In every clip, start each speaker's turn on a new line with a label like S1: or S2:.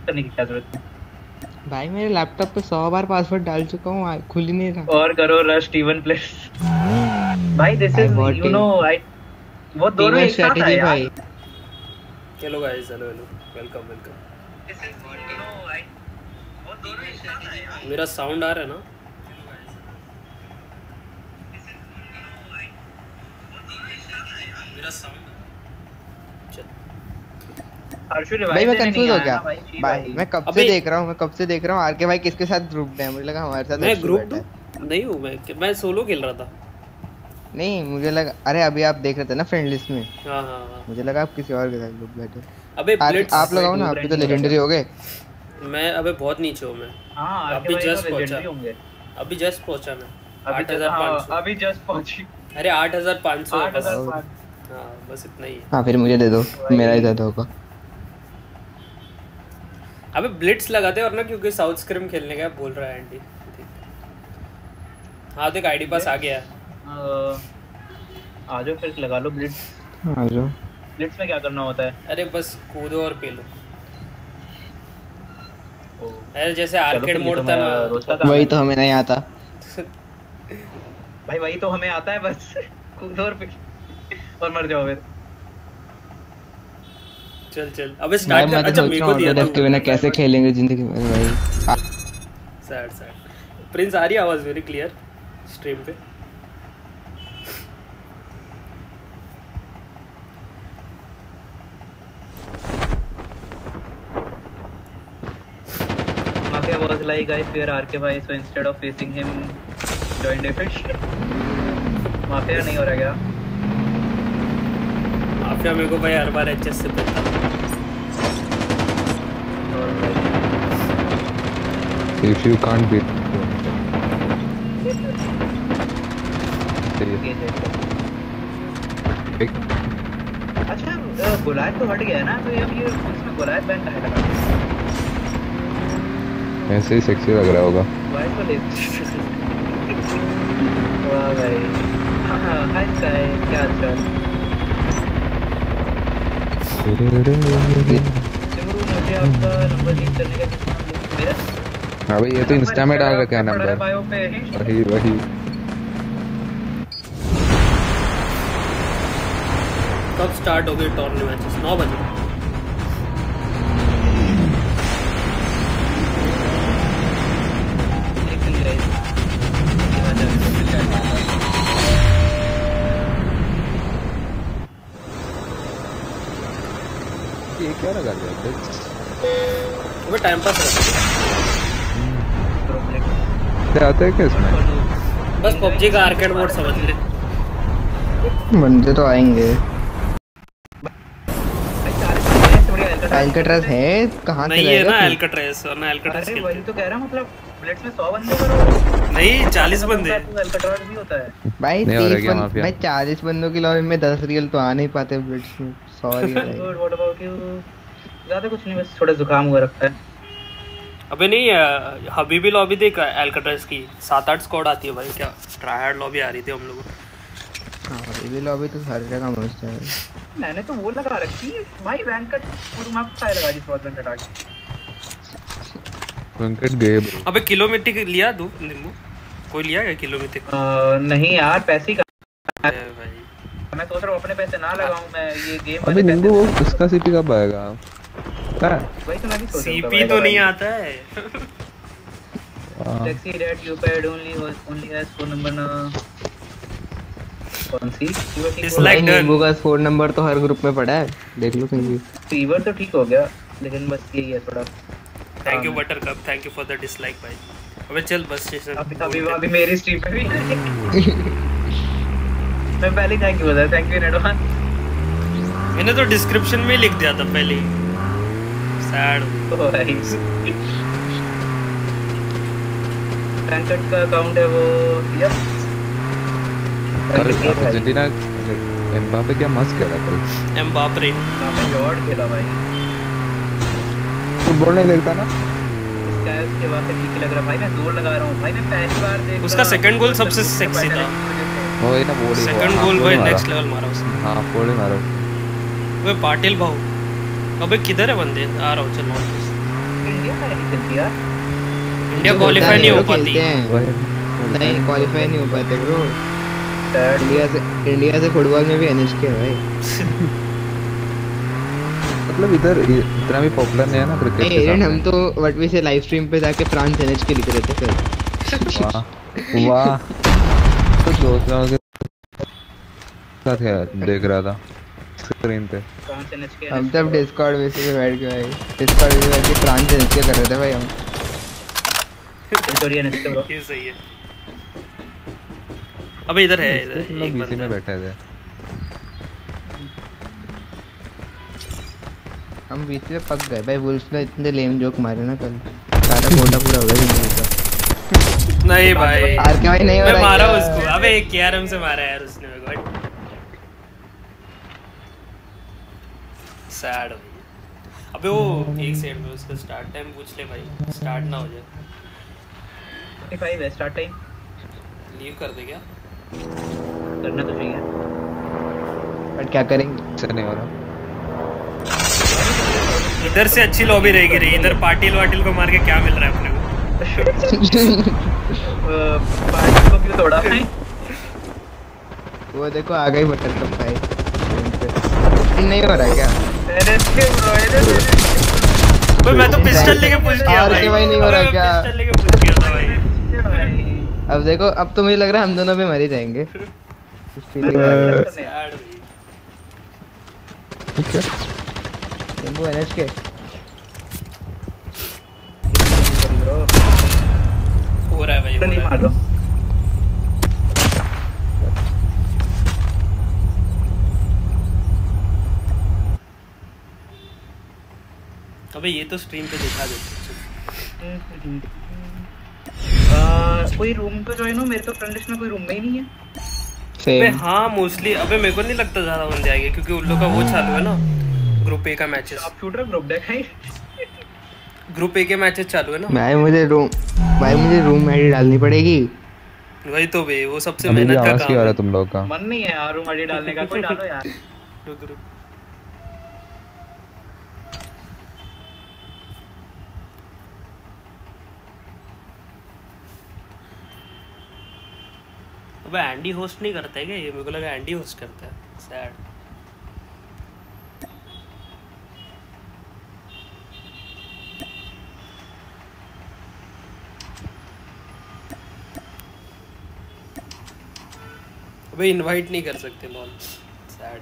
S1: करने की क्या जरूरत है?
S2: भाई मेरे लैपटॉप पे 100 बार पासवर्ड डाल चुका हूँ, खुल ही नहीं रहा।
S1: और करो रश टीवन प्लेस। भाई दिस
S2: भाई
S1: इज
S2: बहुत
S1: यू नो आई वो दोनों
S2: टीम
S1: एक साथ आए
S2: स्ट्रेटेजी
S1: यार।
S2: भाई।
S3: Hello guys, hello hello, welcome welcome.
S1: This is you know I वो दोनों एक साथ आए यार।
S3: मेरा साउंड आ रहा है ना? मेरा साउंड
S1: हर्षु
S2: भाई
S1: रिवाइव
S2: मैं
S1: देने नहीं
S2: कंफ्यूज हो
S1: आया
S2: गया।
S1: ना भाई जी
S2: भाई मैं कब से
S3: अबे
S2: देख रहा हूँ, आरके भाई किसके साथ ग्रुप्ड है। मुझे लगा हमारे साथ
S3: मैं
S2: हर्षु
S3: ग्रुप
S2: बैठा
S3: डू
S2: है।
S3: नहीं हूँ। मैं सोलो खेल रहा था।
S2: नहीं मुझे लगा, अरे अभी आप देख रहे थे ना फ्रेंड लिस्ट में,
S3: हाँ हाँ हाँ।
S2: मुझे लगा आप किसी और के साथ ग्रुप बैठे।
S3: अबे ब्लिट्स।
S2: आप लोग आओ ना, आप भी तो लेजेंडरी हो गए।
S3: मैं अबे बहुत नीचे हूँ मैं।
S1: हाँ आरके
S3: अभी
S1: भाई तो
S3: जस्ट पहुंचा।
S1: लेजेंडरी होंगे।
S3: अभी जस्ट पहुंचा मैं।
S1: अभी
S3: 8500।
S1: अभी जस्ट पहुंची।
S3: अरे 8500 है बस।
S1: 8500।
S3: हाँ बस इतना ही है।
S2: हाँ फिर मुझे दे दो, मेरा ही ज्यादा होगा।
S3: अबे ब्लिट्स लगाते और ना, क्योंकि साउथ स्क्रिम खेलने का बोल रहा है एंडी। हाँ देख आईडी पास आ गया है।
S1: आ जाओ फिर लगा लो ब्लिट्स।
S2: आ जाओ।
S1: ब्लिट्स में क्या करना होता है?
S3: अरे बस कूदो और पे लो। अरे जैसे आर्केड मोड था ना,
S2: वही तो हमें नहीं आता।
S1: भाई वही तो हमें आता है, बस कूदो और मर जाओ फिर।
S3: चल चल अबे स्टार्ट कर। अच्छा मेरे को दिया
S2: के बिना कैसे खेलेंगे जिंदगी में भाई।
S3: Sad sad. प्रिंस आ रही है आवाज मेरी क्लियर स्ट्रीम पे?
S1: Mafia was like, I fear RK भाई, so instead of facing him, joined a fish. Mafia नहीं हो रहा क्या?
S3: माफिया मेरे को भाई हर बार एचएस से पड़ता।
S4: If you can't beat
S1: अच्छा गुलाब तो हट गया है ना, तो ये उसमें गुलाब बैंक का है लगा।
S4: ऐसे ही सेक्सी लग रहा होगा।
S1: गुलाब तो ले। वाह भाई। हाँ हाय स्काई, क्या चल? सिमरू मुझे आपका नंबर लीक करने का मेरा।
S4: हाँ भाई ये तो इंस्टा में डाल रखा है नंबर। वही वही।
S3: कब स्टार्ट हो गए टूर्नामेंट मैचेस? 9 बजे।
S4: ये क्या लगा दिया?
S3: अबे टाइम पास
S4: क्या आता है क्या इसमें?
S3: बस पबजी का आर्केड मोड समझ ले।
S2: बंदे तो आएंगे। एल्काट्राज है कहाँ से?
S3: नहीं है ना एल्काट्राज, और ना एल्काट्राज।
S1: अरे वही तो कह रहा हूँ, मतलब ब्लिट्स में 100 बंदे करो।
S3: नहीं 40 बंदे।
S1: एल्काट्राज भी होता है
S2: भाई।
S4: भाई
S2: 40 बंदों की लॉबी में 10 रियल तो आ नहीं पाते ब्लिट्स में। सॉरी भाई।
S1: What about you? ज्यादा कुछ नहीं, बस थोड़ा जुकाम हुआ रखता है।
S3: अबे नहीं हबीबी लॉबी देख एल्काट्राज की 7-8 स्क्वाड आती है भाई। क्या ट्रायड लॉबी आ रही थी हम लोग।
S2: हाँ हबीबी लॉबी तो हर जगह मस्त है।
S1: मैंने तो वो लगा रखी है भाई, वेंकट और मैप फाइल लगा दी बहुत वेंकट आके।
S4: वेंकट गए ब्रो।
S3: अबे किलोमीटर लिया दो नींबू? कोई लिया क्या किलोमीटर?
S1: नहीं यार, पैसे का
S3: भाई
S1: मैं सोच रहा हूँ अपने पैसे ना लगाऊं मैं ये गेम
S4: अबे नींबू वो उसका सीपी कब आएगा?
S1: वही तो मैं भी सोच रहा हूँ।
S3: सीपी तो नहीं आता है।
S1: Taxi red you paid only has phone number ना। कौन सी
S3: डिसलाइक डन?
S2: नींबू का फोन नंबर तो हर ग्रुप में पड़ा है, देख लो कहीं।
S1: फीवर तो ठीक हो गया, लेकिन बस यही है थोड़ा।
S3: Thank you buttercup, thank you for the dislike भाई। अबे चल बस स्टेशन।
S1: अभी मेरी स्ट्रीम पे भी मैं पहले थैंक यू बता, थैंक यू इन एडवांस।
S3: मैंने तो डिस्क्रिप्शन में लिख दिया था पहले ही। सैड।
S1: वेंकट का अकाउंट है वो। यप
S4: अर्जेंटीना एम्बापे क्या मस्त खेला कल।
S3: एम्बापे
S1: लॉर्ड खेला भाई।
S4: फुटबॉल नहीं देखता ना
S1: इसका इसके बाद ठीक लग रहा भाई। मैं जोर लगा रहा हूँ भाई, मैं पहली बार देख।
S3: उसका सेकंड गोल सबसे सेक्सी था।
S4: वही ना बोल।
S3: सेकंड गोल भाई नेक्स्ट लेवल मारा उसने।
S4: हां बोले मारो।
S3: वे पाटिल भाऊ। अबे किधर है बंदे? आ रहा हूं चल।
S1: इंडिया का नहीं चलती यार।
S3: इंडिया क्वालिफाई नहीं हो पाती।
S2: नहीं क्वालिफाई नहीं हो पाते ब्रो।
S1: Sad.
S2: इंडिया से फुटबॉल में भी एनएचके है भाई।
S4: मतलब इधर इतना भी पॉपुलर नहीं है ना क्रिकेट
S2: नहीं
S4: के
S2: एरन,
S4: सामने।
S2: हम तो what we say live stream पे जाके फ्रांस एनएचके लिख रहे थे फिर।
S4: वाह वाह, तो दोस्तों के साथ क्या देख रहा था स्क्रीन पे।
S1: France NHK
S2: हम तब डिस्कॉर्ड बेसिस पे बैठ के भाई, डिस्कॉर्ड बेसिस पे बैठ के फ्रांस एनएचके कर रहे थे भाई हम।
S1: Victoria NHK bro.
S3: ये सही है। अबे इधर है, इधर
S4: हम लोग
S3: एक
S4: बीसी में
S3: बंदा।
S4: बैठे थे।
S2: हम बीच में पक गए भाई, वुल्फ ने इतने लेम जोक मारे ना कल, सारा कोटा पूरा हो गया जिंदगी का।
S3: नहीं भाई,
S2: आर के भाई नहीं हो
S3: मैं
S2: रहा
S3: मारा
S2: क्या?
S3: उसको। अबे एक केआरएम से मारा यार उसने मेरे को। सैड हो गई। अबे वो एक सेकंड में उसका स्टार्ट टाइम पूछ ले भाई, स्टार्ट ना हो जाए।
S1: 45 है स्टार्ट टाइम।
S3: लीव कर दे क्या?
S1: करना तो चाहिए।
S2: बट क्या करेंगे?
S4: ऐसा नहीं हो रहा।
S3: इधर से अच्छी लॉबी रहेगी रे। इधर पाटिल वाटिल को मार के क्या मिल रहा है अपने को?
S1: पार्टी को क्यों तोड़ा भाई?
S2: वो देखो आ गई बटरकप भाई। नहीं हो रहा है क्या?
S1: NHK bro, NHK।
S3: भाई मैं तो पिस्टल लेके पुश किया
S2: आर के भाई नहीं हो रहा
S3: अबे मैं
S2: क्या?
S3: पिस्टल लेके पुश किया था भाई।
S2: अब देखो, अब तो मुझे लग रहा है हम दोनों भी मर ही जाएंगे।
S3: सैड भाई।
S4: ठीक है,
S2: टेम्पो एनएचके
S3: हो रहा है भाई, हो
S1: नहीं
S3: रहा
S1: मार
S3: है।
S1: दो।
S3: अबे ये तो स्ट्रीम पे दिखा देते।
S1: कोई रूम तो ज्वाइन हो, मेरे तो फ्रेंड लिस्ट में कोई रूम में ही नहीं है।
S3: अबे
S2: सेम।
S3: हाँ मोस्टली। अबे मेरे को नहीं लगता ज्यादा बंदे आएंगे क्योंकि उन लोग का वो चालू है ना, ग्रुप ए का मैचेस।
S1: आप शूटर ग्रुप डेक है।
S3: ग्रुप ए के मैचेस चालू है ना
S2: भाई मुझे रूम आईडी डालनी पड़ेगी।
S3: वही तो बे, वो सबसे
S4: अभी भी
S3: मेहनत का
S4: आवाज
S3: काम
S4: क्यों आ रहा
S3: है।
S4: है तुम लोग का?
S1: मन नहीं है यार रूम आईडी डालने का, कोई डालो यार।
S3: रुक रुक। अबे एंडी होस्ट नहीं करता है क्या ये? मेरे को लगा एंडी होस्ट करता है। सैड। अबे इनवाइट नहीं कर सकते लॉल। सैड।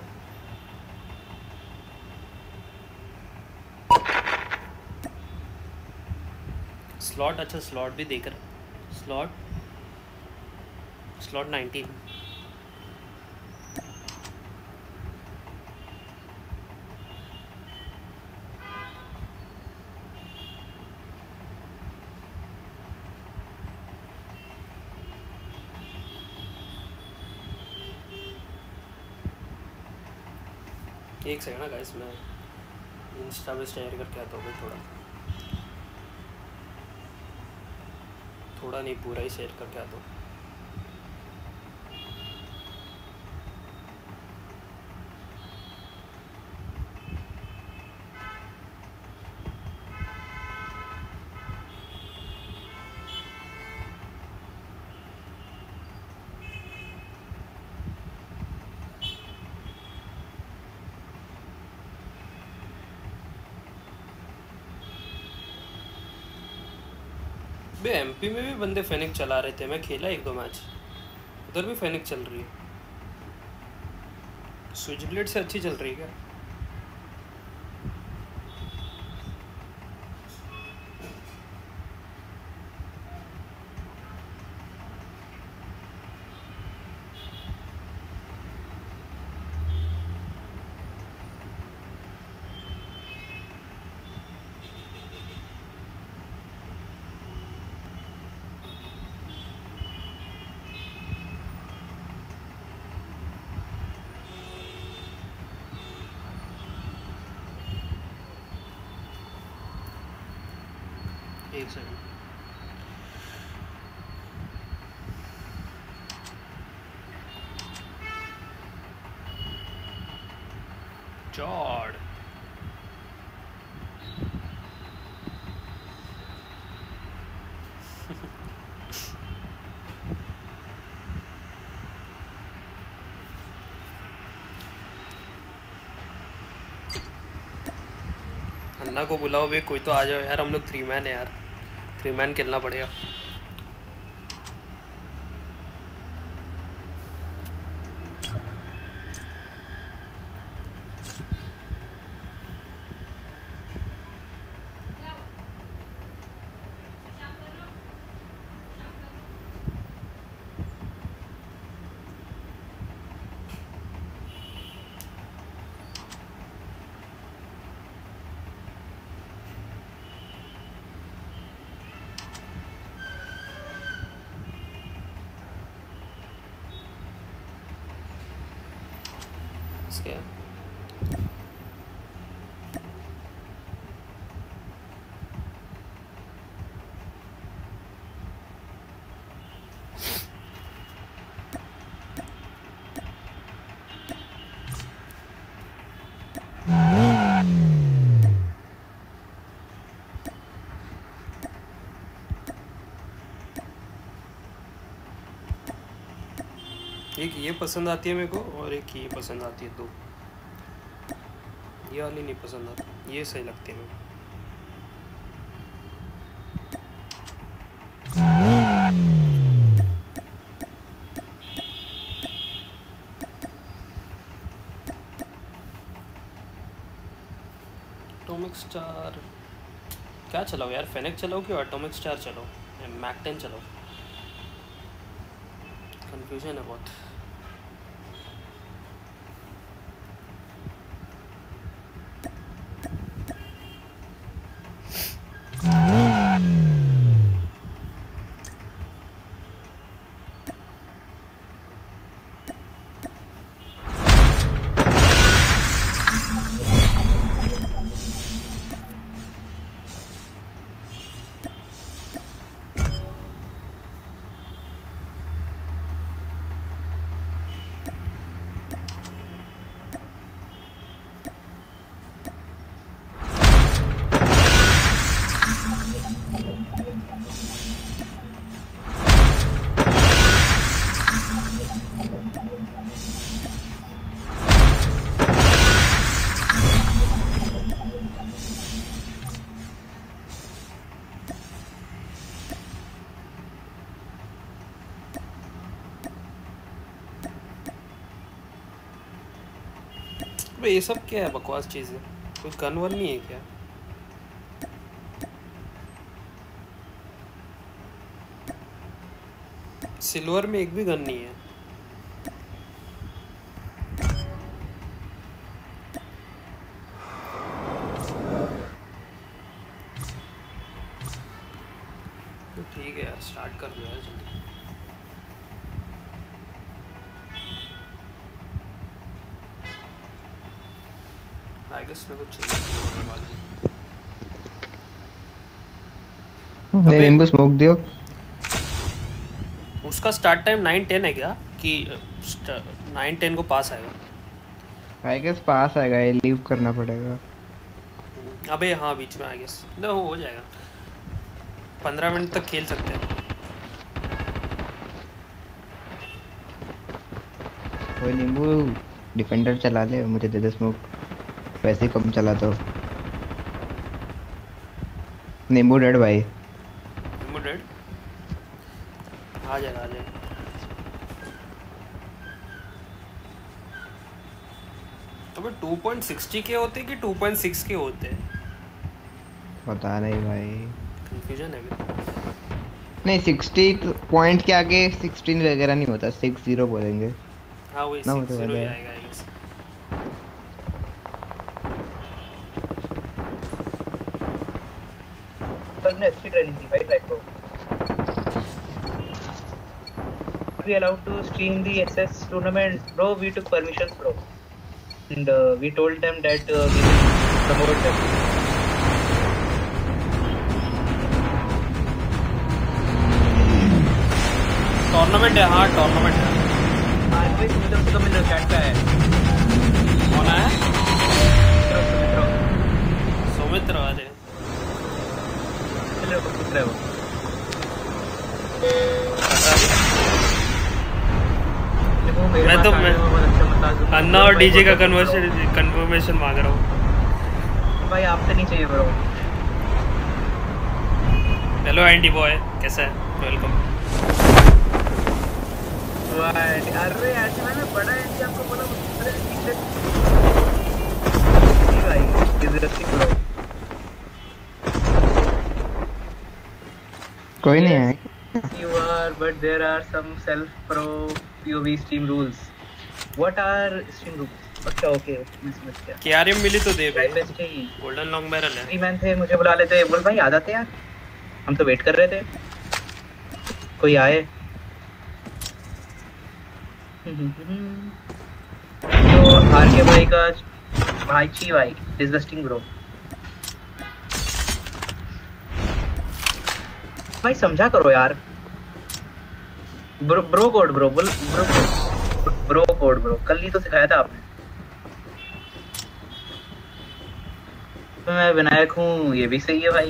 S3: स्लॉट, अच्छा स्लॉट भी देख रहा। स्लॉट 19। एक सेकंड ना गाइस, मैं इंस्टा पे शेयर करके आता हूँ भाई। थोड़ा नहीं, पूरा ही शेयर करके आता हूँ। बे एमपी में भी बंदे फेनिक चला रहे थे। मैं खेला एक दो मैच, उधर भी फेनिक चल रही है। स्विच ब्लेड से अच्छी चल रही है क्या? एक सेकंड। जॉर्ड अन्ना को बुलाओ भाई, कोई तो आ जाओ यार, हम लोग 3 मैन है यार, 3 मैन खेलना पड़ेगा। इसके एक ये पसंद आती है मेरे को, और एक ये पसंद आती है। 2 ये वाली नहीं पसंद आती, ये सही लगती है मेरे को। एटॉमिक स्टार क्या चलाओ यार, फेनेक चलाओ कि एटॉमिक स्टार चलाओ, मैक 10 चलाओ? कंफ्यूजन है बहुत। ये सब क्या है, बकवास चीज़ है? कोई गन वन नहीं है क्या? सिल्वर में एक भी गन नहीं है। तो ठीक है यार, स्टार्ट कर दो यार जल्दी। आई गेस मेरे को चाहिए
S2: नींबू स्मोक दियो।
S3: उसका स्टार्ट टाइम 9-10 है क्या, कि 9-10 को पास आएगा?
S2: आई गेस पास आएगा, ये लीव करना पड़ेगा।
S3: अबे हाँ, बीच में आई गेस हो जाएगा। 15 मिनट तक खेल सकते हैं।
S2: वो नींबू डिफेंडर चला ले, मुझे दे दे स्मोक, वैसे कम चला तो। नींबू डेड भाई,
S3: नींबू डेड आ जाएगा, आ जाएगा। अबे 2.60 के होते कि 2.6 के होते हैं?
S2: पता नहीं भाई,
S3: कंफ्यूजन है अभी।
S2: नहीं 60 पॉइंट के आगे 16 वगैरह नहीं होता, 60 बोलेंगे।
S3: हाँ वही 60 ही आएगा आई गेस।
S1: ने अच्छी ट्रेनिंग दी भाई लाइक को। We allowed to stream the SS tournament, bro. We took permissions, bro, and we told them that we will promote them.
S3: Tournament है, हाँ टूर्नामेंट है।
S1: आज भाई सुमित्रा मिल चैट का है।
S3: कौन है?
S1: सुमित्रा
S3: सुमित्रा अरे
S1: चलो पुत्र है वो।
S3: मैं तो अन्ना और डीजे का कन्फर्मेशन मांग रहा हूँ
S1: भाई। आपसे नहीं चाहिए ब्रो।
S3: हेलो एंडी बॉय, कैसा है? वेलकम।
S1: अरे ऐसे मैंने बड़ा एंडी आपको बोला भाई इंटरेस्टिंग ब्रो।
S2: कोई नहीं है।
S1: You are, but there are some self-pro POV stream rules. What are stream rules? अच्छा ओके, मैं समझ गया।
S3: केआरएम मिली तो दे भाई।
S1: बेस्ट ही
S3: गोल्डन लॉन्ग बैरल है।
S1: 3 मैन थे, मुझे बुला लेते। बोल भाई आ जाते यार, हम तो वेट कर रहे थे कोई आए। तो आरके भाई का भाई ची भाई डिसगस्टिंग ब्रो। भाई समझा करो यार। ब्रो कोड ब्रो बोल। ब्रो कोड ब्रो कल ही तो सिखाया था आपने। मैं विनायक हूँ, ये भी सही है भाई।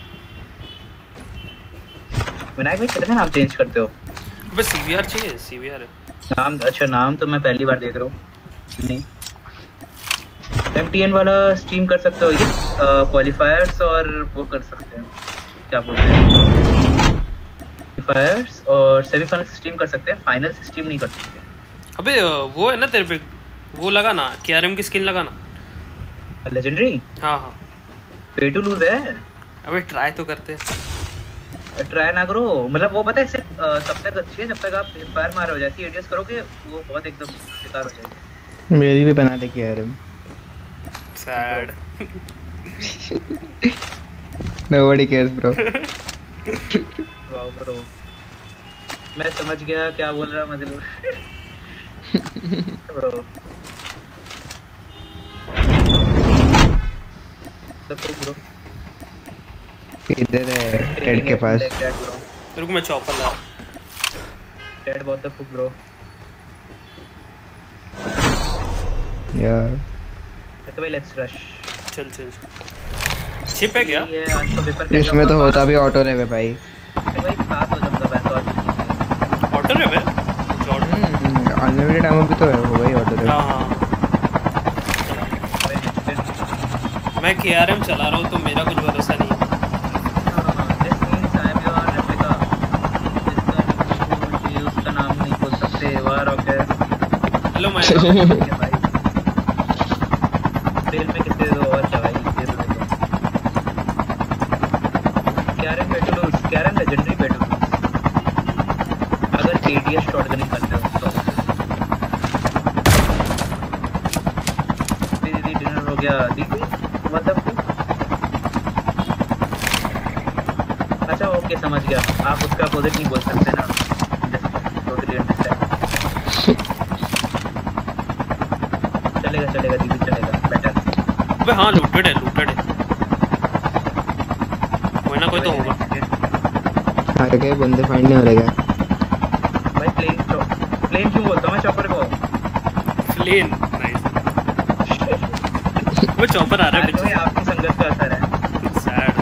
S1: विनायक भाई कितने नाम चेंज करते हो?
S3: बस सीवीआर चाहिए, सीवीआर है
S1: नाम। अच्छा नाम तो मैं पहली बार देख रहा हूँ। नहीं MTN वाला स्ट्रीम कर सकते हो ये क्वालिफायर्स और वो कर सकते हैं, क्या बोलते हैं, क्वालिफायर्स और सेमीफाइनल स्ट्रीम कर सकते हैं, फाइनल स्ट्रीम नहीं कर सकते।
S3: अबे वो है ना तेरे पे, वो लगाना केआरएम की स्किन लगाना
S1: लेजेंडरी।
S3: हाँ हाँ
S1: पे टू लूज है।
S3: अबे ट्राई तो करते हैं।
S1: ट्राई ना करो, मतलब वो पता है सिर्फ तब तक अच्छी है जब तक आप फायर मार हो जाती है। एडीएस करोगे वो बहुत एकदम बेकार हो जाएगी।
S2: मेरी भी बना दे KRM.
S3: Sad.
S2: Nobody cares bro.
S1: Wow bro, मैं समझ गया क्या बोल रहा मतलब ब्रो। देखो ब्रो
S2: इधर है टेड के पास।
S3: रुक मैं चॉपर ला।
S1: टेड बहुत द फुक ब्रो
S2: यार।
S1: तो भाई लेट्स रश।
S3: चल चल छिप है क्या?
S1: ये आज तो पेपर
S2: इसमें तो होता भी ऑटो रेव है भाई।
S1: भाई साथ हो जाता है तो
S3: ऑटो रेव है।
S2: अनलिमिटेड एमो भी तो है वो भाई ऑटो रेव।
S3: हाँ मैं केआरएम चला रहा हूँ तो मेरा कुछ भरोसा नहीं है।
S1: उसका नाम नहीं बोल सकते वार ओके।
S3: हेलो मैं
S1: ट्रेल में किसे दो और क्या भाई ये तो देखो। KRM patrols, KRM legendary patrols अगर एडीएस शॉटगन करते हो तो। दीदी डिनर हो गया दीदी मतलब। अच्छा ओके समझ गया, आप उसका अपोजिट नहीं बोल सकते ना। Totally understand. चलेगा चलेगा दीदी चलेगा बेटर।
S3: अबे हाँ लूटेड है लूटेड है। कोई ना कोई तो होगा।
S2: अरे के बंदे फाइंड नहीं हो रहे क्या?
S1: भाई प्लेन क्यों बोलता हूँ मैं चॉपर को?
S3: Plane nice. वो चॉपर आ रहा है
S1: भाई
S3: पीछे।
S1: आपकी संगत का असर है।
S3: सैड।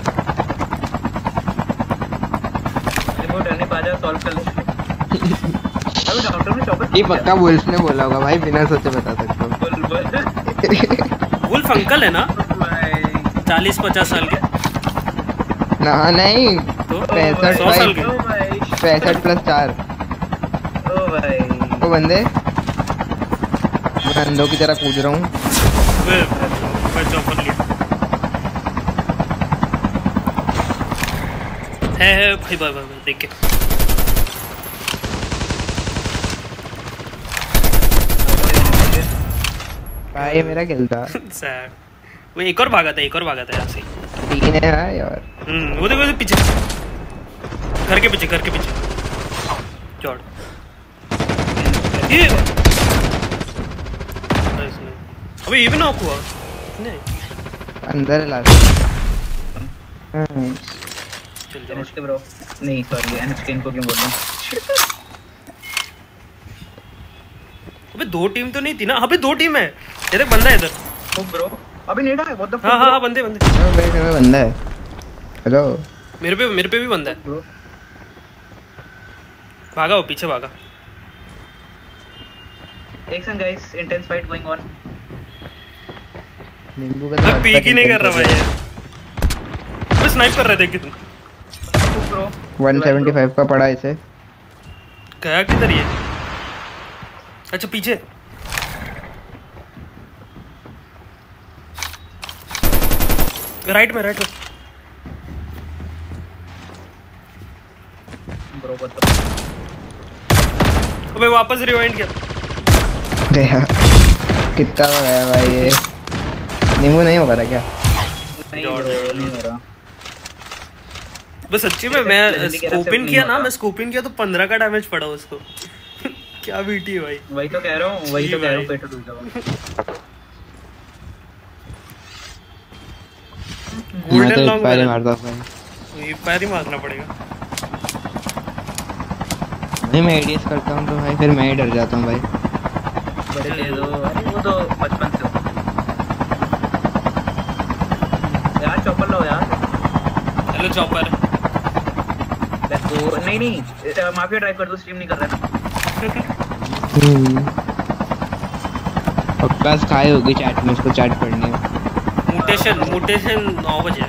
S1: रिमोट रनने पा जाओ सॉल्व कर ले। अबे डॉक्टर ने चॉपर
S2: ये पक्का वुल्फ ने बोला होगा भाई, बिना सोचे बता सकता हूँ।
S1: बोल
S3: वुल्फ अंकल है ना
S1: भाई
S3: 40-50 साल के?
S2: ना नहीं
S3: तो
S2: 65
S3: 100 साल के।
S1: ओ भाई
S2: 65 + 4
S1: ओ भाई
S2: वो बंदे। मैं अंधों की तरह कूद रहा हूँ।
S3: मैं चॉपर लिया है भाई भाई भाई देख के।
S2: भाई मेरा किल था।
S3: सैड। वो एक और भागा था यहाँ से।
S2: 3 है यार।
S3: वो देखो पीछे, घर के पीछे चढ़। ये अबे ये भी नॉक हुआ नहीं।
S2: अंदर है लास्ट।
S3: चल जाओ।
S1: एनएचके ब्रो नहीं सॉरी एनएचके इनको क्यों बोल रहा हूँ।
S3: अबे 2 टीम तो नहीं थी ना? अबे 2 टीम है। तेरे बंदा है इधर।
S1: ओ ब्रो अभी नेड़ा है व्हाट द फक।
S3: हाँ बंदे
S2: भाई मेरा बंदा है। हेलो
S3: मेरे पे भी बंदा है।
S1: ब्रो
S3: भागा वो पीछे भागा।
S1: Excellent guys, intense fight going on.
S2: नींबू का
S3: मैं पीक ही नहीं कर रहा भाई। मैं स्नाइप कर रहे थे कि तुम।
S1: Bro,
S2: 175 का पड़ा इसे।
S3: गया किधर ये? अच्छा पीछे। राइट में।
S1: bro, what the?
S3: अबे वापस रिवाइंड किया।
S2: अरे यार कितना हो गया भाई ये। नींबू नहीं हो रहा क्या?
S1: नहीं bro, नहीं हो रहा।
S3: बस सच्ची में मैं स्कोपिन किया ना, मैं स्कोपिन किया तो 15 का डैमेज पड़ा उसको। क्या बीटी है भाई।
S1: वही तो कह रहा हूँ पेटो टूट जाओ।
S2: मैं
S3: गोल्डन
S2: तो
S3: लॉन्ग
S2: पैर ही मारता हूँ।
S3: ये पैर ही मारना पड़ेगा।
S2: नहीं मैं एडीएस करता हूँ तो भाई फिर मैं ही डर जाता हूँ भाई।
S1: बड़े तेज हो, अरे वो तो बचपन से हो। यार चॉपर लो यार।
S3: Hello chopper.
S1: तो नहीं माफिया ड्राइव कर दो, स्ट्रीम नहीं कर रहा ना।
S2: पक्का खाई होगी चैट में, उसको चैट पढ़नी है।
S3: म्यूटेशन 9 बजे।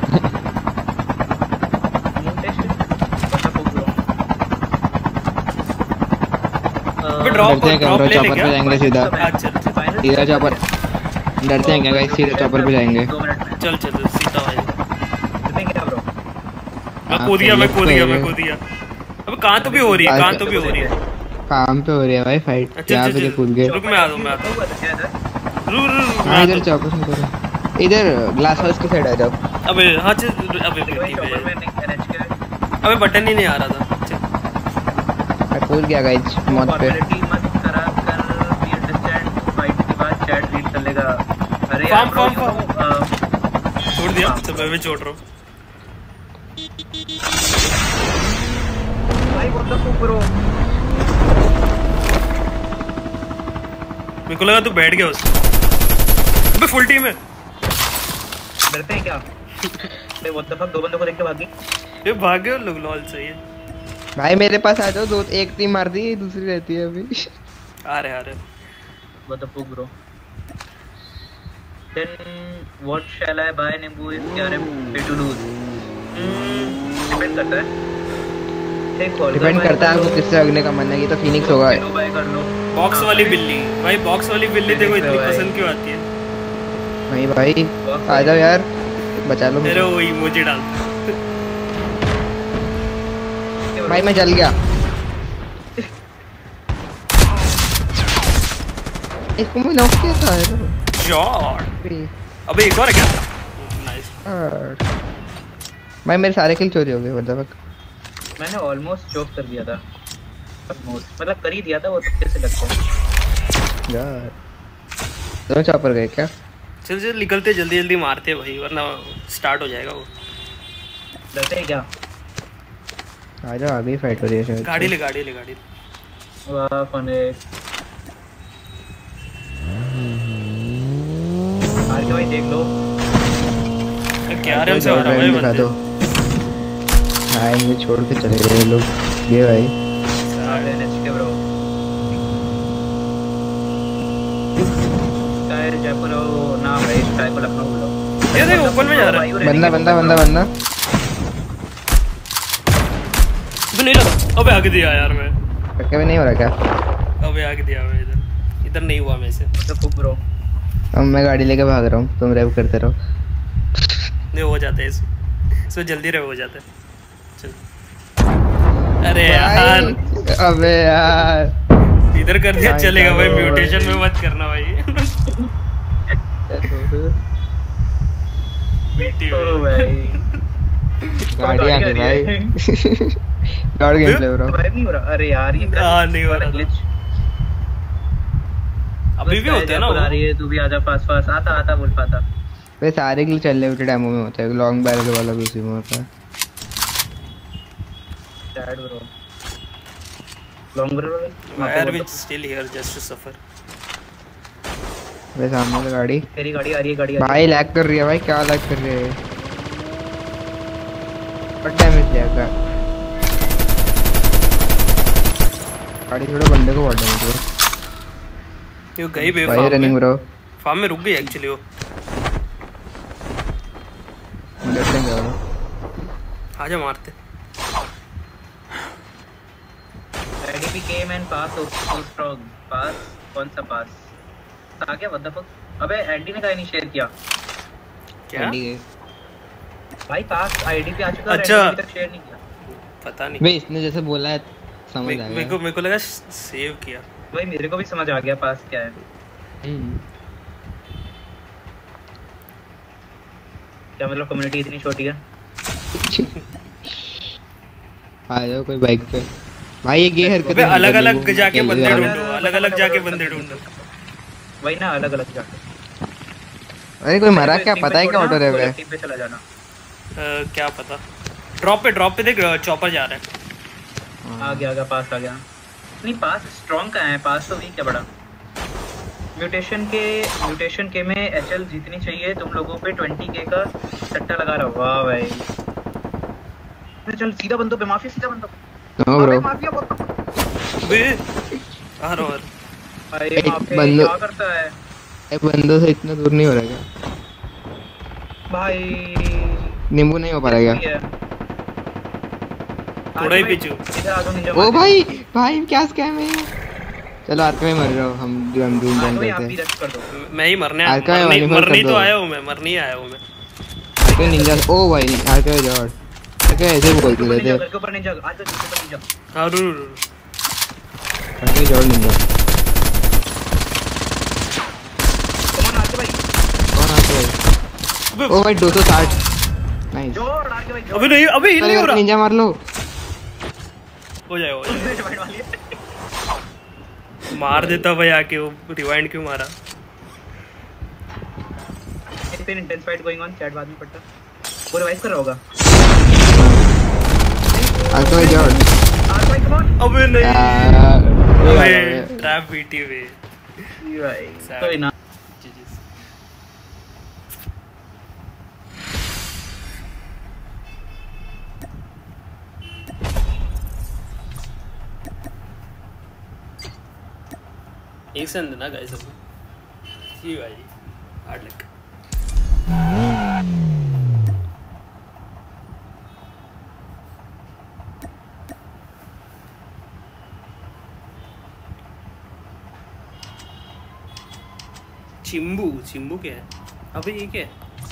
S3: ड्रॉप
S2: डरते हैं क्या?
S3: ले
S2: चॉपर पे
S3: क्या?
S2: जाएंगे सीधा।
S3: अच्छा
S2: सीधा चॉपर। डरते हैं क्या गाइस? सीधा चॉपर पे जाएंगे।
S1: 2 मिनट में।
S3: चल सीधा भाई।
S1: कितने क्या ब्रो?
S3: मैं कूद गया। अब कहां तो भी हो रही है।
S2: काम पे हो रही है भाई फाइट। यहाँ पे कूद गए।
S3: रुक मैं आता हूं।
S2: हाँ इधर चौकस में करो। इधर ग्लास हाउस की साइड आ जाओ।
S3: अबे हाँ चल। अबे
S1: चॉपर में NH के
S3: अबे बटन ही नहीं आ रहा था। चल।
S2: मैं कूद गया गाइस मौत पे।
S1: फॉर्मेलिटी मत खराब कर, वी अंडरस्टैंड। फाइट के बाद चैट रीड कर लेगा। अरे
S3: फार्म
S1: bro,
S3: छोड़ दिया। चल मैं भी छोड़ रहा हूं।
S1: भाई व्हाट द फक ब्रो।
S3: मेरे को लगा तू बैठ गया उसमें। अबे फुल टीम है।
S1: डरते हैं क्या? अरे व्हाट द फक, 2 बंदों को देख के भागी।
S3: ये भाग गए लोग। लॉल सही है।
S2: भाई मेरे पास आ जाओ। दो एक टीम मार दी, दूसरी रहती है अभी।
S3: आ रहे
S1: What the fuck bro? Then what shall I buy Nimbu if KRM pay to lose? Depend करता है।
S2: डिपेंड करता है आपको किससे भागने का मन है। ये तो फिनिक्स होगा।
S1: बाय कर लो।
S3: बॉक्स वाली बिल्ली भाई। बॉक्स वाली बिल्ली देखो इतनी पसंद क्यों आती है।
S2: नहीं भाई आ जाओ यार, बचा लो
S3: मेरे
S2: मुझे।
S3: वो इमोजी डाल।
S2: भाई मैं जल गया। इसको मैं नॉक किया था
S3: शॉट। अबे एक और है क्या? नाइस।
S2: भाई मेरे सारे किल चोरी हो गए। मतलब
S1: मैंने ऑलमोस्ट चोक कर दिया था। ऑलमोस्ट मतलब कर ही दिया था। वो तुक्के से लगता है
S2: यार। दोनों चॉपर गए क्या?
S3: चल निकलते जल्दी मारते भाई, वरना स्टार्ट हो जाएगा वो।
S1: डरते हैं क्या?
S2: आ जाओ, आगे ही फाइट हो रही है शायद।
S3: गाड़ी ले।
S1: वाह फने। आर के भाई देख लो।
S3: क्या रन से हो रहा है भाई
S2: दिखा
S3: बंदे।
S2: दो। हाँ मुझे छोड़ के चले गए लोग। ये भाई
S1: NH के ब्रो। टायर जयपुर हो ना भाई, टायर को लखनऊ बोलो।
S3: ये देख ओपन में जा रहा है।
S2: बंदा
S3: तो नहीं लगा। अबे आगे दिया यार मैं।
S2: भी नहीं हो रहा क्या?
S3: अबे आगे दिया मैं। इधर नहीं हुआ मेरे से।
S1: मतलब ब्रो
S2: अब मैं गाड़ी लेके भाग रहा हूँ, तुम रेव करते रहो।
S3: नहीं हो जाता है इसमें जल्दी रेव हो जाता है। चल। अरे यार
S2: अबे यार
S3: इधर कर दिया चलेगा भाई। म्यूटेशन में मत करना भाई।
S1: ओ भाई
S2: गाड़ी आ गई भाई। God game play bro.
S1: नहीं हो रहा। अरे यार ये
S3: नहीं हो रहा
S1: ग्लिच।
S3: अभी भी होता है ना।
S1: बुला रही है, तू भी आजा फास्ट आता बोल पाता।
S2: वे सारे किल चलने उठे डेमो में होता है। लॉन्ग बैरल वाला भी उसी में होता है।
S1: Sad bro. Long barrel
S3: wire which still here just to suffer.
S2: वे सामने से गाड़ी।
S1: तेरी गाड़ी आ रही है।
S2: भाई लैग कर रही है भाई। क्या लैग कर रही है? और डैमेज जाएगा। गाड़ी छोड़ो, बंदे को वार्ड देंगे
S3: ये गई बे
S2: भाई। रनिंग ब्रो,
S3: फार्म में रुक गई एक्चुअली वो।
S2: लेफ्ट में जाओ।
S3: आजा मारते।
S1: IDP came and pass so strong। Pass कौन सा पास आ गया? What the fuck? अबे एंडी ने कहा इनिशिएट किया
S3: क्या
S2: एंडी गए
S1: भाई। पास आईडीपी आ चुका है,
S3: अच्छा।
S1: एंडी तक शेयर नहीं किया
S3: पता नहीं।
S2: भाई। इसने जैसे बोला है समझ आ गया।
S3: मेरे को लगा सेव किया।
S1: भाई मेरे को भी समझ आ गया पास क्या है। क्या मतलब कम्युनिटी इतनी छोटी है?
S2: आ जाओ कोई बाइक पे भाई। ये हरकत
S3: अबे अलग अलग जाके बंदे ढूंढो, अलग अलग जाके बंदे ढूंढो।
S1: वही ना, अलग अलग जाके।
S2: अरे कोई मरा क्या? पता है क्या ऑटो रेव है?
S1: टीम पे चला जाना।
S3: क्या पता। ड्रॉप पे देख चॉपर जा रहा है।
S1: आ गया पास आ गया। नहीं पास स्ट्रॉन्ग का है, पास तो वीक है बड़ा। म्यूटेशन के में एचएल जीतनी चाहिए। तुम लोगों पे 20k का सट्टा लगा रहा। वाह भाई। चल सीधा बंदों पे, माफिया सीधा बंदों पे।
S2: नो ब्रो
S1: माफिया बहुत
S3: बे आ रहा है।
S1: भाई
S2: एक
S1: माफिया
S2: बंदो-
S1: क्या करता है
S2: बंदों से इतना दूर नहीं हो रहा क्या?
S1: भाई?
S2: नींबू नहीं हो पा रहा क्या?
S3: थोड़ा ही पीछू।
S1: इधर आ जाओ निंजा।
S2: ओ भाई भाई क्या स्कैम है? चलो आरके में मर रहा हूँ हम। रूम
S1: आ
S2: बंद
S1: जाओ, आप
S2: करते
S1: भी
S2: हैं।
S1: रश कर दो।
S3: मैं ही मरने
S2: आरका है, वाली फल
S3: मरनी
S2: कर
S3: तो
S2: दो।
S3: आया हूँ मैं, मरनी आया हूँ मैं।
S2: R K Ninja. ओ भाई आरके जॉर्ड आरके ऐसे बोलते
S1: घर
S2: रहते।
S1: के ऊपर निंजा, आ जाओ घर के ऊपर निंजा।
S3: हाँ रू
S2: आरके जॉर्ड निंजा
S1: कौन आके भाई?
S2: कौन आरके भाई? ओ भाई 260 नाइस।
S1: जोड़ आके भाई, जोड़।
S3: अबे नहीं हो रहा।
S2: निंजा मार लो।
S3: हो जाए
S1: Rewind वाली है।
S3: मार देता भाई आके। वो रिवाइंड क्यों मारा?
S1: It's been intense fight going on, chat बाद में पड़ता। वो रिवाइव कर रहा होगा।
S2: आरके जॉर्ड
S1: भाई कम ऑन।
S3: अबे नहीं।
S2: यार
S3: अबे ट्रैप बीटी वे।
S1: भाई कोई ना।
S3: एक सेकंड ना गाइस। अब जी भाई हार्ड लक। चिंबू क्या है? अबे ये क्या है?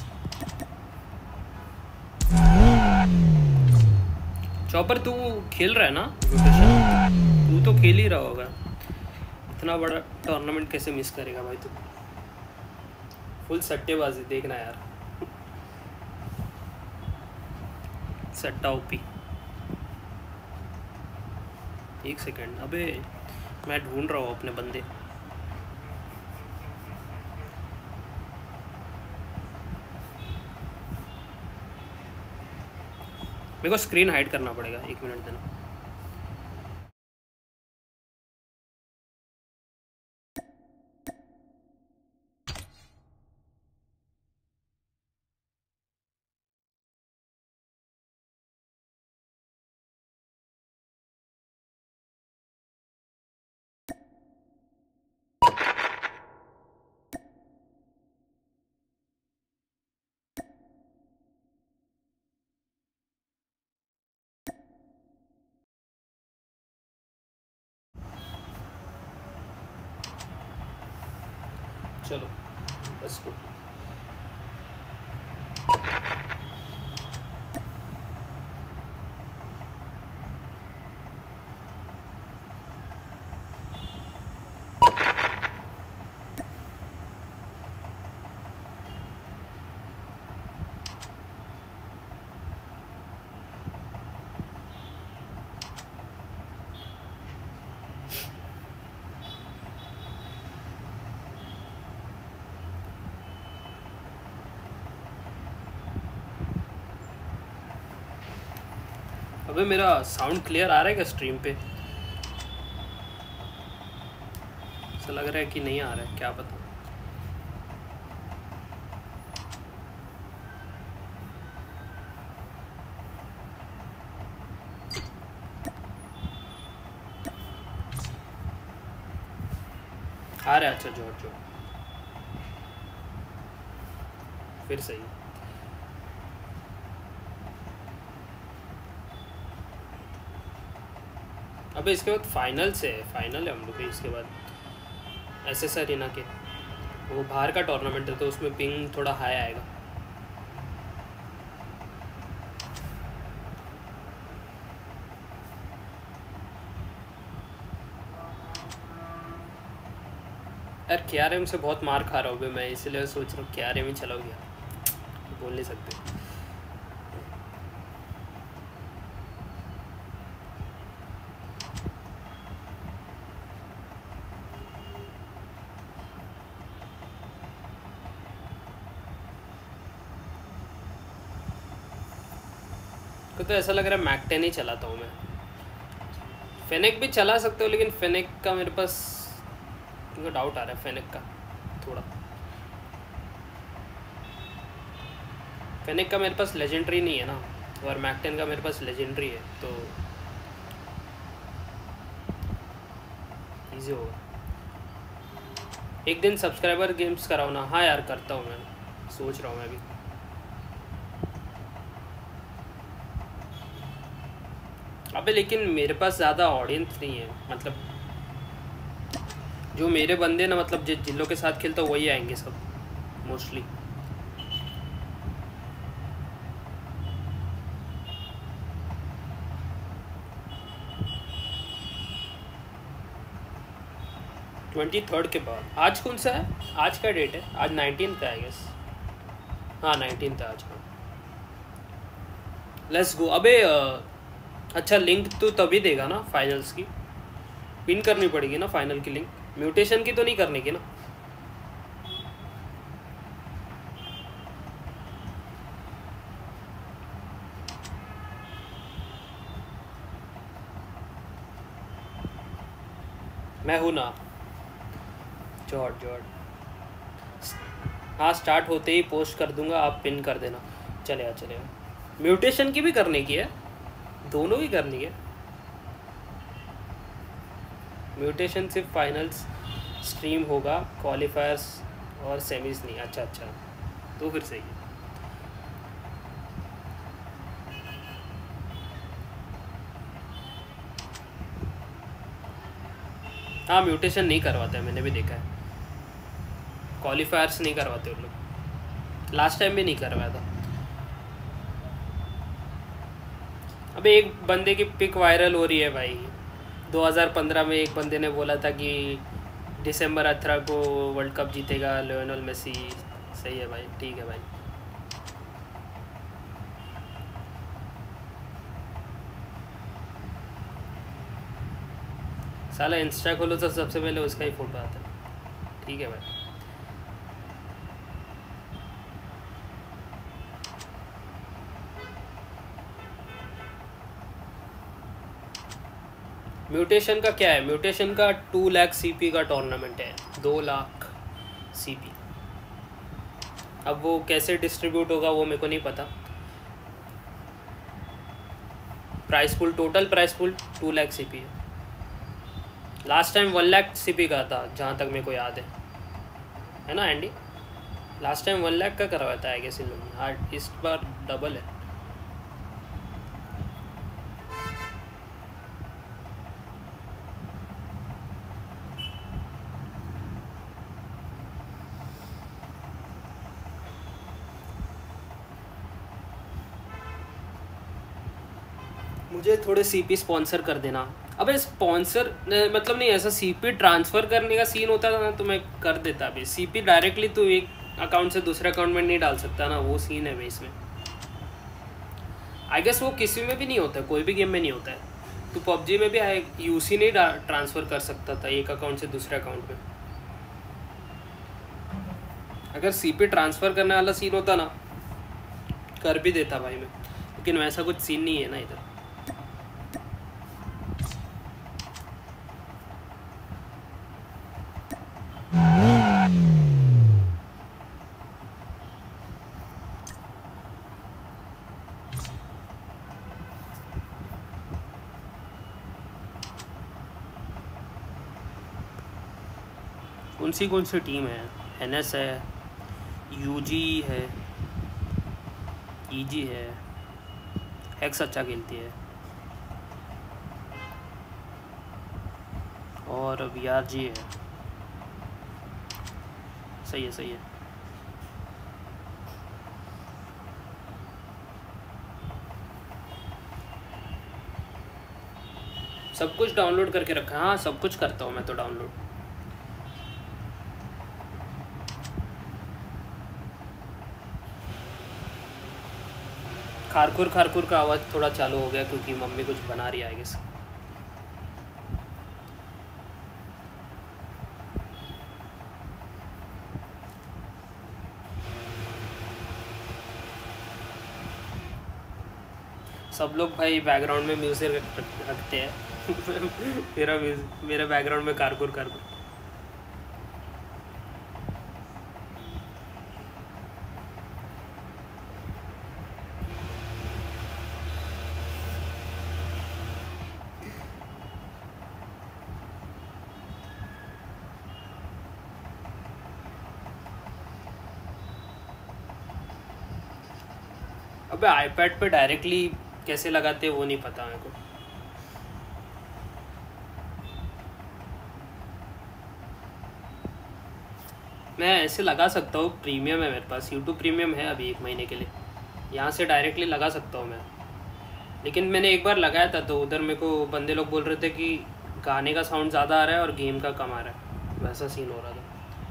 S3: चॉपर तू खेल रहा है ना? तू तो खेल ही रहा होगा। इतना बड़ा टूर्नामेंट कैसे मिस करेगा भाई तू? फुल सट्टेबाजी देखना यार। सट्टा ओपी। एक सेकंड। अबे मैं ढूंढ रहा हूँ अपने बंदे। मेरे को स्क्रीन हाइड करना पड़ेगा। 1 मिनट देना। चलो लेट्स गो। अबे मेरा साउंड क्लियर आ रहा है क्या स्ट्रीम पे? ऐसा लग रहा है कि नहीं आ रहा है, क्या पता। आ रहा है। अच्छा जोड़ जोड़ फिर सही। अबे इसके बाद फाइनल से है, फाइनल है हम लोग के इसके बाद एसएस अरीना के। वो बाहर का टूर्नामेंट है तो उसमें पिंग थोड़ा हाई आएगा। यार KRM से बहुत मार खा रहा हूँ अभी मैं, इसलिए सोच रहा हूँ KRM ही चला गया, बोल नहीं सकते। तो ऐसा लग रहा है मैक 10 ही चलाता हूँ मैं। फेनेक भी चला सकते हो लेकिन फेनेक का मेरे पास मुझे डाउट आ रहा है, फेनेक का थोड़ा। फेनेक का मेरे पास लेजेंडरी नहीं है ना, और मैक 10 का मेरे पास लेजेंडरी है तो इजी होगा। एक दिन सब्सक्राइबर गेम्स कराओ ना। हाँ यार करता हूँ मैं, सोच रहा हूँ मैं भी। अबे लेकिन मेरे पास ज़्यादा ऑडियंस नहीं है, मतलब जो मेरे बंदे ना, मतलब जिन लोग के साथ खेलता हूँ वही आएंगे सब मोस्टली। ट्वेंटी थर्ड के बाद। आज कौन सा है? आज का डेट है? आज 19 का है गेस। हाँ 19 था आज का। Let's go. अबे अच्छा लिंक तो तभी देगा ना फाइनल्स की, पिन करनी पड़ेगी ना फाइनल की लिंक। म्यूटेशन की तो नहीं करने की ना? मैं हूँ ना जॉर्ज। हाँ स्टार्ट होते ही पोस्ट कर दूंगा, आप पिन कर देना। चलेगा चलेगा। म्यूटेशन की भी करने की है, दोनों ही करनी है। म्यूटेशन सिर्फ फाइनल्स स्ट्रीम होगा, क्वालिफायर्स और सेमीज नहीं। अच्छा अच्छा तो फिर सही है। हाँ म्यूटेशन नहीं करवाते, मैंने भी देखा है। क्वालिफायर्स नहीं करवाते उन लोग, लास्ट टाइम भी नहीं करवाया था। अबे एक बंदे की पिक वायरल हो रही है भाई। 2015 में एक बंदे ने बोला था कि दिसंबर 18 को वर्ल्ड कप जीतेगा लियोनेल मेसी। सही है भाई, ठीक है भाई। साला इंस्टा खोलो तो सबसे पहले उसका ही फोटो आता है। ठीक है भाई। म्यूटेशन का क्या है? म्यूटेशन का 2 लाख CP का टूर्नामेंट है, 2 लाख CP। अब वो कैसे डिस्ट्रीब्यूट होगा वो मेरे को नहीं पता। Prize pool, total prize pool 2 lakh CP है। लास्ट टाइम 1 लाख CP का था जहाँ तक मेरे को याद है ना एंडी? लास्ट टाइम 1 लाख का करवाया था आई गेस इन लोगों ने। हाँ इस बार डबल है। मुझे थोड़े CP स्पॉन्सर कर देना। अबे स्पॉन्सर मतलब नहीं, ऐसा CP ट्रांसफ़र करने का सीन होता था ना तो मैं कर देता। अभी CP डायरेक्टली तो एक अकाउंट से दूसरे अकाउंट में नहीं डाल सकता ना, वो सीन है भाई इसमें। आई गेस वो किसी में भी नहीं होता है, कोई भी गेम में नहीं होता है। तो PUBG में भी UC नहीं ट्रांसफ़र कर सकता था एक अकाउंट से दूसरे अकाउंट में। अगर CP ट्रांसफ़र करने वाला सीन होता ना कर भी देता भाई मैं, लेकिन वैसा कुछ सीन नहीं है ना इधर। कौन सी टीम है? एनएस है, यूजी है, ईजी है, एक्स अच्छा खेलती है, और वीआरजी है। सही है, सही है। सब कुछ डाउनलोड करके रखा है। हाँ, सब कुछ करता हूँ मैं तो डाउनलोड। खारकुर का आवाज़ थोड़ा चालू हो गया क्योंकि मम्मी कुछ बना रही है, आई गेस। सब लोग भाई बैकग्राउंड में म्यूजिक रखते हैं। मेरा बैकग्राउंड में कारकुर। अबे आईपैड पे डायरेक्टली कैसे लगाते हैं वो नहीं पता मेरे को। मैं ऐसे लगा सकता हूँ, प्रीमियम है मेरे पास, यूट्यूब प्रीमियम है अभी 1 महीने के लिए, यहाँ से डायरेक्टली लगा सकता हूँ मैं। लेकिन मैंने एक बार लगाया था तो उधर मेरे को बंदे लोग बोल रहे थे कि गाने का साउंड ज़्यादा आ रहा है और गेम का कम आ रहा है, वैसा सीन हो रहा था।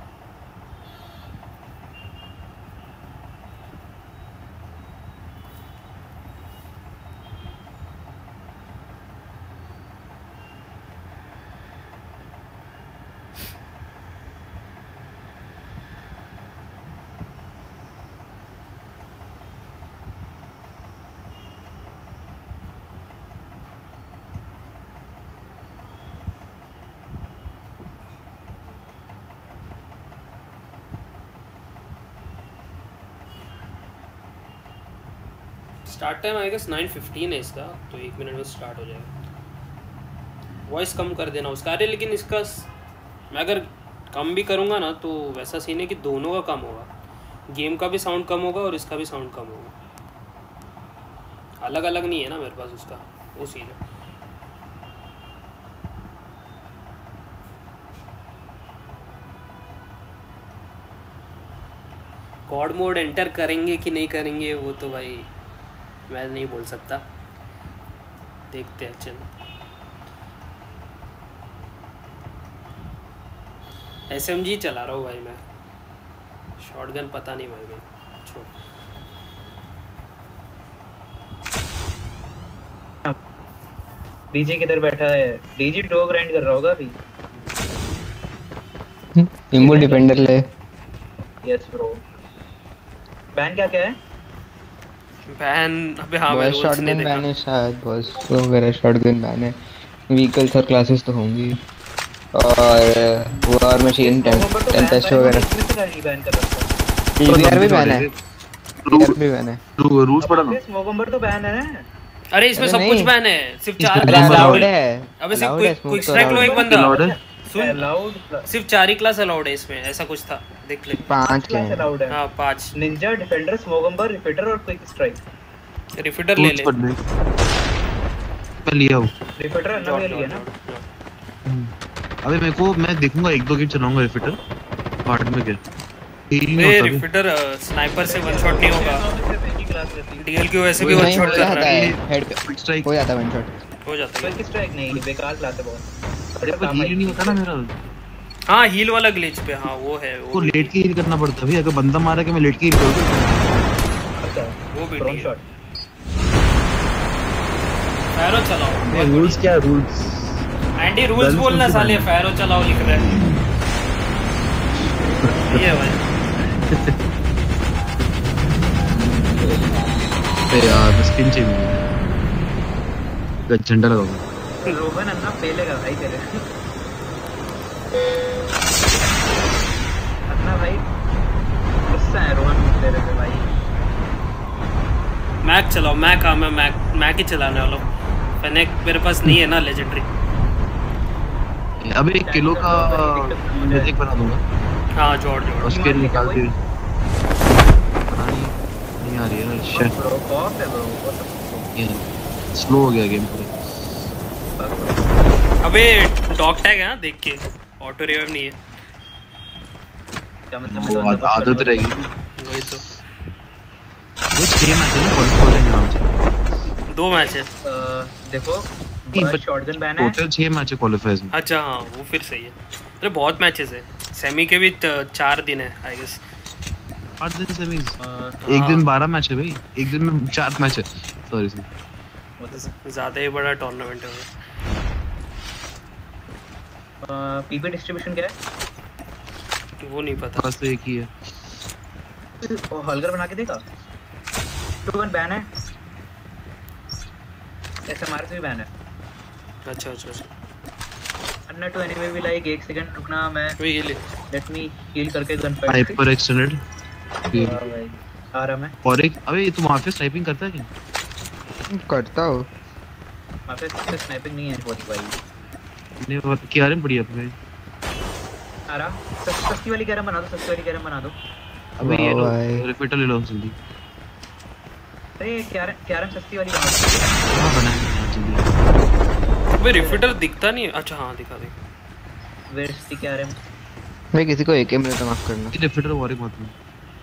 S3: स्टार्ट टाइम आई गेस 9:15 है इसका, तो 1 मिनट में स्टार्ट हो जाएगा। वॉइस कम कर देना उसका। अरे लेकिन इसका मैं अगर कम भी करूँगा ना तो वैसा सीन है कि दोनों का कम होगा, गेम का भी साउंड कम होगा और इसका भी साउंड कम होगा। अलग अलग नहीं है ना मेरे पास उसका, वो सीन है। कॉड मोड एंटर करेंगे कि नहीं करेंगे वो तो भाई मैं नहीं बोल सकता, देखते हैं। चलो SMG चला रहा हूँ भाई मैं, शॉटगन पता नहीं भाई। छोड़,
S1: डीजे किधर बैठा है? डीजे डो ग्राइंड कर रहा होगा अभी।
S2: इमो डिफेंडर ले।
S1: Yes bro. बैन क्या है?
S3: बैन अबे हाँ मैं
S2: बॉयज
S3: रूल्स
S2: शॉटगन
S3: नहीं
S2: बैन है
S3: देखा।
S2: शायद, बॉयज वगैरह शॉटगन बैन है, व्हीकल्स और क्लासेस तो होंगी, और वॉर मशीन टेम्पेस्ट वगैरह।
S1: बैन कर रखा है।
S2: टीवीआर भी बैन है, टीवीआर भी बैन है।
S5: रूल्स पढ़ा ना।
S1: स्मोकम्बर तो बैन है।
S3: अरे इसमें सब कुछ बैन है, सिर्फ 4
S2: अरे
S3: क्लास
S2: अलाउड है।
S3: अबे
S2: allowed
S3: सिर्फ
S2: है,
S3: क्विक
S2: smoke तो
S3: स्ट्राइक लो
S2: allowed
S3: एक बंदा।
S5: अलाउड है।
S3: सुन,
S1: अलाउड
S3: सिर्फ 4 ही क्लास अलाउड है इसमें, ऐसा कुछ था, देख ले।
S2: 5 के
S1: क्लास
S2: हैं।
S1: अलाउड है।
S3: हाँ 5।
S1: निंजा, डिफेंडर, स्मोकम्बर, रिपीटर और क्विक स्ट्राइक।
S3: रिफिटर ले ले।
S5: मैं लिया हूँ।
S1: रिपीटर अन्ना ले लिया ना।
S5: अबे मेरे को, मैं देखूंगा 1-2 गेम चलाऊंगा रिफिटर बाद में। क्या हील नहीं
S3: ये
S5: होता
S3: रिफिटर स्नाइपर से वन शॉट नहीं होगा,
S1: पहली क्लास रहती है।
S3: डीएल की वैसे भी वन
S2: नहीं,
S3: शॉट
S2: हो
S3: कर
S2: जाता
S3: रहा है,
S2: है हेड पे,
S5: क्विक स्ट्राइक
S2: हो जाता है वन शॉट।
S3: हो जाता है।
S1: क्विक स्ट्राइक नहीं, बेकार क्लास है बहुत।
S5: अरे पर हील नहीं होता ना मेरा।
S3: हाँ हील वाला ग्लिच पे, हाँ वो है,
S5: को
S3: वो भी
S5: लेट के हील करना पड़ता है भाई, अगर बंदा मारा कि मैं लेट के हील करूँ।
S1: अच्छा
S3: वो भी
S1: ड्रोन
S3: ठीक है।
S1: शॉट।
S3: फैरो चलाओ।
S5: रूल्स क्या रूल्स?
S3: एंडी रूल्स
S5: Guns
S3: बोलना
S5: कौन सी
S3: साले, फैरो चलाओ लिख रहे हैं। ये भाई
S5: यार स्किन चाहिए, झंडा लगाओ।
S1: रोहन अन्ना फेलेगा भाई तेरे। अन्ना भाई गुस्सा है रोहन तेरे पे भाई।
S3: मैक चलाओ, मैक। हाँ मैं मैक ही चलाने वाला हूँ। फेनेक मेरे पास नहीं है ना लेजेंडरी।
S5: अबे 1 किलो का मैजिक बना दूंगा
S3: हाँ जोड़ जोड़
S5: उसके निकाल के नहीं आ रही है शिट
S1: ब्रो ऑफ है ब्रो
S5: स्लो हो गया गेम पूरा
S3: अबे डॉग टैग है ना देख के ऑटो रिवाइव नहीं है
S1: क्या मतलब
S5: वो आदत रहेगी
S3: वही तो
S5: वो 6 मैच है ना क्वालिफायर नाम से
S3: 2 मैच है
S1: देखो शॉटगन बैन है
S5: टोटल 6 मैच है क्वालिफायर्स में
S3: अच्छा हाँ वो फिर सही है अरे बहुत मैचेस है सेमी के भी 4 दिन है आई गेस
S5: 8 दिन से भी एक दिन 12 मैच है भाई एक दिन में 4 मैच है सॉरी
S3: ज़्यादा ही बड़ा टूर्नामेंट है
S1: पीपी डिस्ट्रीब्यूशन क्या है
S3: वो नहीं पता
S5: बस तो एक ही है
S1: हॉलगर बना के देगा 2-1 बैन है एसएमआर से भी बैन है
S3: अच्छा अच्छा अच्छा
S1: अन्ना टू एनीवे भी लाइक 1 सेकंड रुकना मैं
S3: वही ये ले
S1: लेट मी हील करके गन फाइट
S5: हाइपर एक्सटेंडेड
S1: भाई आ रहा मैं
S5: और एक अबे तू वहां पे स्नाइपिंग करता है क्या
S2: करता हो
S1: वहां पे स्नाइपिंग नहीं है बहुत भाई
S5: नहीं वो केआरएम पड़ी है भाई
S1: आ रहा सस्ती वाली कैरम बना दो सस्ती वाली कैरम बना दो
S5: अबे ये लो
S2: भाई।
S5: रिपीटर ले लो जल्दी
S1: अरे कैरम सस्ती वाली बना
S5: हां बनाएंगे जल्दी
S3: अबे रिफिटर दिखता नहीं है अच्छा हाँ दिखा दे
S1: वेयर इज द कैरम
S2: मैं किसी को एक मिनट माफ करना
S5: ये रिपीटर वॉरिंग मत लो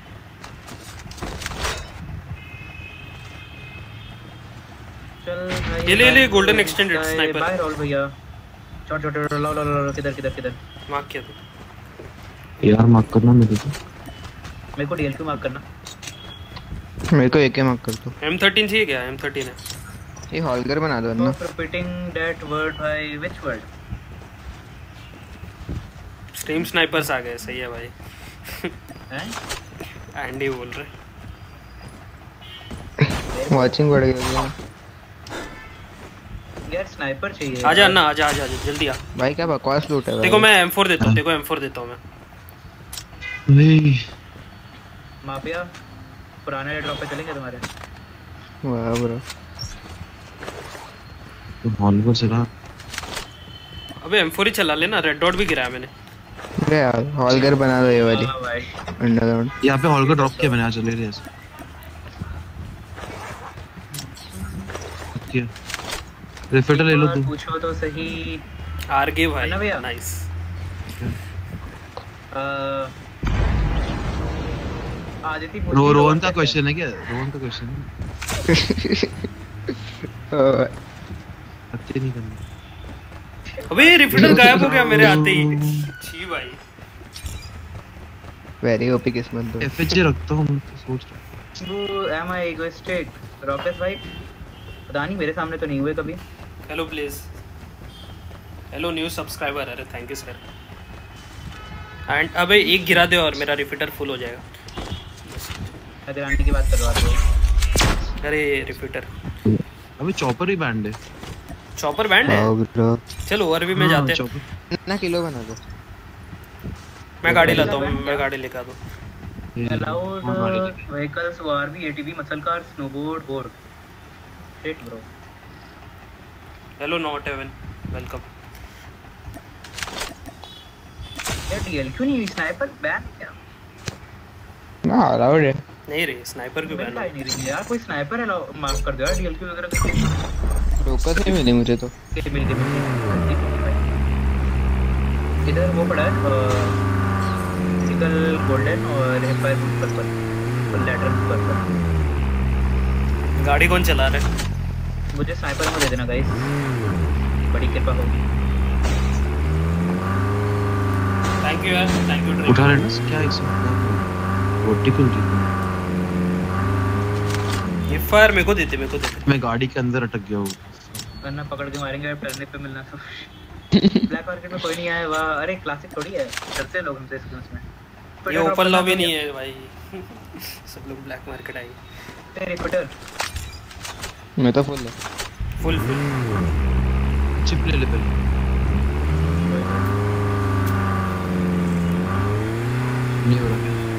S1: चल भाई
S3: ये ले गोल्डन एक्सटेंडेड स्नाइपर
S1: बाय रोल भैया छोड़ छोड़ लो किधर
S3: मार्क किया तो
S5: यार माफ करना मेरे को
S1: मेरे को डीएल क्यों मार्क करना
S2: मेरे को एक माफ कर दो
S3: M13 चाहिए क्या M13 है
S2: ये हॉलगर बना दो ना
S1: repeating that word by which word
S3: stream snipers आ गए सही है भाई
S1: हैं
S3: एंडी बोल रहे
S2: वाचिंग बढ़ गया
S1: यार स्नाइपर चाहिए
S3: आजा अन्ना आजा जल्दी आ
S2: भाई क्या बकवास लूट है
S3: देखो मैं M4 देता हूँ M4 देता हूँ मैं
S5: नहीं
S1: माफिया पुराने ड्रॉप पे चलेंगे तुम्हारे
S2: वाह ब्रो
S5: तो हॉल को चला
S3: अबे M4 ही चला लेना रेड डॉट भी गिराया मैंने
S2: अरे यार हॉलगर बना दो ये वाली
S1: हां भाई
S2: अंडरग्राउंड
S5: यहाँ पे हॉल को ड्रॉप किया मैंने चले रहे ऐसे क्या रिफिटर ले लो तू
S1: पूछो तो सही
S3: आरगे भाई
S1: अन्ना भैया।
S3: नाइस
S1: आदिति
S5: रोहन का क्वेश्चन है क्या रोहन का क्वेश्चन है अच्छे नहीं करना
S3: अबे रिफिटर गायब हो गया मेरे आते ही छी भाई
S2: वेरी ओपी किस्मत दो
S5: एफएच रखता हूँ मैं तो सोच रहा
S1: वो एम आई इगोइस्टिक रॉकेट भाई पता नहीं मेरे सामने तो नहीं हुए कभी
S3: hello please hello new subscriber अरे थैंक यू सर एंड अबे एक गिरा दे और मेरा रिफिटर फुल हो जाएगा
S1: मैं तेरे आंटी की बात करवा रहा हूँ
S3: अरे रिफिटर
S5: हूँ अबे चॉपर ही बैंड है
S3: चॉपर बैंड है
S2: आओ ब्रो
S3: चलो ओवरवी में जाते हैं
S5: चॉपर
S2: ना किलो बना दो
S3: मैं गाड़ी लाता हूँ मैं गाड़ी लेकर दो
S1: allowed vehicles RV ATV muscle car snowboard board shit bro
S3: hello not heaven welcome
S1: यार डीएल क्यों नहीं स्नाइपर बैन क्या
S2: ना अलाउड है
S3: नहीं रे स्नाइपर क्यों
S1: बैन
S3: बैन
S1: नहीं रही यार कोई स्नाइपर है मार्क कर दो यार डीएल क्यों वगैरह करके
S2: फोकस नहीं मिली मुझे तो
S1: मिल गई इधर वो पड़ा है फिजिकल गोल्डन और एम्पायर पर्पल लैटरल पर्पल
S3: गाड़ी कौन चला रहा है
S1: मुझे स्नाइपर में दे देना गाइस बड़ी कृपा होगी
S3: थैंक यू यार थैंक यू
S5: उठा लेना क्या इसमें वर्टिकल
S3: ये फायर मेरे को देते
S5: मैं गाड़ी के अंदर अटक गया हूँ
S1: वरना पकड़ के मारेंगे अब टर्ने पे मिलना तो ब्लैक मार्केट में कोई नहीं आया वाह अरे क्लासिक थोड़ी है डरते हैं लोग हमसे इस गेम्स में
S3: ये ओपन लॉबी नहीं है भाई सब लोग ब्लैक मार्केट आएंगे
S1: तेरे रिपीटर
S2: मैं तो फुल है
S3: फुल
S5: चिप ले ले पहले नहीं हो रहा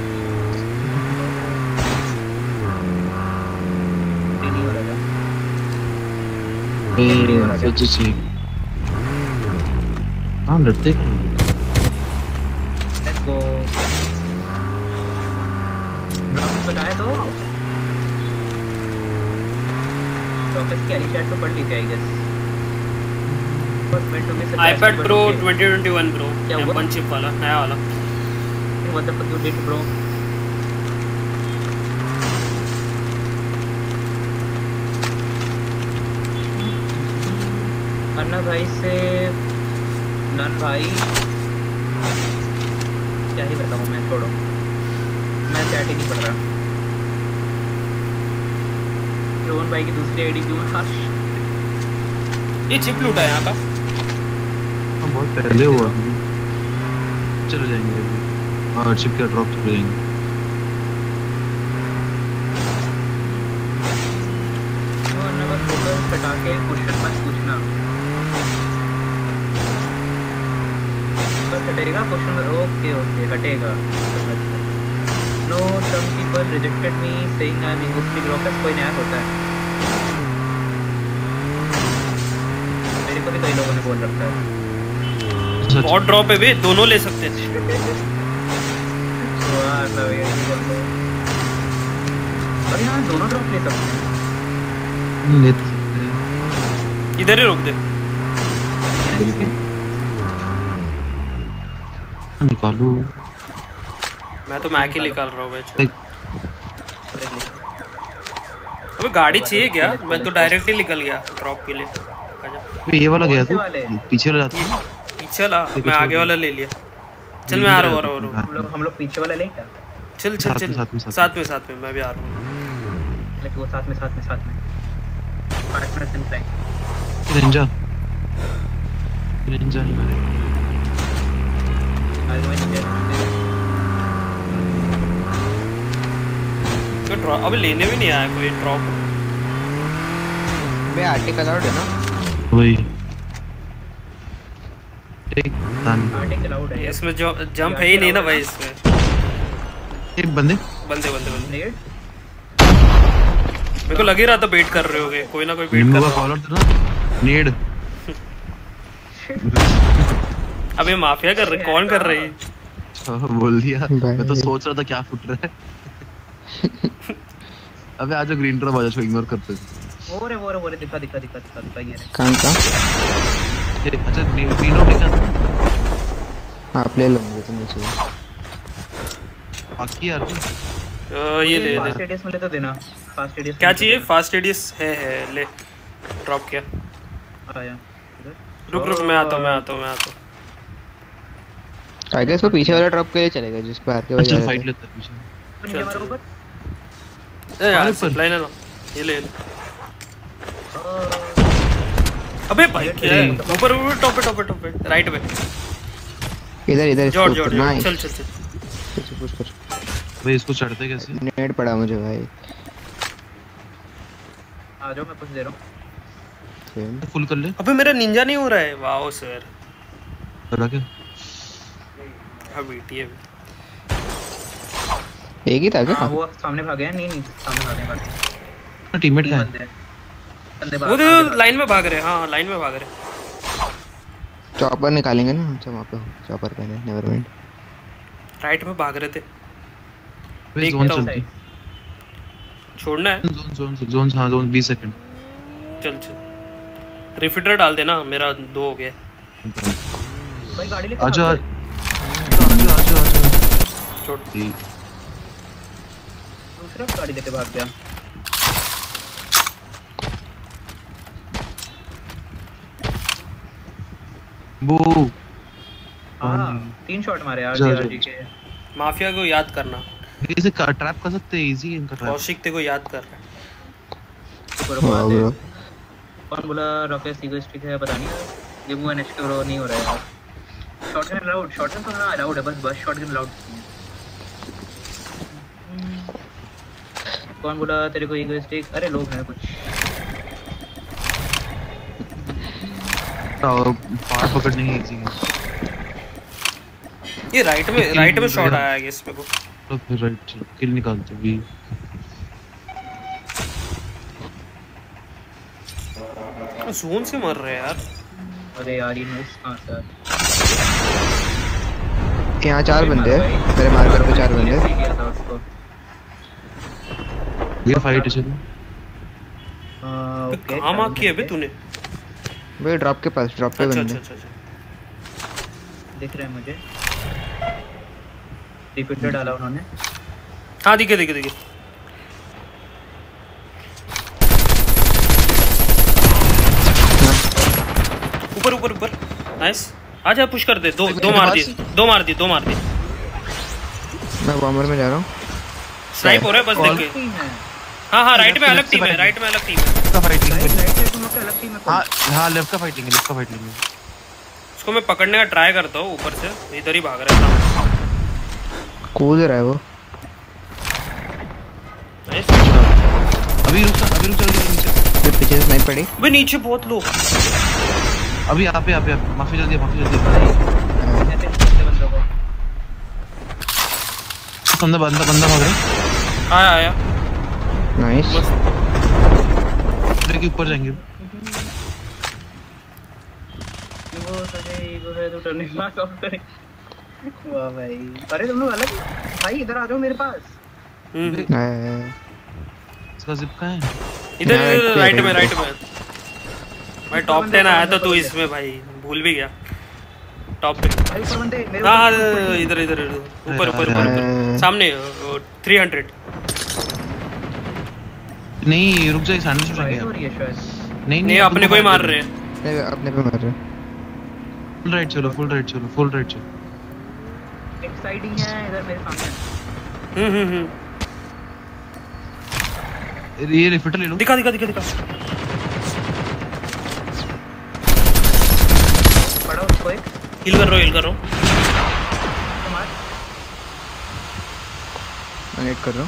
S1: नहीं हो रहा
S5: ए एफएच चाहिए हाँ लड़ते हैं।
S1: Let's go. ड्रॉप बताया तो टॉपिक की चैट तो पढ़ ली थी I guess.
S3: iPad Pro 2021 Pro
S1: क्या हुआ?
S3: M1 चिप वाला नया वाला।
S1: What the fuck you did bro? अन्ना भाई से नन भाई क्या ही बताऊँ मैं, छोड़ो मैं चैट ही नहीं पढ़ रहा। रोहन भाई की दूसरी आईडी क्यों हर्ष?
S3: ये चिप लूटा है यहाँ का।
S5: हाँ बहुत पहले हुआ। चले जाएंगे अभी। और चिप का ड्रॉप चले जाएंगे।
S1: तो अन्ना बस फोकस हटा के क्वेश्चन मत पूछना। बस हटेगा क्वेश्चन। ओके ओके हटेगा। No some people rejected me saying I am egoistic rocket. कोई नया होता है मेरे को भी कई लोगों ने बोल रखा है।
S3: बहुत ड्रॉप है बे, दोनों ले सकते थे।
S1: वाह ना ये बोल दो। अरे यार दोनों ड्रॉप ले सकते हैं।
S5: ले तो सकते हैं।
S3: इधर ही रोक दे।
S5: निकालो।
S3: मैं तो मैक ही निकाल रहा हूँ भाई।
S5: एक-
S3: अबे गाड़ी चाहिए क्या? मैं तो डायरेक्ट ही निकल गया ड्रॉप के लिए। आजा।
S5: ये वाला गया
S1: कौन से
S5: तो
S1: वाले?
S5: पीछे वाला जाता है।
S3: पीछे ला, मैं आगे वाला ले लिया। चल मैं आ रहा हूँ
S1: हम लोग पीछे वाला लें क्या?
S3: चल
S5: साथ में,
S3: साथ में मैं भी आ रहा हूँ।
S1: लेकिन वो साथ में 5 मिनट दिन टाइम।
S5: निंजा निंजा नहीं मारे।
S1: आज मैं नहीं
S3: तो ड्रॉप अबे लेने भी नहीं आया कोई ड्रॉप।
S2: बे आर्टिकल आउट है ना?
S5: वही एक दान
S1: आटे के लाउड है
S3: इसमें जो जंप है ही नहीं ना भाई इसमें।
S5: एक बंदे
S3: बंदे
S1: नेट।
S3: मेरे को लग ही रहा था वेट कर रहे होगे, कोई ना कोई वेट
S5: निम्बू
S3: कर
S5: का
S3: रहा
S5: कॉलर था ना नेड।
S3: होगा। अबे माफिया कर रहे, कौन कर रही?
S5: बोल दिया।
S2: भाई।
S5: मैं तो सोच रहा था क्या फुट रहा है। अबे आज ग्रीन ड्रॉप आ जा, इग्नोर करते थे।
S1: वो रे दिखा ये रे।
S2: कहाँ का?
S5: अच्छा ग्रीनो दिखा
S2: आप ले लोगे तुम मुझे।
S5: बाकी यार
S3: ये ले
S1: फास्ट
S3: ले।
S1: एडीएस में ले तो देना। फास्ट एडीएस
S3: क्या चाहिए? फास्ट एडीएस है ले। ड्रॉप किया।
S1: आया
S3: रुक मैं आता हूँ।
S2: आई गेस वो पीछे वाला ड्रॉप के लिए चलेगा जिस पे आके
S5: अच्छा
S2: बजा
S5: फाइट
S2: रहे थे।
S5: लेते हैं पीछे।
S1: नीचे हमारे ऊपर।
S3: ए यार
S5: पर।
S3: सप्लाई ना लो। ये ले। अबे भाई क्या है? ऊपर टॉप पे राइट पे।
S2: इधर
S3: जोड़
S2: नाइस।
S3: चल
S2: पुश कर।
S5: भाई इसको चढ़ते कैसे?
S2: नेट पड़ा मुझे भाई।
S1: आ जाओ मैं कुछ दे रहा हूँ।
S2: सेम।
S5: फुल कर ले।
S3: अबे मेरा निंजा नहीं हो रहा है। Wow sir.
S5: करा क्या?
S3: हाँ बेटी है।
S2: एक ही था क्या?
S1: हाँ वो सामने भागे हैं। नहीं सामने भागे हैं।
S5: टीममेट का है।
S1: बंदे
S3: वो तो लाइन में भाग रहे हैं। हाँ लाइन में भाग रहे हैं।
S2: चॉपर निकालेंगे ना। अच्छा वहाँ पे चॉपर पहले नेवर माइंड।
S3: राइट में भाग रहे थे।
S5: भाई जोन
S3: देखता हूँ।
S5: चलती।
S3: छोड़ना है।
S5: जोन हाँ जोन 20 सेकंड।
S3: चल रिफिटर डाल देना। मेरा 2 हो गया।
S1: भाई गाड़ी लेके
S5: आजा
S1: भाग
S5: आजा।
S3: छोड़।
S1: दूसरा गाड़ी लेके भाग गया।
S5: वो
S1: हाँ 3 शॉट मारे यार
S5: जा,
S1: जीआरजी के।
S3: माफिया को याद करना।
S5: इसे ट्रैप कर सकते हैं। इजी इनका ट्रैप।
S3: कौशिक तेरे को याद कर रहा है।
S2: वाह ब्रो।
S1: कौन बोला रॉकेट इगोइस्टिक है? पता नहीं ये वो एनएच ब्रो नहीं हो रहा है यार। Shotgun allowed. शॉटगन तो हाँ अलाउड है। बस शॉटगन अलाउड। कौन बोला तेरे को इगोइस्टिक? अरे लोग हैं कुछ।
S5: पार पकड़ने की इजी है।
S3: ये राइट में शॉट आया है इसमें को।
S5: तो फिर राइट किल निकालते भी।
S3: जोन से मर रहे हैं यार।
S1: अरे यार ये नोट्स कहाँ से?
S2: यहाँ 4 बंदे हैं, मेरे मार्कर पे 4 बंदे।
S1: नहीं किया था उसको।
S5: ये फाइट चलो।
S1: ओके
S3: कहाँ मार्क किया बे तूने?
S2: भाई ड्रॉप के पास, ड्रॉप पे
S3: अच्छा
S2: बंदे।
S3: अच्छा अच्छा अच्छा।
S1: दिख रहा है मुझे। रिपीटर डाला उन्होंने।
S3: हाँ दिखे दिखे दिखे। ऊपर ऊपर ऊपर। नाइस। आजा पुश कर दे। दो मार दिए।
S2: मैं बॉम्बर में जा रहा हूँ।
S3: स्नाइप हो रहा है बस देख के। हाँ राइट में अलग टीम है।
S5: का फाइटिंग है।
S1: राइट साइड तुम लोग का अलग टीम है।
S5: हाँ लेफ्ट का फाइटिंग है।
S3: उसको मैं पकड़ने का ट्राई करता हूँ ऊपर से। इधर ही भाग रहा है।
S2: कूद रहा है वो।
S3: नाइस।
S5: अभी रुक जा नीचे।
S2: फिर पीछे से स्नाइप पड़ी।
S3: बे नीचे बहुत लो।
S5: अभी यहाँ पे माफी जल्दी
S1: ऐसे कितने बंदों को
S5: बंदा भाग रहा है।
S3: आया
S2: नाइस।
S5: के ऊपर जाएंगे।
S1: वो तो है तो टर्निंग मार्क ऑफ करे। वाह भाई। अरे तुम लोग अलग भाई इधर आ जाओ मेरे पास।
S5: इसका जिप कहाँ है?
S3: इधर राइट में भाई टॉप 10 आया था तो इसमें भाई भूल भी गया टॉप पे।
S1: भाई ऊपर बंदे मेरे
S3: हाँ इधर ऊपर सामने 300।
S5: नहीं रुक जा, सैंडविच हो
S1: फाइट
S5: जाएगा।
S1: हो रही है शायद।
S3: नहीं अपने को ही मार रहे हैं।
S2: अपने पे मार रहे।
S5: फुल राइट चलो।
S1: एक साइड ही है इधर मेरे सामने।
S5: ये रिफिटर ले लो।
S3: दिखा
S1: पड़ा उसको एक
S3: हील कर रहा हूँ।
S1: मार।
S2: मैं नेट कर रहा हूँ।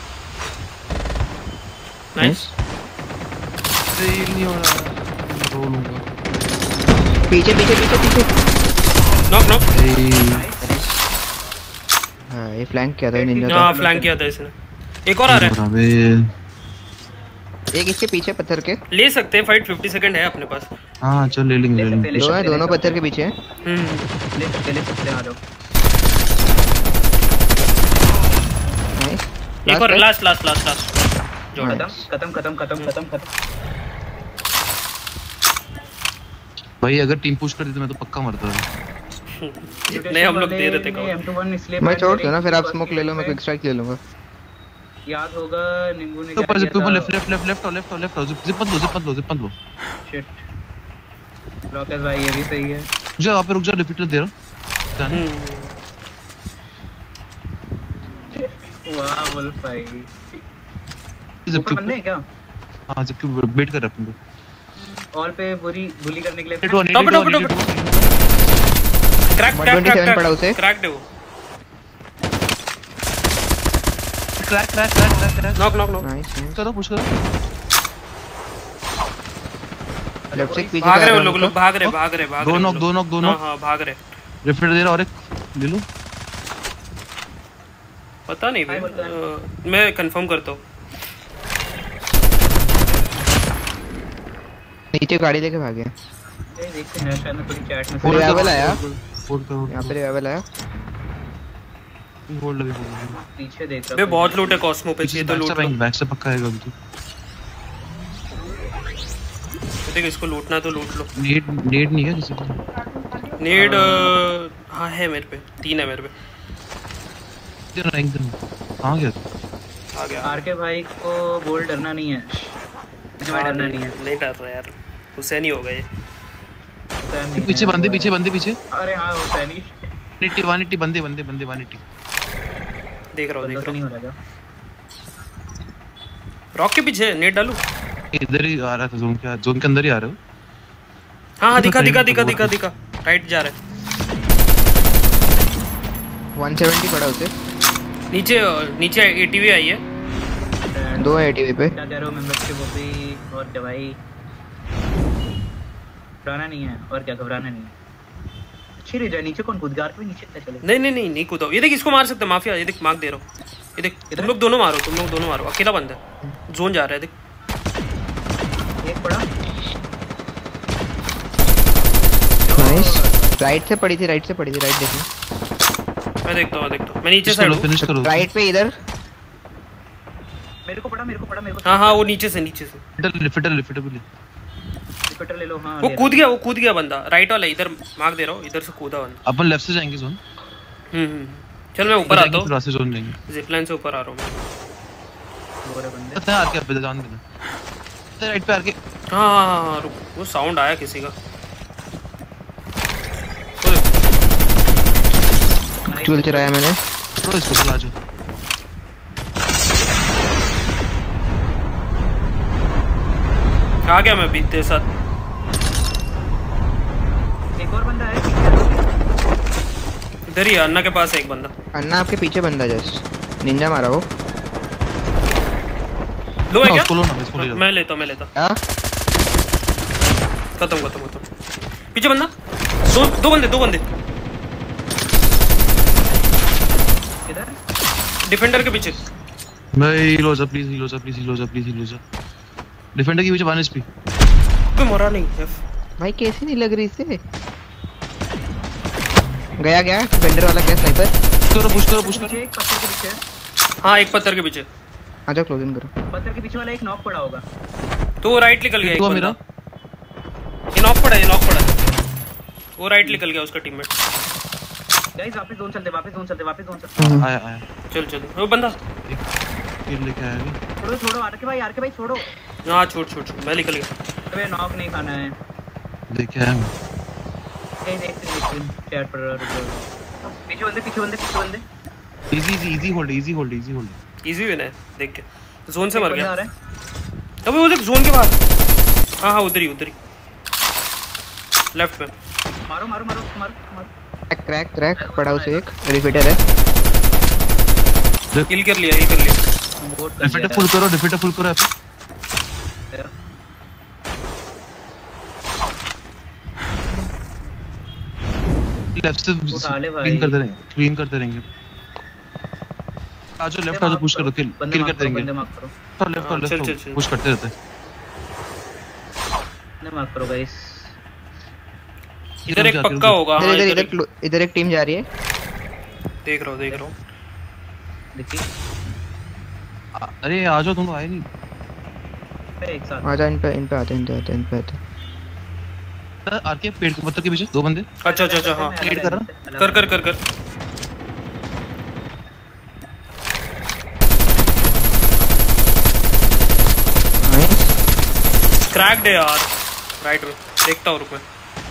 S3: नाइस।
S5: रील नहीं हो रहा, रो लूंगा।
S2: पीछे
S3: नॉक।
S2: हाँ ये फ्लैंक किया था निंजा
S3: हाँ
S2: था।
S3: फ्लैंक किया था इसने। एक और आ रहा है।
S2: एक इसके पीछे पत्थर के।
S3: ले सकते हैं फाइट। 50 सेकंड है अपने पास।
S5: हाँ चल ले लेंगे।
S2: दो है, दोनों पत्थर के पीछे हैं।
S1: ले सकते हैं आ जाओ।
S2: नाइस।
S3: एक और लास्ट जो
S1: खत्म।
S5: भाई अगर टीम पुश कर देते मैं तो पक्का मरता था।
S3: नहीं हम लोग दे रहे थे कवर।
S1: M21 इसलिए
S2: मैं छोड़ दो ना, फिर आप स्मोक ले लो, मैं क्विक स्ट्राइक ले लूंगा।
S1: याद होगा नींबू ने
S5: तो
S1: क्या
S5: पर
S1: किया
S5: जिप
S1: था।
S5: लेफ्ट जिप मत लो।
S1: शिट रॉकेट भाई ये भी सही है।
S5: रुक जा रिपीटर दे रहा हूं।
S1: वाह वुल्फ भाई।
S5: जिप
S1: ऊपर बंदे हैं क्या?
S5: हां जिप के वेट कर अपन को।
S1: ऑल पे बुली करने के लिए।
S3: टॉप क्रैक
S2: पड़ा उसे।
S3: क्रैक दे वो।
S5: क्रैक।
S3: नॉक।
S2: नाइस।
S5: करो पुश करो।
S2: लेफ्ट से पीछे
S3: भाग रहे लोग भाग रहे।
S5: दो नॉक।
S3: हाँ भाग रहे।
S5: रिफिटर दे रहा और एक ले लो।
S3: पता नहीं भाई। मैं कंफर्म करता हूँ।
S2: नीचे गाड़ी लेके भागे।
S1: ये देखते हैं शायद मैं थोड़ी चैट में
S2: रिवाइवल आया।
S5: होल्ड करो।
S2: यहाँ पे रिवाइवल आया।
S5: होल्ड लगे।
S1: पीछे देख रहा
S3: बे बहुत लूट है कॉस्मो पे। ये तो लूट लो।
S5: बैक से पक्का आएगा अभी तो।
S3: देख इसको लूटना तो लूट लो।
S5: नेड नहीं है किसी को।
S3: नेड हाँ है मेरे पे। 3 है मेरे पे।
S5: कहाँ गया
S3: आ गया।
S1: आरके भाई को बोल डरना नहीं है। मुझे डरना नहीं है।
S3: नहीं डर रहा यार। हुसैन ही हो गए।
S5: पीछे बंदे पीछे।
S1: अरे हाँ हुसैन ही।
S5: 180 बंदे 180।
S3: देख रहा हूँ।
S1: नहीं हो रहा क्या?
S3: रॉक के पीछे नेट डालू।
S5: इधर ही आ रहा था जोन के अंदर ही आ रहे हो।
S3: हाँ दिखा। राइट जा रहा है।
S2: 170 पड़ा उसे।
S3: नीचे एटीवी आई है।
S2: 2 है एटीवी पे।
S1: क्या कह रहे हो मेंबरशिप वो भी और दवाई। घबराना नहीं है और क्या घबराना नहीं है। अच्छी रह जाए। नीचे कौन कूद गया? नीचे क्या चले?
S3: नहीं कूदो। ये देख इसको मार सकते माफिया। ये देख मार्क दे रहा हूँ। ये देख तुम लोग दोनों मारो। अकेला बंदा है। जोन जा रहा है देख।
S1: एक पड़ा।
S2: नाइस। राइट से पड़ी थी, राइट देखो।
S3: मैं देखता हूँ मैं नीचे साइड हूँ।
S5: फिनिश करो।
S2: राइट पे इधर।
S1: मेरे को पड़ा
S3: हाँ वो नीचे से
S5: लिफ्टर भी
S1: रिपीटर ले लो। हाँ
S3: वो कूद गया बंदा। राइट वाला इधर मार्क दे रहा हूँ, इधर से कूदा बंदा।
S5: अपन लेफ्ट से जाएंगे जोन।
S3: चल मैं ऊपर आता हूँ,
S5: रास्ते जोन लेंगे।
S3: जिपलाइन से ऊपर आ रहा हूँ मैं।
S1: गोरे बंदे
S5: पता है आके पे जान देना। राइट पे आके।
S3: हाँ रुक, वो साउंड आया किसी का।
S2: चूल चराया मैंने।
S5: तो इसको चला जाओ।
S3: आ गया मैं भी तेरे साथ।
S1: एक और बंदा है
S3: इधर ही है, अन्ना के पास है एक बंदा।
S2: अन्ना आपके पीछे बंदा जस्ट निंजा मारा वो।
S3: लो है क्या?
S5: उसको लो ना, इसको ले लो।
S3: मैं लेता
S2: हां
S3: खत्म। पीछे बंदा। दो बंदे
S1: इधर।
S3: डिफेंडर के पीछे।
S5: मैं हीलो जा प्लीज। डिफेंडर की पीछे 1 एचपी।
S3: कोई मरा नहीं एफ।
S2: भाई कैसी नहीं लग रही इसे। गया डिफेंडर वाला क्या स्नाइपर।
S5: पुश करो।
S1: पीछे एक पत्थर के पीछे।
S3: हाँ एक पत्थर के पीछे।
S2: आ जाओ क्लोजिंग करो।
S1: पत्थर के पीछे वाला एक नॉक पड़ा होगा।
S3: तो वो राइट निकल गया एक
S5: तो
S3: बंदा।
S5: मेरा
S3: ये नॉक पड़ा है। वो राइट निकल गया उसका टीममेट।
S1: गाइस वापस जोन चलते।
S5: आया।
S3: चल वो बंदा।
S5: किल लेके आया अभी।
S1: छोड़ो आर के भाई छोड़ो।
S3: हाँ छोड़ मैं निकल गया।
S1: अबे नॉक नहीं खाना है।
S5: लेके आया मैं।
S1: एक चैट पर पीछे बंदे।
S5: Easy hold.
S3: इजी विन है देख के। जोन से मर
S1: बंदा
S3: गया।
S1: आ रहा है।
S3: अबे वो देख जोन के बाहर। हाँ उधर ही लेफ्ट में।
S1: मारो।
S2: क्रैक पड़ा उसे एक रिपीटर है।
S3: किल कर लिया।
S5: डिफेंडर फुल करो आप। लेफ्ट से
S1: उठा ले भाई।
S5: क्लीन करते रहेंगे। आजो लेफ्ट आजो पुश करो। किल करते रहेंगे। लेफ्ट पुश करते रहते हैं।
S1: मार्क करो गाइस।
S3: इधर एक पक्का होगा। हाँ,
S2: इधर एक टीम जा रही है।
S3: देख रहा हूँ
S1: देखिए
S5: अरे आ जाओ, तुम आए नहीं।
S1: एक साथ
S2: आ जा। इन पे आते।
S5: आके पेड़ के पत्थर के पीछे 2 बंदे।
S3: अच्छा हाँ
S5: क्लियर कर।
S3: क्रैक्ड है यार। राइट में देखता हूँ रुक मैं।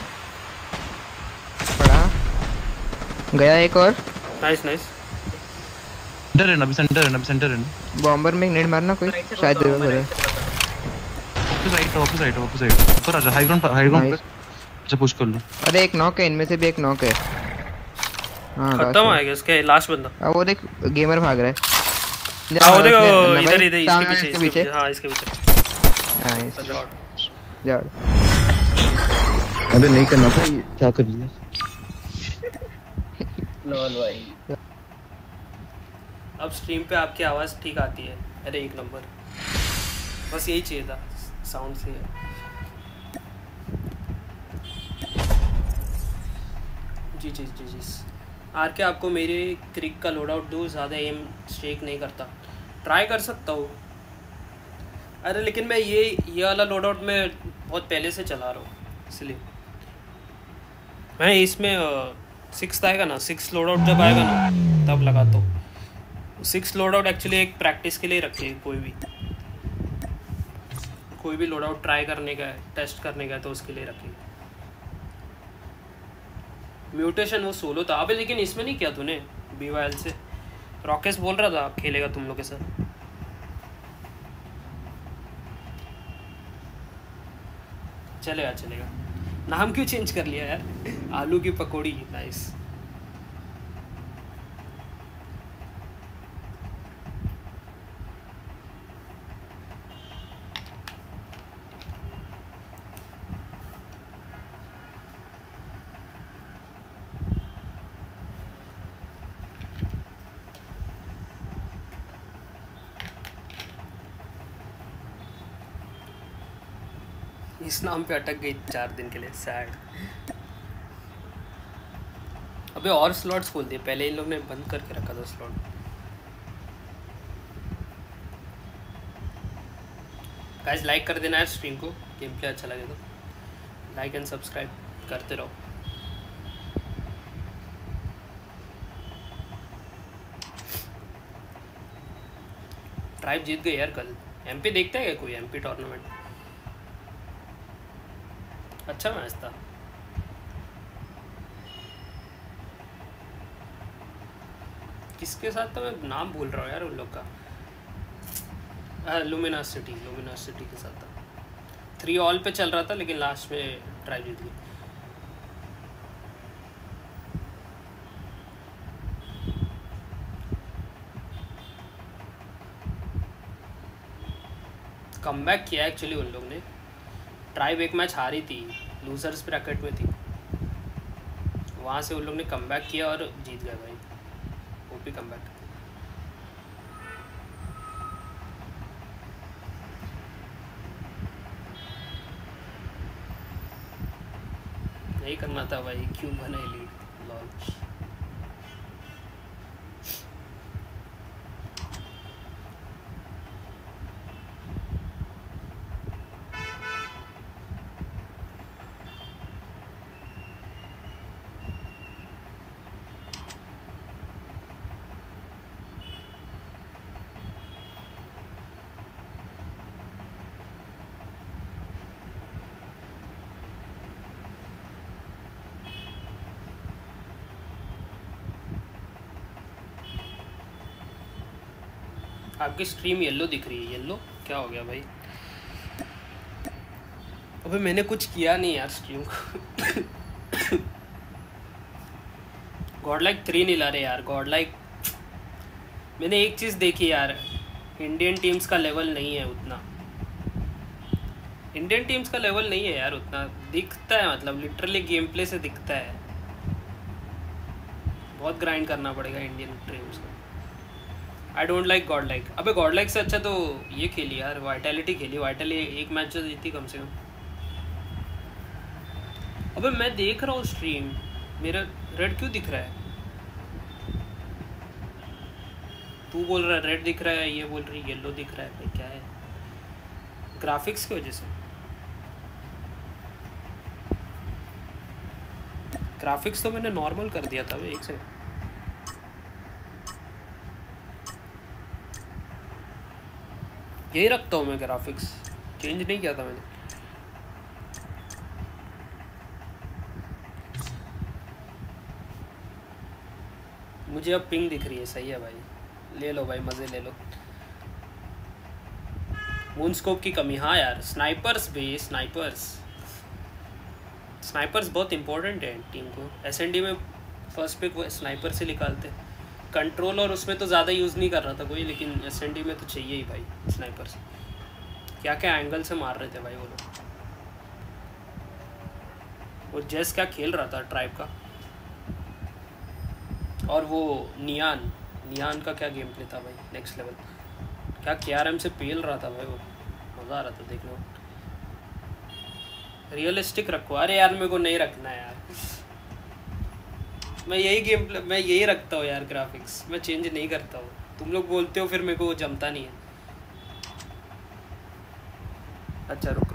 S2: पड़ा गया एक और।
S3: नाइस
S5: सेंटर है ना।
S2: बॉम्बर में नेट मारना कोई शायद जरूर करे।
S5: ऑफ साइड ऊपर आ जा। हाई ग्राउंड पे। अच्छा पुश कर लो।
S2: अरे एक नॉक है, इनमें से भी एक नॉक है। हां
S3: खत्म आएगा इसके लास्ट बंदा।
S2: वो देख गेमर भाग रहा है।
S3: वो देखो इधर इसके पीछे। हाँ इसके पीछे।
S2: नाइस जा।
S4: अबे नहीं करना था ये, क्या कर लिया।
S1: लॉल भाई।
S3: अब स्ट्रीम पे आपकी आवाज़ ठीक आती है। अरे एक नंबर। बस यही चाहिए था, साउंड से। जी आर के आपको मेरे क्रिक का लोड आउट दो। ज़्यादा एम स्ट्रेक नहीं करता। ट्राई कर सकता हूँ। अरे लेकिन मैं ये वाला लोड आउट में बहुत पहले से चला रहा हूँ, इसलिए मैं इसमें 6 आएगा ना, 6 लोड आउट जब आएगा ना तब लगाता हूँ। 6 लोड आउट एक्चुअली एक प्रैक्टिस के लिए रखिए। कोई भी लोड आउट ट्राई करने का है, टेस्ट करने का है, तो उसके लिए रखिए। म्यूटेशन वो सोलो था। अबे लेकिन इसमें नहीं किया तूने BYL से। रॉकेस बोल रहा था खेलेगा तुम लोग के साथ। चलेगा। नाम क्यों चेंज कर लिया यार? आलू की पकौड़ी। नाइस। इस नाम पे अटक गई 4 दिन के लिए। सैड। अबे और स्लॉट्स खोल दिए, पहले इन लोग ने बंद करके रखा था स्लॉट। गाइस लाइक कर देना यार स्ट्रीम को, गेम प्ले अच्छा लगे तो लाइक एंड सब्सक्राइब करते रहो। ट्राइब जीत गए यार कल। एमपी देखते हैं क्या कोई एमपी टूर्नामेंट? अच्छा मैच था। किसके साथ था मैं नाम भूल रहा हूँ यार उन लोग का। लुमिनास सिटी के साथ था। 3 ऑल पे चल रहा था लेकिन लास्ट में ट्राइब जीत गई। कमबैक किया एक्चुअली उन लोग ने। ट्राइब एक मैच हारी थी, लूजर्स ब्रैकेट में थी, वहाँ से उन लोग ने कमबैक किया और जीत गए भाई। OP comeback. यही करना था भाई, क्यों बना लीड लॉन्च। आपकी स्ट्रीम येलो दिख रही है। येलो क्या हो गया भाई? अबे मैंने कुछ किया नहीं यार स्ट्रीम को। गॉडलाइक 3 नहीं ला रहे यार। गॉडलाइक मैंने एक चीज़ देखी यार, इंडियन टीम्स का लेवल नहीं है उतना। इंडियन टीम्स का लेवल नहीं है यार उतना, दिखता है मतलब लिटरली गेम प्ले से दिखता है। बहुत ग्राइंड करना पड़ेगा इंडियन टीम्स को। I don't like god like. अबे गॉड लाइक से अच्छा तो ये खेली यार, वाइटैलिटी खेली। वाइटैलिटी एक मैच जो जीती कम से कम। अबे मैं देख रहा हूँ स्ट्रीम, मेरा रेड क्यों दिख रहा है? तू बोल रहा है रेड दिख रहा है, ये बोल रही येलो दिख रहा है। भाई क्या है? ग्राफिक्स की वजह से। ग्राफिक्स तो मैंने नॉर्मल कर दिया था। एक सेकंड, यही रखता हूँ मैं, ग्राफिक्स चेंज नहीं किया था मैंने। मुझे अब पिंग दिख रही है, सही है भाई। ले लो भाई, मज़े ले लो। मूनस्कोप की कमी, हाँ यार। स्नाइपर्स भी, स्नाइपर्स बहुत इंपॉर्टेंट है टीम को। एसएनडी में फर्स्ट पिक वो स्नाइपर से निकालते। कंट्रोल और उसमें तो ज़्यादा यूज़ नहीं कर रहा था कोई, लेकिन एसएनडी में तो चाहिए ही भाई स्नाइपर्स। क्या क्या एंगल से मार रहे थे भाई वो लोग। वो जेस क्या खेल रहा था ट्राइब का। और वो नियान का क्या गेम प्ले था भाई, नेक्स्ट लेवल। क्या केआरएम से पेल रहा था भाई वो, मज़ा आ रहा था देखने में। रियलिस्टिक रखो। अरे यार मेरे को नहीं रखना है यार, मैं यही गेम प्ले मैं यही रखता हूँ यार। ग्राफिक्स मैं चेंज नहीं करता हूँ। तुम लोग बोलते हो फिर मेरे को जमता नहीं है। अच्छा रुक।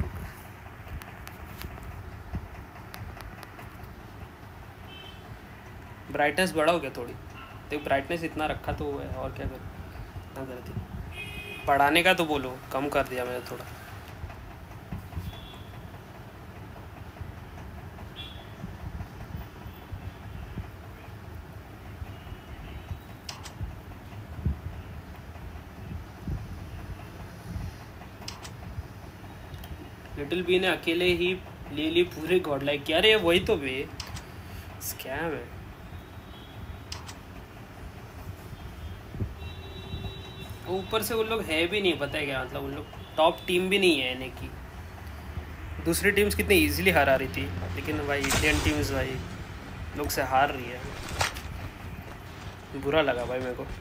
S3: ब्राइटनेस बढ़ा हो गया थोड़ी, तो ब्राइटनेस इतना रखा तो है, और क्या करूँ? इतना कर दी। बढ़ाने का तो बोलो, कम कर दिया मैंने थोड़ा। लिटिल बी ने अकेले ही ले ली पूरे गॉड लाइक। क्या रे वही तो बे स्कैम है। ऊपर से उन लोग है भी नहीं, पता है क्या मतलब, उन लोग टॉप टीम भी नहीं है एनए की। दूसरी टीम्स कितनी इजीली हरा रही थी, लेकिन भाई इंडियन टीम्स भाई लोग से हार रही है। बुरा लगा भाई मेरे को।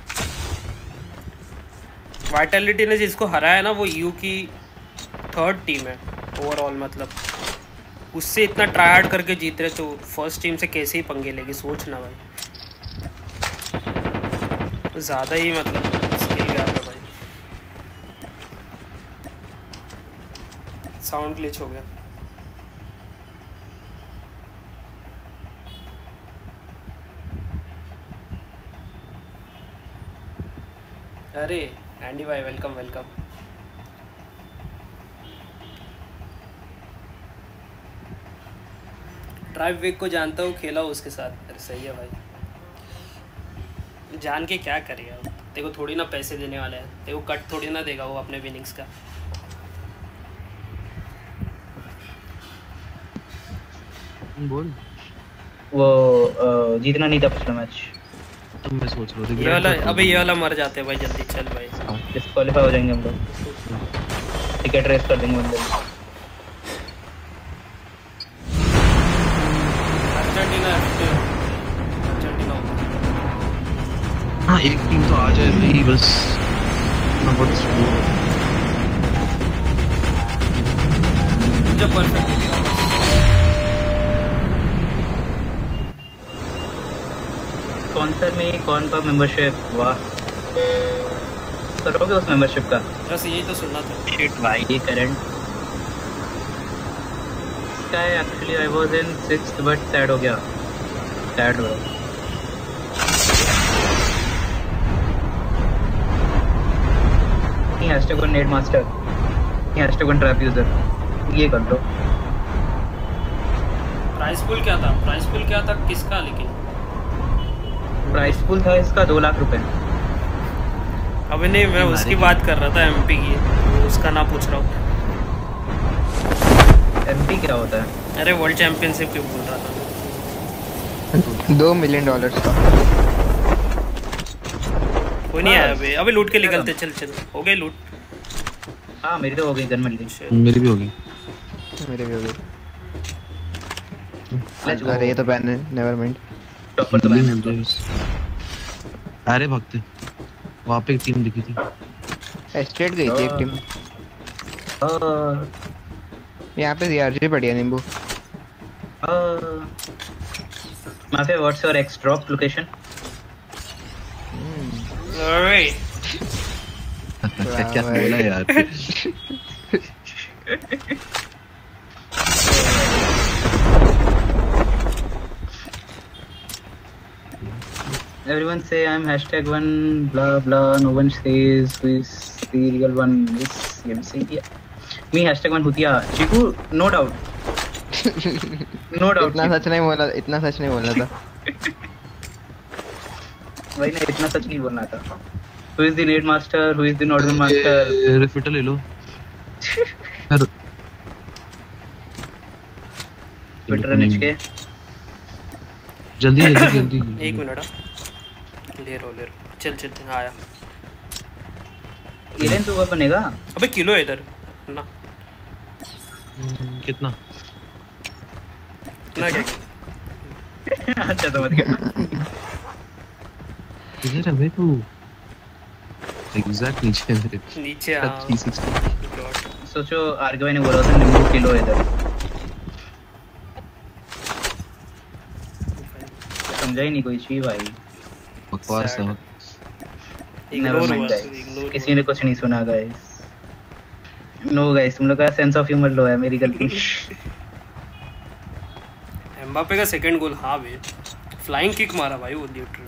S3: वाइटैलिटी ने जिसको हराया ना, वो यू की 3rd टीम है ओवरऑल, मतलब उससे इतना ट्राई हार्ड करके जीत रहे तो फर्स्ट टीम से कैसे ही पंगे लेगी, सोचना भाई। ज़्यादा ही मतलब स्किल गैप है भाई। साउंड ग्लिच हो गया। अरे एंडी भाई वेलकम वेलकम। ड्राइव वेग को जानता हूँ, खेला हूँ उसके साथ। अरे सही है भाई, जान के क्या करेगा, तेरे को थोड़ी ना पैसे देने वाला है, तेरे को कट थोड़ी ना देगा वो अपने विनिंग्स का।
S5: बोल।
S1: वो जीतना नहीं था पिछला मैच।
S5: तो मैं सोच रहा था
S3: ये वाला, अबे ये वाला मर जाते हैं भाई जल्दी, चल भाई।
S1: डिस्क्वालीफाई हो जाएंगे हम लोग, टिकट रेस कर देंगे बंदे।
S5: हाँ एक टीम तो आ जाए भाई बस। नंबर 2
S3: जब परफेक्ट
S1: स्पॉन्सर में कौन का मेंबरशिप, वाह करोगे उस मेंबरशिप का?
S3: बस यही तो सुनना था।
S1: शिट भाई, ये करंट का actually I was in 6th but sad हो गया, सैड हो रहा। Hashtag net master, hashtag trap user, ये कर लो।
S3: प्राइस पूल क्या था? प्राइस पूल क्या था किसका? लेकिन
S1: प्राइस पूल था इसका 2 लाख रुपए।
S3: अबे नहीं, मैं उसकी बात कर रहा था, एमपी की, उसका ना पूछ रहा हूँ।
S1: एमपी क्या होता है?
S3: अरे वर्ल्ड चैंपियनशिप क्यों बोल रहा था?
S2: $2 मिलियन का।
S3: कोई नहीं आया अबे। अबे लूट के निकलते, चल चल। हो गई लूट।
S1: हाँ मेरी तो हो गई, गन मिल गई।
S5: मेरी भी होगी।
S2: मेरे भी हो गई।
S1: Let's go।
S2: अरे ये तो बैन है, नेवर माइंड।
S1: टॉपर तो बैन है।
S5: अरे भगते वहाँ पे एक टीम दिखी थी।
S2: स्ट्रेट गई थी एक टीम। यहाँ पे यार बढ़िया नींबू।
S1: माफी, what's your X drop location?
S3: Alright.
S5: क्या बोला यार?
S1: Everyone say I'm #1 blah blah. No one says who is the real one. This MC. Yeah. Me #1 Hutia. Chiku, no doubt. No doubt.
S2: इतना सच नहीं बोला, इतना सच नहीं बोलना था।
S1: वही ना, इतना सच नहीं बोलना था। Who is the Nade Master? Who is the Northern Master?
S5: रिफिटर ले लो।
S1: Twitter NHK।
S5: जल्दी जल्दी जल्दी।
S3: एक मिनट, ले रो चल चल। आया
S1: इलेन तो बनेगा।
S3: अबे किलो है इधर ना।
S5: कितना?
S3: ना क्या?
S1: अच्छा तो मत करना।
S5: इधर है भाई तू। एग्जैक्ट नीचे है मेरे।
S3: नीचे आ।
S5: 360।
S1: सोचो आर्गवाई ने बोला था नींबू किलो इधर। समझा ही नहीं कोई चीज भाई।
S5: बकवास है।
S1: Never mind guys, किसी ने कुछ नहीं सुना गाइस। नो गाइस, तुम लोग का सेंस ऑफ ह्यूमर लो है, मेरी गलती।
S3: एम्बापे का सेकंड गोल। हाँ बे, फ्लाइंग किक मारा भाई वो न्यूट्रल।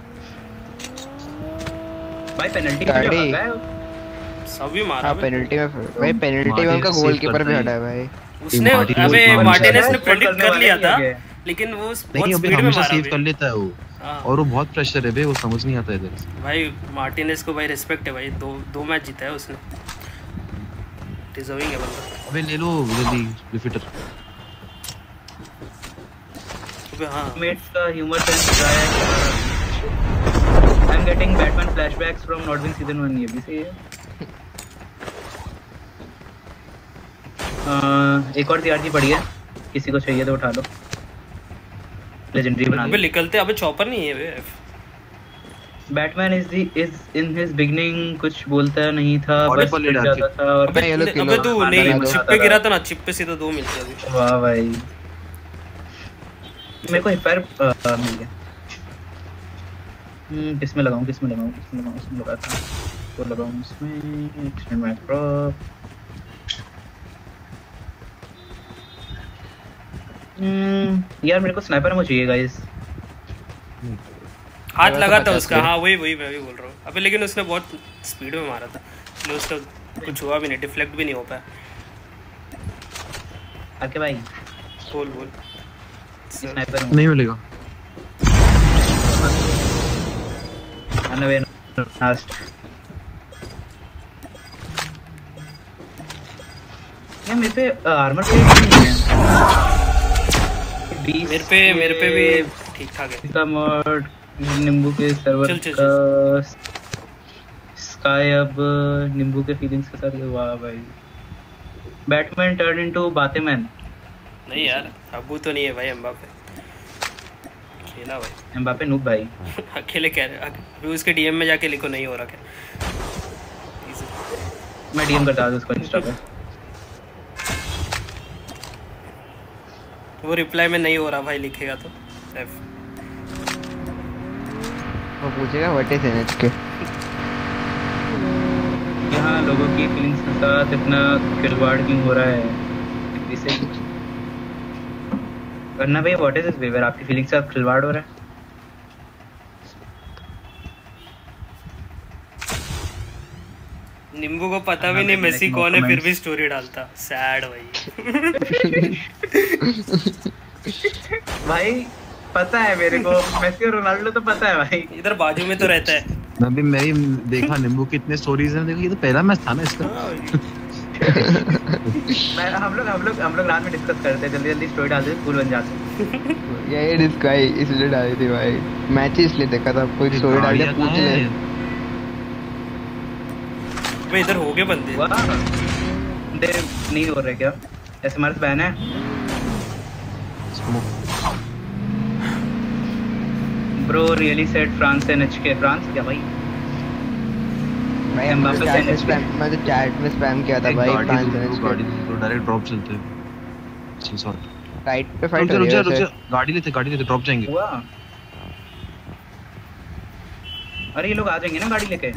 S1: भाई पेनल्टी
S2: गाड़ी।
S3: सभी मारा
S2: हाँ पेनल्टी में भाई, पेनल्टी में उनका गोलकीपर भी हटा है भाई।
S3: उसने, अबे मार्टिनेज ने प्रेडिक्ट कर लिया था, लेकिन वो बहुत स्पीड में मारा
S5: सेव कर लेता है वो। और वो बहुत प्रेशर है बे, वो समझ नहीं आता इधर
S3: भाई। मार्टिनेज को भाई रिस्पेक्ट है भाई, दो मैच जीता है उसने, डिजर्विंग है बंदा।
S5: अबे ले लो जल्दी रिफिटर।
S3: अबे हां,
S1: मेट्स का humour sense try. I am getting Batman flashbacks from not being season 1। ये भी सही है। एक और TRG पड़ी है, किसी को चाहिए तो उठा लो। लेजेंडरी बना
S3: अबे निकलते। अबे चॉपर नहीं है बे।
S1: Batman is in his beginning कुछ बोलता नहीं था,
S5: Body
S1: बस
S5: पर
S1: गिर
S5: लेट
S1: जाता था और
S2: अबे ये लोग किलो
S3: अबे तू नहीं
S2: बना दो।
S3: चिप पे गिरा था ना, चिप पे सीधा 2 मिलते अभी।
S1: वाह भाई मेरे को हिपर मिल गया। किसमें लगाऊं इसमें लगाता हूं तो लगाऊं इसमें एक्सटेंड मैक्रो। यार मेरे को स्नाइपर में चाहिए गाइस।
S3: हाथ लगा था
S2: 50
S3: उसका, हाँ वही मैं भी बोल रहा हूँ। अबे लेकिन उसने बहुत स्पीड में मारा था, इसलिए उसका कुछ हुआ भी नहीं, डिफ्लेक्ट भी नहीं हो पाया।
S1: आके भाई
S3: बोल
S1: स्नाइपर
S5: नहीं मिलेगा।
S1: अनवे लास्ट यार मेरे पे आर्मर प्लेट नहीं है।
S3: मेरे पे भी ठीक ठाक है।
S1: इसका मोड नींबू के सर्वर
S3: चल।
S1: का स्काई अब नींबू के फीलिंग्स के साथ। वाह भाई बैटमैन टर्न इनटू बातेमैन।
S3: नहीं यार अबू तो नहीं है भाई, एम्बापे खेला भाई।
S1: एम्बापे नूब भाई।
S3: अकेले कह रहे अभी उसके डीएम में जाके लिखो नहीं हो रहा क्या।
S1: मैं डीएम करता हूं उसको इंस्टा पे।
S3: वो रिप्लाई में नहीं हो रहा भाई, लिखेगा तो F।
S2: वो पूछेगा व्हाट इज एनएचके।
S1: यहाँ लोगों की फीलिंग्स के साथ इतना खिलवाड़ क्यों हो रहा है इसे करना भाई। व्हाट इज दिस बिहेवियर, आपकी फीलिंग्स के साथ खिलवाड़ हो रहा है।
S3: नींबू को पता भी नहीं मेसी कौन है, फिर भी स्टोरी डालता। सैड भाई।
S1: भाई पता है मेरे को मेसी और रोनाल्डो तो पता है भाई,
S3: इधर बाजू में तो रहता है।
S5: मैं भी देखा नींबू की इतने स्टोरीज हैं, देखो ये तो पहला मैच था ना इसका।
S1: मैं हम लोग रात में डिस्कस करते हैं, जल्दी स्टोरी डालते हैं, कूल बन जाते हैं।
S2: ये डिस्काई इसलिए डाली थी भाई, मैच इसलिए देखा था। कोई स्टोरी डाल दिया पूछ ले।
S3: भाई इधर हो गए बंदे।
S1: वाह दे नहीं हो रहे क्या? एसएमआरएस बैन है। Bro really said France and HK. France क्या भाई?
S2: भाई मैं तो चैट में स्पैम किया था भाई।
S5: गाड़ी डायरेक्ट ड्रॉप चलते हैं।
S2: राइट पे फाइट हो रही है।
S5: गाड़ी लेते ड्रॉप जाएंगे।
S1: हुआ अरे ये लोग आ जाएंगे ना गाड़ी लेके।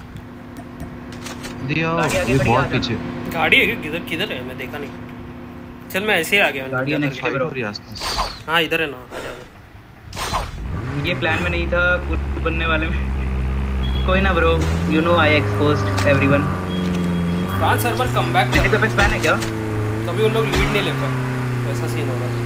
S5: दिया
S1: आगे
S5: ये
S1: बढ़िया
S5: बहुत
S1: आ
S5: पीछे।
S3: गाड़ी है किधर है, मैं देखा नहीं। चल मैं ऐसे ही आ गया।
S1: गाड़ी है नेक्स्ट ब्रो।
S3: हाँ इधर है ना, आ जा।
S1: ये प्लान में नहीं था, कुछ बनने वाले में। कोई ना bro, you know I exposed everyone.
S3: France server comeback
S1: तेरे पे स्पैन है क्या?
S3: तभी उन लोग लीड नहीं ले पाए, ऐसा सीन हो रहा है।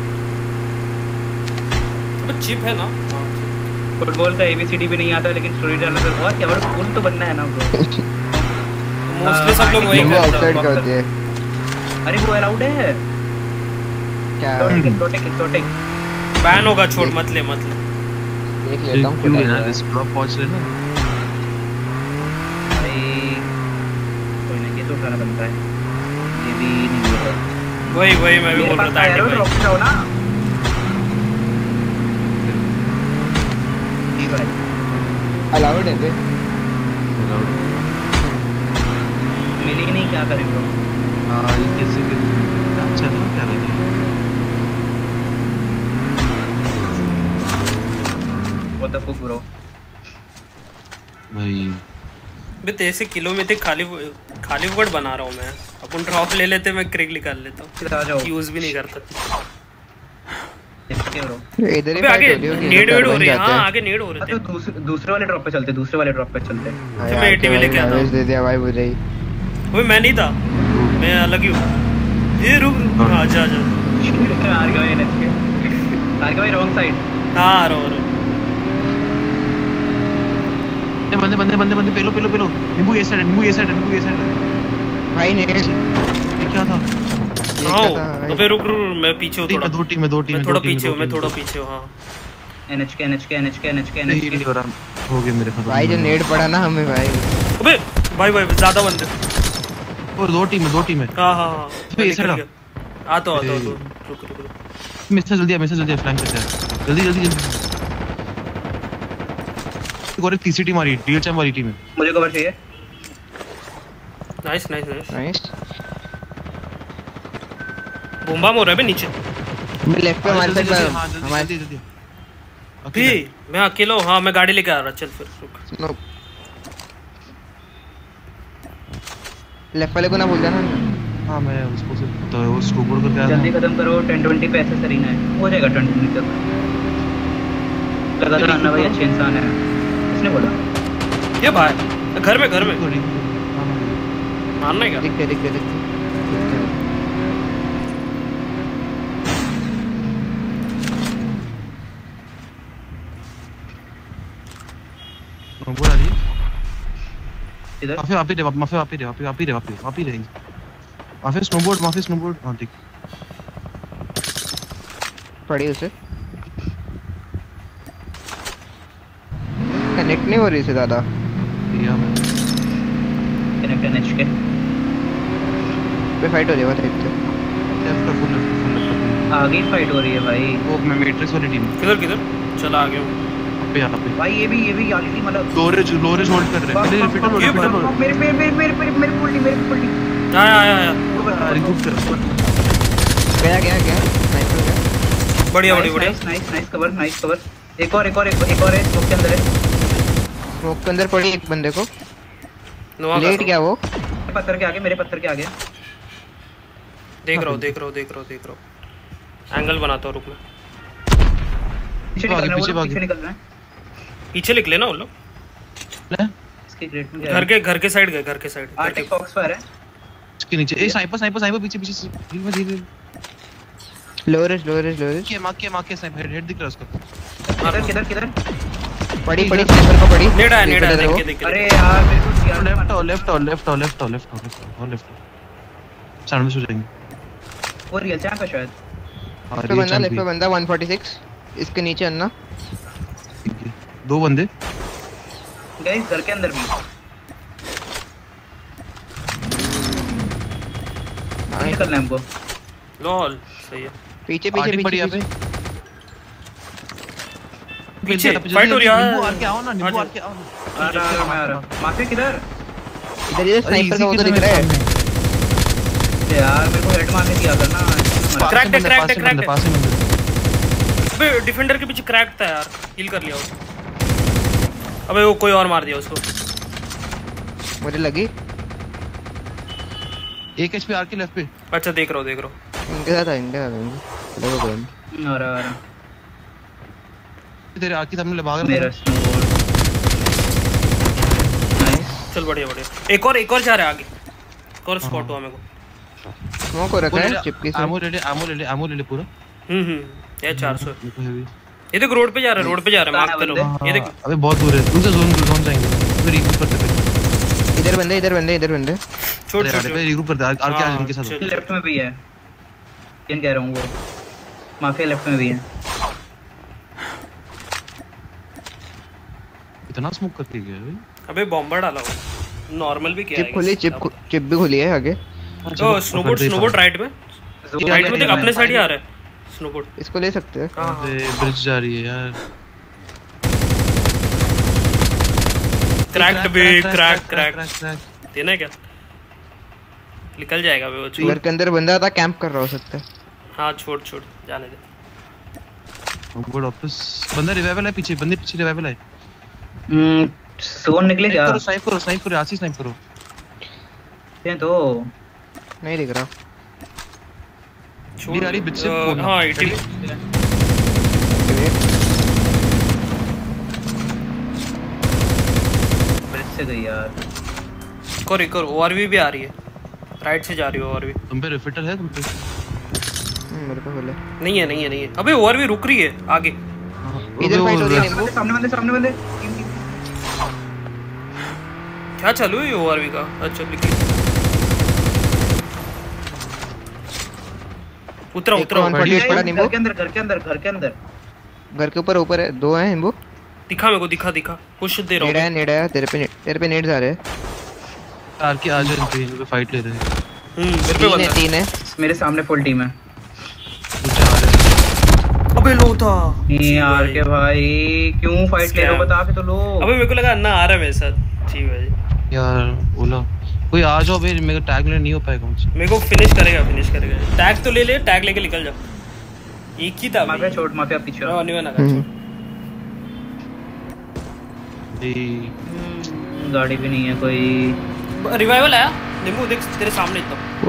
S3: अबे चिप है ना।
S1: फुटबॉल का एबीसीडी भी नहीं आता, लेकिन स्टोरी टेलर का बहुत क्या बड़ा स्कूल तो बनना है ना ब्रो।
S3: मोस्टली सब लोग वही करते हैं।
S1: अरे वो अलाउड है
S2: क्या?
S1: टोटिक
S3: बैन होगा, छोड़ मत ले
S2: देख लेता हूं।
S5: क्यों लेना इस ड्रॉप पहुंच लेना।
S1: भाई कोई ना, ये तो उठाना बनता है। ये भी नहीं हो रहा।
S3: वही मैं भी बोल रहा था।
S1: ड्रॉप जाओ ना। ठीक है
S2: अलाउड है बे।
S1: मिली नहीं, क्या करें ब्रो?
S5: हां ये कैसे अच्छा ना क्या रहा है
S1: व्हाट द फक ब्रो
S5: भाई।
S3: बे तेरे किलो में थे खाली वर्ड बना रहा हूं मैं। अपन ड्रॉप ले लेते, मैं क्रिक निकाल लेता हूं।
S1: आ जाओ
S3: यूज भी नहीं करता।
S1: ब्रो
S2: इधर ही
S3: अबे आगे
S2: फाइट हो रही होगी।
S3: नेड हो रही है। हां आगे नेड हो रहे थे।
S1: तो दूसरे वाले ड्रॉप पे चलते।
S3: मैं एटीवी लेके आता हूं।
S2: दे दिया भाई मुझे ही।
S3: ओए मैं नहीं था, मैं अलग ही हूं। ये रुक हां जा
S1: आ गए नेक्स्ट भाई रॉन्ग साइड।
S3: हां रो
S5: बंदे पेलो नींबू ये साइड
S2: भाई ने
S5: क्या था।
S3: हां अबे रुक मैं पीछे हूं थोड़ा।
S5: दो टीम में
S3: मैं थोड़ा पीछे हूं। हां
S1: एनएचके
S5: नहीं हो रहा। हो गया मेरे खत्म
S2: भाई जो नेड पड़ा ना हमें भाई।
S3: अबे भाई ज्यादा बंदे।
S5: और दो टीम है।
S3: हां
S5: ये साइड
S3: आ तो रुक
S5: मैसेज जल्दी फ्लैंक करते हैं। जल्दी और एक तीसरी टीम आ रही है, डीएचएम वाली टीम है।
S1: मुझे कवर चाहिए।
S3: Nice nice nice.
S2: Nice.
S3: Boom bomb हो रहा है बे नीचे।
S2: मैं लेफ्ट पे हमारे साइड पर
S5: हमारे
S2: हमारे
S3: भी मैं अकेला हूँ। हाँ मैं गाड़ी लेके आ रहा। चल फिर रुक।
S2: नो लेफ्ट वाले को ना भूल जाना।
S5: हाँ मैं उसको से तो वो स्नोबोर्ड करके आया
S1: जल्दी खत्म करो। 10-20 पे ऐसे सरीना है, हो जाएगा 10-20 तक। लगातार अन्ना भाई अच्छे इंसान है, इसने बोला।
S3: ये भाई घर में मारना है क्या?
S2: दिख गया।
S5: स्नोबोर्ड आ रही है
S1: इधर
S5: वापी रहेंगे। माफिया स्नोबोर्ड हाँ ठीक
S2: पड़ी उसे कनेक्ट नहीं हो रही से ज्यादा।
S5: या मैं
S1: कनेक्ट एनएच के
S2: पे फाइट हो रही है देखते।
S5: लेफ्ट
S1: आगे फाइट हो रही है भाई।
S5: वो मैं मैट्रिक्स वाली टीम
S3: किधर चला आ गया हूँ।
S5: यहाँ पे
S1: भाई ये भी याली मतलब
S5: लोरेज होल्ड कर रहे हैं।
S1: मेरे फुल टीम
S3: आया
S5: रिकूप कर
S2: गया स्नाइपर गया।
S3: बढ़िया
S1: नाइस कवर। एक और है स्मोक के अंदर है।
S2: स्मोक के अंदर पड़ी एक बंदे को।
S3: नोआ
S2: लेट गया वो।
S1: मेरे पत्थर के आगे
S3: देख रहा हूँ। एंगल बनाता हूँ। रुक मैं
S1: पीछे निकल रहा है।
S3: पीछे निकले ना वो लोग।
S1: इसके ग्रेट में
S3: घर के साइड गए।
S1: आर्टिक फॉक्स फायर है
S5: इसके नीचे। ए स्नाइपर पीछे से धीरे
S2: लोरेज
S5: के मार के स्नाइपर हेड दिख रहा है उसका।
S1: किधर
S2: पड़ी स्नाइपर को पड़ी।
S3: नेड़ा देख
S1: अरे यार मेरे को
S5: लेफ्ट सामने से जाएंगे।
S1: वो रियल चैंप है शायद।
S2: लेफ्ट पे बंदा 146 इसके नीचे अन्ना।
S5: दो बंदे
S1: गाइस घर के अंदर भी निकलना है हमको।
S3: लॉल सही है।
S2: पीछे
S3: फाइट हो रही है।
S5: नींबू आके आओ ना।
S1: आ रहा माफिया किधर?
S2: इधर ये स्नाइपर का वो तो दिख रहा है
S1: यार। मेरे को हेड मारने दिया करना।
S3: क्रैक
S5: पास में
S3: अबे डिफेंडर के पीछे क्रैक था यार। हील कर लिया वो। अबे वो कोई और मार दिया उसको।
S2: मुझे लगी
S5: एक एचपी आर के लेफ्ट पे।
S3: अच्छा देख रहा हूँ।
S2: इनके साथ देखो कोई
S1: आ रहा
S5: तेरे आर के सामने भाग
S1: मेरा स्नोबॉल। नाइस
S3: चल बढ़िया। एक और जा रहा है आगे। एक और स्पॉट हुआ मेरे को।
S2: स्मोक हो रखा है चिपकी से।
S5: आमो ले ले पूरा।
S3: ये 400 ये देख रोड पे जा रहा है मार्क करो। ये देख
S5: अबे बहुत दूर है। दूसरा जोन जाएंगे। फिर रिग्रुप करते हैं।
S2: इधर बंदे
S3: छोड़
S5: रिग्रुप करते हैं। आर के आज उनके साथ
S1: लेफ्ट में भी है। क्या कह रहा हूँ वो माफिया लेफ्ट में भी है।
S5: इतना स्मोक करके गया भाई।
S3: अबे बॉम्बर डाला वो। नॉर्मल भी किया है।
S2: चिप भी खुली है आगे।
S3: तो स्नोबोर्ड राइट में देख अपने साइड ही आ रहा है। स्नोबोर्ड
S2: इसको ले सकते हैं।
S5: ब्रिज जा रही है यार।
S3: क्रैक देना क्या? निकल जाएगा वो।
S2: घर के अंदर बंदा था कैंप कर रहा हो सकता है।
S3: हाँ छोड़ जाने दे।
S5: गुड ऑफिस बंदा रिवाइवल है पीछे। रिवाइवल है।
S1: सोन निकले क्या?
S5: स्नाइप करो आसी स्नाइप करो।
S1: ये तो
S2: नहीं दिख रहा।
S5: छोड़ बीच से।
S3: हां 80
S1: ब्रिज से गई यार।
S3: एक और ओआरवी भी आ रही है। राइट से जा रही है ओआरवी।
S5: तुम पे रिफिटर है तुम पे?
S2: मेरे को बोले
S3: नहीं है। अबे ओआरवी रुक रही है आगे।
S2: इधर फाइट हो रही है। नींबू
S1: सामने बंदे
S3: क्या चालू है ओआरवी का? अच्छा लिखी उतरा
S1: घर के अंदर
S2: घर के ऊपर है। दो हैं नींबू।
S3: दिखा मेरे को दिखा पुश दे रहा हूं।
S2: नेड़ा है तेरे पे नेट जा रहे हैं।
S5: आर के आज इन पे फाइट ले रहे हैं।
S3: मेरे पे बंदा
S2: 3 है।
S1: मेरे सामने फुल टीम है।
S5: नीचे आ रहे हैं।
S3: अबे पे लो था।
S1: नहीं यार के भाई क्यों फाइट ले रहे हो, बता के तो लो।
S3: अबे मेरे को लगा अन्ना आ रहा है मेरे साथ। जी भाई
S5: यार ओला कोई आ जाओ भाई, मेरे को टैग ले नहीं हो पाएगा मुझसे।
S3: मेरे को फिनिश करेगा। टैग तो ले ले, टैग लेके निकल जा। एक ही था
S1: माफिया छोड़, माफिया पीछे आओ।
S3: नहीं बना छोड़।
S1: गाड़ी भी नहीं है कोई।
S3: रिवाइवल आया निम्बू, देख तेरे सामने तो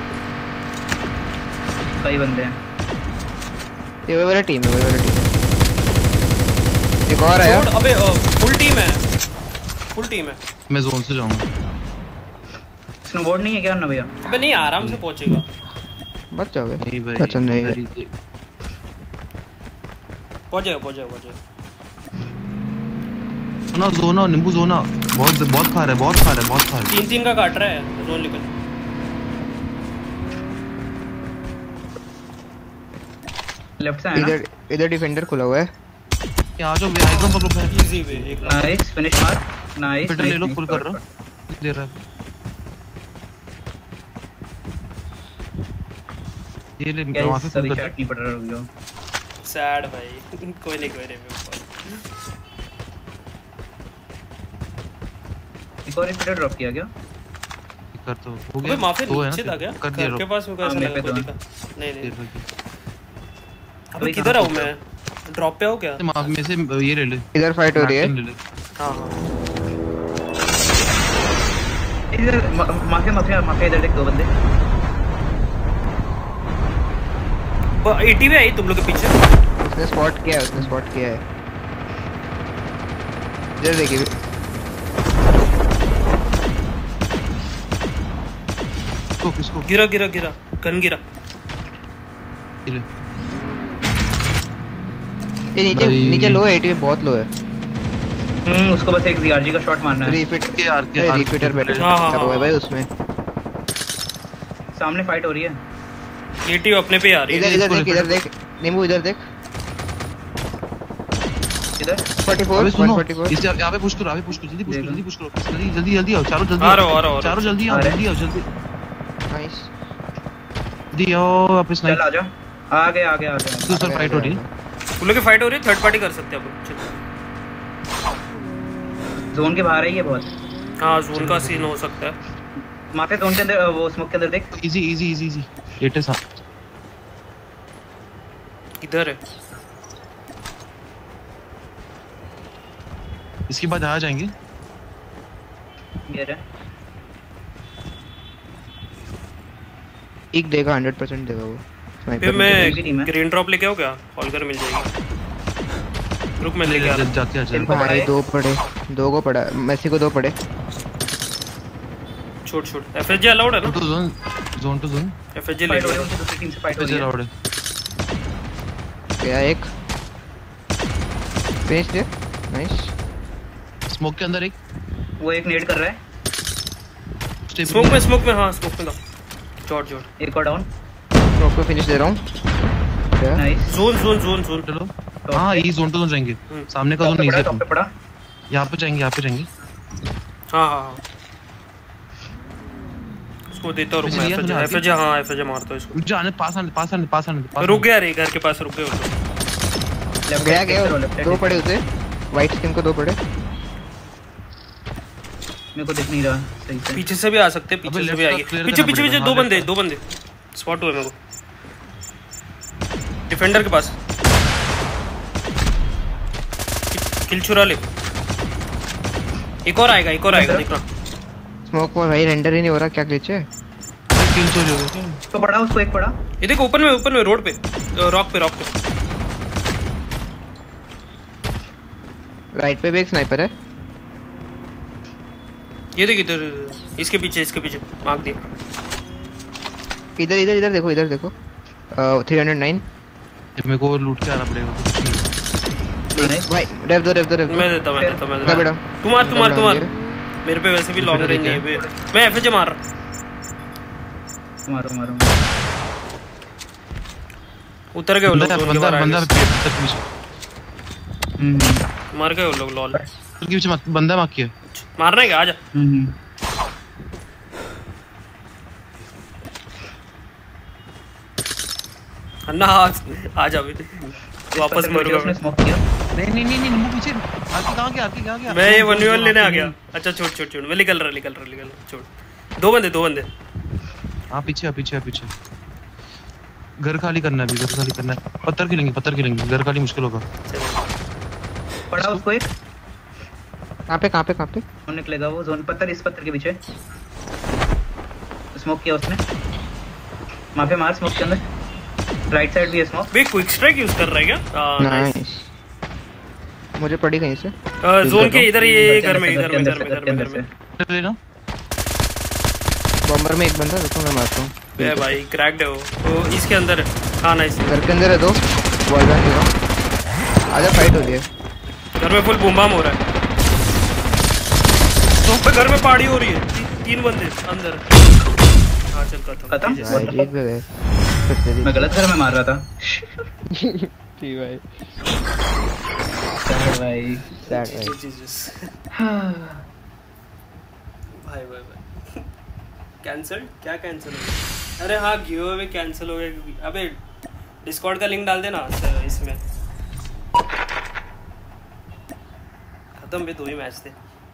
S1: कई बंदे हैं।
S2: ये वो वाला टीम है, वो वाला टीम है। एक और आया।
S3: अबे फुल टीम है।
S5: मैं जोन से जाऊंगा।
S1: स्नोबोर्ड नहीं है क्या ना भैया?
S3: अबे नहीं, आराम से पहुंचेगा।
S2: बच जाओगे।
S5: नहीं भाई
S2: अच्छा नहीं है।
S3: पहुंच जाएगा।
S5: जोना जोना नींबू जोना बहुत खा रहा है।
S3: 3 का काट रहा है जोन निकल।
S1: लेफ्ट से है ना?
S2: इधर डिफेंडर खुला हुआ है।
S5: आ जाओ आइकन पकड़ो भाई।
S3: इजी वे एक
S1: नाइस फिनिश मार। नाइस
S5: फिटर ले लो, फुल कर रहा हूं दे रहा है। ये ले वहां से
S1: सभी
S5: फुल कर।
S1: चटनी पड़ रहा है।
S3: सैड भाई। कोई नहीं मेरे ऊपर।
S1: एक और फिटर ड्रॉप किया क्या?
S5: कर तो हो
S3: अबे
S5: गया।
S3: माफी
S5: दो है ना,
S3: नीचे था क्या?
S5: कर दिया
S3: घर के पास में कैसा
S1: हाँ,
S3: लगा
S1: मैं
S3: कोई
S1: पे
S3: दिखा? नहीं
S5: दे
S3: अबे
S1: अभी
S3: किधर
S1: कहाँ
S3: आऊं मैं? ड्रॉप पे हो क्या?
S5: माफ में से ये ले ले।
S2: इधर फाइट हो रही है।
S5: ले ले।
S3: हां
S1: इधर माफिया इधर देख, दो बंदे।
S3: 80 पे आई तुम लोग के पीछे।
S2: उसने स्पॉट किया है। इधर देखिए।
S5: किसको
S3: गिरा गन गिरा।
S5: ये ले।
S2: ये
S5: भाई।
S2: नीचे लो है, 80 बहुत लो है।
S1: उसको बस एक जीआरजी का शॉट मारना है।
S2: रिपीटर बैठा
S3: हाँ।
S2: है भाई उसमें।
S1: सामने फाइट हो रही है।
S3: 80 अपने पे आ रही है।
S2: इधर देख नींबू, इधर देख।
S1: इधर
S2: 44
S5: अबे सुनो
S2: 144।
S5: इसे यहाँ पे पुश करो, जल्दी पुश करो। जल्दी आओ, चारों जल्दी
S3: आ रहा हूँ।
S5: चारों जल्दी आओ।
S2: नाइस।
S5: जल्दी आओ वापस।
S1: चल आजा। आगे
S5: दूसरा फाइट हो रही है।
S3: तुम लोग की फाइट हो रही है, थर्ड पार्टी कर सकते हैं अपन। चल
S1: जोन के बाहर है ये बहुत।
S3: हाँ जोन का सीन हो सकता है।
S1: माफिया जोन के अंदर, वो स्मोक के अंदर देख।
S5: इजी लेटे साथ
S3: इधर है।
S5: इसके बाद आ जाएंगे।
S1: ये रहा।
S2: एक देगा 100% देगा वो।
S3: फिर मैं ग्रीन ड्रॉप लेके आओ क्या? हॉलकर मिल जाएगी। रुक मैं लेके आ रहा हूं।
S5: जाके आ जाए।
S2: भाई दो को पड़ा, मेसी को 2 पड़े।
S3: छोड़ एफएसजे अलाउड है ना?
S5: जोन टू जोन
S3: एफएसजे ले
S1: फाइट हो
S3: लो।
S1: रही है, उनकी दूसरी टीम से फाइट हो रही है।
S5: अलाउड है।
S2: गया एक। फिनिश दे। नाइस।
S5: स्मोक के अंदर एक
S1: वो एक नेड कर रहा है।
S3: स्मोक में हां स्मोक में जोड़
S1: एक और डाउन।
S2: स्मोक को फिनिश दे रहा हूं।
S1: नाइस।
S3: जोन
S5: चलो। हाँ ये जोन टू जोन जाएंगे। सामने का जोन नहीं
S1: टॉप पे पड़ा।
S5: यहाँ पे जाएंगे।
S3: हाँ उसको देता हूँ। रुक एफएसजे हाँ एफएसजे मारता हूँ इसको।
S5: जाने पास आने
S3: रुक गया रे, घर के पास रुक गए।
S2: गया 2 पड़े उसे। वाइट स्किन को 2 पड़े।
S1: मेरे को दिख नहीं रहा सही से।
S3: पीछे से भी आ सकते, पीछे से भी आएंगे। पीछे दो बंदे स्पॉट हुए मेरे को डिफेंडर के पास। किल चुरा ले। एक और आएगा देखना।
S2: स्मोक में भाई रेंडर ही नहीं हो रहा, क्या ग्लिच है?
S5: किल चोरी हो गया।
S1: तो पड़ा उसको एक पड़ा।
S3: ये देखो ओपन में रोड पे रॉक पे
S2: राइट पे भी एक स्नाइपर है।
S3: ये देख इधर इसके पीछे मार्क दिया।
S2: इधर देखो 309।
S5: मेरे को लूट के आना पड़ेगा।
S2: भाई रेव दो
S3: मैं देता
S2: बेटा।
S3: तू मार। मेरे पे वैसे भी लॉन्ग रेंज नहीं है। मैं एफएच मार रहा।
S1: मारो
S3: उतर गए वो लोग।
S5: बंदा
S3: मार गए वो लोग। लॉल
S5: उसके पीछे बंदा मार किया।
S3: मारना है क्या? आजा। अन्ना आ जा। वापस मरूंगा
S1: उसने स्मोक किया।
S5: नहीं नहीं नहीं निम्बू पीछे आके कहां गया
S3: मैं ये 1v1 लेने आ गया। अच्छा छोड़ मैं निकल रहा छोड़। दो बंदे
S5: हां पीछे घर खाली करना है अभी, घर खाली करना है। पत्थर गिरेंगे घर खाली मुश्किल होगा।
S1: पड़ा उसको एक।
S2: कहां पे
S1: वो निकलेगा वो जोन पत्थर, इस पत्थर के पीछे स्मोक किया उसने। वहां पे मार स्मोक के अंदर। राइट साइड भी है स्मोक।
S3: वे क्विक स्ट्राइक यूज कर रहा है क्या?
S2: नाइस। मुझे पड़ी कहीं से
S3: जोन के इधर ये घर में
S5: लेना।
S2: बॉम्बर में एक बंदा, रुको मैं मारता हूं।
S3: बे भाई क्रैक्ड है वो। तो इसके अंदर हां नाइस।
S2: घर के अंदर है दो वॉल गन दे रहा। आजा फाइट हो रही है।
S3: घर में फुल बूम बम हो रहा है। तो घर में पार्टी हो रही है। तीन बंदे अंदर। हां चल खत्म।
S2: जीत गए।
S1: मैं गलत घर में मार रहा था।
S2: ठीक भाई।
S1: भाई
S3: कैंसिल क्या कैंसिल हो गया? अरे हाँ गिव अवे कैंसिल हो गया। अबे डिस्कॉर्ड का लिंक डाल देना इसमें। खत्म भी 2 ही मैच थे।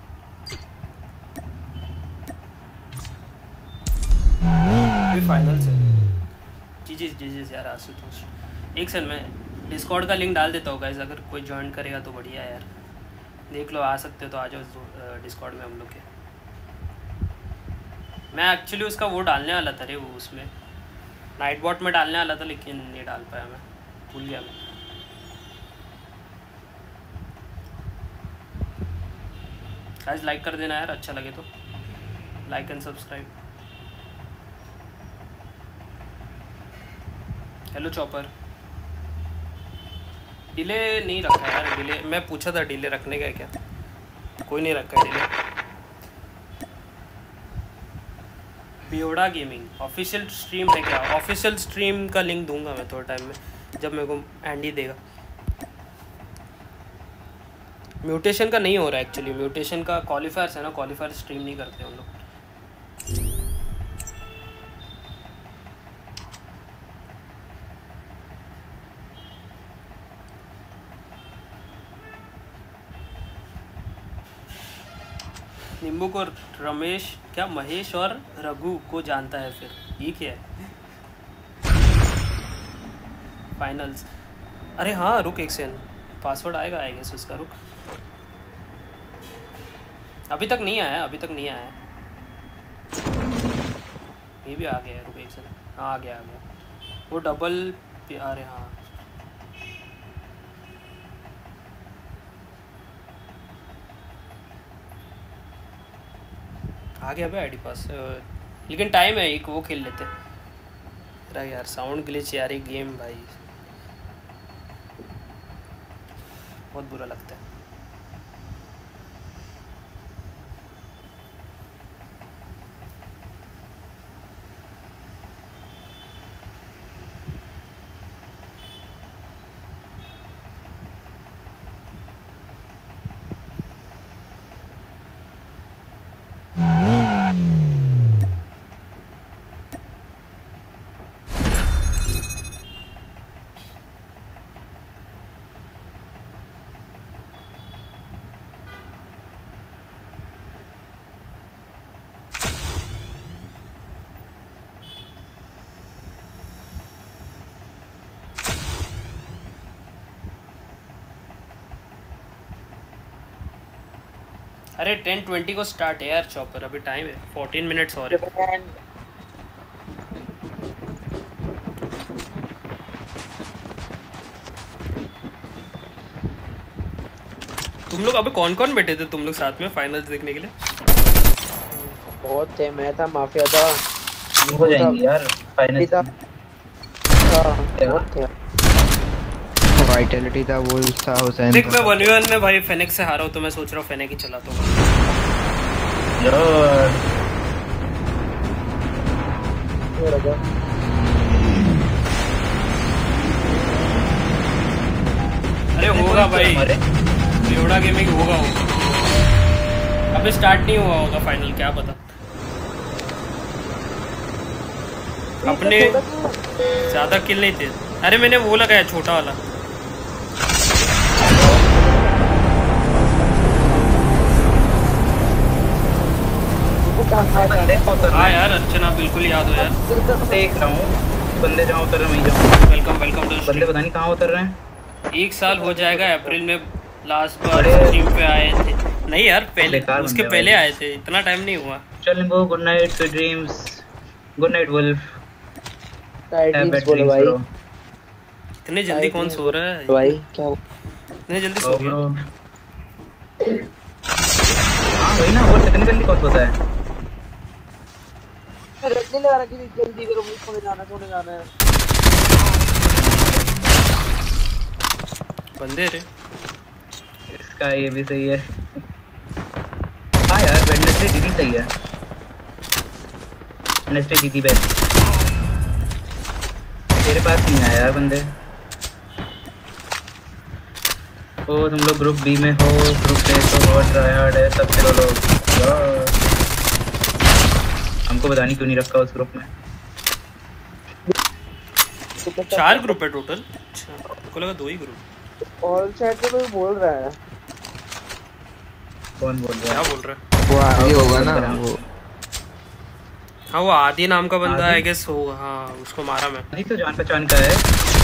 S3: फाइनल से जी यार आशुतोष। एक सेकंड में डिस्कॉर्ड का लिंक डाल देता हूँ गाइस, अगर कोई ज्वाइन करेगा तो बढ़िया यार। देख लो आ सकते हो तो आ जाओ डिस्कॉर्ड में हम लोग के। मैं एक्चुअली उसका वो डालने वाला था रे, वो उसमें नाइट बॉट में डालने वाला था लेकिन नहीं डाल पाया, मैं भूल गया। मैं गाइस लाइक कर देना यार, अच्छा लगे तो like and subscribe. Hello chopper. Delay नहीं रखा यार, डिले मैं पूछा था डिले रखने का क्या, कोई नहीं रखा डिले। बियोड़ा गेमिंग ऑफिशियल स्ट्रीम है क्या? ऑफिशियल स्ट्रीम का लिंक दूंगा मैं थोड़े टाइम में, जब मेरे को एंडी देगा। म्यूटेशन का नहीं हो रहा है एक्चुअली, म्यूटेशन का क्वालिफायर्स है ना, क्वालिफायर स्ट्रीम नहीं करते हम लोग। निम्बू को रमेश क्या महेश और रघु को जानता है, फिर ये क्या है? फाइनल्स। अरे हाँ रुक एक सेकंड, पासवर्ड आएगा आई गेस उसका। रुक अभी तक नहीं आया, अभी तक नहीं आया। ये भी आ गया है, रुक एक सेकंड। हाँ आ गया वो डबल। अरे हाँ आ गया भाई आईडी पास, लेकिन टाइम है एक वो खेल लेते। अरे यार साउंड ग्लिच यार, एक गेम भाई बहुत बुरा लगता है। अरे 10:20 को स्टार्ट है यार चॉपर, अभी टाइम है 14 मिनट्स और है। तुम लोग अबे कौन कौन बैठे थे तुम लोग साथ में फाइनल्स देखने के लिए?
S6: बहुत थे, मैं था, माफिया था।
S1: हो जाएंगे यार फाइनल।
S6: बहुत थे।
S2: वाइटलिटी था, वो था हुसैन।
S3: देख मैं 1v1 में भाई फेनिक्स से हारा हूं तो मैं सोच रहा हूं फेनिक ही चलाता हूं
S1: यार।
S3: अरे होगा भाई, बियोड़ा गेमिंग होगा वो। अबे स्टार्ट नहीं हुआ होगा फाइनल, क्या पता। अपने ज्यादा किल नहीं थे। अरे मैंने वो लगाया छोटा वाला,
S1: बंदे कहाँ उतर रहे
S3: हाँ
S1: हैं?
S3: यार अर्चना बिल्कुल याद हो यार।
S1: देख रहा हूँ बंदे जहाँ उतर रहे हैं वहीं जाऊँ।
S3: वेलकम वेलकम टू
S1: बंदे पता नहीं कहाँ उतर रहे हैं।
S3: 1 साल हो जाएगा अप्रैल में लास्ट बार
S1: अरे।
S3: स्ट्रीम पे आए थे। नहीं यार पहले
S1: बेकार
S3: उसके
S1: बंदे
S3: पहले
S1: भाई।
S3: आए थे, इतना टाइम नहीं हुआ।
S1: चल निम्बू good night sweet dreams. Good night wolf.
S6: Tight
S1: have
S6: dreams
S1: bad
S6: बोलो
S1: ड्रीम्स
S6: भाई।
S1: ब्रो।
S3: इतने जल्दी कौन सो रहा है?
S6: भाई क्या हुआ?
S3: इतने जल्दी सो
S1: ओ
S3: गया?
S1: ब्रो। हाँ वही ना, वो इतनी जल्दी कौन सोता है?
S6: रखने लगा रखी थी, जल्दी करो मुझे सोने जाना है।
S3: बंदे रे।
S1: इसका ये भी सही है। हाँ यार वेडनेसडे दीदी सही है। वेडनेसडे दीदी बेस्ट। तेरे पास नहीं आया यार बंदे। ओ तुम लोग ग्रुप बी में हो, ग्रुप ए तो बहुत ट्रायहार्ड है सब चलो लोग। यार, हमको पता नहीं क्यों नहीं रखा उस ग्रुप में।
S3: 4 ग्रुप है टोटल। अच्छा मेरे को लगा 2 ही ग्रुप।
S6: ऑल चैट पे कोई बोल रहा है।
S1: कौन बोल रहा
S3: क्या
S1: है?
S3: बोल रहा है?
S2: वो आगे होगा ना वो।
S3: हाँ वो आदि नाम का बंदा
S1: आदि?
S3: आई गेस होगा। हाँ उसको मारा मैं।
S1: नहीं तो जान पहचान का है।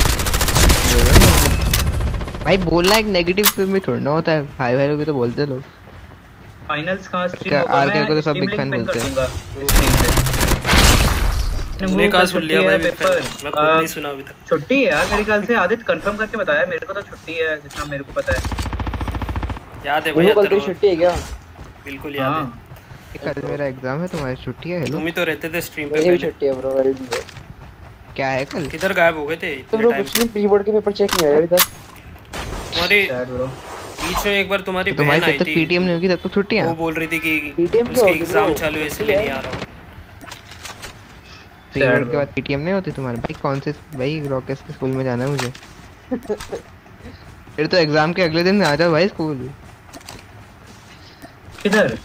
S2: भाई बोलना एक नेगेटिव में थोड़ा ना होता है, हाय भाई लोग भी तो बोलते हैं लोग।
S1: फाइनल्स कहाँ स्ट्रीम
S2: क्या,
S1: होगा?
S2: आरके
S1: मैं
S2: को तो सब
S1: stream
S2: big
S1: link
S2: fan
S1: pin कर
S2: बोलते हैं।
S1: दूंगा इस स्ट्रीम पे।
S3: तुमने कहाँ सुन लिया भाई?
S1: पेपर
S3: मैं खुद नहीं सुना अभी तक।
S1: छुट्टी है यार मेरे ख्याल से। आदित्य कंफर्म करके बताया, मेरे को तो छुट्टी है जितना मेरे को पता है।
S3: याद है भाई
S6: मुझे कल
S3: तेरे
S6: की
S3: को?
S6: छुट्टी है क्या?
S3: बिल्कुल याद है।
S1: हाँ
S2: कल मेरा एग्जाम है, तुम्हारी छुट्टी है? हेलो
S3: तुम ही तो रहते थे स्ट्रीम पे
S6: मेरी भी
S3: पहले।
S6: छुट्टी है ब्रो। Very good.
S2: क्या है कल?
S3: किधर गायब हो गए थे
S6: तो
S3: इतने
S6: ब्रो
S3: टाइम?
S6: कुछ नहीं, प्री बोर्ड के पेपर चेक नहीं आया अभी तक।
S3: तुम्हारी
S1: सैड ब्रो।
S3: बीच में एक बार तुम्हारी
S2: तुम्हारी
S3: बहन आई
S2: जब तक
S3: थी,
S2: पीटीएम नहीं होगी तब तक छुट्टियां।
S3: वो बोल रही थी कि
S6: PTM क्या
S3: उसके
S6: होती है
S3: एग्जाम
S6: bro?
S3: चालू है इसलिए नहीं आ रहा हूँ।
S2: प्री बोर्ड के बाद पीटीएम नहीं होती तुम्हारे? भाई कौन से भाई रॉकेट्स के स्कूल में जाना है मुझे। फिर तो एग्जाम के अगले दिन आ जाओ भाई स्कूल।
S1: किधर?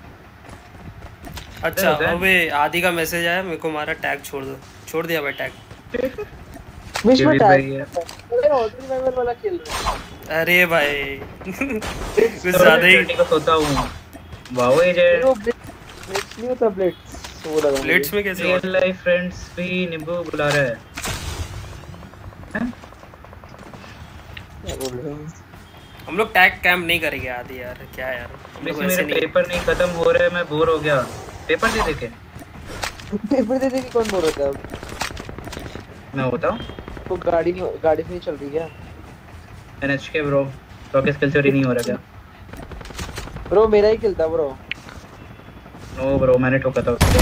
S3: अच्छा
S1: होता है?
S3: अबे आदि का मैसेज आया, मेरे को मारा टैग छोड़ दो। छोड़ दिया भाई टैग।
S6: विश में
S1: डेविड
S6: टैग
S1: भाई है।
S6: अरे ऑर्डर लेवल वाला खेल रहा है।
S3: अरे भाई कुछ ज्यादा ही।
S1: को सोता हूँ। वाओ ये जे
S6: ब्रो ब्लिट्स नहीं होता, ब्लिट्स वो लगा।
S3: प्लेट्स में कैसे
S1: रियल लाइफ फ्रेंड्स भी निम्बू बुला रहा है। हैं?
S6: क्या बोल रहे हो?
S3: हम लोग टैग कैंप नहीं करेंगे आदि यार, क्या यार हम लोग
S1: वैसे
S3: वैसे
S1: मेरे
S3: नहीं।
S1: पेपर नहीं खत्म हो रहे, मैं बोर हो गया। पेपर दे के
S6: पेपर दे दे के कौन बोल रहा था?
S1: मैं होता हूँ
S6: तो गाड़ी से नहीं चल रही क्या?
S1: NHK bro. रॉकेट स्किल चोरी नहीं हो रहा क्या?
S6: ब्रो मेरा ही किल था ब्रो।
S1: नो ब्रो मैंने ठोका था उसको।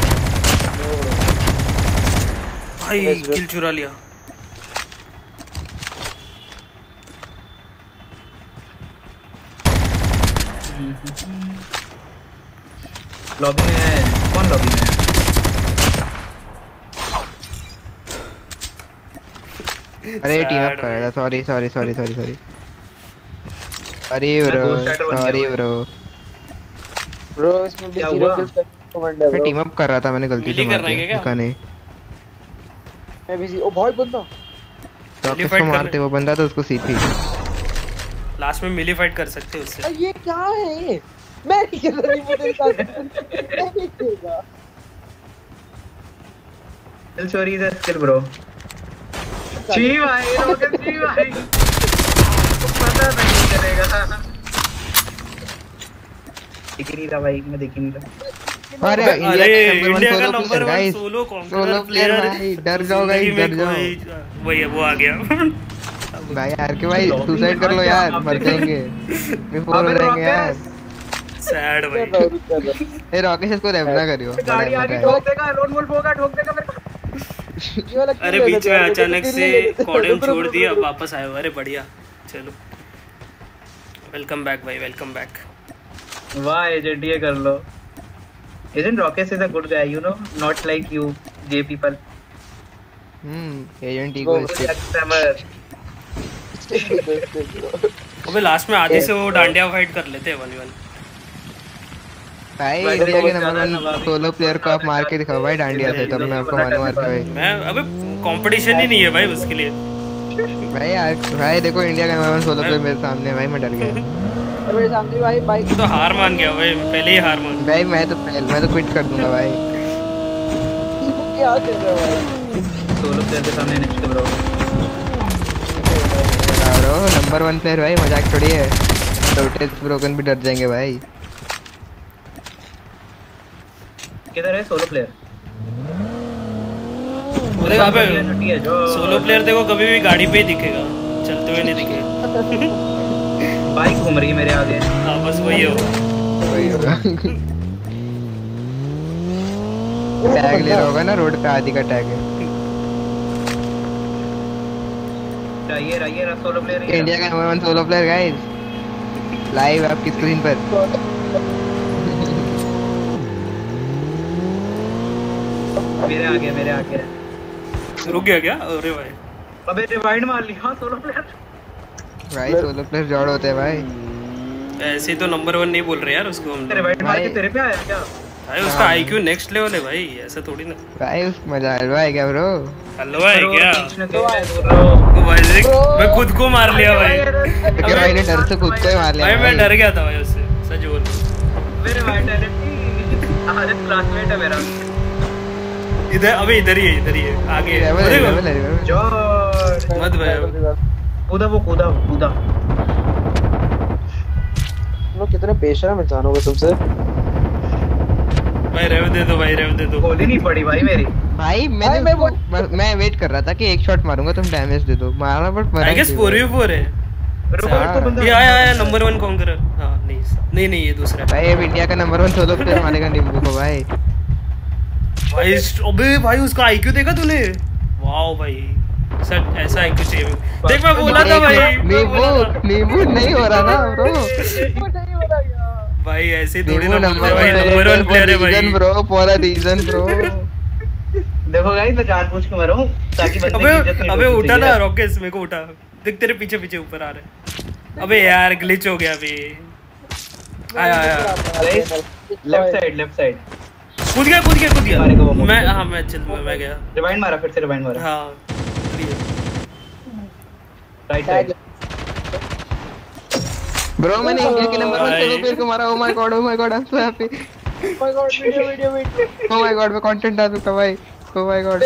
S3: भाई किल चुरा लिया।
S1: लॉबी में है। कौन लॉबी में है?
S2: अरे टीम अप कर रहा था। Sorry sorry sorry sorry sorry. अरे ब्रो
S1: Ghost Rider बन गया
S2: सॉरी
S1: भाई।
S2: ब्रो।
S6: ब्रो इसमें भी
S1: क्या
S6: 0
S1: हुआ?
S6: किल्स का कमांड है
S2: मैं
S6: ब्रो।
S2: टीम अप कर रहा था, मैंने गलती से
S3: मिली
S2: मार
S3: करना है
S2: दिया।
S3: क्या?
S2: रुका नहीं।
S6: मैं भी ओ बहुत बंदा।
S2: रॉकेट
S3: fight
S2: को
S3: कर
S2: मारते वो बंदा तो उसको सीपी।
S3: लास्ट में मिली फाइट कर सकते हैं उससे।
S6: ये क्या है? मैं नहीं खेल रहा, मुझे मैं नहीं खेलूंगा।
S1: स्किल चोरी इज अ स्किल ब्रो। जी भाई रॉकेट जी भाई। पता नहीं चलेगा। देख ही नहीं रहा भाई, मैं देख ही नहीं रहा।
S2: अरे
S3: अरे इंडिया का
S2: solo
S3: number
S2: player
S3: 1
S2: guys.
S3: Solo
S2: solo player भाई, डर जाओ गाइस, डर जाओ।
S3: वही वो आ गया।
S2: भाई यार के भाई सुसाइड कर लो यार, मर जाएंगे। बिफोर हो जाएंगे यार।
S3: सैड भाई।
S2: ए रॉकेट इसको रेव ना करियो।
S1: गाड़ी आगे ठोक देगा, लोन वोल्फ होगा, ठोक देगा मेरे को।
S3: अरे बीच में अचानक से कॉर्डन छोड़ दिया, वापस आए। अरे बढ़िया, चलो वेलकम बैक भाई, वेलकम बैक।
S1: वाह एजेंट ये कर लो। Agent Rocket is a good guy, you know, not like you gay people.
S2: Agent egoistic.
S3: अबे लास्ट में आधे से वो डांडिया फाइट कर लेते हैं 1v1।
S2: भाई इंडिया के नंबर 1 सोलो प्लेयर को आप मार के दिखाओ भाई डांडिया से, तब मैं आपको मानूंगा भाई।
S3: मैं अबे कंपटीशन ही नहीं है भाई उसके लिए।
S2: भाई यार भाई देखो इंडिया का नंबर 1 सोलो प्लेयर मेरे सामने है भाई, मैं डर गया।
S6: मेरे सामने भाई बाइक
S3: तू तो हार मान गया भाई, पहले ही हार मान
S2: भाई मैं तो क्विट कर दूंगा भाई।
S6: क्या कर रहा है भाई?
S1: सोलो प्लेयर के सामने next bro.
S2: Bro number 1 player भाई, मजाक थोड़ी है। टोटेस ब्रोकन भी डर जाएंगे भाई।
S1: किधर है सोलो प्लेयर?
S3: अरे अबे
S1: छुट्टी है जो
S3: सोलो प्लेयर देखो कभी भी गाड़ी पे ही दिखेगा, चलते हुए नहीं दिखेगा।
S1: बाइक घूम रही है मेरे आगे।
S3: हाँ बस वही हो।
S2: वही होगा। टैग ले रहा होगा ना, रोड पे आदि का टैग है।
S1: ये रहा सोलो प्लेयर।
S2: इंडिया का number 1 solo player guys, live आपकी स्क्रीन पर।
S1: मेरे आगे
S3: रुक गया क्या? अरे भाई
S1: अबे रिवाइंड मार ली। हाँ सोलो प्लेयर
S2: भाई, सोलो प्लेयर जॉड होते हैं भाई।
S3: ऐसे तो नंबर 1 नहीं बोल रहे यार उसको हम।
S1: रिवाइंड मार के तेरे पे आया क्या?
S3: भाई उसका आईक्यू नेक्स्ट लेवल है भाई, ऐसा थोड़ी ना।
S2: भाई उस मजा हलवा है क्या ब्रो?
S3: हलवा है क्या?
S1: ब्रो
S3: ओ भाई मैं खुद को मार लिया भाई।
S2: क्योंकि भाई ने डर से खुद को ही मार लिया
S3: भाई मैं डर गया था भाई उससे, सच बोल
S1: मेरे भाई डायरेक्टली आज क्लासमेट है मेरा।
S3: इधर अबे इधर ही है आगे।
S1: जॉर्ज
S3: मत भाई
S1: कूदा
S6: लोग कितने बेशरम इंसान हो गए तुमसे।
S3: भाई रहने दे दो।
S1: गोली नहीं पड़ी भाई मेरी।
S2: भाई मैं वेट कर रहा था कि एक शॉट मारूंगा तुम डैमेज दे दो, मारा बट मरा।
S3: आई गेस 4v4 है।
S1: रुको बंदा
S3: ये आया नंबर 1 कॉन्करर। हां नहीं ये दूसरा है।
S2: भाई अब इंडिया का नंबर 1 सोलो प्लेयर मारेगा नींबू को भाई।
S3: भाई अबे भाई उसका आईक्यू देखा तूने? वाओ भाई सर ऐसा आईक्यू चाहिए। देख मैं बोला था भाई,
S2: नींबू नहीं हो रहा ना ब्रो।
S3: भाई ऐसे थोड़ी ना बोलते भाई, नंबर 1 प्लेयर है भाई
S2: bro, for a reason bro.
S1: देखो गाइस मैं जानबूझ के मरा हूं ताकि बंदे की इज्जत नहीं।
S3: अबे उठा ना रॉकेट्स, मेरे को उठा। देख तेरे पीछे ऊपर आ रहे। अबे यार ग्लिच हो गया अभी। आया
S1: लेफ्ट साइड
S3: कूद गया। मैं गया।
S1: रिवाइंड मारा, फिर से रिवाइंड मारा।
S3: हाँ
S1: राइट साइड
S2: ब्रो मैंने इंडिया के नंबर 1 सोलो प्लेयर को मारा। Oh my god I am so happy.
S6: Oh my god, video
S2: oh my god मैं कंटेंट डाल दूंगा भाई। ओ माय गॉड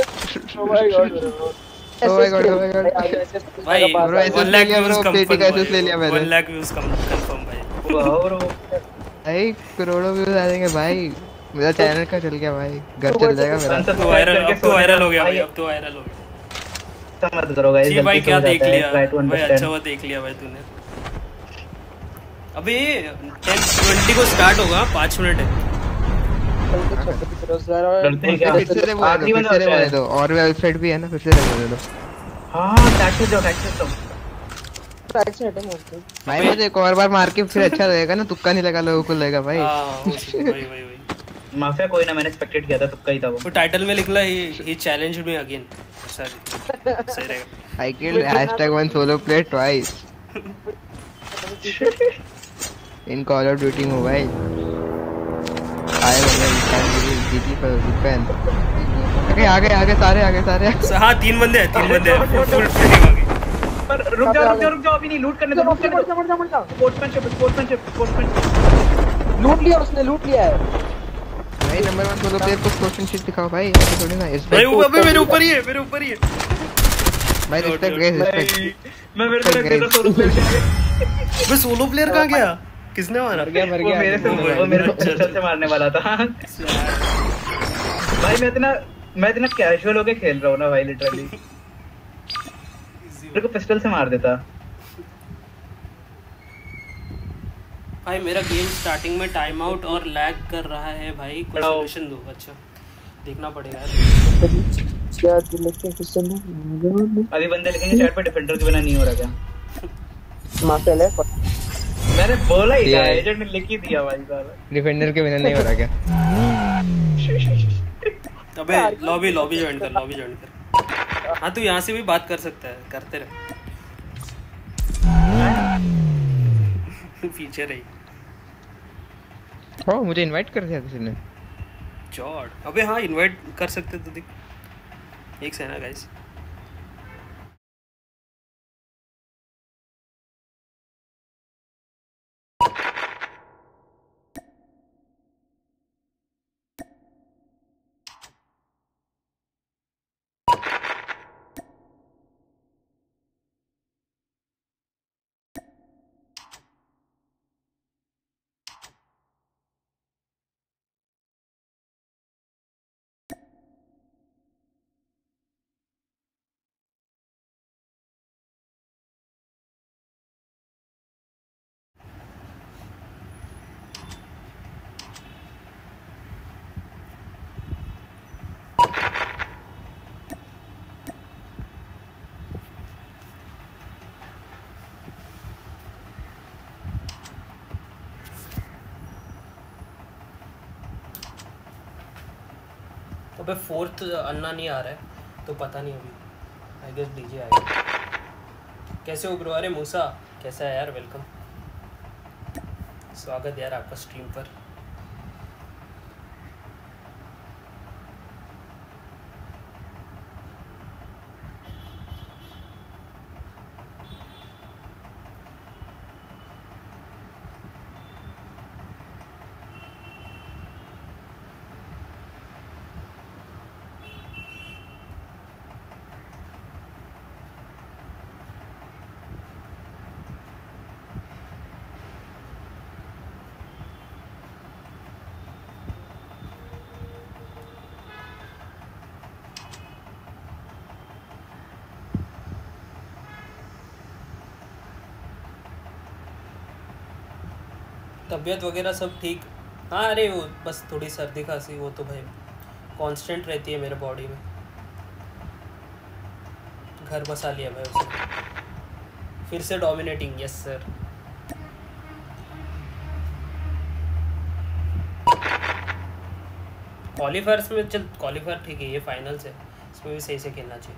S3: भाई
S2: ब्रो
S3: 1 लाख व्यूज
S2: पेटी का एसेस ले लिया मैंने।
S3: 1 लाख व्यूज कंफर्म भाई।
S1: वाह ब्रो
S2: भाई करोड़ों व्यूज आ जाएंगे भाई। मेरा चैनल का चल गया भाई, घर चल जाएगा मेरा।
S3: अब तो वायरल हो गया भाई।
S1: मत करो गाइस।
S3: जी भाई क्या देख लिया भाई, अच्छा हुआ देख लिया भाई तूने। अबे 10:20 को स्टार्ट होगा, 5 मिनट है।
S1: डरते हैं क्या?
S2: फिर से बोले दो और वेबसाइट भी है ना, फिर से बोले दो।
S1: हां टैक्सी दो
S2: भाई मुझे एक और बार मार के फिर अच्छा लगेगा ना, तुक्का नहीं लगा लोगों को लगेगा भाई।
S3: हां वही
S1: माफिया कोई ना, मैंने एक्सपेक्टेड किया था, तुक्का ही था वो।
S3: तो टाइटल में लिखला ही चैलेंज्ड मी अगेन। सही रहेगा।
S2: I killed #1 solo player twice in Call of Duty Mobile. आए बंदे इंसान जीटी पर डिपेंड। आगे सारे।
S3: हां 3 बंदे हैं फुल टीम आ गई।
S1: पर रुक जाओ अभी नहीं, लूट करने दो। स्पोर्ट्समैनशिप
S6: लूट लिया है
S2: भाई नंबर 1 सोलो प्लेयर को स्पोर्ट्समैनशिप दिखाओ भाई, ऐसे थोड़ी ना।
S3: भाई वो अबे मेरे ऊपर ही है
S2: भाई रिस्पेक्ट गाइस।
S1: मैं मेरे को देखा सोलो प्लेयर।
S3: बे सोलो प्लेयर कहां गया? किसने मारा?
S2: मर गया।
S1: वो मेरे को पिस्टल से मारने वाला था भाई। मैं इतना कैजुअल होके खेल रहा हूं ना भाई, लिटरली मेरे को पिस्टल से मार देता
S3: भाई। मेरा गेम स्टार्टिंग में टाइम आउट और लैग कर रहा है भाई, कोई सॉल्यूशन दो। अच्छा देखना पड़ेगा यार
S6: क्या लिखते हैं क्वेश्चन में।
S1: अभी बंदे लिखेंगे चैट पे डिफेंडर के बिना नहीं हो रहा क्या?
S6: माफिया ले
S1: मैंने बोला ही था, एजेंट ने लिख ही दिया भाई साला।
S2: डिफेंडर के बिना नहीं हो रहा क्या?
S3: अबे लॉबी ज्वाइन कर। हाँ तू यहाँ से भी बात कर सकता है, करते रहे। फीचर है।
S2: ओ मुझे इनवाइट कर दिया किसी ने।
S3: जॉर्ड अबे हाँ इनवाइट कर सकते तो देख। एक सेकंड गाइस। अबे फोर्थ अन्ना नहीं आ रहा है तो पता नहीं अभी, आई गेस डीजे आएगा। कैसे हो ब्रो? अरे मूसा कैसा है यार, वेलकम, स्वागत यार आपका स्ट्रीम पर। तबीयत वगैरह सब ठीक? हाँ, अरे वो बस थोड़ी सर्दी खांसी, वो तो भाई कांस्टेंट रहती है मेरे बॉडी में। घर बसा लिया भाई उसे, फिर से डोमिनेटिंग। Yes sir. क्वालिफायर्स में चल, क्वालिफायर ठीक है, ये फाइनल्स है, इसमें भी सही से खेलना चाहिए।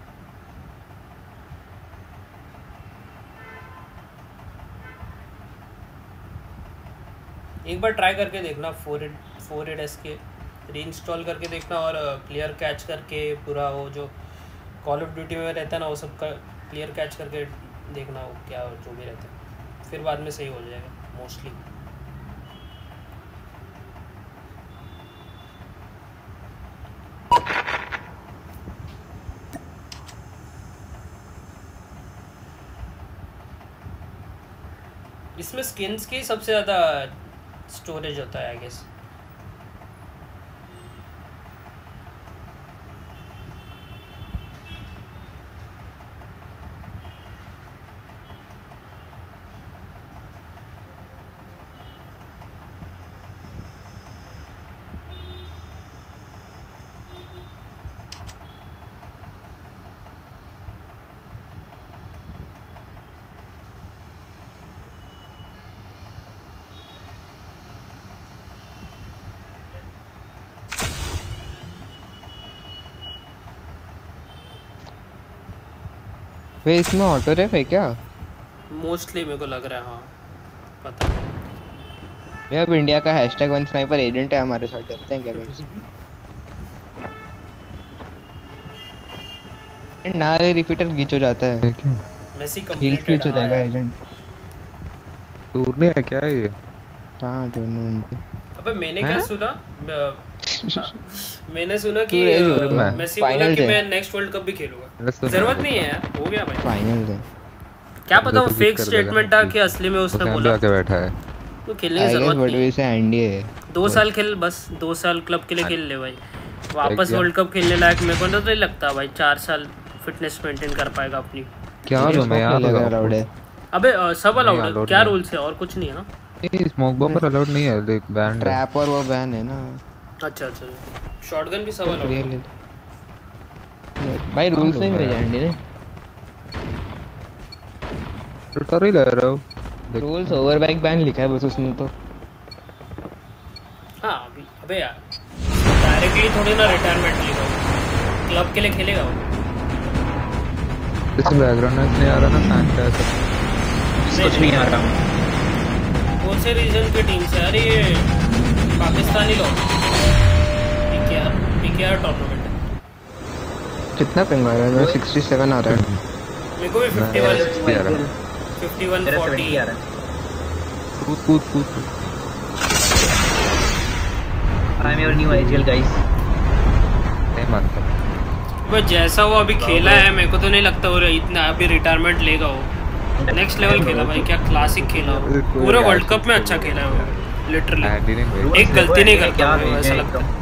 S3: एक बार ट्राई करके देखना 4ADS के रीइंस्टॉल करके देखना, और क्लियर कैच करके पूरा वो जो कॉल ऑफ ड्यूटी में रहता है ना वो सब का क्लियर कैच करके देखना, वो क्या जो भी रहता है, फिर बाद में सही हो जाएगा मोस्टली। इसमें स्किन्स की सबसे ज़्यादा स्टोरेज होता है आई गेस।
S2: वे इसमें ऑटो रेफ है क्या?
S3: मोस्टली मेरे को लग रहा है, हाँ पता नहीं।
S2: ये अब इंडिया का #1 स्नाइपर एजेंट है हमारे साथ, चलते हैं क्या गाइस? ना रिपीटर ग्लिच हो जाता है,
S3: मेसी
S2: हील
S3: कंप्लीटेड
S2: ग्लिच हो जाएगा एजेंट।
S4: टूरने है क्या ये?
S2: हाँ टूर्नामेंट।
S3: अबे मैंने क्या सुना, मैंने सुना कि मेसी बोला
S2: फाइनल
S3: कि मैं नेक्स्ट वर्ल्ड कप भी खेलूंगा। जरूरत नहीं है यार, हो गया भाई,
S2: फाइनल है।
S3: क्या पता वो फेक स्टेटमेंट था कि असली में उसने बोला।
S4: आके बैठा है
S3: तो खेलने की जरूरत नहीं है,
S2: से एनडीए है।
S3: 2 साल खेल, बस 2 साल क्लब के लिए खेल ले भाई, वापस वर्ल्ड कप खेलने लायक मेरे को तो नहीं लगता भाई 4 साल फिटनेस मेंटेन कर पाएगा अपनी।
S4: क्या जो मैं यहां
S2: अलाउड है?
S3: अबे सब अलाउड है, क्या रूल्स है और कुछ नहीं है ना?
S4: नहीं, स्मोक बॉम्बर अलाउड नहीं है, देख बैन है।
S2: ट्रैप और वो बैन है ना।
S3: अच्छा, शॉटगन भी सब अलाउड है
S2: भाई, रूल्स नहीं भेजा एनडी ने।
S4: कर ही ले रहा हूं,
S2: रूल्स ओवरबैक बैन लिखा है बस उसमें तो।
S3: हाँ अबे यार डायरेक्टली थोड़ी ना रिटायरमेंट लेगा, क्लब के लिए खेलेगा वो।
S4: इस बैकग्राउंड में नहीं आ रहा ना फैन का, ऐसा
S1: कुछ नहीं आ रहा।
S3: कौन से रीजन की टीम से? अरे ये पाकिस्तानी लोग, पीकेआर टूर्नामेंट है।
S2: कितना पिंग आ रहा है? 67 आ रहा है
S3: मेरे को भी 51 40
S1: आ रहा है।
S4: कूद
S1: I am your new IGL guys.
S4: नहीं मानता
S3: वो जैसा वो अभी खेला है, मेरे को तो नहीं लगता वो इतना अभी रिटायरमेंट लेगा। वो नेक्स्ट लेवल खेला भाई, क्या क्लासिक खेला वो, पूरे वर्ल्ड कप में अच्छा खेला है वो, लिटरली एक गलती नहीं करता वो, ऐसा लगता है।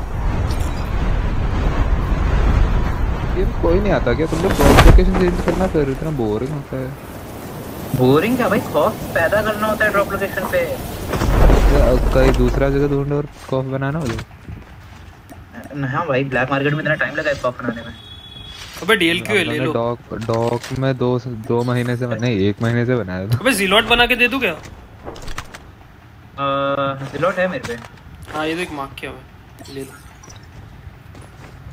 S4: ये कोई नहीं आता क्या? तुम लोग लोकेशन चेंज करना, फिर इतना बोरिंग होता है।
S1: बोरिंग क्या भाई, खौफ पैदा करना होता है ड्रॉप लोकेशन पे।
S4: कहीं दूसरा जगह ढूंढ और खौफ बनाना हो जाए।
S1: हाँ भाई, ब्लैक मार्केट में इतना टाइम लगा है खौफ बनाने में।
S3: अबे डीएलक्यू ले लो।
S4: डॉक में 2 महीने से नहीं 1 महीने से बनाया था।
S3: अबे जिलोट बना के दे दूं क्या?
S1: जिलोट है मेरे पे।
S3: हाँ ये देख मार्क किया हुआ है, ले लो।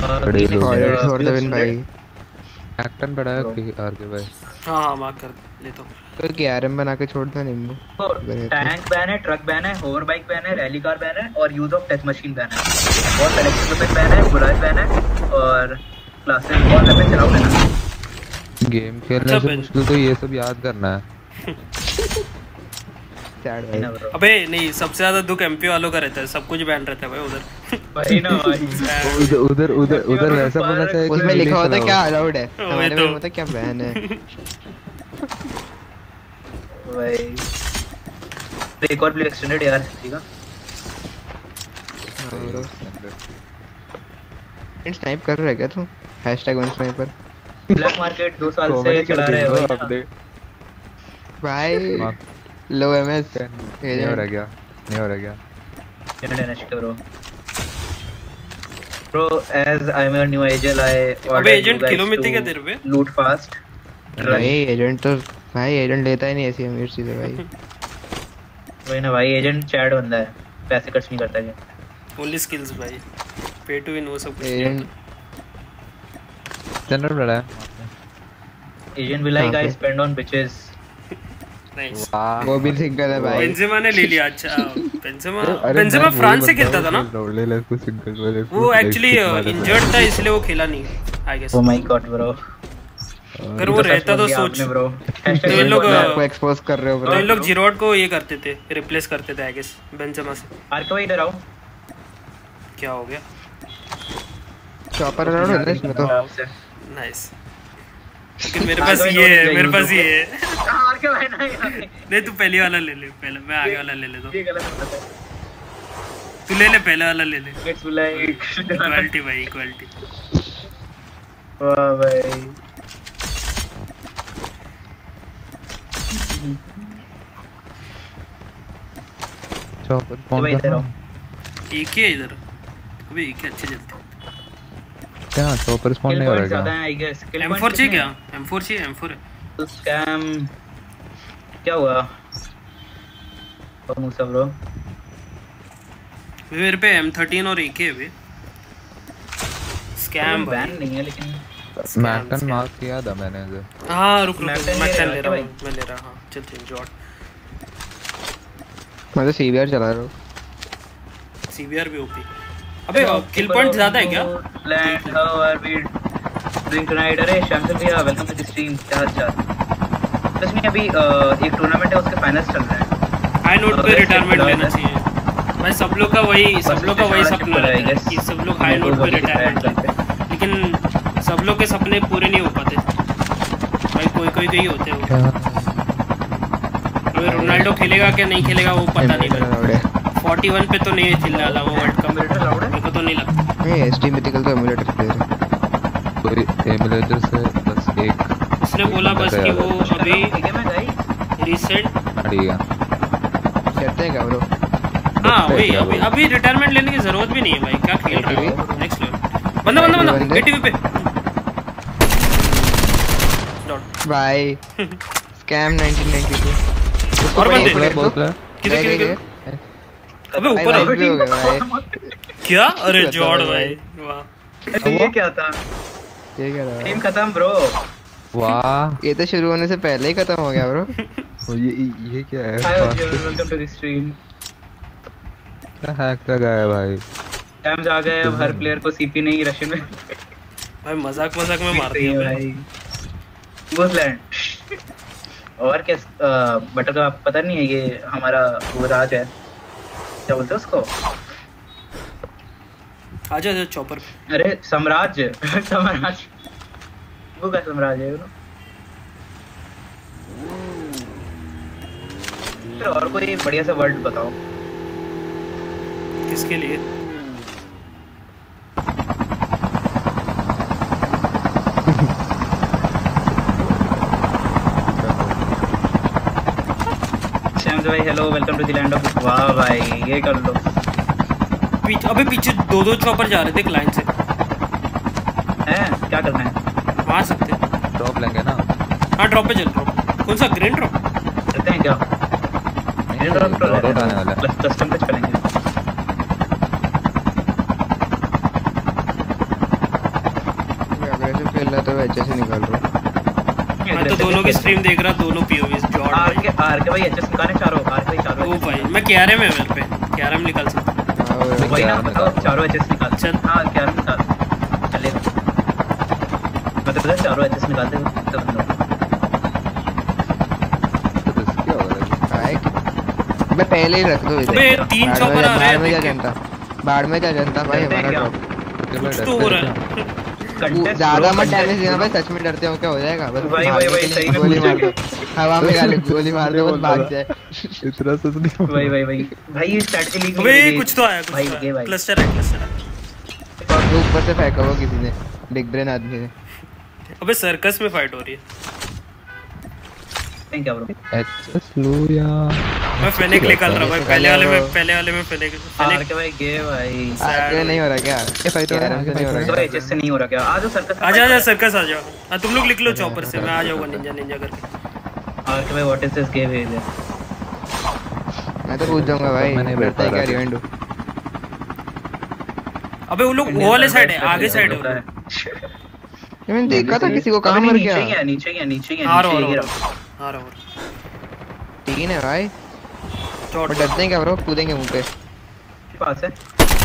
S4: बड़े लोग हैं।
S2: और देवन भाई
S4: एक्टन बड़ा है आरके भाई।
S3: हाँ हाँ मार्क कर लेता हूँ।
S2: तो केआरएम बना के छोड़ दो नींबू।
S1: टैंक बैन है, ट्रक बैन है, होवर बाइक बैन है, रैली कार बैन है और use of death machine ban है और सेलेक्टेड वेपन बैन है, बुराज बैन है और क्लासेस और वेपन चलाओ लेना।
S4: गेम खेलने से मुश्किल तो ये सब याद करना है।
S2: सैड भाई।
S3: अबे नहीं, सबसे ज्यादा दुख एमपी वालों का रहता है, सब कुछ बैन रहता है भाई उधर।
S1: भाई ना भाई
S4: उधर वैसा बोलना चाहिए कि
S2: उसमें लिखा होता है क्या अलाउड है,
S3: वही
S2: हमारे
S3: तो।
S2: में होता है क्या बैन है।
S1: भाई तो एक और प्ले एक्सटेंडेड यार, ठीक है।
S2: स्नाइप कर रहा है क्या तू? #1sniper
S1: ब्लैक मार्केट 2 साल से चला रहे हो
S2: भाई। लो एमएस
S4: नहीं हो रहा क्या? नहीं हो रहा क्या?
S1: Bro, as I'm a new agent, I order
S3: अबे
S1: you
S3: एजेंट
S1: guys
S3: किलो मिलती
S1: to
S3: क्या तेरे पे?
S1: loot fast.
S2: भाई एजेंट तो भाई एजेंट लेता ही नहीं ऐसी अमीर चीजें भाई।
S1: वही ना भाई, एजेंट चैट बंदा है, पैसे खर्च नहीं करता है।
S3: ओनली स्किल्स भाई, पे टू विन वो सब कुछ नहीं
S2: एजेंट
S4: जनरल बड़ा है।
S1: Agent will like I spend on bitches.
S3: Nice.
S4: वाह
S2: वो भी सिंगल है भाई।
S3: बेंजेमा ने ले लिया। अच्छा बेंजेमा फ्रांस से खेलता था ना
S4: ले ले उसको सिंगल वाले
S3: वो, एक्चुअली इंजर्ड था इसलिए वो खेला नहीं I guess.
S1: Oh my god, bro.
S3: अगर वो रहता तो सोच।
S1: bro.
S3: तो इन लोग
S2: आपको एक्सपोज कर रहे हो
S3: तो इन
S2: ब्रो।
S3: लोग जिरोड को ये करते थे, रिप्लेस करते थे आई गेस बेंजेमा से।
S1: आर्के भाई इधर आओ।
S3: क्या हो गया?
S2: चॉपर अलाउड है ना इसमें तो।
S3: नाइस। लेकिन मेरे पास ये है, मेरे पास ये है।
S1: आर्के भाई नहीं
S3: तू पहली वाला ले ले, पहले मैं आगे वाला ले लेता हूँ।
S1: ये गलत बात है।
S3: तू ले ले, पहले वाला ले ले।
S1: It's like
S3: इक्वालिटी भाई, इक्वालिटी।
S1: वाह भाई।
S4: चॉपर
S1: तो भाई
S4: कौन
S1: इधर आओ।
S4: सा?
S3: एक ही है इधर। अबे एक ही अच्छे चलते।
S4: क्या चॉपर स्पॉन
S1: Kill
S4: नहीं हो
S1: points
S4: रहा
S1: ज्यादा
S4: क्या?
S1: है I guess. Kill
S3: M4
S1: points
S3: चाहिए
S1: कितने
S3: क्या?
S1: हैं?
S3: M4 चाहिए, M4 है।
S1: तो स्कैम क्या हुआ? मूसा ब्रो।
S3: मेरे पे M13 और AK है बे। स्कैम
S1: बैन
S3: भाई।
S1: नहीं है लेकिन
S4: मैटन मार्क किया था मैंने इसे।
S3: हाँ रुक रुक,
S1: Mac-10
S3: मैं
S1: ले
S3: ले
S1: रहा
S3: रहा
S1: है
S3: हूँ, मैं ले रहा हूँ। हाँ चल चल जॉट।
S2: मैं तो सीबीआर चला रहा हूँ।
S3: CBR भी ओपी। अबे किल पॉइंट ज्यादा है क्या?
S1: Land how are we doing tonight? अरे शमशल भैया वेलकम टू द स्ट्रीम। क्या हाल चाल? बस मैं अभी एक टूर्नामेंट है उसके फाइनल्स चल रहे हैं।
S3: हाई नोट पे रिटायरमेंट लेना चाहिए भाई। सब लोग का वही सपना रहता है कि सब लोग हाई नोट पे रिटायरमेंट लेते, लेकिन सब लोग के सपने पूरे नहीं हो पाते भाई। कोई होते हैं। अभी रोनाल्डो खेलेगा क्या नहीं खेलेगा वो पता नहीं भाई। 41 पे तो नहीं खेलने वाला वो वर्ल्ड कप। मेरे को तो नहीं लगता।
S2: नहीं एसटी मिथिकल तो एमुलेटर प्लेयर है।
S4: कोई एमुलेटर से बस एक
S3: उसने बोला बस कि वो अभी
S1: ठीक है मैं गाइस
S3: रिसेंट।
S4: ठीक है।
S2: कहते हैं क्या ब्रो?
S3: हाँ वही, अभी रिटायरमेंट लेने की जरूरत भी नहीं है भाई। क्या खेल रहा है? Next level. बंदा एटीवी पे। डॉट
S2: भाई स्कैम 1992।
S3: और बंदे
S4: बोल
S3: किधर अबे ऊपर
S2: हो गए भाई।
S3: क्या? अरे जॉर्ड भाई वाह।
S1: ये क्या था?
S2: ये क्या था?
S1: टीम खत्म ब्रो।
S4: वाह
S2: ये तो शुरू होने से पहले ही खत्म हो गया ब्रो।
S4: ये क्या है?
S1: Hi welcome to the stream.
S4: क्या हैक लगा है भाई?
S1: टाइम्स आ गए अब हर प्लेयर को सीपी नहीं रशियन में
S3: भाई मजाक में मार दिया
S1: भाई। गुडलैंड और क्या बटर का पता नहीं है। ये हमारा वो राज है, क्या बोलते हैं उसको?
S3: आजा आजा चॉपर पे।
S1: अरे साम्राज्य साम्राज्य वो क्या साम्राज्य है? फिर और कोई बढ़िया सा वर्ड बताओ।
S3: किसके लिए?
S1: श्याम भाई hello welcome to the land of. वाह भाई ये कर लो।
S3: अबे पीछे दो चॉपर जा रहे थे लाइन से।
S1: हैं क्या करना है?
S3: मार सकते हैं।
S4: ड्रॉप लेंगे ना?
S3: हाँ ड्रॉप पे चल। ड्रॉप कौन सा? ग्रीन ड्रॉप
S1: करते हैं क्या?
S4: ड्रॉप आने वाला है।
S1: प्लस कस्टम पे चलेंगे।
S2: अच्छे से निकाल रहा हूँ।
S3: मैं तो दोनों की स्ट्रीम देख रहा, दोनों पीओवी जॉर्ड भाई।
S1: आर के भाई एचएस निकालने चारों, आर के भाई चारों।
S3: ओ भाई मैं KRM है मेरे पे, KRM निकाल सकता हूं।
S2: हाँ, वो
S1: वही ना बताओ, चारों एचएस निकाल।
S3: चल।
S1: हां क्या निकाल चलेगा। मतलब चारों एचएस निकालते हो तो बंदो।
S4: क्या हो रहा है?
S2: भाई मैं पहले ही रख दो इधर।
S3: अबे 3 चॉपर आ रहे हैं।
S2: बाढ़ में क्या जनता, बाढ़ में क्या जनता भाई हमारा ड्रॉप।
S3: कुछ तो हो रहा है।
S2: ज्यादा मत डैमेज देना भाई, सच में डरते हो क्या हो जाएगा बस।
S1: वही सही में
S2: गोली मार दो, हवा में गाली गोली मार दो बस भाग जाए।
S4: इतना सच नहीं।
S1: वही भाई ये स्टार्ट के लिए
S3: अबे कुछ तो आया,
S1: भाई
S3: कुछ
S1: ये
S3: तो
S1: भाई
S3: क्लस्टर है।
S2: और ऊपर से फेंका हुआ किसी ने, बिग ब्रेन आदमी ने।
S3: अबे सर्कस में फाइट हो रही है।
S1: क्या ब्रो
S4: एचएस लो या
S3: मैं फेनेक निकाल रहा भाई, पहले वाले में फेनेक
S1: आर के भाई गे भाई।
S2: आगे नहीं हो रहा क्या?
S4: ये फाइट हो रहा है,
S2: नहीं हो रहा
S1: तो
S2: क्या?
S1: एचएस से नहीं हो रहा क्या? आ जाओ सर्कस।
S3: आजा सर्कस आ जाओ। हां तुम लोग लिख लो चॉपर से, मैं आ जाऊंगा निंजा करके।
S1: आर के भाई व्हाट इज दिस गेम है?
S2: मैं तो पूछ जाऊंगा भाई,
S4: मैं नहीं
S2: करता है क्या रिवेंड?
S3: अबे वो लोग वो वाले साइड है, आगे साइड है वो लोग।
S2: ये मैंने देखा था किसी को, कहां मर गया?
S1: नीचे
S3: आ रहा।
S2: 3 है भाई।
S3: चोट
S2: और डरते हैं क्या ब्रो? कूदेंगे मुंह पे।
S1: पास है।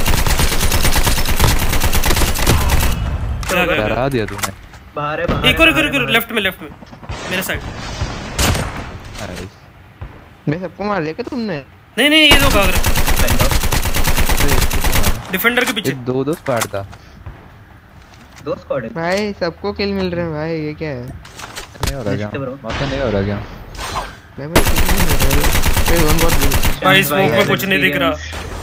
S4: डरा दिया तूने।
S1: बाहर है।
S3: एक और लेफ्ट में मेरे साइड।
S2: मैं सबको मार लिया क्या तुमने?
S3: नहीं ये दो भाग रहे डिफेंडर के पीछे।
S4: दो स्क्वाड था।
S1: दो स्क्वाड है
S2: भाई, सबको किल मिल रहे हैं भाई, ये क्या है?
S4: नहीं हो रहा क्या? माफिया नहीं हो रहा क्या?
S2: मैं किल नहीं मिल रहा है। वन बहुत
S3: भाई स्मोक में कुछ नहीं दिख रहा।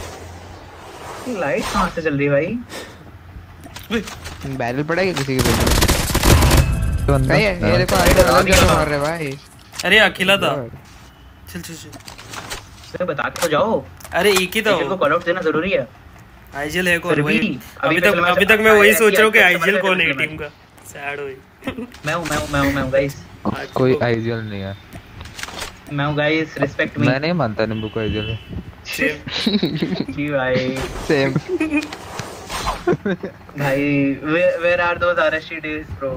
S1: लाइट कहां से चल रही है भाई?
S2: बैरल पड़ा है किसी के पे?
S4: तो अंदर
S2: भाई ये देखो अलग जगह मार रहे भाई।
S3: अरे अकेला था। चल
S1: तो बता के तो जाओ।
S3: अरे एक ही था
S1: तेरे को कॉल आउट देना जरूरी है।
S3: आईजीएल है कौन?
S1: वही
S3: अभी तक मैं वही सोच रहा हूं कि आईजीएल कौन है टीम का। सैड हुई।
S1: मैं हूं गाइस।
S4: कोई आईजीएल नहीं है।
S1: मैं हूं गाइस, रिस्पेक्ट मी।
S4: मैं नहीं मानता निंबू को आईजीएल है।
S1: जी भाई
S2: सेम
S1: भाई। Where are those RST days bro?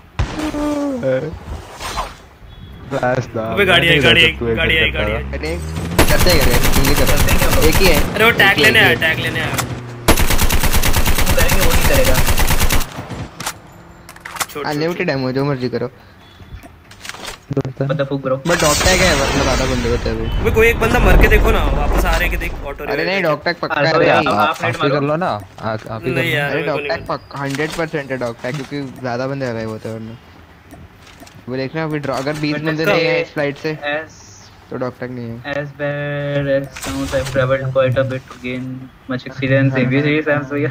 S4: Flash दा।
S3: अबे गाड़ी आई।
S2: करते क्या जल्दी करो। एक ही है।
S3: अरे वो टैग लेने आया।
S1: करेंगे वो नहीं करेगा।
S2: अनलिमिटेड एमो जो मर्जी करो।
S1: पता फूक ब्रो।
S2: बट डॉग टैग है, मतलब आधा बंदे होते हैं अभी।
S3: अबे कोई एक बंदा मर के देखो ना, वापस आ रहे के देख ऑटो।
S2: अरे नहीं, डॉग टैग पक्का है
S1: अरे
S2: भाई।
S1: आप नेट
S4: आप ही कर
S1: मारो।
S4: लो ना। आप ही कर
S3: नहीं
S4: लो।
S3: यार
S2: अरे
S3: मेरे को
S2: डॉग
S3: नहीं
S2: टैग पक्का 100% है डॉग टैग, क्योंकि ज्यादा बंदे आ गए होते हैं वरना। वो देखना अभी अगर 20 बंदे नहीं है इस फ्लाइट से तो डॉग टैग नहीं है।
S1: As bad as sounds, I've traveled quite a bit to gain much experience in this series, भैया।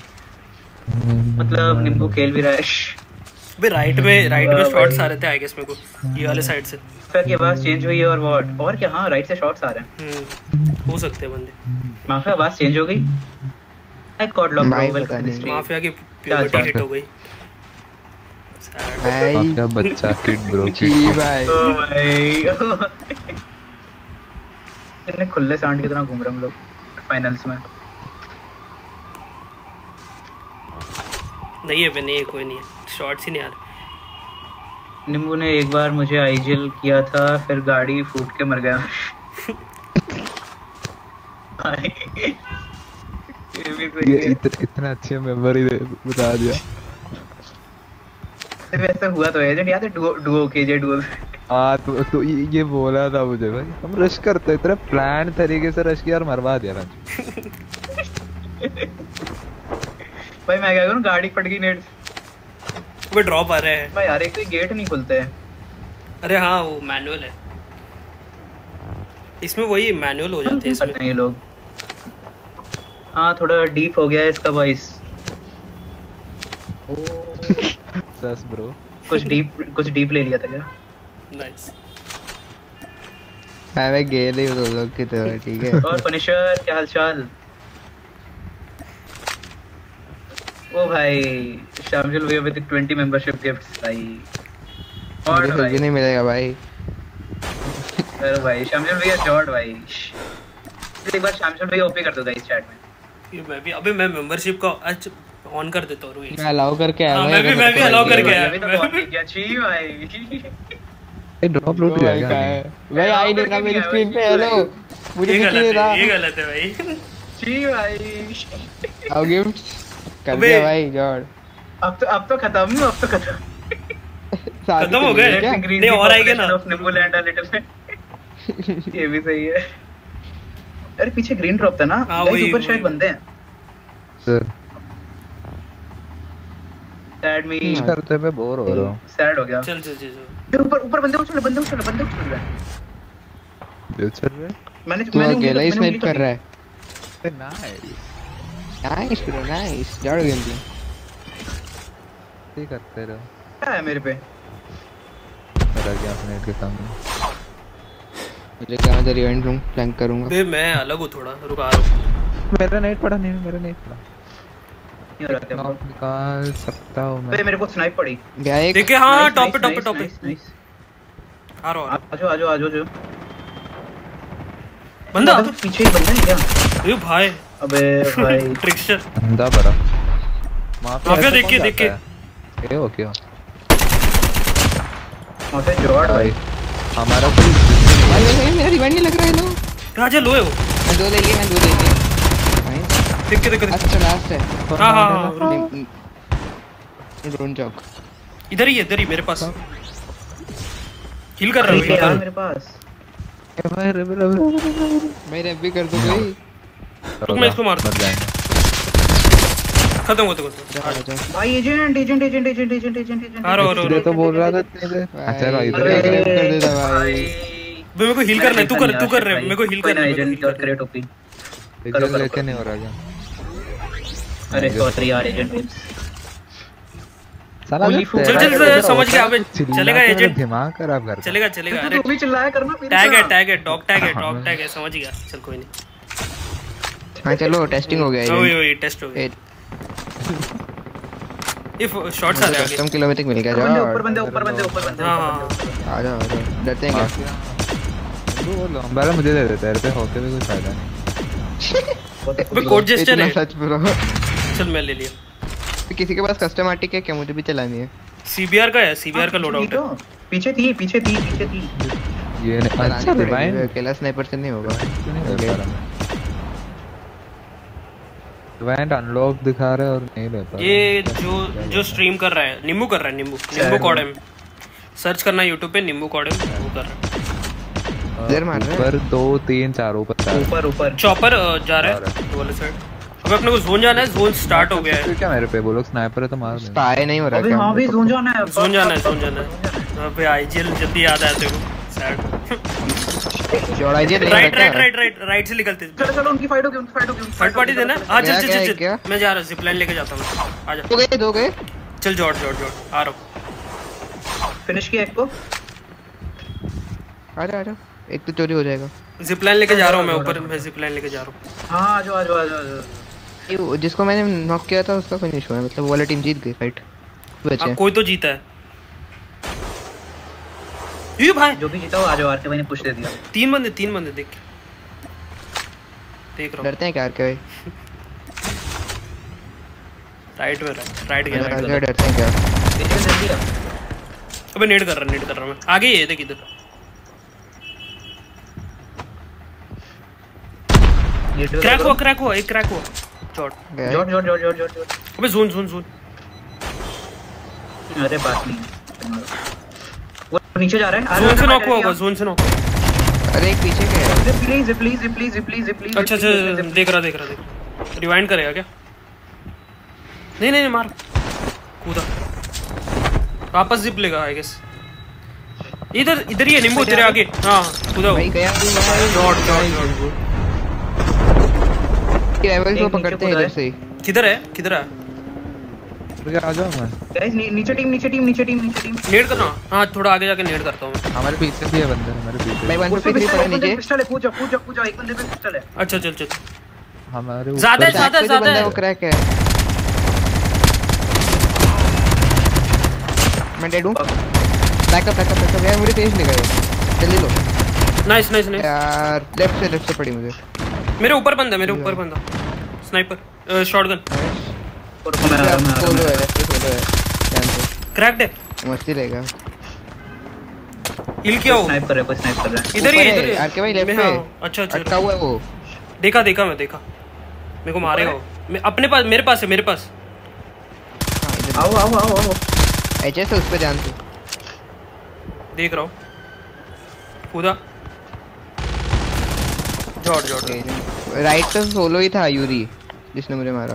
S1: मतलब नींबू खेल भी रहा है।
S3: अबे राइट में शॉट्स आ रहे थे आई गेस मेरे को, ये वाले साइड से।
S1: फिर की आवाज चेंज हुई है और व्हाट और क्या? हाँ राइट से शॉट्स आ रहे हैं।
S3: हो सकते हैं बंदे।
S1: माफिया आवाज चेंज हो गई। आई गॉड लॉक
S2: भाई
S1: वेलकम
S2: पता
S1: टू
S2: नहीं।
S1: स्ट्रीम।
S3: माफिया की प्योरिटी हिट हो गई।
S2: भाई
S4: आपका बच्चा किड ब्रो
S2: जी भाई।
S1: ओ भाई इतने खुले सांड की तरह घूम रहे हम लोग फाइनल्स में।
S3: नहीं है नहीं है, कोई नहीं है, शॉट्स ही नहीं आ रहे।
S1: नींबू ने एक बार मुझे आईजीएल किया था, फिर गाड़ी फूट के मर गया।
S4: ये इतना अच्छी मेमोरी बता दिया।
S1: वैसे हुआ तो एजेंट याद है डुओ केजे डुओ।
S4: हाँ तो ये बोला था मुझे भाई, हम रश करते इतना प्लान तरीके से रश किया और मरवा दिया ना।
S1: भाई मैं क्या करूं, गाड़ी फट गई नेट।
S3: वो ड्रॉप आ रहे हैं
S1: भाई यार एक तो गेट नहीं खुलते हैं।
S3: अरे हाँ वो मैनुअल है इसमें, वही मैनुअल हो जाते हैं इसमें।
S1: ये लोग हाँ थोड़ा डीप हो गया है इसका वॉइस।
S4: सस ब्रो
S1: कुछ डीप ले लिया था क्या?
S3: नाइस।
S2: मैं गए नहीं दो लोग की तरह, ठीक है।
S1: और पनिशर क्या हालचाल? ओ भाई शामिल हुए विद 20 मेंबरशिप गिफ्ट्स भाई। और
S2: मुझे कुछ भी नहीं मिलेगा भाई।
S1: अरे भाई शामिल भैया जॉर्ड भाई, एक बार शामिल भैया ओपी कर दो गाइस चैट में।
S3: ये मैं भी अबे मैं मेंबरशिप का आज ऑन कर देता हूँ
S2: मैं अलाउ करके आया
S3: हाँ,
S2: भाई,
S3: मैं भी अलाउ करके आया
S1: अभी तो बहुत ही क्या चाहिए भाई।
S4: ये ड्रॉप लूट
S2: भाई
S4: गया
S2: का
S4: क्या
S2: है भाई, आ ही नहीं रहा मेरी स्क्रीन पे। हेलो मुझे
S3: ये
S2: दिख नहीं
S3: गलत
S2: रहा।
S3: है, ये गलत है भाई।
S1: जी भाई
S2: आओ गिफ्ट कर
S3: अबे।
S2: दिया भाई जॉर्ड।
S1: अब तो खत्म ही, अब तो खत्म।
S3: खत्म हो गए
S2: क्या?
S3: नहीं और आएगा ना।
S1: ये भी सही है। अरे पीछे ग्रीन ड्रॉप था ना,
S3: हाँ,
S1: गाइस
S3: वही-
S1: ऊपर शायद
S3: वही।
S1: बंदे हैं।
S4: सर
S1: सैड मी,
S4: करते पे बोर हो रहा हूँ।
S1: सैड हो गया।
S3: चल चल चल
S1: ये ऊपर बंदे उछल रहे हैं।
S4: दिल चल रहा है।
S1: मैंने
S2: तू
S1: मैंने
S2: अकेला ही
S1: मैंने
S2: स्नाइप कर रहा है।
S4: नाइस
S2: नाइस ब्रो नाइस, जॉर्ड गेम प्ले।
S4: ठीक करते रहो।
S1: क्या है मेरे पे?
S4: मेरा क्या अपने के सामने।
S2: मुझे क्या, मैं रिवेंट रूम फ्लैंक करूंगा।
S3: बे मैं अलग हूँ थोड़ा, रुक आ रहा हूँ।
S4: मेरा नेट पड़ा नहीं, मेरा नेट पड़ा।
S1: नहीं हो रहा क्या?
S4: नॉक निकाल सकता हूँ
S1: बे
S4: मैं।
S1: मेरे को स्नाइप पड़ी।
S2: गया एक।
S3: देखे हाँ
S1: Nice,
S3: टॉप पे
S1: nice,
S3: टॉप पे
S1: nice,
S3: टॉप पे
S1: nice, nice।
S3: आ रहा हूँ।
S1: आजो
S3: बंदा
S1: तो पीछे ही बंदा है क्या?
S3: ये भाई
S1: अबे भाई
S3: ट्रिक्स्टर
S4: अंधा पड़ा।
S3: माफिया देख के
S4: ये हो क्या
S1: वहाँ पे जॉर्ड
S4: भाई?
S1: भाई।
S4: हमारा कोई
S2: भाई मेरा रिवेंट नहीं लग रहा है। लो
S3: राजा लो है वो।
S2: मैं दो ले लिए। नाइस।
S3: देख के
S2: अच्छा लास्ट है।
S3: हाँ
S2: ड्रोन चौक।
S3: इधर ही मेरे पास किल कर रहा
S1: अरे यार
S3: हूँ।
S1: मेरे पास
S4: भाई
S2: मैं रैप भी कर दूं भाई।
S3: रुक मैं इसको मारता
S4: मर जाएंगे।
S3: खत्म होते
S2: जा जा।
S1: भाई एजेंट
S3: आ रहा
S4: इसलिए तो बोल रहा था तेरे। अच्छा रहा इधर
S2: अरे,
S4: आ गया।
S2: कर देता भाई।
S3: बे मेरे को हील करना है, तू कर रहे मेरे को हील करना है,
S1: एजेंट और करे टोपी।
S4: इधर लेके नहीं हो रहा क्या?
S1: अरे सॉरी यार एजेंट।
S4: साला
S1: Only food.
S3: चल समझ गया। अबे चलेगा एजेंट,
S4: दिमाग खराब कर
S3: चलेगा अरे
S1: तू भी चिल्लाया करना फिर।
S3: टैग है डॉग टैग है समझ गया। चल कोई नहीं।
S2: हाँ चलो टेस्टिंग हो गया
S3: वही
S2: ये।
S3: वही टेस्ट हो गया। इफ शॉट्स आ रहे हैं
S2: कस्टम
S3: आगे।
S2: किलोमीटर मिल गया।
S1: ऊपर
S2: जा
S1: बंदे।
S3: हाँ
S2: आ जाओ डरते हैं क्या?
S4: बोलो पहले मुझे दे देते तेरे पे होके भी कोई फायदा नहीं।
S3: बे कोड जेस्चर
S2: इतना
S3: है।
S2: सच ब्रो।
S3: चल मैं ले लिया।
S2: किसी के पास कस्टम आर्टिक है क्या? मुझे भी चलानी है।
S3: सीबीआर का है, सीबीआर का लोड आउट है।
S1: पीछे थी।
S4: ये नहीं अच्छा
S2: चलानी
S4: रिवाइंड
S2: पड़ेगी, अकेला स्नाइपर से नहीं होगा।
S4: नहीं कर पा रहा। रिवाइंड अनलॉक दिखा रहा है और नहीं ले पा रहा।
S3: ये जो स्ट्रीम कर रहा है नींबू कर रहा है। नींबू कॉडम सर्च करना YouTube पे नींबू कॉडम वो कर रहा है।
S2: इधर मार रहा है।
S4: ऊपर 2 3 4 ऊपर
S1: ऊपर
S3: चॉपर जा रहा है वो वाले साइड। अब अपने को जोन जाना है, जोन स्टार्ट हो गया है।
S4: क्या मेरे पे बोलो स्नाइपर है तो मार दे।
S2: स्पाई नहीं हो रहा
S1: अबे
S2: क्या?
S1: हां भी जोन जाना है।
S3: जोन जाना है। अबे आईजीएल जल्दी याद आया तेरे को। सैड।
S2: चौड़ाई जी
S3: राइट से निकलते।
S1: चलो उनकी फाइट होगी।
S3: थर्ड पार्टी देना। हां
S2: क्या
S3: चल मैं जा रहा हूं, जिप लाइन लेके जाता हूं। आ जा।
S2: दो गए।
S3: चल जॉर्ड आ रहा हूं।
S1: फिनिश किया एक को।
S2: आ जा। एक तो चोरी हो जाएगा।
S3: जिप लाइन लेके जा रहा हूं मैं ऊपर। मैं जिप लाइन लेके जा रहा हूं।
S1: हां आजो।
S2: ये जिसको मैंने नॉक किया था उसका फिनिश हुआ है, मतलब वो वाला टीम जीत गई फाइट। बचे
S3: कोई तो जीता है। ये भाई
S1: जो भी जीता वो आजो आरके भाई ने पुश दे दिया।
S3: तीन बंदे देख रहा हूं।
S2: डरते हैं क्या आरके भाई?
S3: राइट गया।
S2: डरते हैं क्या?
S3: अबे नेड कर रहा मैं। आगे ही है देख इधर। क्रैक हुआ एक जॉट। अबे जोन।
S1: अरे बात नहीं। वो नीचे जा रहा है।
S3: जोन से नॉक हुआ।
S2: अरे एक पीछे क्या है?
S1: प्लीज।
S3: अच्छा देख रहा। रिवाइंड करेगा क्या? नहीं मार। कूदा वापस जिप लेगा आई गेस। इधर ही है नींबू तेरे आगे। हां कूदा
S2: भाई गया।
S3: जॉट
S2: लेवल को पकड़ते हैं इधर से।
S3: किधर है
S4: रुक आ जाओ मैं।
S1: गाइस नीचे टीम।
S3: नेड करना। हां थोड़ा आगे जाके नेड करता हूं मैं।
S4: हमारे पीछे भी है बंदे हमारे पीछे।
S2: भाई 153 पड़ा नीचे।
S1: पिस्टल है। कूद जा एक बंदे पे पिस्टल है।
S3: अच्छा चल
S4: हमारे
S3: ज्यादा
S2: बंदा वो क्रैक है। मैं डेड हूं। बैकअप यार, मुझे तेज लगा ये। जल्दी लो।
S3: नाइस
S2: यार लेफ्ट से पड़ी मुझे।
S3: मेरे ऊपर बंदा स्नाइपर शॉटगन।
S1: रुको मैं आ रहा हूँ, मैं आ रहा
S2: सोलो
S1: हूँ।
S2: है, लेफ्ट पे सोलो है। ध्यान से,
S3: क्रैक्ड है।
S2: मस्ती रहेगा।
S3: हिल किया हो।
S1: स्नाइप कर रहा है, कोई स्नाइप कर रहा है।
S3: इधर ही
S2: ऊपर
S3: है, इधर
S2: है,
S3: ही है।
S2: आरके भाई लेफ्ट
S3: मैं-
S2: पे।
S3: हाँ, अच्छा
S2: अटका
S3: अच्छा
S2: हुआ है वो।
S3: देखा देखा मैं देखा। मेरे को मारेगा वो। मैं अपने पास, मेरे पास है, मेरे पास।
S2: हाँ इधर
S1: आओ आओ आओ आओ।
S2: एचएस है, उस पे ध्यान से।
S3: देख रहा हूँ। कूदा। जॉट जॉट।
S2: राइट पे सोलो ही था यूरी, जिसने मुझे मारा।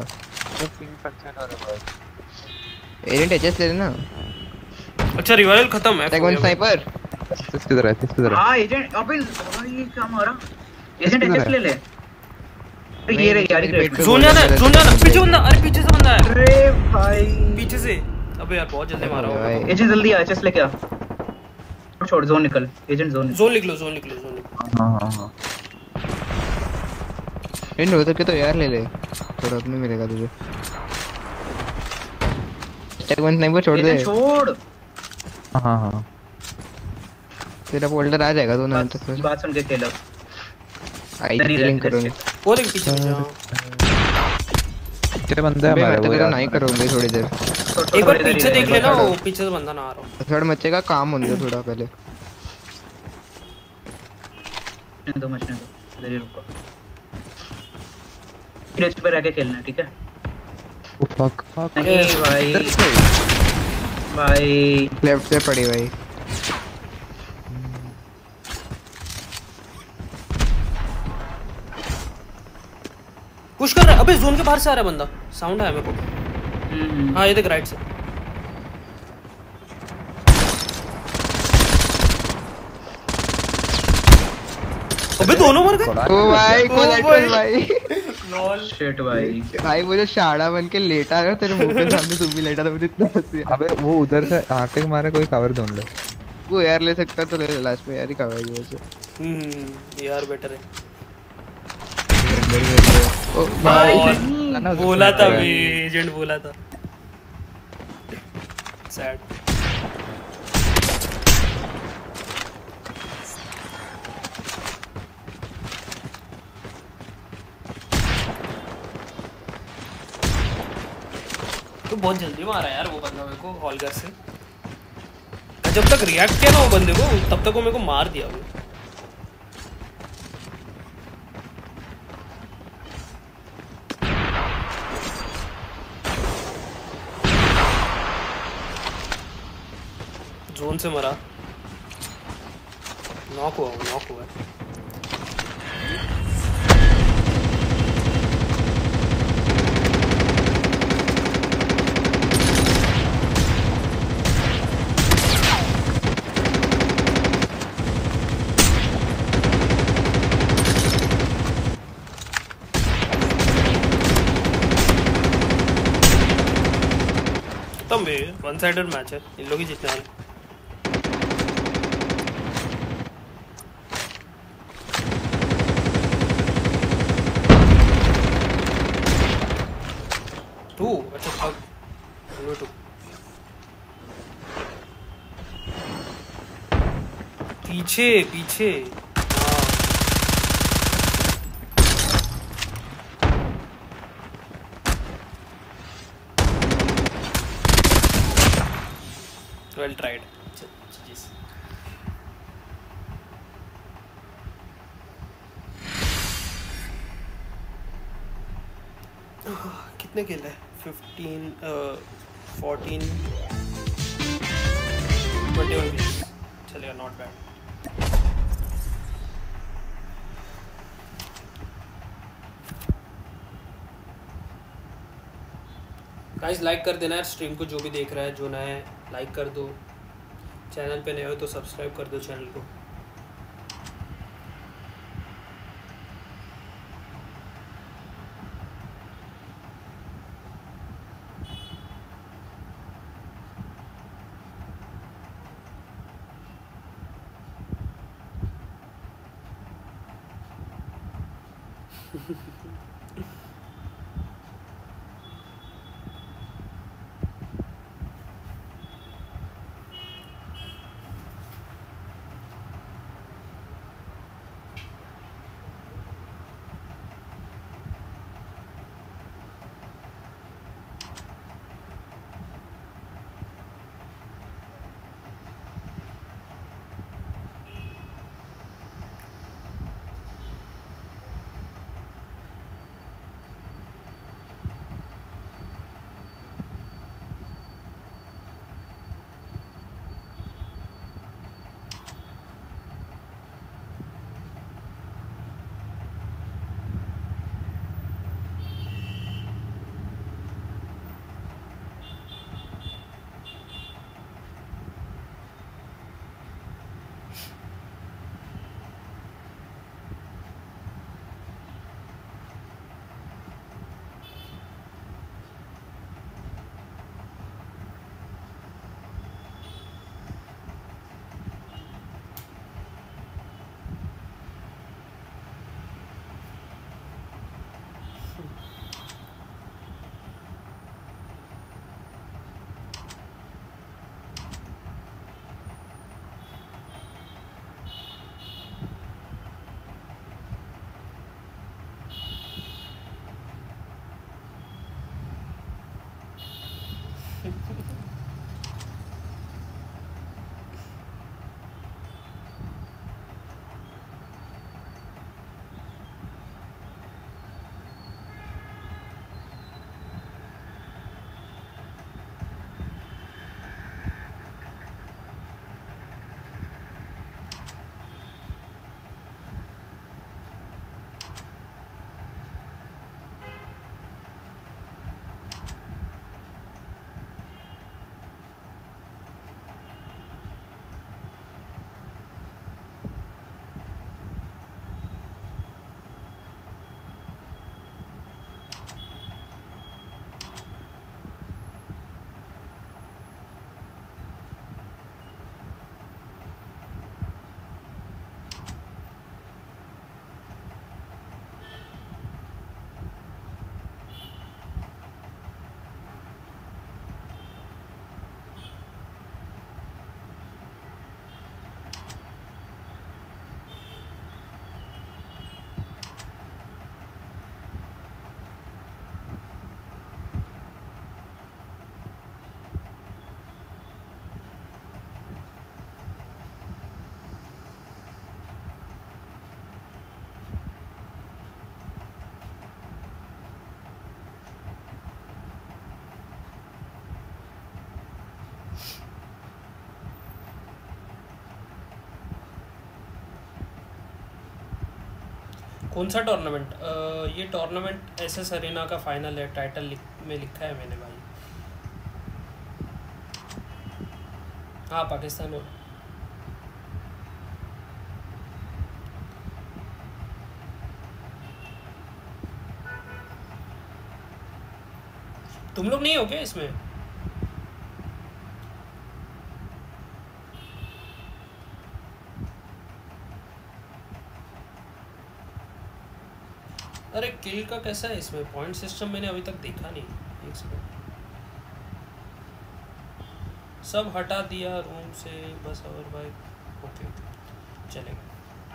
S2: एजेंट एचएस ले लेना।
S3: अच्छा रिवाइवल खत्म है।
S2: Tag one sniper.
S4: किस किधर है, किस किधर है?
S1: हाँ एजेंट, अबे भाई क्या मारा। एजेंट
S4: किधर
S1: एचएस
S4: है?
S1: ले ले। अरे ये रे यार
S2: मेरे पेट पे
S3: जोन जाना है, जोन जाना। पीछे बंदा, अरे पीछे से बंदा है।
S1: अरे भाई
S3: पीछे से। अबे यार बहुत जल्दी मारा
S2: भाई।
S3: होगा।
S1: एजेंट जल्दी आ, एचएस लेके आ। छोड़, जोन निकल, एजेंट जोन।
S3: जोन लिख लो, जोन लिख लो, जोन लिख लो।
S4: हाँ
S2: इन हो सके तो यार ले ले, थोड़ा अपने मिलेगा तुझे। टैग वन स्नाइपर छोड़ दे,
S1: एजेंट छोड़।
S4: हाँ।
S2: तेरा फोल्डर आ जाएगा दोनों अंत तक।
S1: बात सुन के खेलो।
S2: आई
S1: इधर ही
S2: लिंक
S1: रह,
S2: करोगे।
S3: वो देख पीछे पीछे, हाँ।
S4: कितने बंदे हैं
S2: अबे
S4: हमारे?
S2: मैं
S4: वो
S2: तेरे को
S4: याद
S2: नहीं
S4: कर।
S2: करोगे थोड़ी देर।
S3: एक बार पीछे देख लेना, वो पीछे से बंदा ना आ रहा हो।
S2: थर्ड मचेगा, काम होने दो थोड़ा पहले।
S1: मचने दो, मचने दो, इधर ही रुको। रेस्ट पे रह के खेलना, ठीक है?
S4: फक
S1: नहीं भाई, भाई
S2: लेफ्ट से पड़ी भाई।
S3: पुश कर रहा है। अबे जोन के बाहर से आ रहा है बंदा। साउंड आया मेरे को। हाँ ये देख राइट से। अबे दोनों मर गए।
S2: ओ भाई कोलैटरल भाई।
S3: लॉल।
S1: शिट भाई।
S2: भाई वो जो शाड़ा बन के लेटा है तेरे मुंह के सामने, तू भी लेटा था, मुझे इतना हंसी आया।
S4: अबे वो उधर से आके हमारे कोई कवर ढूंढ ले।
S2: वो यार ले सकता तो ले ले, लास्ट में यार ही कवर है वैसे।
S3: यार बेटर है।
S2: ओ भाई
S3: बोला था भी, एजेंट बोला था। सैड। तो बहुत जल्दी मारा यार वो बंदा मेरे को हॉलगर से। जब तक रिएक्ट किया ना वो बंदे को, तब तक वो मेरे को मार दिया वो। जोन से मरा। नॉक हुआ, नॉक हुआ। खत्म भी, वन साइडेड मैच है, इन लोग ही जीतने वाले। टू, अच्छा थर्ड, टू। पीछे पीछे, हाँ। Well tried. कितने किल है? 15 14 21 किल्स चलेगा, नॉट बैड। गाइस लाइक कर देना यार स्ट्रीम को, जो भी देख रहा है, जो नया है लाइक कर दो। चैनल पे नए हो तो सब्सक्राइब कर दो चैनल को। कौन सा टूर्नामेंट? ये टूर्नामेंट एसएस अरीना का फाइनल है, टाइटल में लिखा है मैंने भाई। हाँ पाकिस्तान में। तुम लोग नहीं हो क्या इसमें? अरे किल का कैसा है इसमें? पॉइंट सिस्टम मैंने अभी तक देखा नहीं। एक सेकंड, सब हटा दिया रूम से बस। और भाई ओके चलेगा।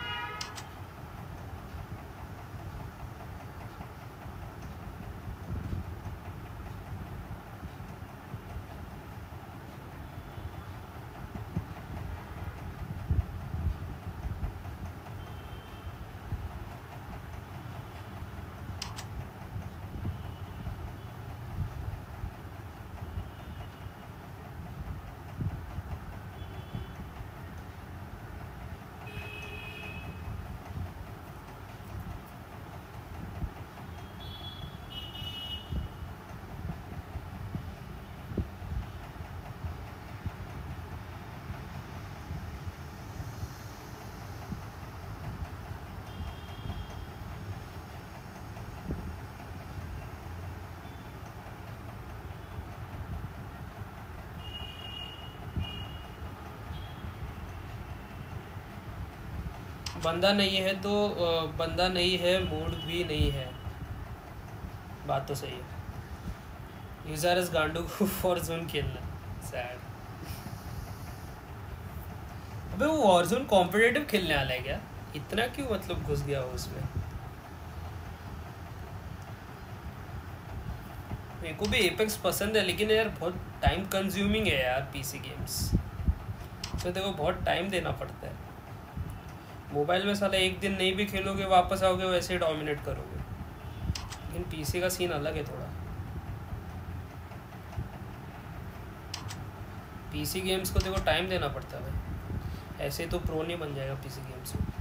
S3: बंदा नहीं है तो बंदा नहीं है, मूड भी नहीं है। बात तो सही है। यूजर इज गांडू वॉरजोन खेलना सैड। अबे वो वॉरजोन कॉम्पिटिटिव खेलने वाला है क्या? इतना क्यों मतलब घुस गया हो उसमें? मेरे को भी एपेक्स पसंद है लेकिन यार बहुत टाइम कंज्यूमिंग है यार पीसी गेम्स। तो देखो बहुत टाइम देना पड़ता है। मोबाइल में साला एक दिन नहीं भी खेलोगे वापस आओगे वैसे ही डोमिनेट करोगे, लेकिन पीसी का सीन अलग है थोड़ा। पीसी गेम्स को देखो टाइम देना पड़ता है भाई, ऐसे तो प्रो नहीं बन जाएगा पीसी गेम्स में।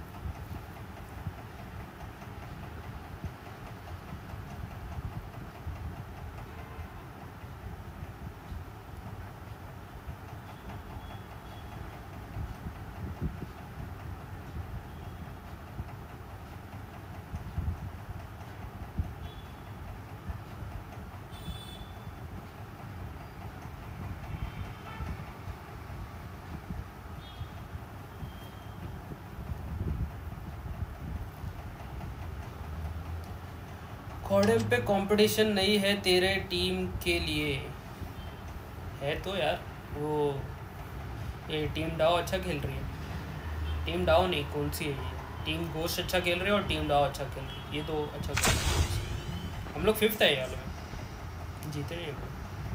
S3: कॉडम पे कंपटीशन नहीं है तेरे टीम के लिए? है तो यार वो ये टीम डाओ अच्छा खेल रही है। टीम डाओ नहीं, कौन सी है ये? टीम गोस्ट अच्छा खेल रही है और टीम डाओ अच्छा खेल रही है। ये तो अच्छा खेल रही है। हम लोग 5th है यार, जीते नहीं हम लोग।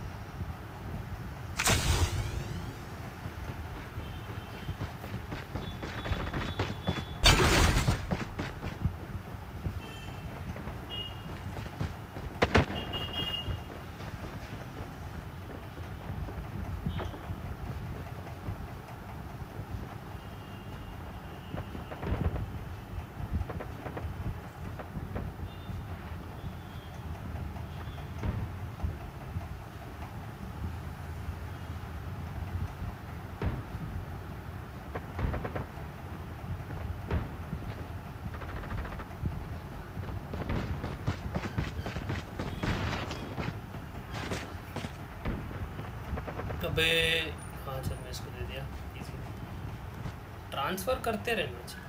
S3: अबे हाँ चल मैं इसको दे दिया। ट्रांसफ़र करते रहना चाहिए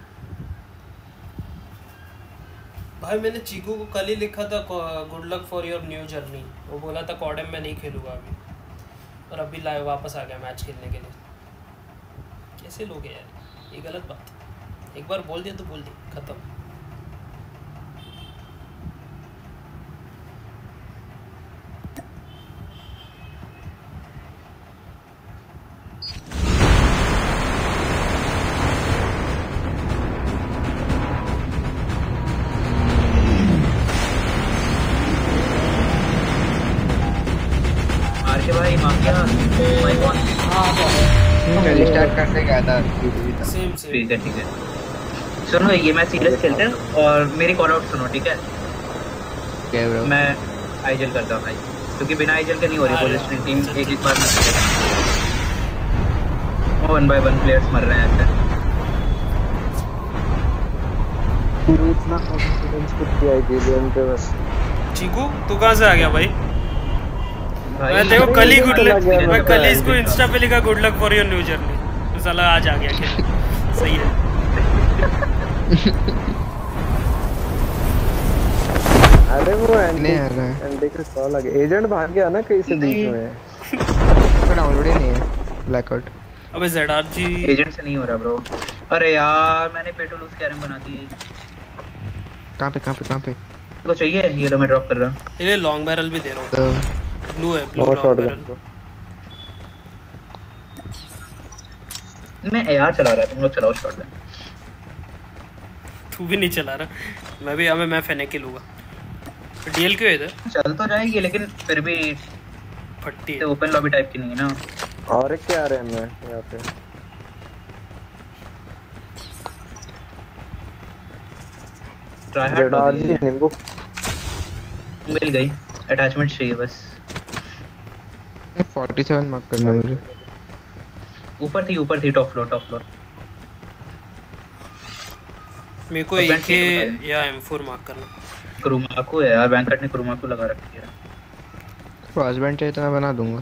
S3: भाई। मैंने चीकू को कल ही लिखा था good luck for your new journey. वो बोला था कॉडम में नहीं खेलूँगा अभी, और अभी लाए वापस आ गया मैच खेलने के लिए। कैसे लोग हैं यार, ये गलत बात है। एक बार बोल दिया तो बोल दिया, ख़त्म।
S2: स्टार्ट करने गया था।
S3: सेम
S1: ठीक है ठीक है। सुनो ये मैं सीरियस खेलते हैं और मेरी कॉल आउट सुनो, ठीक है?
S2: क्या ब्रो?
S1: मैं आईजेल करता हूँ भाई, क्योंकि बिना आईजेल के नहीं हो रही पोजिशनिंग टीम, एक एक बार में 1 by 1 प्लेयर्स मर रहे हैं ऐसे।
S6: इतना कॉन्फिडेंस कुछ किया है गेम पे बस।
S3: चीकू तू कहाँ से आ गया भाई?
S1: भाई
S3: मैं देखो कल ही गुड लक,
S6: गया,
S3: मैं कल ही इसको इंस्टा पे लिखा good luck for your new journey, तो साला आज आ गया क्या? सही है।
S6: अरे वो
S2: नहीं आ रहा है।
S6: एंडी का कॉल आ गया, एजेंट भाग गया ना कहीं से बीच में।
S2: तो डाउनलोड ही नहीं है ब्लैकआउट।
S3: अबे ZR जी
S1: एजेंट से नहीं हो रहा ब्रो। अरे यार मैंने पेट्रोल उस कैरम बना दी।
S2: कहाँ पे
S1: तो चाहिए ये लो मैं ड्रॉप कर रहा हूँ।
S3: ये लॉन्ग बैरल भी दे रहा हूँ,
S2: तो
S3: ब्लू है, ब्लू
S6: और
S3: लॉन्ग
S6: शॉट
S3: बैरल।
S1: मैं AR चला रहा था, तुम लोग चलाओ शॉटगन।
S3: तू भी नहीं चला रहा, मैं भी हमें मैं फेंक के लूंगा। डीएल क्यों है इधर?
S1: चल तो जाएगी लेकिन फिर भी
S3: फट्टी है।
S1: तो ओपन लॉबी टाइप की नहीं है ना।
S6: और एक क्या आ रहे हैं मैं यहाँ पे।
S1: ट्राई हार्ड
S6: जेडार जी इनको
S1: मिल गई, अटैचमेंट चाहिए बस।
S2: 47 मार्क करना मुझे।
S1: ऊपर थी टॉप फ्लोर।
S3: मेरे को
S1: और
S3: एक
S1: बैंक
S3: के या M4 मार्क करना।
S1: क्रूमाको है यार, बैंकट ने क्रूमाको लगा रखी है।
S2: क्रॉसबैंड चाहिए तो मैं बना दूंगा।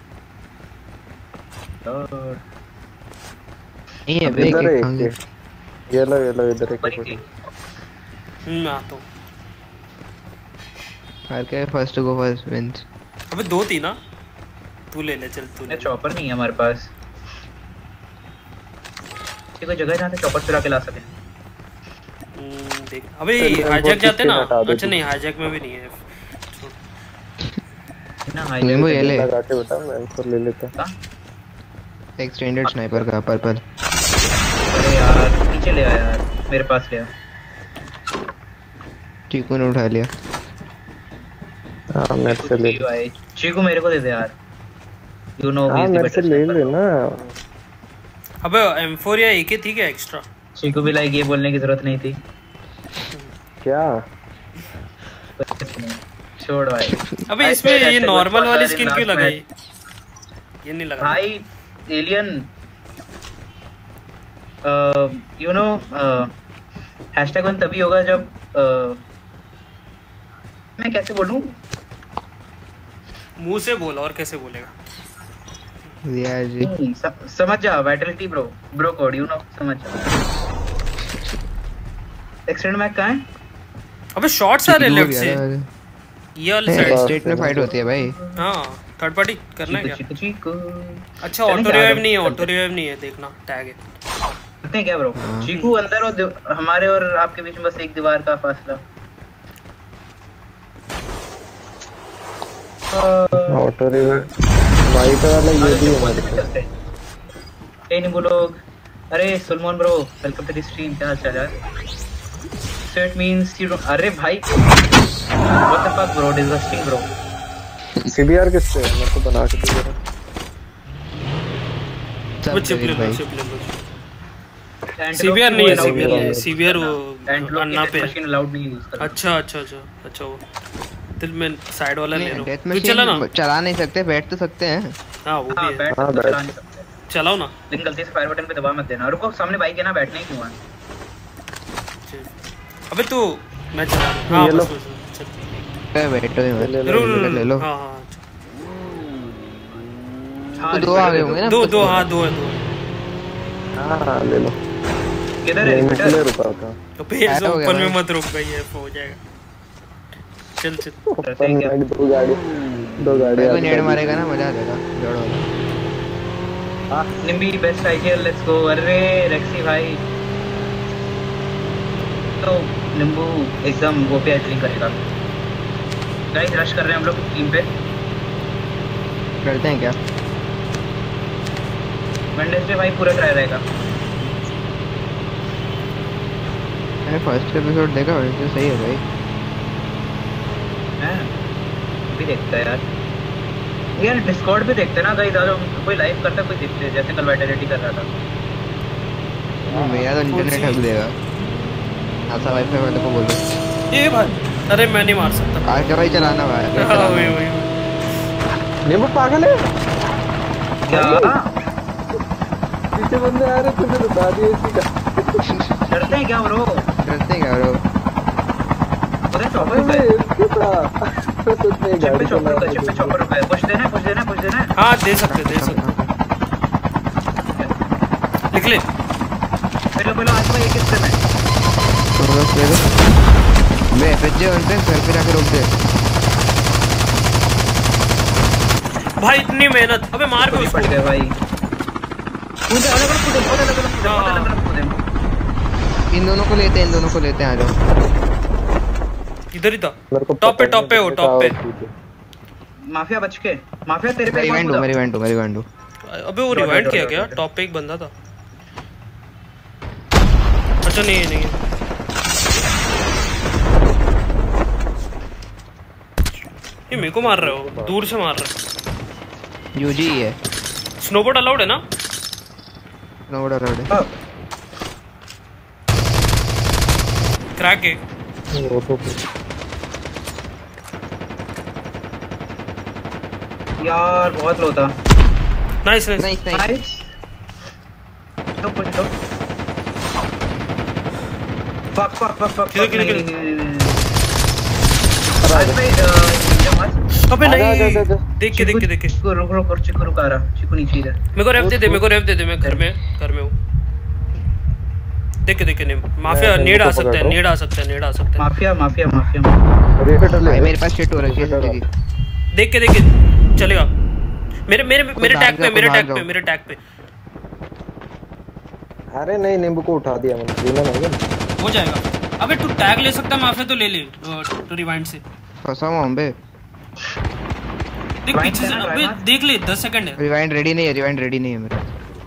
S1: और
S2: नहीं है
S6: इधर
S2: एक
S6: है
S2: खांगे।
S6: एक। ये लो इधर एक
S1: ऊपर ही
S6: है।
S1: थी।
S3: मैं आता हूँ।
S2: हर के फर्स्ट गो फर्स्ट विंस।
S3: अबे दो थी ना, तू ले ले, चल तू ले
S1: ये
S3: ले।
S1: चॉपर नहीं है हमारे पास। ये कोई जगह है जहाँ से चॉपर चुरा के ला सके।
S3: देख अबे
S6: चल,
S3: हाईजैक जाते ना।
S6: हटा दो
S3: अच्छा
S6: तू।
S3: नहीं, हाईजैक में भी नहीं है।
S1: ना
S2: निम्बू ये ले
S6: लगा के बता मैं इनको ले लेता।
S2: एक्सटेंडेड स्नाइपर का पर्पल।
S1: अरे यार नीचे ले आ यार, मेरे पास ले आ।
S2: चीकू ने उठा लिया।
S6: हाँ मेरे से ले ले।
S1: भाई चीकू मेरे को दे दे यार। यू नो
S6: हाँ मेरे से ले लेना।
S3: अबे M4 या AK थी क्या एक्स्ट्रा?
S1: चीकू भी लाइक ये बोलने की जरूरत नहीं थी।
S6: क्या
S1: छोड़ भाई।
S3: अबे इसमें ये नॉर्मल वाली स्किन क्यों लगाई? ये नहीं लगा
S1: भाई एलियन यू नो #1 तभी होगा जब मैं कैसे बोलूं,
S3: मुंह से बोल, और कैसे बोलेगा?
S2: रिया जी
S1: समझ जा। Vitality bro code you know, समझ जा। एक्सटेंड मैक कहां है?
S3: अबे शॉट्स आ रहे लेफ्ट से, ये वाले साइड।
S2: स्टेट में फाइट होती है भाई।
S3: हां थर्ड पार्टी करना है क्या?
S1: चीकू
S3: अच्छा ऑटो रिवाइव नहीं है, ऑटो रिवाइव नहीं है, देखना टैग है।
S1: करते हैं क्या ब्रो? चीकू अंदर और हमारे और आपके बीच में बस एक दीवार का फासला।
S6: ऑटो रिवर वाइट वाला ये भी है हमारे पास।
S1: ए नहीं बोलो। अरे Salman bro welcome to the stream, क्या हाल चाल है? सो इट मींस यू अरे भाई what the fuck bro, disgusting bro.
S6: CBR किससे है? मेरे को बना के दे जरा।
S3: वो चिप ले लो,
S2: भाई
S3: चिप ले लो। सीबीआर नहीं है, सीबीआर नहीं है, सीबीआर वो अन्ना पे है।
S1: मशीन अलाउड नहीं यूज करना।
S3: अच्छा वो दिल में साइड वाला ले लो।
S2: डेथ
S3: तू चला ना।
S2: मशीन चला नहीं सकते, बैठ तो सकते हैं।
S3: हां वो
S1: हां
S3: भी है,
S1: बैठ
S6: हाँ,
S1: तो
S6: बैठ।
S1: चला नहीं सकते,
S3: चलाओ ना।
S1: लेकिन गलती से फायर बटन पे दबा मत देना। रुको सामने बाइक है ना, बैठने ही क्यों है?
S3: अबे तू मैं चला। हां
S6: ये लो।
S3: बस चल
S2: बैठो ही मत।
S6: ले लो,
S2: ले लो।
S3: हां
S1: हां
S2: तो दो आ गए होंगे ना।
S3: दो हां दो है।
S6: हाँ ले लो।
S1: किधर है
S6: मैं
S1: रिपीटर?
S6: निकले रुका था।
S3: तो फिर
S2: ऐड हो गया
S3: ओपन में
S2: भाई।
S3: मत रुक भाई, ये हो जाएगा। चल
S6: ऊपर में दो गाड़ी
S2: कोई नेड मारेगा ना, मजा आ जाएगा। जोड़ो
S1: निम्बी बेस्ट आइडियल, लेट्स गो। अरे रेक्सी भाई तो निम्बू एकदम ओपी आइटलिंग करेगा। गाइस रश कर रहे हैं हम लोग टीम पे।
S2: करते हैं क्या?
S1: वेडनेसडे भाई पूरा ट्राई रहेगा।
S2: मैंने फर्स्ट एपिसोड देखा, वैसे सही है भाई।
S1: हैं भी देखता है यार डिस्कॉर्ड पे देखते ना गाइस। आज कोई लाइव करता कोई देखते, जैसे कल वाइटलिटी कर रहा था।
S2: मेरा तो इंटरनेट हक देगा। ऐसा वाईफाई वाले को बोलो।
S3: ये भाई, अरे मैं नहीं मार सकता।
S2: आगे भाई चलाना भाई।
S3: हाँ, वही
S6: नींबू पागल है
S1: क्या
S6: पीछे बंदे आ रहे तुझे रुका दिया इसी का
S1: डरते हैं क्या ब्रो?
S2: करते क्या ब्रो?
S1: उधर चॉपर
S6: अबे
S1: पे
S6: इसके साथ उसने
S1: चिप
S6: गाड़ी
S1: पे चॉपर
S6: चला
S1: पे, चिप पे चॉपर पे पुश देना है।
S3: हाँ, दे सकते लिख ले।
S1: पहले आज में एक हिस्से में
S2: तो बस ले लो। मैं एफजे बनते हैं सर पे जाके रोक दे।
S3: भाई इतनी मेहनत, अबे मार भी उसको।
S1: पड़ गए भाई। कूदे अलग-अलग कूदे।
S2: इन दोनों को लेते हैं, आ जाओ।
S3: इधर ही था।
S6: मेरे को
S3: टॉप पे हो, टॉप पे।
S1: माफिया बच के, माफिया तेरे पे
S2: मेरी वैंडो।
S3: अबे वो रिवाइंड किया क्या? टॉप पे एक बंदा था। अच्छा नहीं। ये मेरे को मार रहे हो, दूर से मार रहे हो।
S2: यूजी है।
S3: स्नोबोर्ड अलाउड है ना?
S2: नोड अलाउड है।
S3: क्रैक है।
S1: यार बहुत लो था।
S3: नाइस।
S1: नाइस। तो कुछ तो फक
S3: किधर?
S1: आज भाई
S3: अबे नहीं,
S6: आजा।
S3: देख के
S1: चिकू रुक आ रहा। चिकू नीचे इधर।
S3: मेरे को रेव दे दे, मैं घर में हूँ। देख के नहीं, माफिया नेड आ सकता है।
S1: माफिया
S2: भाई मेरे पास शिट हो रही है जिंदगी।
S3: देख के चलेगा। मेरे टैग पे।
S6: अरे नहीं नींबू को उठा दिया मैंने जीना नहीं
S3: हो जाएगा। अबे तू टैग ले सकता है माफिया, तो ले तो रिवाइंड से
S2: फंसा हुआ हूं बे।
S3: देख पीछे से, अबे देख ले 10 सेकंड है।
S2: रिवाइंड रेडी नहीं है मेरा।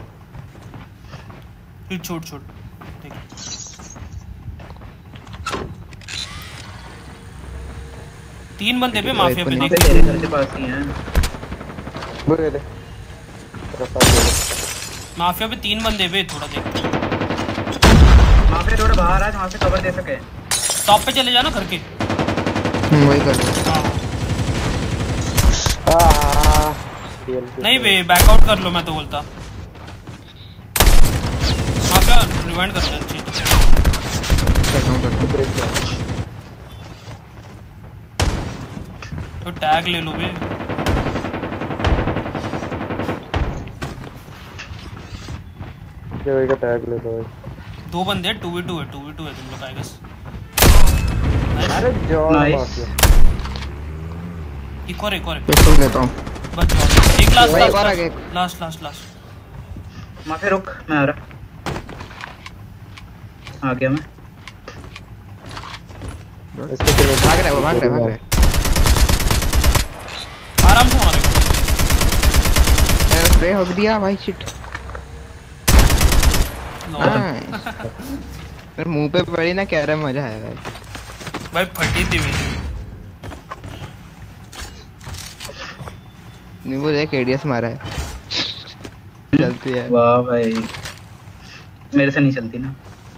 S3: तू छोड़ देख। तीन बंदे पे माफिया पे, देख
S1: तेरे घर के पास ही हैं।
S6: बोले दे
S3: माफिया पे 3 बंदे पे, थोड़ा देख।
S1: माफिया थोड़ा बाहर आ, वहां से कवर दे सके।
S3: टॉप पे चले जाना घर के।
S2: वही कर।
S3: नहीं बे, बैकआउट कर लो, मैं तो बोलता। माफिया रिवाइंड करते हैं। तो टैग ले लो बे।
S6: ये का टैग ले लो।
S3: 2 बंदे 2v2 है तुम लोग आई गेस।
S6: अरे जॉन
S1: नाइस।
S3: एक और
S2: पिस्टल लेता हूं।
S3: बच जाओ। एक
S2: भाई,
S3: लास्ट।
S1: माफिया रुक, मैं आ रहा। आ गया मैं।
S6: इसको
S2: भाग रहा है।
S3: आराम से मारेगा।
S2: मैंने स्प्रे हक दिया भाई, शिट। मेरे मुंह पे पड़ी ना, कह रहा मजा आया
S3: भाई फटी थी मेरी।
S2: नींबू देख एडीएस मारा है। चलती है।
S1: वाह भाई, मेरे से नहीं चलती ना।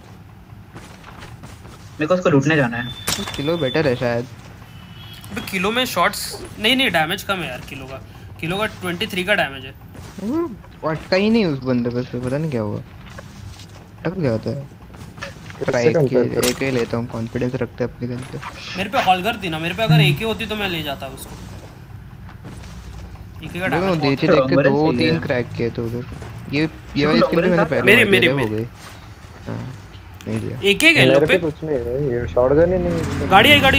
S1: मेरे को उसको लूटने जाना है।
S2: किलो बेटर है शायद।
S3: अबे किलो में शॉट्स नहीं, डैमेज कम है यार। किलो का 23 का डैमेज है।
S2: अटका ही नहीं उस बंदे पे, पता नहीं क्या हुआ। अटक गया था। एक ही लेता हूँ, कॉन्फिडेंस रखते हैं अपने गन पे।
S3: मेरे पे हॉलगर थी ना, मेरे पे अगर एक होती तो मैं ले जाता उसको। एक का डैमेज
S2: देख के 2-3 क्रैक किए तो उधर। ये वाली स्किल मैंने पहले
S3: मेरी
S2: हो गई। हां नहीं लिया।
S3: एक है लो पे
S6: कुछ नहीं है, ये शॉटगन ही नहीं।
S3: गाड़ी आई।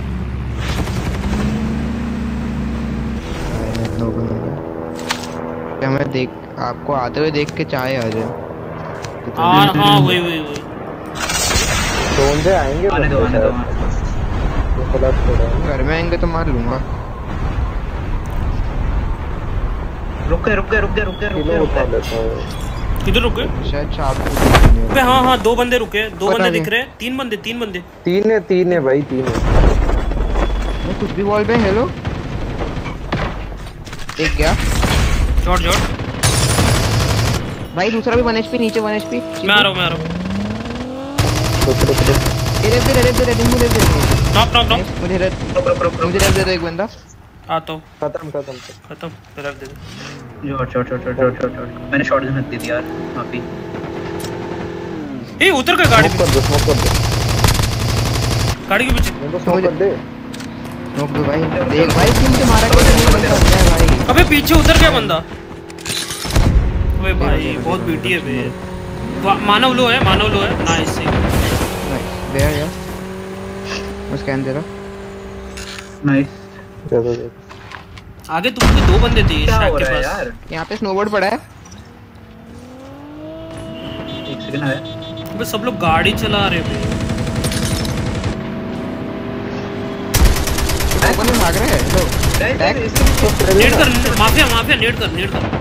S2: क्या मैं देख आपको आते हुए देख के चाहे आ जाए।
S3: हां वही
S6: ढूंढे आएंगे।
S1: आने दो।
S2: घर में आएंगे तो मार लूंगा।
S1: रुक गए।
S3: किधर रुके?
S2: शायद चाप
S3: पे। हाँ 2 बंदे रुके, 2 बंदे दिख रहे हैं। 3 बंदे।
S6: तीन है भाई, 3 है।
S2: मैं कुछ भी बॉल पे। हेलो एक क्या
S3: शॉट
S2: भाई, दूसरा भी 1 HP नीचे 1 HP।
S3: मैं आ रहा हूँ।
S2: दे निम्बू दे
S3: नॉक नॉक नॉक
S2: मुझे रेड दे दो एक बंदा
S3: आता हूँ
S6: खत्म
S3: रख दे दे
S1: शॉट मैंने शॉट में दे दिया यार माफी
S3: ए उतर का गाड़ी
S6: स्मोक कर दो
S3: गाड़ी के पीछे
S6: मेरे को स्मोक कर दे
S2: नोक दो भाई देख भाई किन से मारा कैसे नहीं बंदा है भाई
S3: अबे पीछे उतर गया बंदा अबे भाई बहुत बीटी है बे मानव लो है नाइस
S2: देयर यार मैं स्कैन दे रहा
S1: नाइस
S6: दे दो
S3: आगे तुमके दो बंदे थे
S1: क्या
S3: शैक
S1: हो
S3: के
S1: रहा है
S3: पास
S1: यार
S2: यहाँ पे स्नोबोर्ड पड़ा है
S1: एक सेकंड आया
S3: अबे सब लोग गाड़ी चला रहे थे
S2: ओपन में भाग रहे हैं लोग
S3: नेट कर माफिया नेट कर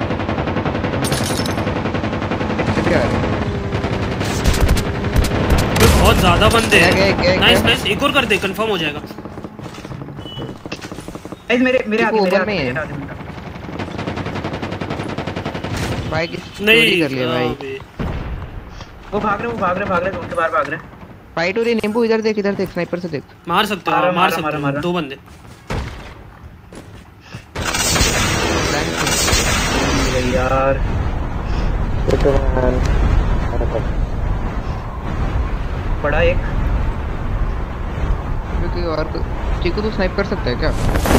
S2: क्या है
S3: बहुत ज्यादा बंदे हैं
S2: क्या?
S3: नाइस एक और कर दे कंफर्म हो जाएगा
S1: गाइस मेरे आगे
S2: ऊपर में है। भाई की चोरी कर लिया भाई
S3: अबे,
S1: वो भाग रहे उनके बाहर भाग रहे
S2: फाइट हो रही नींबू इधर देख स्नाइपर से देख
S3: मार सकते हो
S1: मारा।
S3: दो बंदे
S1: यार बड़ा एक
S2: क्योंकि और चीकू तो स्नाइप कर सकता है क्या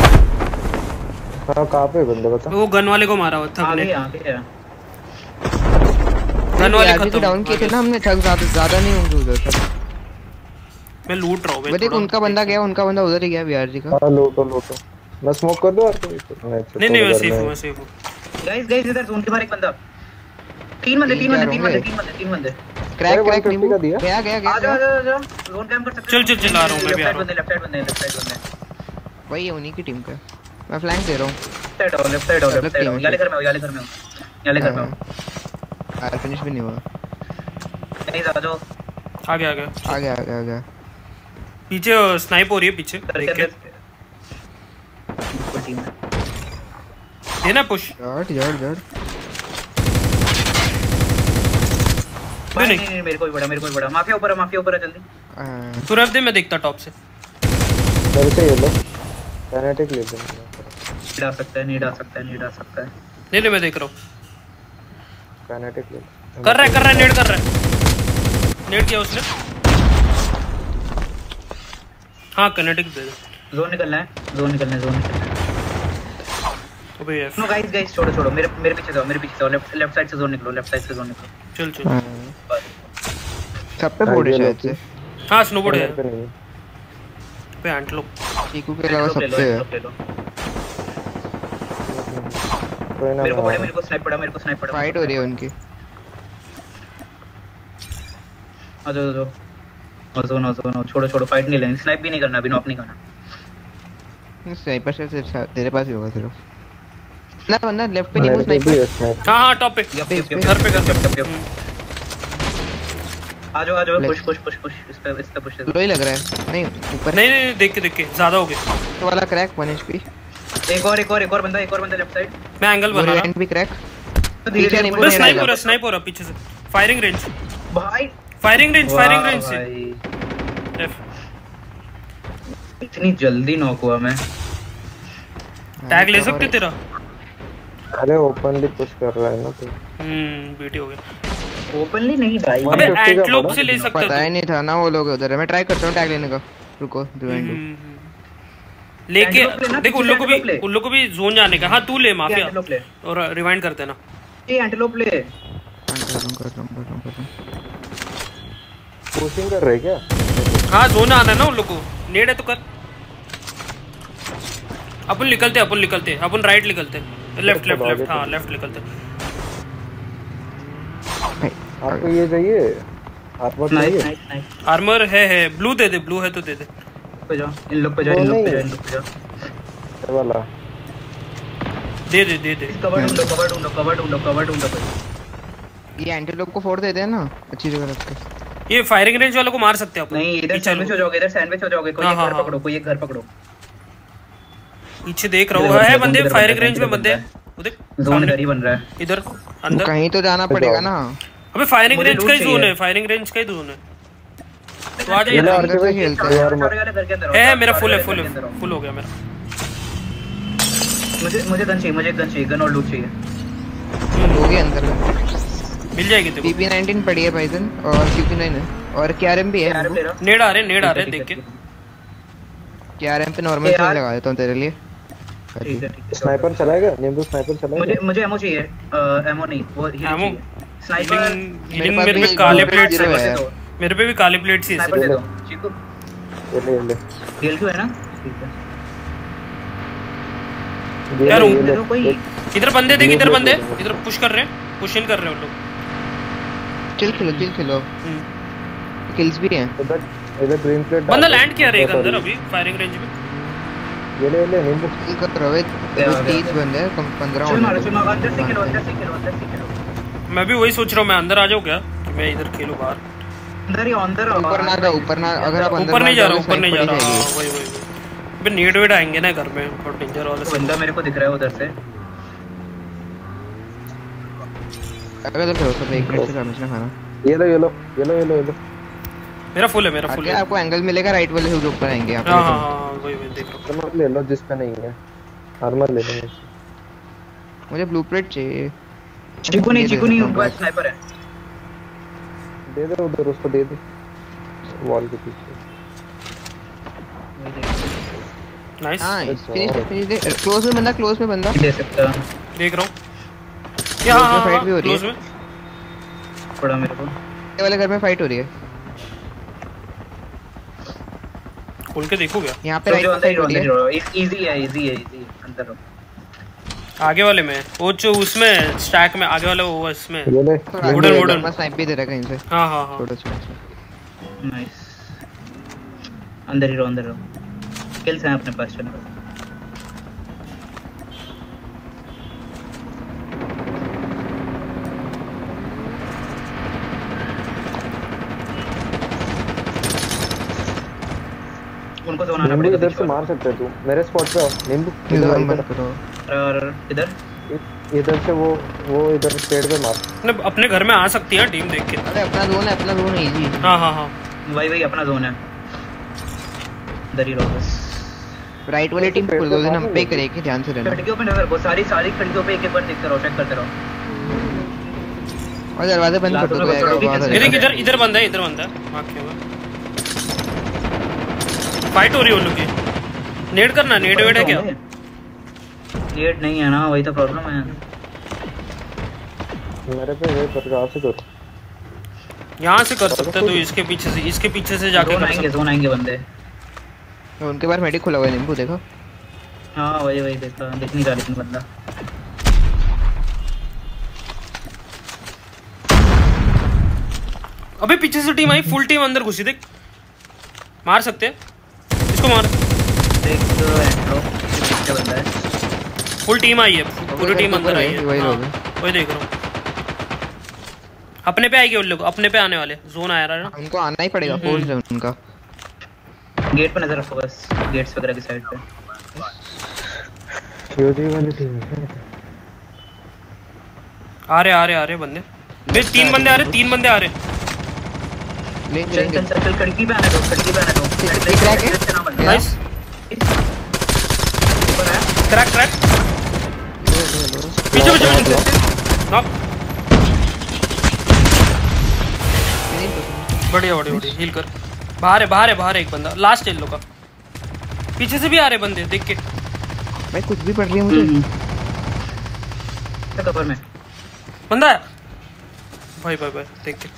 S6: हां कहां पे बंदे बता
S3: वो गन वाले को मारा हुआ था
S1: आगे है
S3: गन वाले
S2: खत्म डाउन किए थे ना हमने थक ज्यादा नहीं होंगे उधर सब
S3: मैं लूट रहा हूं
S2: वो देख उनका बंदा उधर ही गया बिहार जी का
S6: हां लोटो मैं स्मोक कर दूं और
S3: नहीं मैं सेफ हूं
S1: गाइस इधर जोन के बाहर एक बंदा तीन बंदे
S2: क्रैक नींबू गया
S1: आ जा जोन कैंप कर सकते
S3: चल आ रहा हूं मैं भी आ रहा हूं
S1: लेफ्ट साइड बंदे
S2: वही है उन्हीं की टीम का मैं फ्लैंक दे रहा हूं
S1: लेफ्ट साइड याले घर में हूं
S2: यार फिनिश भी नहीं हुआ
S1: नहीं आ जाओ
S3: आ गया पीछे स्नाइप हो रही है पीछे देख के
S1: टीम है
S3: ये ना पुश
S2: जड़
S1: नहीं मेरे को भी बड़ा माफिया ऊपर है जल्दी
S3: तू रख दे मैं देखता टॉप से
S6: मेरे से ये लो कैनेटिक ले दे
S1: नहीं डाल सकता है
S3: नहीं मैं देख रहा हूं
S6: कैनेटिक ले
S3: कर रहा है नेट किया उसने हां कनेटिक दे
S1: जोन निकलना है
S3: अबे यार
S1: नो गाइस छोड़ो मेरे पीछे जाओ लेफ्ट साइड से जोन निकलो
S3: चल
S2: सब पे बोर्ड है शायद से
S3: हां स्नोबोर्ड है
S6: पे नहीं
S3: पे एंटलोप
S2: चीकू के अलावा सब पे है
S6: कोई ना
S1: मेरे को स्नाइप पड़ा
S2: फाइट हो रही है उनकी
S1: आ जाओ छोड़ो फाइट नहीं लेनी स्नाइप भी नहीं करना अभी नॉक नहीं करना
S2: स्नाइपर से तेरे पास ही होगा सिर्फ ना बंदा लेफ्ट पे नहीं वो स्नाइपर
S3: हां टॉप पे घर पे
S1: आ जाओ पुश इस पे पुश
S2: लो ही लग रहा है नहीं ऊपर
S3: नहीं देख के ज्यादा हो गया
S2: तो वाला क्रैक 1 HP
S1: एक और बंदा लेफ्ट साइड
S3: मैं एंगल बना रहा
S2: एंड भी क्रैक
S1: धीरे
S2: नींबू
S3: स्नाइपर पीछे से फायरिंग रेंज
S1: भाई
S3: फायरिंग रेंज से एफ
S1: इतनी जल्दी नॉक हुआ मैं
S3: टैग ले सकते तेरा
S6: अरे ओपनली पुश कर रहा है ना तू
S3: बीटी हो गया
S1: ओपनली नहीं भाई
S3: अबे एंटलोप से ले सकते
S2: पता ही नहीं था ना वो लोग उधर है मैं ट्राई करता हूं टैग लेने का रुको रिवाइंड
S3: लेके देख उन लोग को भी जोन जाने का हां तू ले माफिया और रिवाइंड कर देना
S1: ये एंटीलोप ले
S2: कर रहा हूं
S6: पुशिंग कर रहे क्या
S3: हां जोन आना है ना उन लोग को नेड है तो कर अपन निकलते अपन राइट निकलते लेफ्ट हां लेफ्ट निकलते
S6: आपको ये चाहिए आर्मर चाहिए
S3: आर्मर है ब्लू दे दे ब्लू है तो दे दे
S1: पे जाओ इन लोग पे जाओ
S6: ये वाला
S3: दे
S1: कवर ढूंढो
S2: ये एंटीलोप को फोड़ देते हैं ना अच्छी जगह रख के
S3: ये फायरिंग रेंज वालों को मार सकते हैं अपन
S1: नहीं इधर सैंडविच हो जाओगे कोई एक घर पकड़ो
S3: पीछे देख रहा हूं है बंदे फायरिंग रेंज में बंदे वो देख
S1: जोन इधर ही बन रहा है
S3: इधर अंदर
S2: कहीं तो जाना पड़ेगा ना
S3: अबे फायरिंग रेंज का ही जोन है तो आ
S2: ये
S3: जाइए।
S2: और कोई खेलता है यार।
S3: है मेरा फुल है, फुल हो गया मेरा।
S1: मुझे गन चाहिए, मुझे गन चाहिए, गन और लूट चाहिए।
S2: हो गया अंदर में।
S3: मिल जाएगी तेरे को।
S2: PP19 पड़ी है पाइथन और QP9 है और KRM भी है।
S3: नेड आ रहे देख के।
S2: KRM पे नॉर्मल से लगा देता हूं तेरे लिए।
S1: ठीक है।
S6: स्नाइपर चलाएगा नींबू, स्नाइपर चलाएगा।
S1: मुझे एमो चाहिए। एमो नहीं, वो
S3: एमो
S1: स्नाइपर।
S3: हीलिंग मेरे पे काले प्लेट्स है। मेरे पे भी काले प्लेट्स ही है।
S1: स्नाइपर दे दो चीकू।
S6: ये ले
S1: हेल क्यों है ना? ठीक है
S3: यार
S1: दे दो कोई।
S3: इधर बंदे देख, इधर बंदे इधर पुश कर रहे हैं, पुश इन कर रहे हैं वो लोग।
S2: चिल खेलो। किल्स भी हैं।
S6: इधर ग्रीन प्लेट
S3: बंदा लैंड किया रे अंदर अभी फायरिंग रेंज में।
S6: ये ले नींबू।
S2: किल कर रहा है 30 बंदे हैं, कम 15
S1: चल मारो
S2: होने।
S1: अंदर से खेलो।
S3: मैं भी वही सोच रहा हूँ, मैं अंदर आ जाऊँ क्या कि मैं इधर खेलूँ बाहर।
S1: अंदर
S2: ऊपर ना अगर आप अंदर
S3: ऊपर नहीं जा रहा, ऊपर नहीं जा
S2: पड़ी
S3: रहा।
S2: जाएगी।
S3: हाँ, वही अबे नीड वेड आएंगे ना घर में, और डेंजर वाला सीन।
S1: बंदा मेरे को दिख रहा है उधर से।
S2: अगर तो सब एक मिनट से डैमेज ना खाना।
S6: ये लो।
S3: मेरा फुल है
S2: आगे आपको एंगल मिलेगा, राइट वाले से ऊपर आएंगे आप।
S3: हाँ वही देख रहा हूँ।
S6: आर्मर ले लो जिस पे नहीं है, आर्मर ले लो।
S2: मुझे ब्लूप्रिंट चाहिए।
S1: चीकू नहीं ऊपर स्नाइपर है।
S6: दे दे उधर, उसको दे दे वॉल के पीछे।
S3: नाइस
S2: फिनिश क्लोज में बंदा
S1: दे सकता
S3: देख रहा हूँ। यहाँ
S2: फाइट भी हो रही
S3: क्लोज
S2: है।
S3: में
S1: पड़ा मेरे को।
S2: ये वाले घर में फाइट हो रही है।
S3: खोल के देखो क्या
S2: यहाँ पे राइट साइड हो रही है।
S1: इजी है अंदर रहो।
S3: आगे वाले में वो जो उसमें स्टैक में आगे वाले वो इसमें
S6: ये ले
S3: वुडन
S2: मैं स्नाइप भी दे रहा कहीं से।
S3: हाँ
S2: छोटा छोटा
S1: नाइस। अंदर ही रहो। किल्स हैं अपने पास। चलो उनको जोन आना पड़ेगा।
S6: इधर से मार सकते है तू, मेरे स्पॉट पे आओ नींबू।
S2: मत करो।
S1: और
S6: इधर से वो इधर पेड़ पे मार।
S3: अपने घर में आ सकती है टीम देख के।
S2: अरे अपना जोन है इजी।
S3: हाँ
S1: वही अपना जोन है। दरी रहो बस।
S2: राइट वाली टीम खोल दो, हम पे करेंगे, ध्यान से रहना।
S1: खिड़कियों पे नजर को, सारी खिड़कियों पे एक बार देखते रहो, चेक करते रहो।
S2: और दरवाजे बंद कर दो।
S3: इधर बंदा है मार्क किया हुआ। फाइट हो रही है उन लोग की। नेड करना, नेड वेड है क्या?
S1: नेड नहीं है ना, वही तो प्रॉब्लम है।
S6: मेरे पे ये प्रकार से कर।
S3: यहाँ से कर सकते तो इसके पीछे से जाके कर सकते।
S1: जोन आएंगे बंदे।
S2: उनके पास मेडिक खुला हुआ है नींबू, देखो।
S1: हाँ वही देखा, दिख नहीं रहा लेकिन बंदा।
S3: अबे पीछे से टीम आई, फुल टीम अंदर घुसी। देख मार सकते हैं इसको, मार।
S1: देख पीछे बंदा है।
S3: फुल टीम आई है, पूरी टीम अंदर आई है। वही देख रहा हूँ। अपने पे आएगी उन लोग, अपने पे आने वाले। जोन आया रहा है ना,
S2: उनको आना ही पड़ेगा। फोर्स है उनका।
S1: गेट पे नजर रखो बस, गेट्स वगैरह की साइड पे।
S6: यूजी वाली टीम है।
S3: आ रहे बंदे। देख 3 बंदे आ रहे।
S1: चल खिड़की पे आने दो।
S3: नाइस क्रैक पीछे नॉक। बढ़िया हील कर। बाहर है एक बंदा, लास्ट है इन लोग का। पीछे से भी आ रहे बंदे, देख के
S2: भाई कुछ भी पड़ रही है मुझे।
S1: कवर में
S3: बंदा है भाई देख के।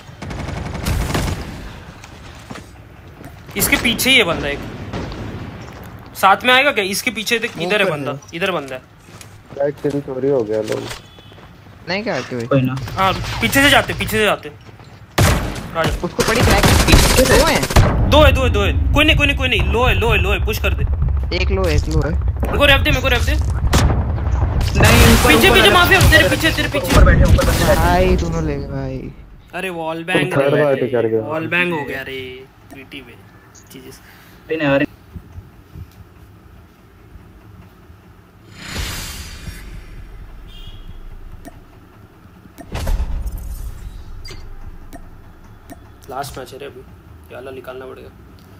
S3: इसके पीछे ही है बंदा, एक साथ में आएगा क्या? इसके पीछे देख, इधर है बंदा, इधर बंदा है।
S6: राइट किल चोरी हो गया लोग।
S2: नहीं क्या आते भाई?
S1: कोई ना।
S3: हाँ पीछे से जाते राजा।
S2: उसको पड़ी क्रैक। दो है।
S3: कोई नहीं। लो है, पुश कर दे।
S2: एक लो है।
S3: मेरे को रैप दे।
S1: नहीं
S3: पीछे माफिया, तेरे पीछे
S1: ऊपर बैठे।
S2: भाई दोनों ले गए भाई।
S3: अरे वॉल बैंग हो गया रे वीटी में चीजें।
S1: नहीं यार
S3: लास्ट मैच है रे अभी। याला निकालना पड़ेगा।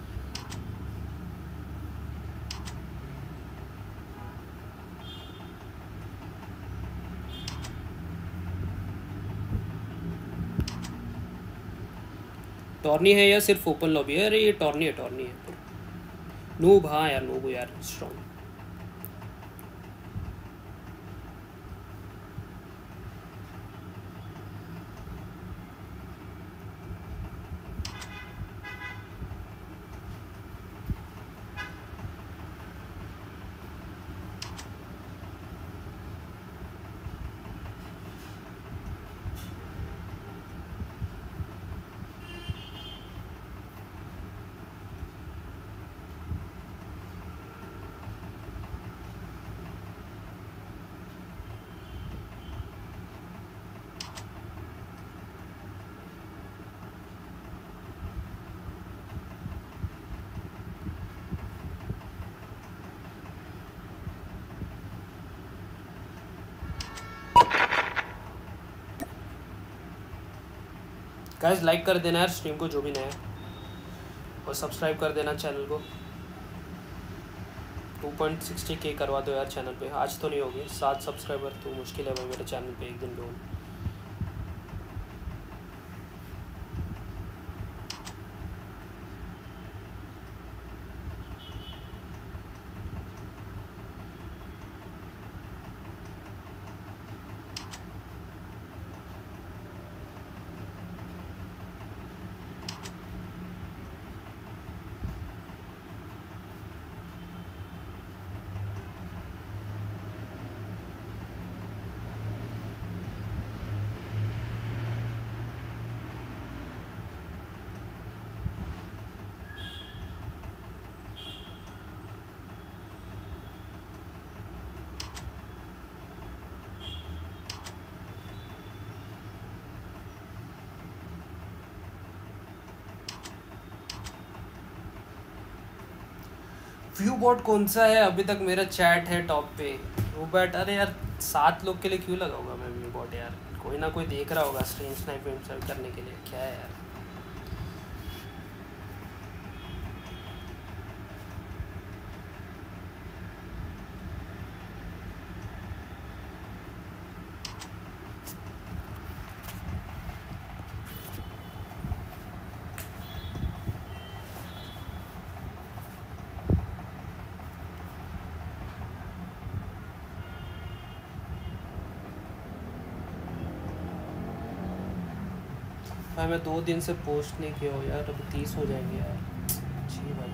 S3: टॉर्नी है या सिर्फ ओपन लॉबी है? अरे ये टॉर्नी है, टॉर्नी है। नूब, हाँ यार नूब यार स्ट्रॉन्ग। गाइस लाइक कर देना यार स्ट्रीम को जो भी नया है, और सब्सक्राइब कर देना चैनल को। 2.60K करवा दो यार चैनल पे। आज तो नहीं होगी 7 सब्सक्राइबर तो मुश्किल है भाई मेरे चैनल पे एक दिन में। व्यू बॉट कौन सा है? अभी तक मेरा चैट है टॉप पे। वो बैट, अरे यार 7 लोग के लिए क्यों लगाऊंगा मैं व्यू बॉट यार? कोई ना कोई देख रहा होगा स्ट्रीम स्नाइप करने के लिए। क्या है यार? भाई मैं 2 दिन से पोस्ट नहीं किया हो यार, अभी 30 हो जाएंगे यार। जी भाई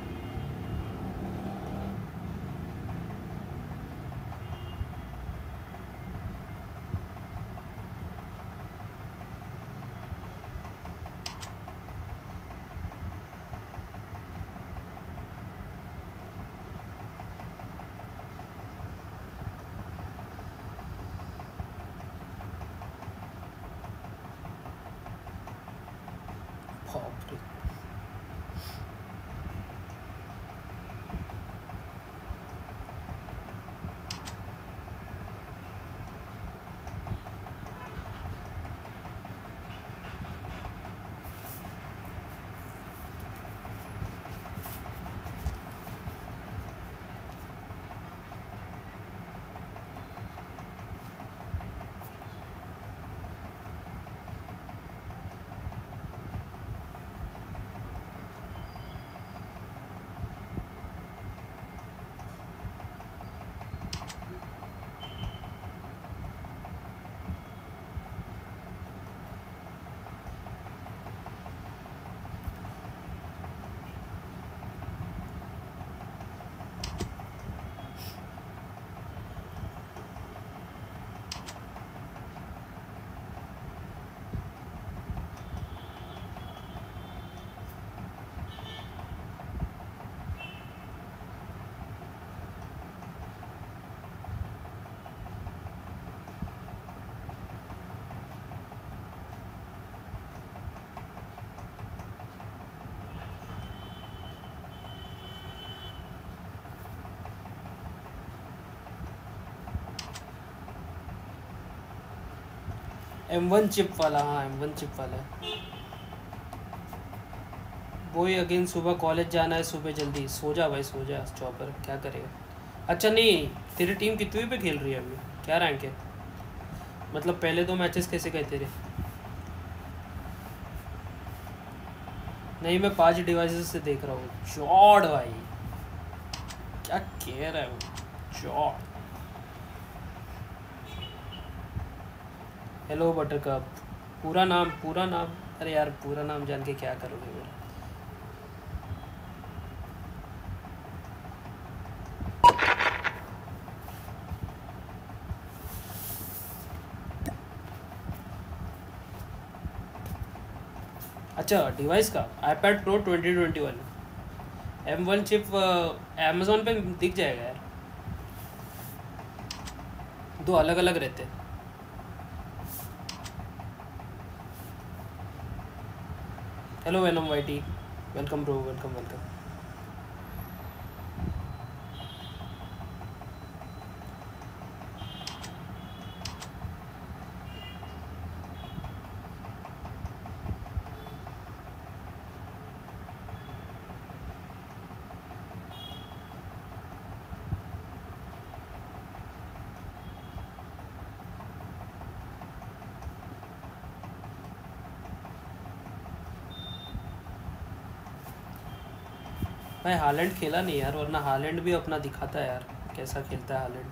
S3: बाप रे। M1 चिप वाला, हाँ M1 चिप वाला है। वही अगेन सुबह कॉलेज जाना है, सुबह जल्दी सो जा भाई, सो जा चॉपर, क्या करेगा। अच्छा नहीं, तेरी टीम कितनी पे खेल रही है अभी, क्या रैंक है? मतलब पहले 2 मैचेस कैसे गए तेरे? नहीं, मैं 5 डिवाइसेस से देख रहा हूँ। जॉड भाई क्या कह रहा है वो, जॉड। हेलो बटरकप, पूरा नाम, अरे यार पूरा नाम जान के क्या करोगे मेरा? अच्छा डिवाइस का iPad Pro 2021 M1 chip Amazon पे दिख जाएगा यार, 2 अलग अलग रहते हैं। Hello Venom YT, welcome bro, welcome. भाई हालैंड खेला नहीं यार, वरना हालैंड भी अपना दिखाता है यार कैसा खेलता है हालैंड।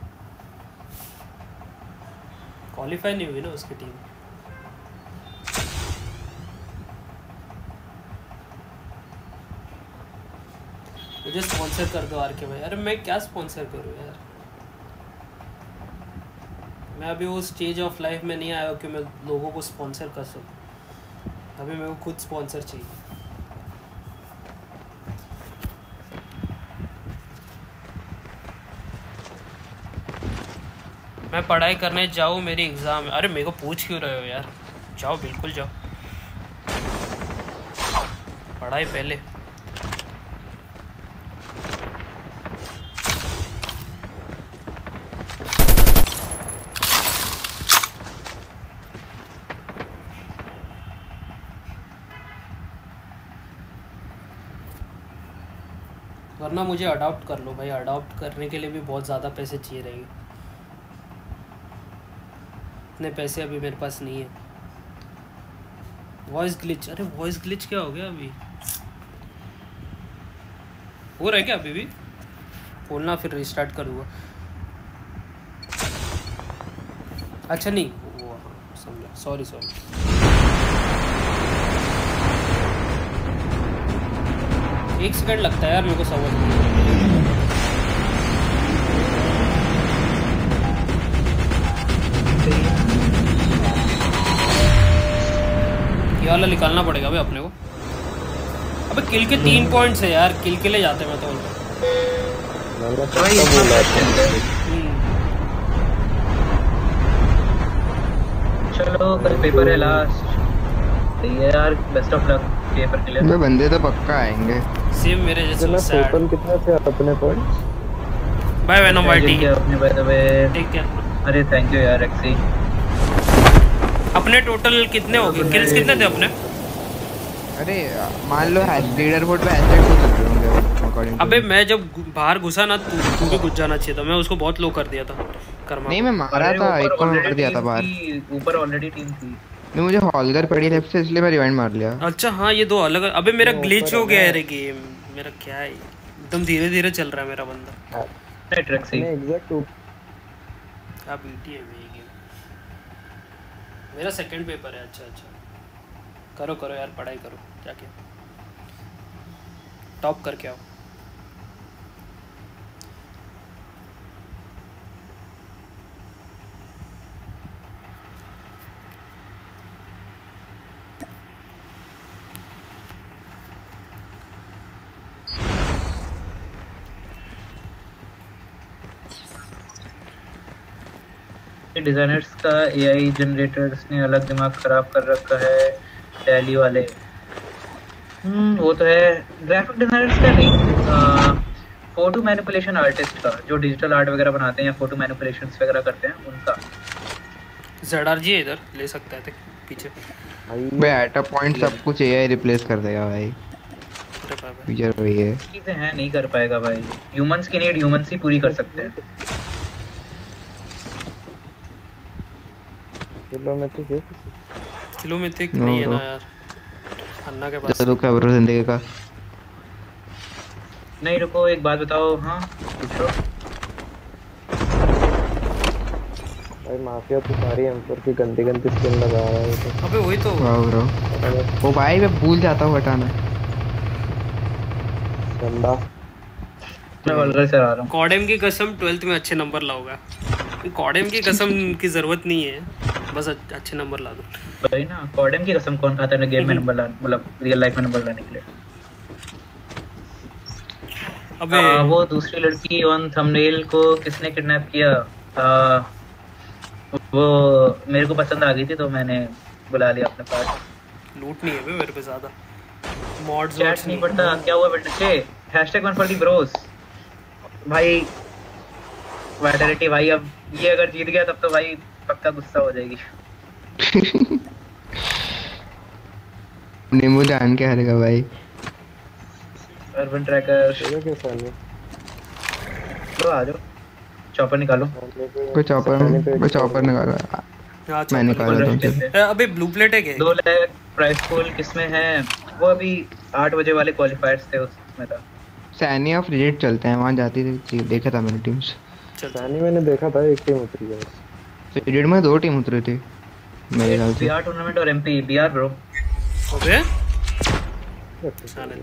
S3: क्वालिफाई नहीं हुई ना उसकी टीम। मुझे स्पॉन्सर कर दो आर के भाई। अरे मैं क्या स्पॉन्सर करूँ यार, मैं अभी वो स्टेज ऑफ लाइफ में नहीं आया हूँ कि मैं लोगों को स्पॉन्सर कर सकूँ। अभी मेरे को खुद स्पॉन्सर चाहिए। मैं पढ़ाई करने जाऊँ, मेरी एग्ज़ाम है। अरे मेरे को पूछ क्यों रहे हो यार, जाओ बिल्कुल जाओ, पढ़ाई पहले। वरना मुझे अडॉप्ट कर लो भाई, अडॉप्ट करने के लिए भी बहुत ज़्यादा पैसे चाहिए रहेंगे, इतने पैसे अभी मेरे पास नहीं है। वॉइस ग्लिच, अरे वॉइस ग्लिच क्या हो गया अभी, हो रहा है क्या अभी भी? बोलना फिर रिस्टार्ट करूँगा। अच्छा नहीं वो समझा, सॉरी। एक सेकंड लगता है यार मेरे को समझ में। ये वाला निकालना पड़ेगा भाई अपने को। अबे किल के 3 पॉइंट्स है यार, किल के लिए जाते मैं तो
S1: चलो कल पेपर है लास्ट, सही है यार, बेस्ट ऑफ लक पेपर के लिए।
S2: बंदे तो पक्का आएंगे।
S3: सेम मेरे जैसे सैड।
S6: टोटल कितना थे अपने पॉइंट्स?
S3: बाय वेनम वाईटी
S1: अपने बाय द वे।
S3: ठीक है,
S1: अरे थैंक यू यार एक्सी।
S3: अपने टोटल कितने हो गए, किल्स कितने थे अपने?
S2: अरे मान लो लीडर बोर्ड पे हैशटैग हो सकते होंगे अकॉर्डिंग।
S3: अबे मैं जब बाहर घुसा ना, तू भी घुस जाना चाहिए था, मैं उसको बहुत लो कर दिया था कर्मा।
S2: नहीं मैं मारा था, एक को मार दिया था बाहर।
S1: ऊपर ऑलरेडी टीम थी।
S2: नहीं मुझे हॉलगर पड़ी लेफ्ट से, इसलिए मैं रिवाइंड मार लिया।
S3: अच्छा हाँ, ये 2 अलग। अबे मेरा ग्लिच हो गया है रे गेम, मेरा क्या है एकदम धीरे धीरे चल रहा है मेरा बंदा।
S1: ट्रैक से
S6: एग्जैक्ट
S3: क्या बीटी है ये गेम। मेरा सेकंड पेपर है। अच्छा करो यार, पढ़ाई करो जाके, टॉप करके आओ।
S1: डिजाइनर्स का एआई जनरेटर्स ने अलग दिमाग खराब कर रखा है, टैली वाले। वो तो है, ग्राफिक डिजाइनर्स का नहीं, फोटो मैनिपुलेशन आर्टिस्ट का, जो डिजिटल आर्ट वगैरह बनाते हैं या फोटो मैनिपुलेशंस वगैरह करते हैं उनका।
S3: ZRG इधर ले सकता है पीछे
S2: बे एट अ पॉइंट सब कुछ एआई रिप्लेस कर देगा भाई।
S3: अरे बाबा
S2: फीचर वही है।
S1: चीजें हैं नहीं कर पाएगा भाई। ह्यूमंस की नीड ह्यूमंस ही पूरी कर सकते हैं।
S3: किलोमीटर
S2: No,
S3: नहीं है
S2: bro.
S3: ना यार अन्ना के पास।
S2: तो दुख है ब्रो जिंदगी का।
S1: नहीं रुको एक बात बताओ। हाँ पूछो।
S6: भाई माफिया तो सारी M4 की गंदी गंदी स्किन लगा रहा है तो।
S3: अबे वही तो
S2: वाह ब्रो। ओ भाई मैं भूल जाता हूँ हटाना।
S6: गंदा।
S1: मैं वल्गर से आ रहा हूँ।
S3: कॉडेम की कसम 12th में अच्छे नंबर लाऊंगा। कॉडेम की कसम की जरूरत नहीं है, बस अच्छे नंबर ला दो।
S1: भाई ना कॉर्डम की कसम कौन खाता है गेम में नंबर लाने, मतलब रियल लाइफ में नंबर लाने के लिए।
S3: अबे
S1: वो दूसरी लड़की ऑन थंबनेल को किसने किडनैप किया? वो मेरे को पसंद आ गई थी तो मैंने बुला लिया अपने पास।
S3: लूट नहीं है बे मेरे पे ज्यादा। मॉड्स
S1: चैट नहीं पढ़ता क्या हुआ बेटे? #1 फॉर दी ब्रोस। भाई वाइटलिटी भाई, अब ये अगर जीत गया तब तो भाई पक्का गुस्सा हो जाएगी।
S2: नींबू जान के हारेगा भाई।
S1: अर्बन ट्रैकर
S6: ये कैसा है?
S1: तो आ जाओ चॉपर निकालो।
S2: कोई चॉपर निकालो।
S3: हाँ,
S2: मैं निकाला
S1: फुल
S2: था।
S1: रश पे।
S3: अबे ब्लू प्लेट है क्या?
S1: 2 लाख प्राइस पूल किसमें है? वो अभी 8 बजे वाले क्वालिफायर्स थे उसमें था।
S2: सैनी ऑफ रिजेक्ट चलते हैं वहां जाती थी, देखा था मैंने टीम्स।
S3: चल
S6: सानी मैंने देखा था एक टीम उतरी है।
S2: रिजेक्ट में 2 टीम उतरी थी मेरे ख्याल से।
S1: बीआर टूर्नामेंट और एमपी बीआर ब्रो।
S3: अबे साले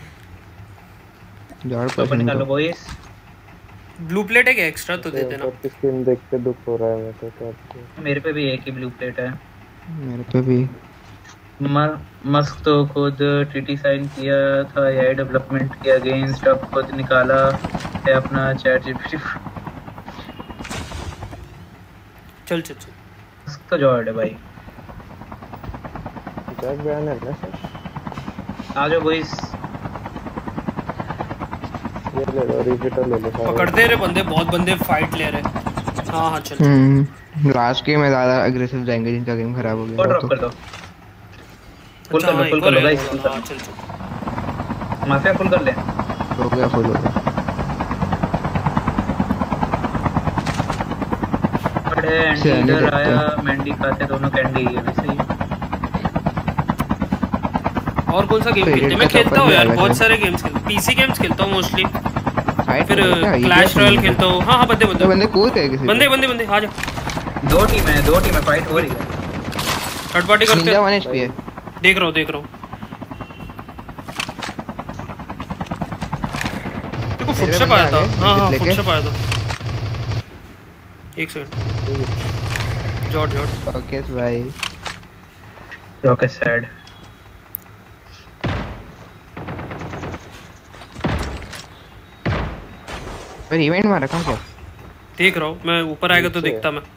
S2: जॉर्ड
S1: चॉपर निकालो
S2: पर
S1: बॉयज।
S3: ब्लू प्लेट है क्या? एक्स्ट्रा तो दे देना।
S6: M4 की स्किन देख के दुख हो रहा है मेरे को तो।
S1: मेरे पे भी एक ही ब्लू प्लेट है।
S2: मेरे पे भी।
S1: मस्क तो खुद टीटी साइन किया था, एआई डेवलपमेंट के अगेंस्ट, अब खुद निकाला है अपना चैट जीपीटी।
S3: चल
S1: मस्क तो जॉर्ड है भाई।
S6: जैक बयान है ना सर।
S1: आ जाओ बॉयज।
S6: ये ले लो रिपीटर ले लो सारे।
S3: पकड़ते रहे बंदे, बहुत बंदे फाइट ले रहे। हाँ हाँ चल।
S2: लास्ट गेम में ज्यादा अग्रेसिव जाएंगे जिनका गेम खराब हो गया।
S1: ड्रॉप कर दो। फुल
S3: अच्छा,
S1: कर लो,
S3: हाँ,
S1: फुल
S3: एक
S1: कर लो
S3: और है।
S1: गाइस, फुल कर
S3: हाँ,
S1: लो।
S3: चल चल।
S1: माफिया फुल कर ले।
S2: हो गया फुल हो गया।
S1: एंडी इधर आया, मैंडी खाते दोनों कैंडी। ये भी सही।
S3: और कौन सा गेम
S2: तो
S3: खेलते हैं?
S2: Raid
S3: मैं
S2: का
S3: खेलता
S2: चॉपर
S3: हूँ
S2: भी
S3: यार,
S2: आएगा
S3: बहुत
S2: शायद।
S3: सारे गेम्स खेलता हूँ। पीसी गेम्स खेलता हूँ मोस्टली। फिर
S2: फाइट
S3: क्लैश रॉयल खेलता हूँ। हाँ हाँ बंदे
S2: तो
S3: बंदे
S2: बंदे कूद गए किसी
S3: बंदे बंदे बंदे आ जा।
S1: 2 टीम है फाइट हो रही है।
S3: थर्ड पार्टी करते
S2: निंजा
S3: हैं।
S2: 1 HP है।
S3: देख रहा हूँ देखो फुटस्टेप आया था। हाँ हाँ
S2: लेके?
S3: फुटस्टेप आया था। एक सेकंड। जॉर्ज
S2: ओके भाई।
S1: Rocket sad.
S2: पर इवेंट में रखा क्या?
S3: देख रहा हूँ मैं। ऊपर आएगा तो देखता मैं।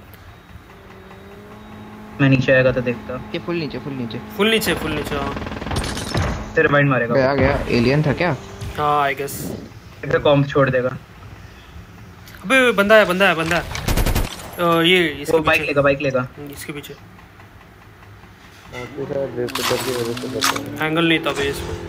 S1: मैं नीचे आएगा तो देखता।
S2: ये फुल नीचे
S3: फुल नीचे हाँ।
S1: तेरे माइंड मारेगा।
S2: गया एलियन था क्या?
S3: हाँ आई गेस।
S1: इधर कॉम्प छोड़ देगा।
S3: अबे बंदा है ये इसके
S1: वो बाइक लेगा।
S3: इसके पीछे
S6: बाकी शायद रिपीटर की वजह से बचा है।
S3: एंगल नहीं था बेस पे।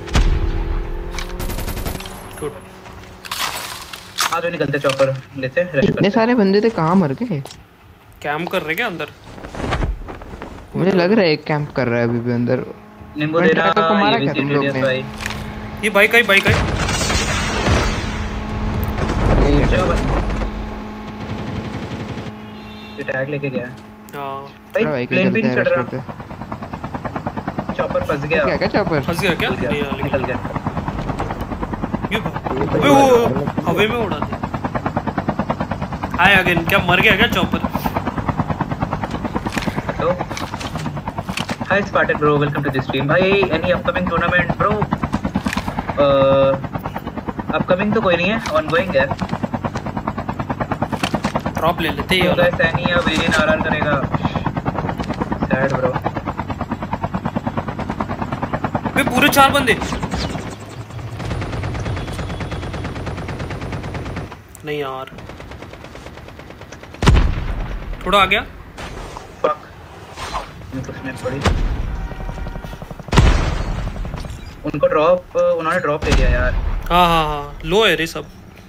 S3: गुड।
S1: आ जाओ निकलते चॉपर लेते रश
S2: इतने
S1: करते।
S2: सारे बंदे थे कहाँ मर गए?
S3: कैंप कर रहे क्या अंदर?
S2: मुझे लग रहा है एक कैंप कर रहा है अभी भी अंदर।
S1: नींबू दे रहा।
S2: को मारा
S1: ये
S2: क्या
S1: भी
S2: तुम लोग
S1: सीरियस
S2: ने?
S1: भाई।
S3: ये बाइक आई
S1: जाओ भाई। ये टैग लेके गया है।
S3: हाँ
S1: भाई प्लेन भी नहीं चढ़ रहा। चॉपर फंस गया।
S2: क्या चॉपर?
S3: फंस गया क्या?
S1: निकल गया,
S3: नहीं,
S1: निकल गया।
S3: ये अबे वो हवा में उड़ा दिया। Hi again. क्या मर गया क्या चॉपर?
S1: तो hi Spartan bro, welcome to the stream भाई। Any upcoming tournament bro? Upcoming तो कोई नहीं है, ऑनगोइंग है।
S3: ड्रॉप ले लेते हैं ये
S1: होगा
S3: वाला।
S1: सैनी या वेरियन आरआर करेगा। Sad bro.
S3: अबे पूरे 4 बंदे। नहीं यार थोड़ा आ गया।
S1: फक मैं तो स्नैप पड़ी। उनको ड्रॉप उन्होंने ड्रॉप ले लिया यार।
S3: हाँ हाँ हाँ लो है रे सब।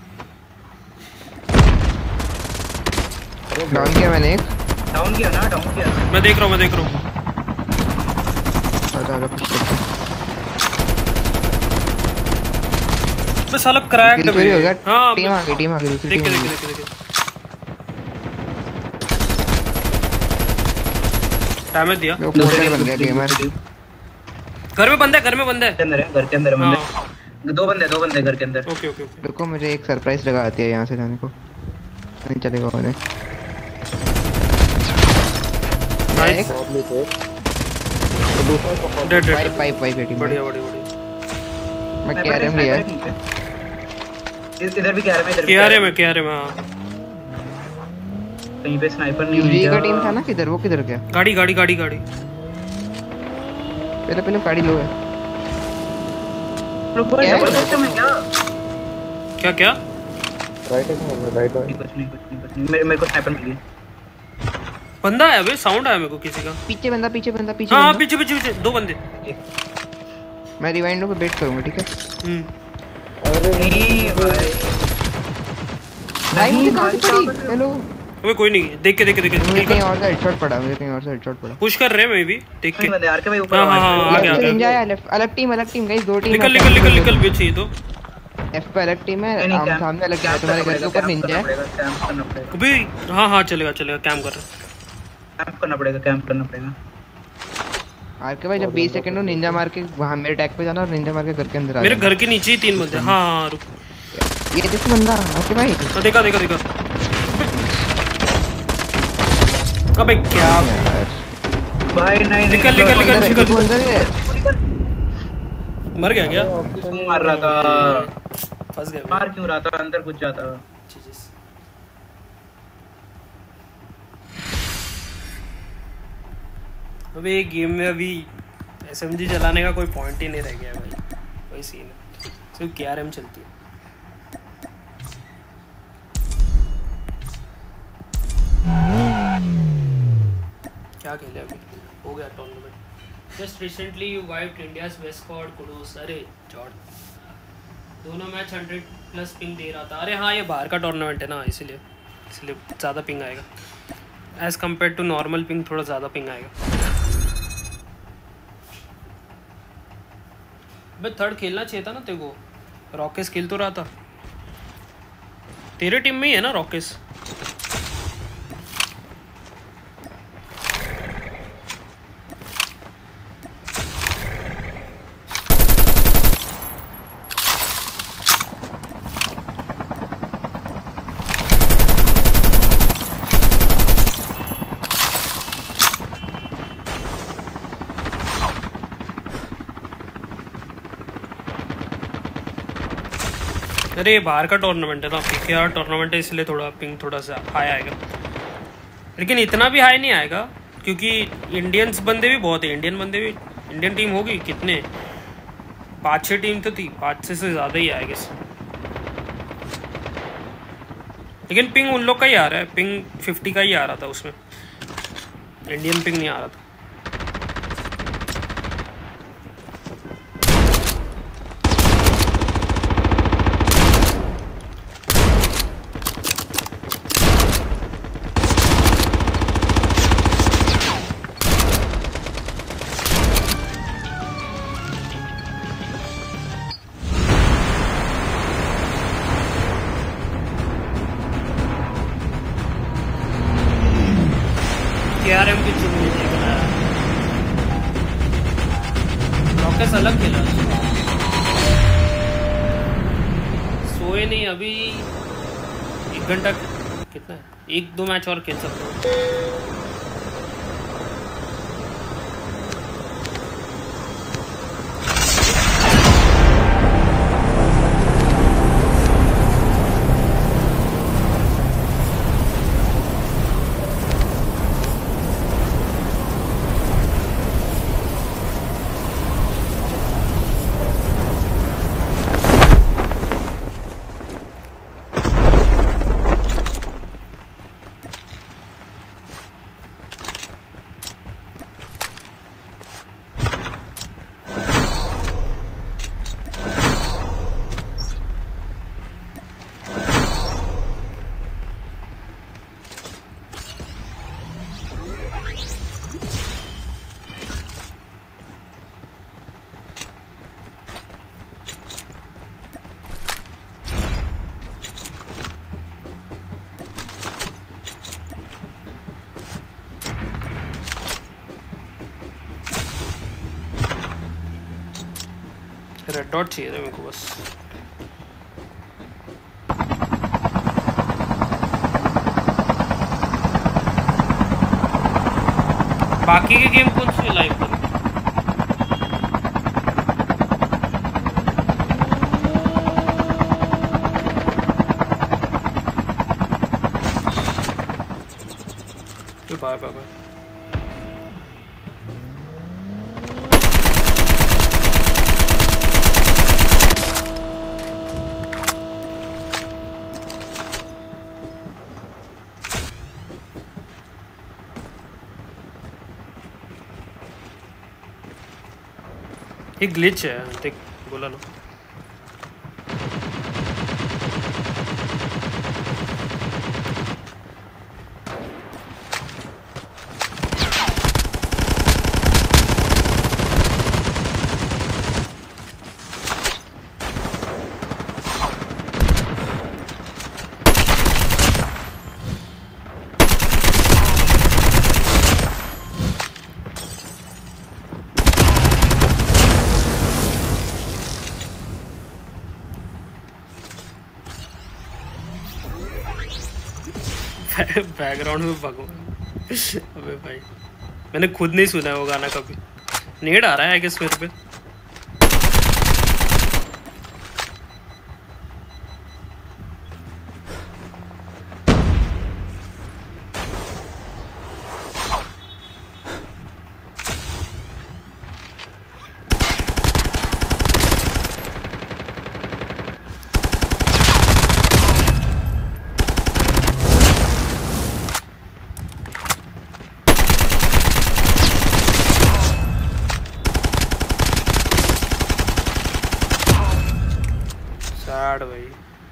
S2: डाउन किया मैंने एक।
S1: डाउन किया ना, डाउन किया।
S3: मैं देख रहा हूँ मैं साला क्रैक्ड
S2: किल हो गया।
S3: हाँ
S2: टीम आ गई दूसरी
S3: देख
S2: टीम आ
S3: देख
S2: गई।
S3: देख डैमेज दिया।
S2: वो पोर्टल बन गया गेमर।
S3: घर में बंदा है, घर में बंदा है।
S1: घर के अंदर बंदे।
S3: हाँ
S1: दो बंदे घर के अंदर।
S3: Okay okay okay.
S2: रुको मुझे एक सरप्राइज लगा आती है यहाँ से जाने को। नहीं चलेगा उन्हें।
S3: Nice dead dead.
S2: पाइप टीम।
S3: बढ़िया बढ़िया बढ़िया।
S2: मैं कैरम लिया है।
S1: इधर भी कैरम है, इधर भी
S3: केआरएम हाँ।
S1: कहीं पे स्नाइपर नहीं
S2: यूजी
S1: है
S2: का टीम था ना, किधर वो किधर गया?
S3: गाड़ी गाड़ी गाड़ी गाड़ी।
S2: पहले गाड़ी लो है।
S3: क्या क्या
S1: कुछ नहीं मेरे को स्नाइपर मिल गई।
S3: बंदा है अबे, साउंड आया मेरे को किसी का।
S2: पीछे बंदा
S3: हाँ पीछे पीछे पीछे दो बंदे।
S2: मैं रिवाइंड पे वेट करूंगा, ठीक है?
S1: नहीं
S2: भाई मुझे कहां से पड़ी? हेलो
S3: अबे कोई नहीं, देख के
S2: मुझे कहीं और से हेडशॉट पड़ा,
S3: पुश कर रहे हैं मैं भी देख के।
S1: बंदे आर के भाई ऊपर।
S3: हाँ हाँ आ गया।
S2: निंजा है लेफ्ट। अलग टीम गाइस, दो टीम।
S3: निकल भी चाहिए तो।
S2: एफ पे अलग टीम है, सामने अलग टीम है। तुम्हारे घर के ऊपर निंजा है।
S1: कैंप करना पड़ेगा।
S3: अबे हाँ चलेगा कैंप कर रहे हैं।
S1: कैंप करना पड़ेगा।
S2: आर के भाई जब 20 सेकंड हो निंजा मार के वहां मेरे टैग पे जाना और निंजा मार के घर के अंदर आ
S3: मेरे घर के नीचे ही 3 बंदे। हाँ रुक,
S2: ये देखो बंदा। ओके भाई
S3: देखा अबे क्या
S1: भाई नहीं
S3: निकल मर गया क्या?
S1: मार रहा था,
S3: फंस गया।
S1: मार क्यों रहा था? अंदर घुस जाता।
S3: अबे ये गेम में अभी एसएमजी चलाने का कोई पॉइंट ही नहीं रह गया भाई। वही सीन है, सिर्फ केआरएम चलती है। क्या खेले अभी? हो गया tournament. Just recently you wiped India's best squad kudos. अरे जॉर्ड दोनों मैच 100+ पिंग दे रहा था। अरे हाँ ये बाहर का टूर्नामेंट है ना, इसीलिए ज़्यादा पिंग आएगा। As compare to normal ping थोड़ा ज़्यादा पिंग आएगा। भाई थर्ड खेलना चाहिए था ना तेरे को। रॉकेस खेल तो रहा था, तेरे टीम में ही है ना रॉकेस? अरे ये बाहर का टूर्नामेंट है ना, पीकेआर टूर्नामेंट है, इसलिए थोड़ा पिंग थोड़ा सा हाई आएगा। लेकिन इतना भी हाई नहीं आएगा क्योंकि इंडियंस बंदे भी बहुत है। इंडियन टीम होगी कितने, 5-6 टीम तो थी, 5-6 से ज़्यादा ही आएगा। लेकिन पिंग उन लोग का ही आ रहा है, पिंग 50 का ही आ रहा था उसमें, इंडियन पिंग नहीं आ रहा था। केआरएम की चुनी देखना रॉकेस अलग खेला। सोए नहीं अभी, 1 घंटा कितना है, 1-2 मैच और खेल सकते हो। रेड डॉट चाहिए था मेरे को बस। बाकी के गेम कौन से लाइव पर? Bye bye bye. ये ग्लिच है देख, बोला ना। बैकग्राउंड में भगवान। अबे भाई मैंने खुद नहीं सुना है वो गाना कभी। नेड आ रहा है किस मेरे पे। भाई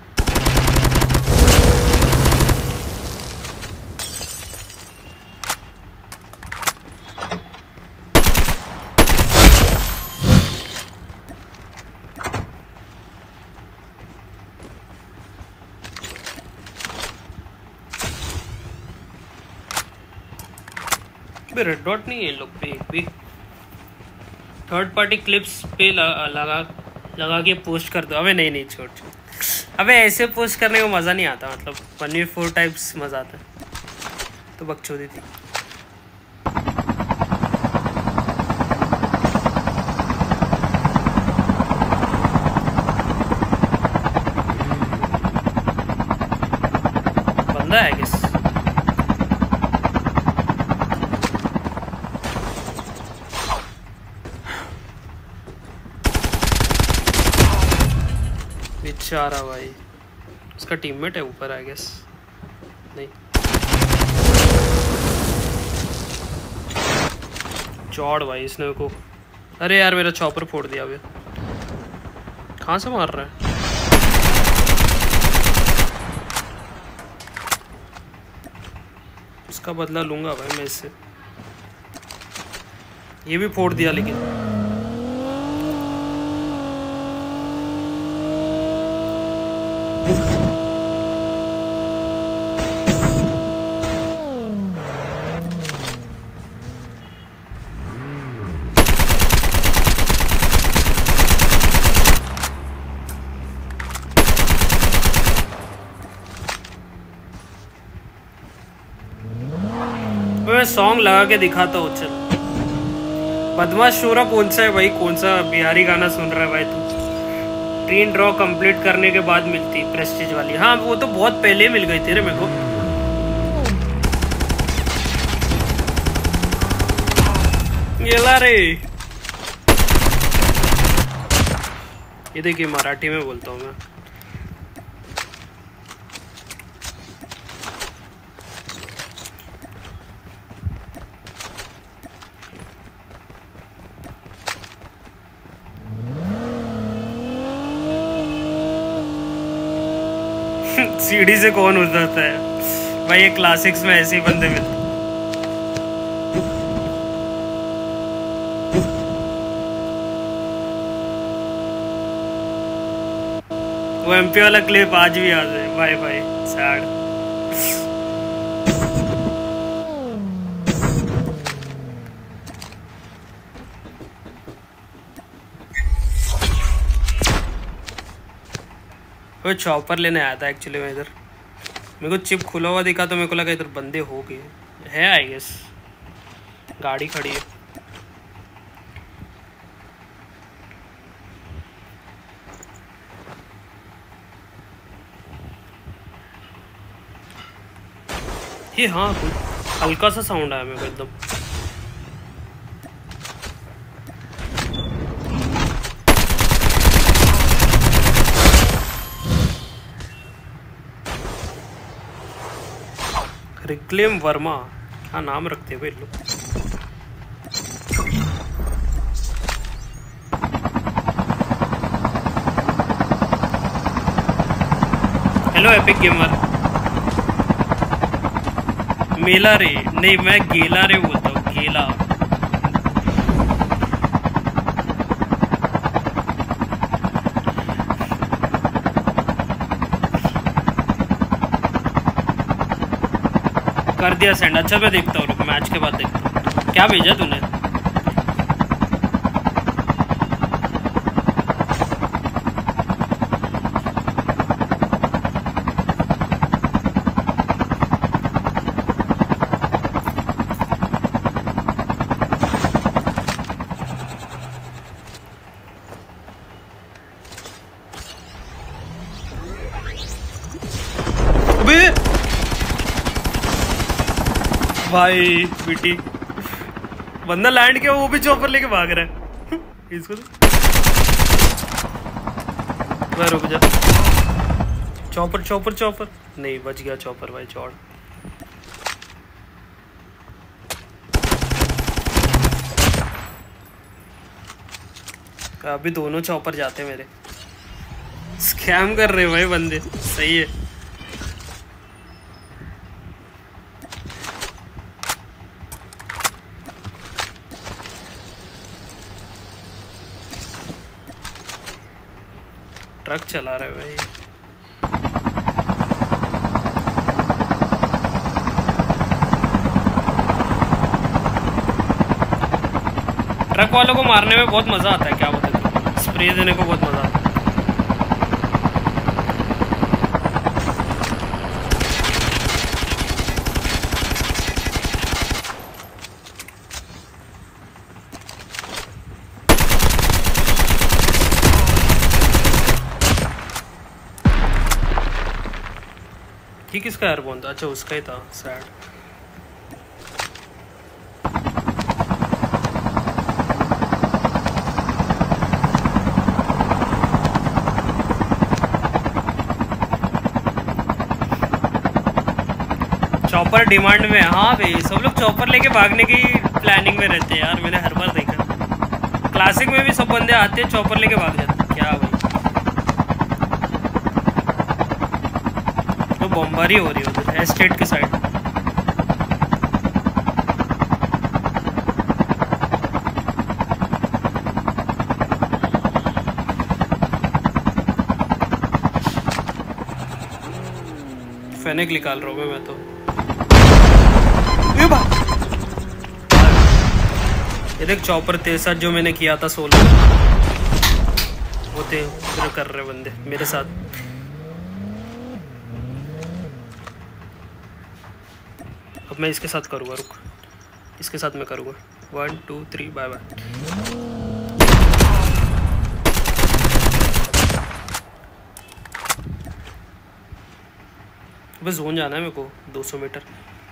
S3: रेड डॉट नहीं है लोग पे एक भी। थर्ड पार्टी क्लिप्स पे लगा के पोस्ट कर दो। अबे नहीं छोड़। अबे ऐसे पोस्ट करने को मज़ा नहीं आता, मतलब 1v4 टाइप्स मज़ा आता है। तो बकचोदी थी। बंदा है किस? बेचारा भाई, उसका टीममेट है ऊपर आई गेस। नहीं चौड़ भाई इसने को। अरे यार मेरा चॉपर फोड़ दिया। अभी कहाँ से मार रहा है? उसका बदला लूंगा भाई मैं इससे। ये भी फोड़ दिया लेकिन। मैं सॉन्ग लगा के दिखाता हूँ। चल बदमाश शोरा कौन सा है भाई? कौन सा बिहारी गाना सुन रहा है भाई तू? ट्रेन ड्रॉ कंप्लीट करने के बाद मिलती प्रेस्टीज वाली। हाँ वो तो बहुत पहले मिल गई थी रे मेरे को। ये ला रे। ये देखिए मराठी में बोलता हूँ मैं। सीढ़ी से कौन उतरता है भाई? ये क्लासिक्स में ऐसे ही बंदे मिलते। वो एमपी वाला क्लिप आज भी याद है। Bye bye sad. वो चॉपर लेने आया था एक्चुअली मैं इधर। मेरे को चिप खुला हुआ दिखा तो मेरे को लगा इधर बंदे हो गए है आई गेस। गाड़ी खड़ी है। ये हाँ कुछ हल्का सा साउंड आया मेरे को एकदम। रिक्लेम वर्मा, क्या नाम रखते हैं भाई लोग। Hello epic gamer. मेला रे नहीं, मैं गेला रे बोलता हूँ, गेला। कर दिया सेंड। अच्छा मैं देखता हूँ, रुक मैच के बाद देखता हूँ। क्या भेजा तूने? भाई बेटी बंदा लैंड किया, वो भी चॉपर लेके भाग रहा है। इसको तो रुक जा। चॉपर चॉपर चॉपर नहीं बच गया चॉपर भाई। चौड़ अभी दोनों चॉपर जाते मेरे। स्कैम कर रहे भाई बंदे, सही है। ट्रक चला रहे भाई। ट्रक वालों को मारने में बहुत मजा आता है, क्या बताते, स्प्रे देने को बहुत मजा आता है। ये किसका एयरबोन था? अच्छा उसका ही था। सैड। चॉपर डिमांड में। हाँ भाई सब लोग चॉपर लेके भागने की प्लानिंग में रहते हैं यार, मैंने हर बार देखा। क्लासिक में भी सब बंदे आते हैं चॉपर लेके भाग जाते हैं। क्या भाई तो बमबारी हो रही है उधर एस्टेट के साइड। फेनिक निकाल रहा हूँ मैं तो। ये देख चॉपर तेरे साथ जो मैंने किया था 16 वो थे उधर कर रहे बंदे मेरे साथ। अब मैं इसके साथ करूँगा, रुक इसके साथ मैं करूँगा। 1 2 3 बाय बाय। बस जोन जाना है मेरे को 200 मीटर।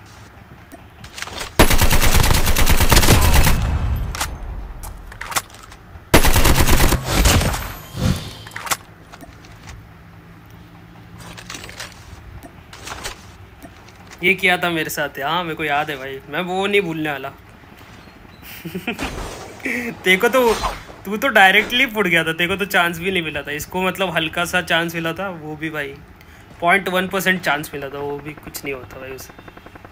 S3: ये किया था मेरे साथ। हाँ मेरे को याद है भाई, मैं वो नहीं भूलने वाला। तेको तो तू तो डायरेक्टली फुट गया था, तेको तो चांस भी नहीं मिला था। इसको मतलब हल्का सा चांस मिला था, वो भी भाई 0.1% चांस मिला था, वो भी कुछ नहीं होता भाई उसे।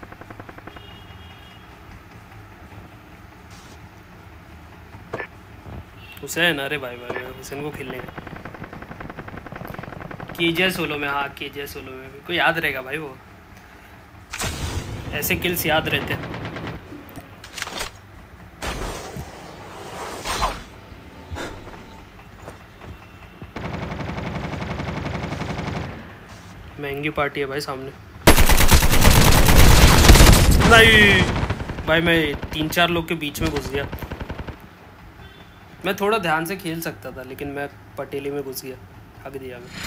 S3: हुसैन, अरे भाई भाई हुसैन को खेलने का KJ सोलो में। हाँ KJ सोलो में मेरे को याद रहेगा भाई, वो ऐसे किल्स याद रहते हैं। महंगी पार्टी है भाई सामने। नहीं भाई मैं 3-4 लोग के बीच में घुस गया। मैं थोड़ा ध्यान से खेल सकता था लेकिन मैं पटेली में घुस गया, हक दिया मैं।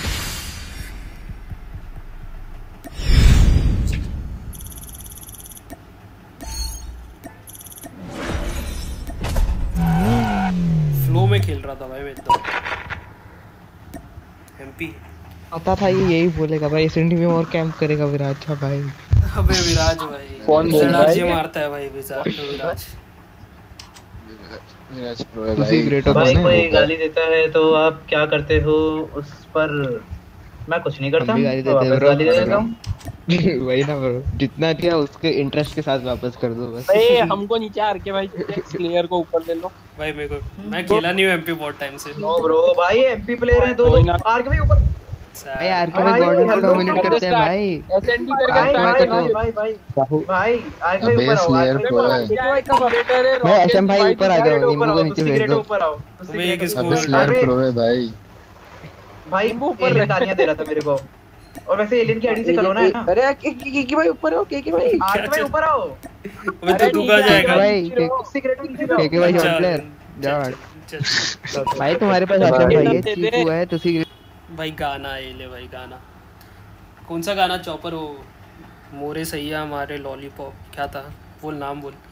S3: फ्लो में खेल रहा था भाई मैं एकदम। एमपी
S2: पता था ये यही बोलेगा भाई, एसएनडी में और कैंप करेगा विराज था भाई।
S3: अबे विराज भाई
S6: कौन बोल रहा है?
S3: ये मारता है भाई विराज।
S2: उसी ग्रेटर
S1: भाई
S2: कौन
S1: कोई
S2: है?
S1: गाली देता है तो आप क्या करते हो उस पर? मैं कुछ नहीं करता
S2: हम भी
S1: हूँ,
S2: गाली
S1: तो
S2: देते हैं
S1: वापस
S2: bro।
S1: गाली दे देता हूँ।
S2: वही ना ब्रो, जितना किया उसके इंटरेस्ट के साथ वापस कर दो बस।
S6: भाई हमको नीचे आर के भाई प्लेयर को ऊपर ले लो।
S3: भाई मेरे को मैं खेला नहीं हूँ एमपी बहुत टाइम से।
S1: नो ब्रो भाई एमपी प्लेयर हैं दो
S6: कोई ना।
S1: आर के भाई ऊपर।
S2: भाई यार के
S1: भाई,
S2: गॉड को
S1: हेलो,
S2: डोमिनेट करते हैं भाई।
S6: एसएनडी
S1: भाई
S6: करके
S1: भाई
S6: स्टार्ट
S1: भाई
S6: कर।
S1: भाई भाई आर के
S4: अबे
S1: ऊपर आओ,
S4: Slayer
S1: आर के
S4: pro
S1: ऊपर
S4: है।
S1: आओ।
S6: भाई का ऑपरेटर है
S2: भाई एसएम भाई ऊपर आ जाओ,
S1: सिगरेट
S2: नींबू
S1: ऊपर
S2: को
S1: आओ,
S2: नीचे भेज
S1: सिगरेट
S2: दो।
S1: ऊपर आओ,
S3: तुम्हें एक
S1: सिगरेट
S4: अबे
S3: स्कोर
S4: Slayer
S1: अबे।
S4: pro है भाई।
S1: भाई
S6: नींबू ऊपर
S1: एलियन
S6: रहता है।
S1: गालियां दे रहा था मेरे को। और वैसे एलियन की आईडी से करोना है ना।
S6: अरे के भाई ऊपर हो के भाई।
S1: आर के भाई ऊपर आओ।
S3: अबे तो तू कहाँ जाएगा
S2: भाई
S1: सिगरेट नीचे
S2: के भाई
S3: अच्छा,
S2: शॉट प्लेयर जाओ।
S3: चल।
S2: भाई तुम्हारे पास एसएम भाई है, चीकू है, तो सी
S3: भाई गाना ये ले भाई गाना। कौन सा गाना चॉपर हो? मोरे सैया हमारे लॉलीपॉप क्या था? बोल नाम बोल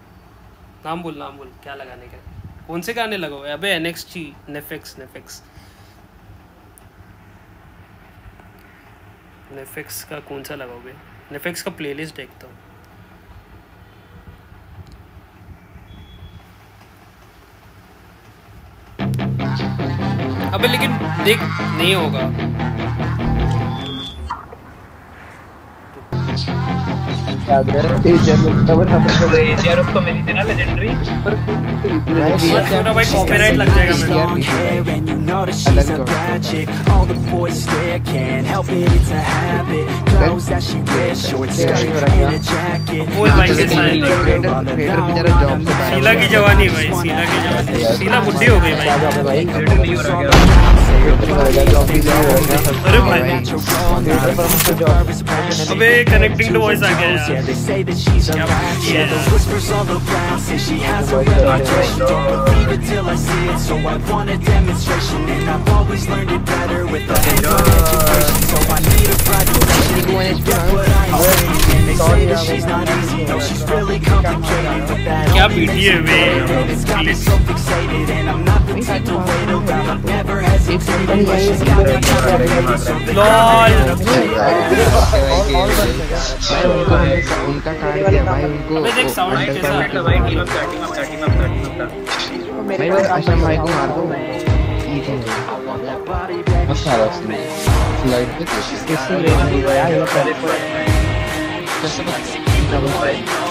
S3: क्या लगाने का? कौन से गाने लगाओ? अबे NXT नेफेक्स का कौन सा लगाओगे? नेफेक्स का प्लेलिस्ट देखता हूँ। अबे लेकिन देख नहीं होगा।
S1: एजीआर को मिली थी ना लेजेंडरी।
S3: छोटा भाई कॉपीराइट लग जाएगा मेरे को।
S7: and you know that she's a bad chick. All the boys stare, can't help it, it's a habit. Clothes that she wears, short skirt and a jacket.
S3: बोल भाई के साथ
S2: क्रिएटर बेचारा जॉब से बाहर
S3: शीला की जवानी भाई, शीला की जवानी। शीला बुढ़ी हो गई भाई। अरे भाई अबे कनेक्टिंग टू वॉइस आ गया
S7: Yeah,
S3: यार।
S7: they say that she's a rat. Yeah, there's whispers all around, say she has a reputation. Don't believe it till I see it, so I want a demonstration. And I've always learned it better with a good education. So I need a private session. Get what I'm saying? And they say that she's not easy, no, she's really complicated. But that
S3: क्या
S7: only
S3: PT है बे?
S7: it's got me so fixated, and I'm not the type to wait around. I've never hesitated, but she's got me captivated. So they
S3: lol
S2: उनका काट दिया भाई उनको।
S3: अबे देख साउंड
S1: भाई
S3: कैसा
S1: डेफिनेट
S3: है।
S1: भाई टीम अप का।
S2: भाई बस आशम भाई को मार दो। इजी है।
S4: अच्छा रहा स्लाइड पे
S2: किससे रेड भाई यार, ये पहले
S4: कैसे पता?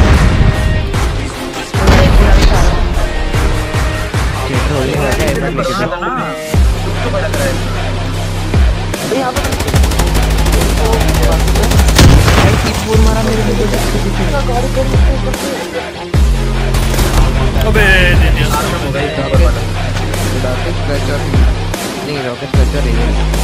S3: अबे दे दिया।
S2: नहीं रॉकेट स्ट्रक्चर है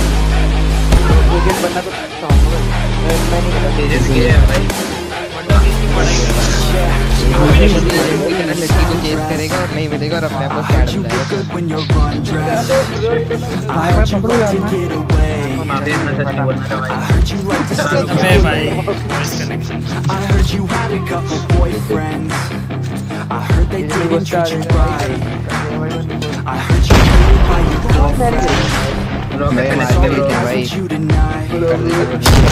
S2: लड़की को चेस करेगा और नहीं मिलेगा और अपने आप को
S7: heard you look good when you're undressed. I heard you like to get away. I heard you like to stay
S3: अबे
S7: up
S3: भाई
S7: late.
S3: Voice connection.
S7: I heard you had a couple boyfriends. I heard they didn't treat you right. I heard you hated by your girlfriend.
S2: मैं मार
S7: So
S2: के
S7: I'm
S2: लेके
S7: out
S2: भाई
S7: with you tonight.
S2: कर देगा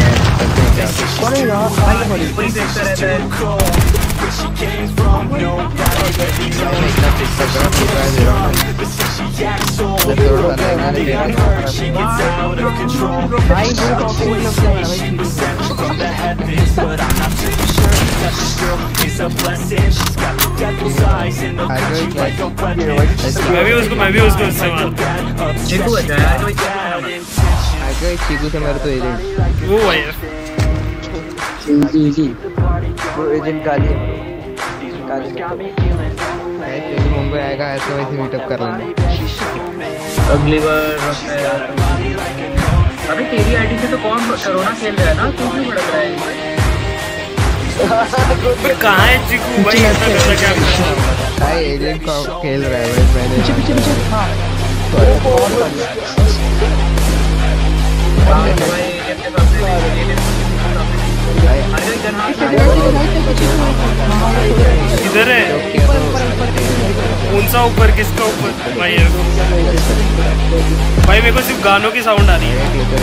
S7: Too cold. Where she came from, nobody really knows. They say she gets young, but since she acts old, apparently unheard, she gets out of control. Boys say she was sent from the heavens, but I'm not too sure that this girl is a blessing. She's got the devil's eyes and they'll cut you like a weapon.
S3: मैं भी उसको उससे मारता हूँ।
S1: चीकू है यार कोई
S2: आगे चीकू से मार तो एजेंट
S3: वो है यार।
S6: वो एजेंट काली
S2: ऐसे मुंबई आएगा ऐसे वैसे मीटअप कर लेंगे।
S1: अगली बार अभी तेरी आईडी से तो कौन कोरोना खेल रहा है ना, तू क्यों भड़क रहा है?
S3: पर कहाँ है चिकू भाई? ऐसा कैसा क्या कर रहा है?
S2: भाई एलियन को खेल रहा है भाई, मैंने
S6: पीछे पीछे पीछे। हाँ
S1: भाई एलियन के सामने एलियन अरे जनाब
S3: इधर है। कौन सा ऊपर, किसका ऊपर? भाई भाई मेरे को सिर्फ गानों की साउंड आ रही है।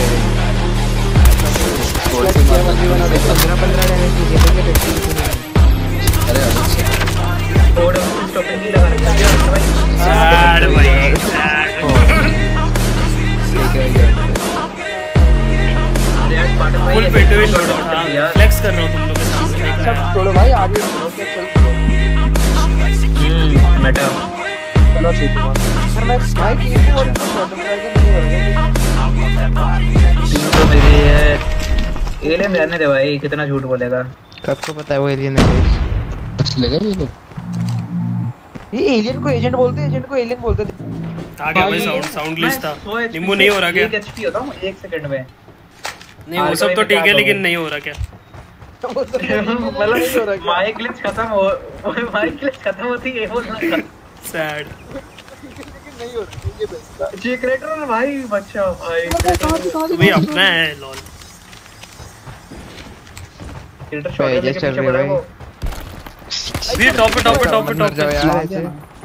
S3: सैड भाई, फुल पेट में लोड उठा, फ्लेक्स कर रहा हूँ तुम लोग के सामने।
S6: सब छोड़ो भाई, आगे
S1: मेटा
S6: चलो ठीक है। सर मैं भाई टीम को बोल रहा हूं
S1: तो मेरी है एलियन रहने दे भाई, कितना झूठ बोलेगा।
S2: कब को पता है वो एलियन है लगा ये लोग।
S6: ये एलियन को एजेंट बोलते हैं, एजेंट को एलियन बोलते हैं।
S3: आ गया भाई, साउंड लिस्ट था। निम्बू नहीं हो रहा क्या?
S1: 1 HP होता हूं 1 सेकंड में।
S3: नहीं वो सब तो ठीक है, लेकिन नहीं हो रहा क्या?
S1: मतलब माइक ग्लिच खत्म हो, माइक ग्लिच खत्म होती है वो
S3: सैड।
S6: नहीं हो रहा ये बेस्ट।
S1: सीक्रेटर भाई बच्चा भाई
S3: तुम्हें अपना है लॉल।
S1: सीक्रेटर शॉट लेके पीछे पड़ा है वो।
S3: ये टॉप पे
S2: मर जाओ यार ऐसे।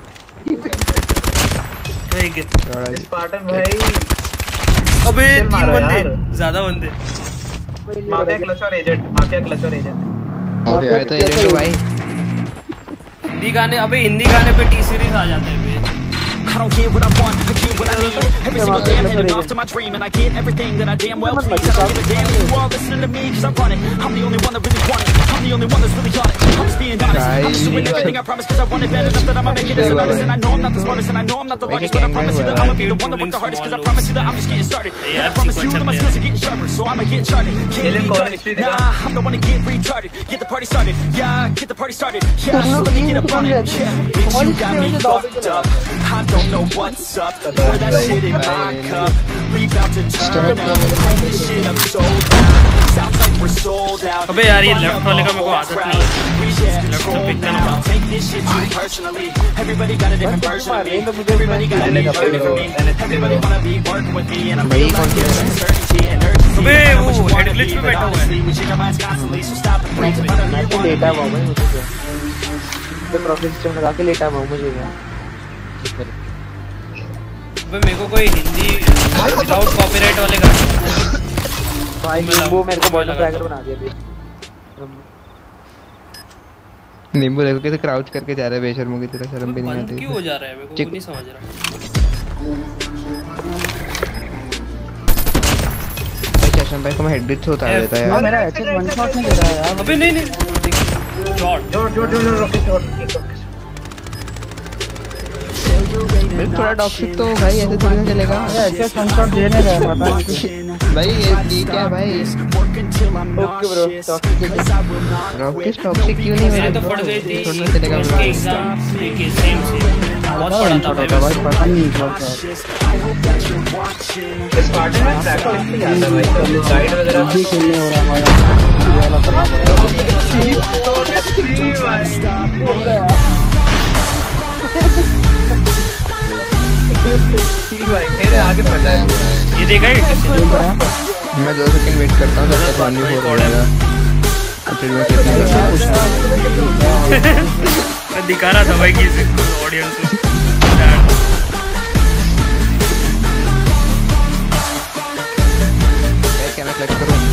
S3: ठीक है
S1: स्पार्टन भाई।
S3: अबे 3 बंदे, ज्यादा बंदे।
S1: माफिया क्लच और एजेंट, माफिया क्लच और एजेंट।
S2: अरे तो एलियन भाई
S3: हिंदी गाने, अबे हिंदी गाने पे टी सीरीज आ जाते हैं बे।
S8: I don't get what I want, I get what I need. Every single day I'm heading off to my dream, and I get everything that I damn well please. I don't give a damn if you all listening to me, cause I'm running. I'm the only one that really want it. I'm the only one that's really on it. I'm just being honest. I'm just doing everything I promise, cause I want it bad enough that I'ma make it as an artist. And I know I'm not the smartest, and I know I'm not the largest, but I promise you that I'ma be the one that work the hardest, cause I promise you that I'm just getting started. And I promise you that my skills are getting sharper, so I'ma get charted. Get retarded. Nah, I'm the one to get retarded. Get the party started. Yeah, get the party started. Yeah, so let me get up on it. Yeah, bitch, you got me fucked up. I don't know what's up. Pour that shit in my cup. We about to turn up. This shit up so loud. Sounds like we're sold out.
S3: अबे यार ये left वाले का मेरे को आदत नहीं है। लेफ्ट से पिक करना पड़ता है।
S8: Take this shit too personally. Everybody got a different version of me. Everybody got a different version of me. Everybody wanna be working with me, and I'm really like this uncertainty and urgency.
S3: अबे वो head glitch पे बैठा हुआ है।
S8: We change our minds constantly, so stop and breathe.
S6: मैं तो लेटा हुआ भाई, मुझे क्या तो प्रोफेसर सिस्टम लगा के लेटा हुआ मुझे क्या।
S3: अबे मेरे को कोई हिंदी विदाउट कॉपीराइट वाले गाने
S6: भाई वो मेरे को बॉटम ट्रैकर बना दिया अभी।
S2: नींबू देखो कैसे क्राउच करके जा रहा है बेशर्मों की तरह, शर्म भी नहीं
S3: बंद
S2: आती।
S3: क्यों हो जा रहा है? मेरे को नहीं समझ रहा।
S2: भाई चशन भाई को मैं हेड ग्लिच होता देता यार।
S6: मेरा हेडसेट वन शॉट नहीं दे रहा है यार।
S3: अबे नहीं शॉट
S2: थोड़ा टॉक्सिक तो भाई ऐसे थोड़ी ना चलेगा।
S6: हेडसेट वन शॉट दे नहीं रहा है, पता नहीं
S2: भाई ये क्या भाई?
S6: Okay bro, toxic
S2: rocket toxic क्यों नहीं?
S3: मैं तो पढ़ गई थी
S2: थोड़ा चलेगा
S3: उसके एग्जाम के सेम से बहुत पढ़ा था भाई।
S6: पता नहीं निकला क्या
S1: स्पार्टन में प्रैक्टिस नहीं आता भाई, तो गाइड वगैरह
S6: भी खेलने हो रहा है हमारा ये वाला करना
S1: भाई मेरे आगे बढ़ा है।
S3: ये देखा है
S2: मैं 2 सेकंड वेट करता हूँ, तब तक 1v4 हो जाएगा।
S3: मैं दिखा रहा था भाई किसी ऑडियंस को।
S2: क्या मैं क्लच करूँ?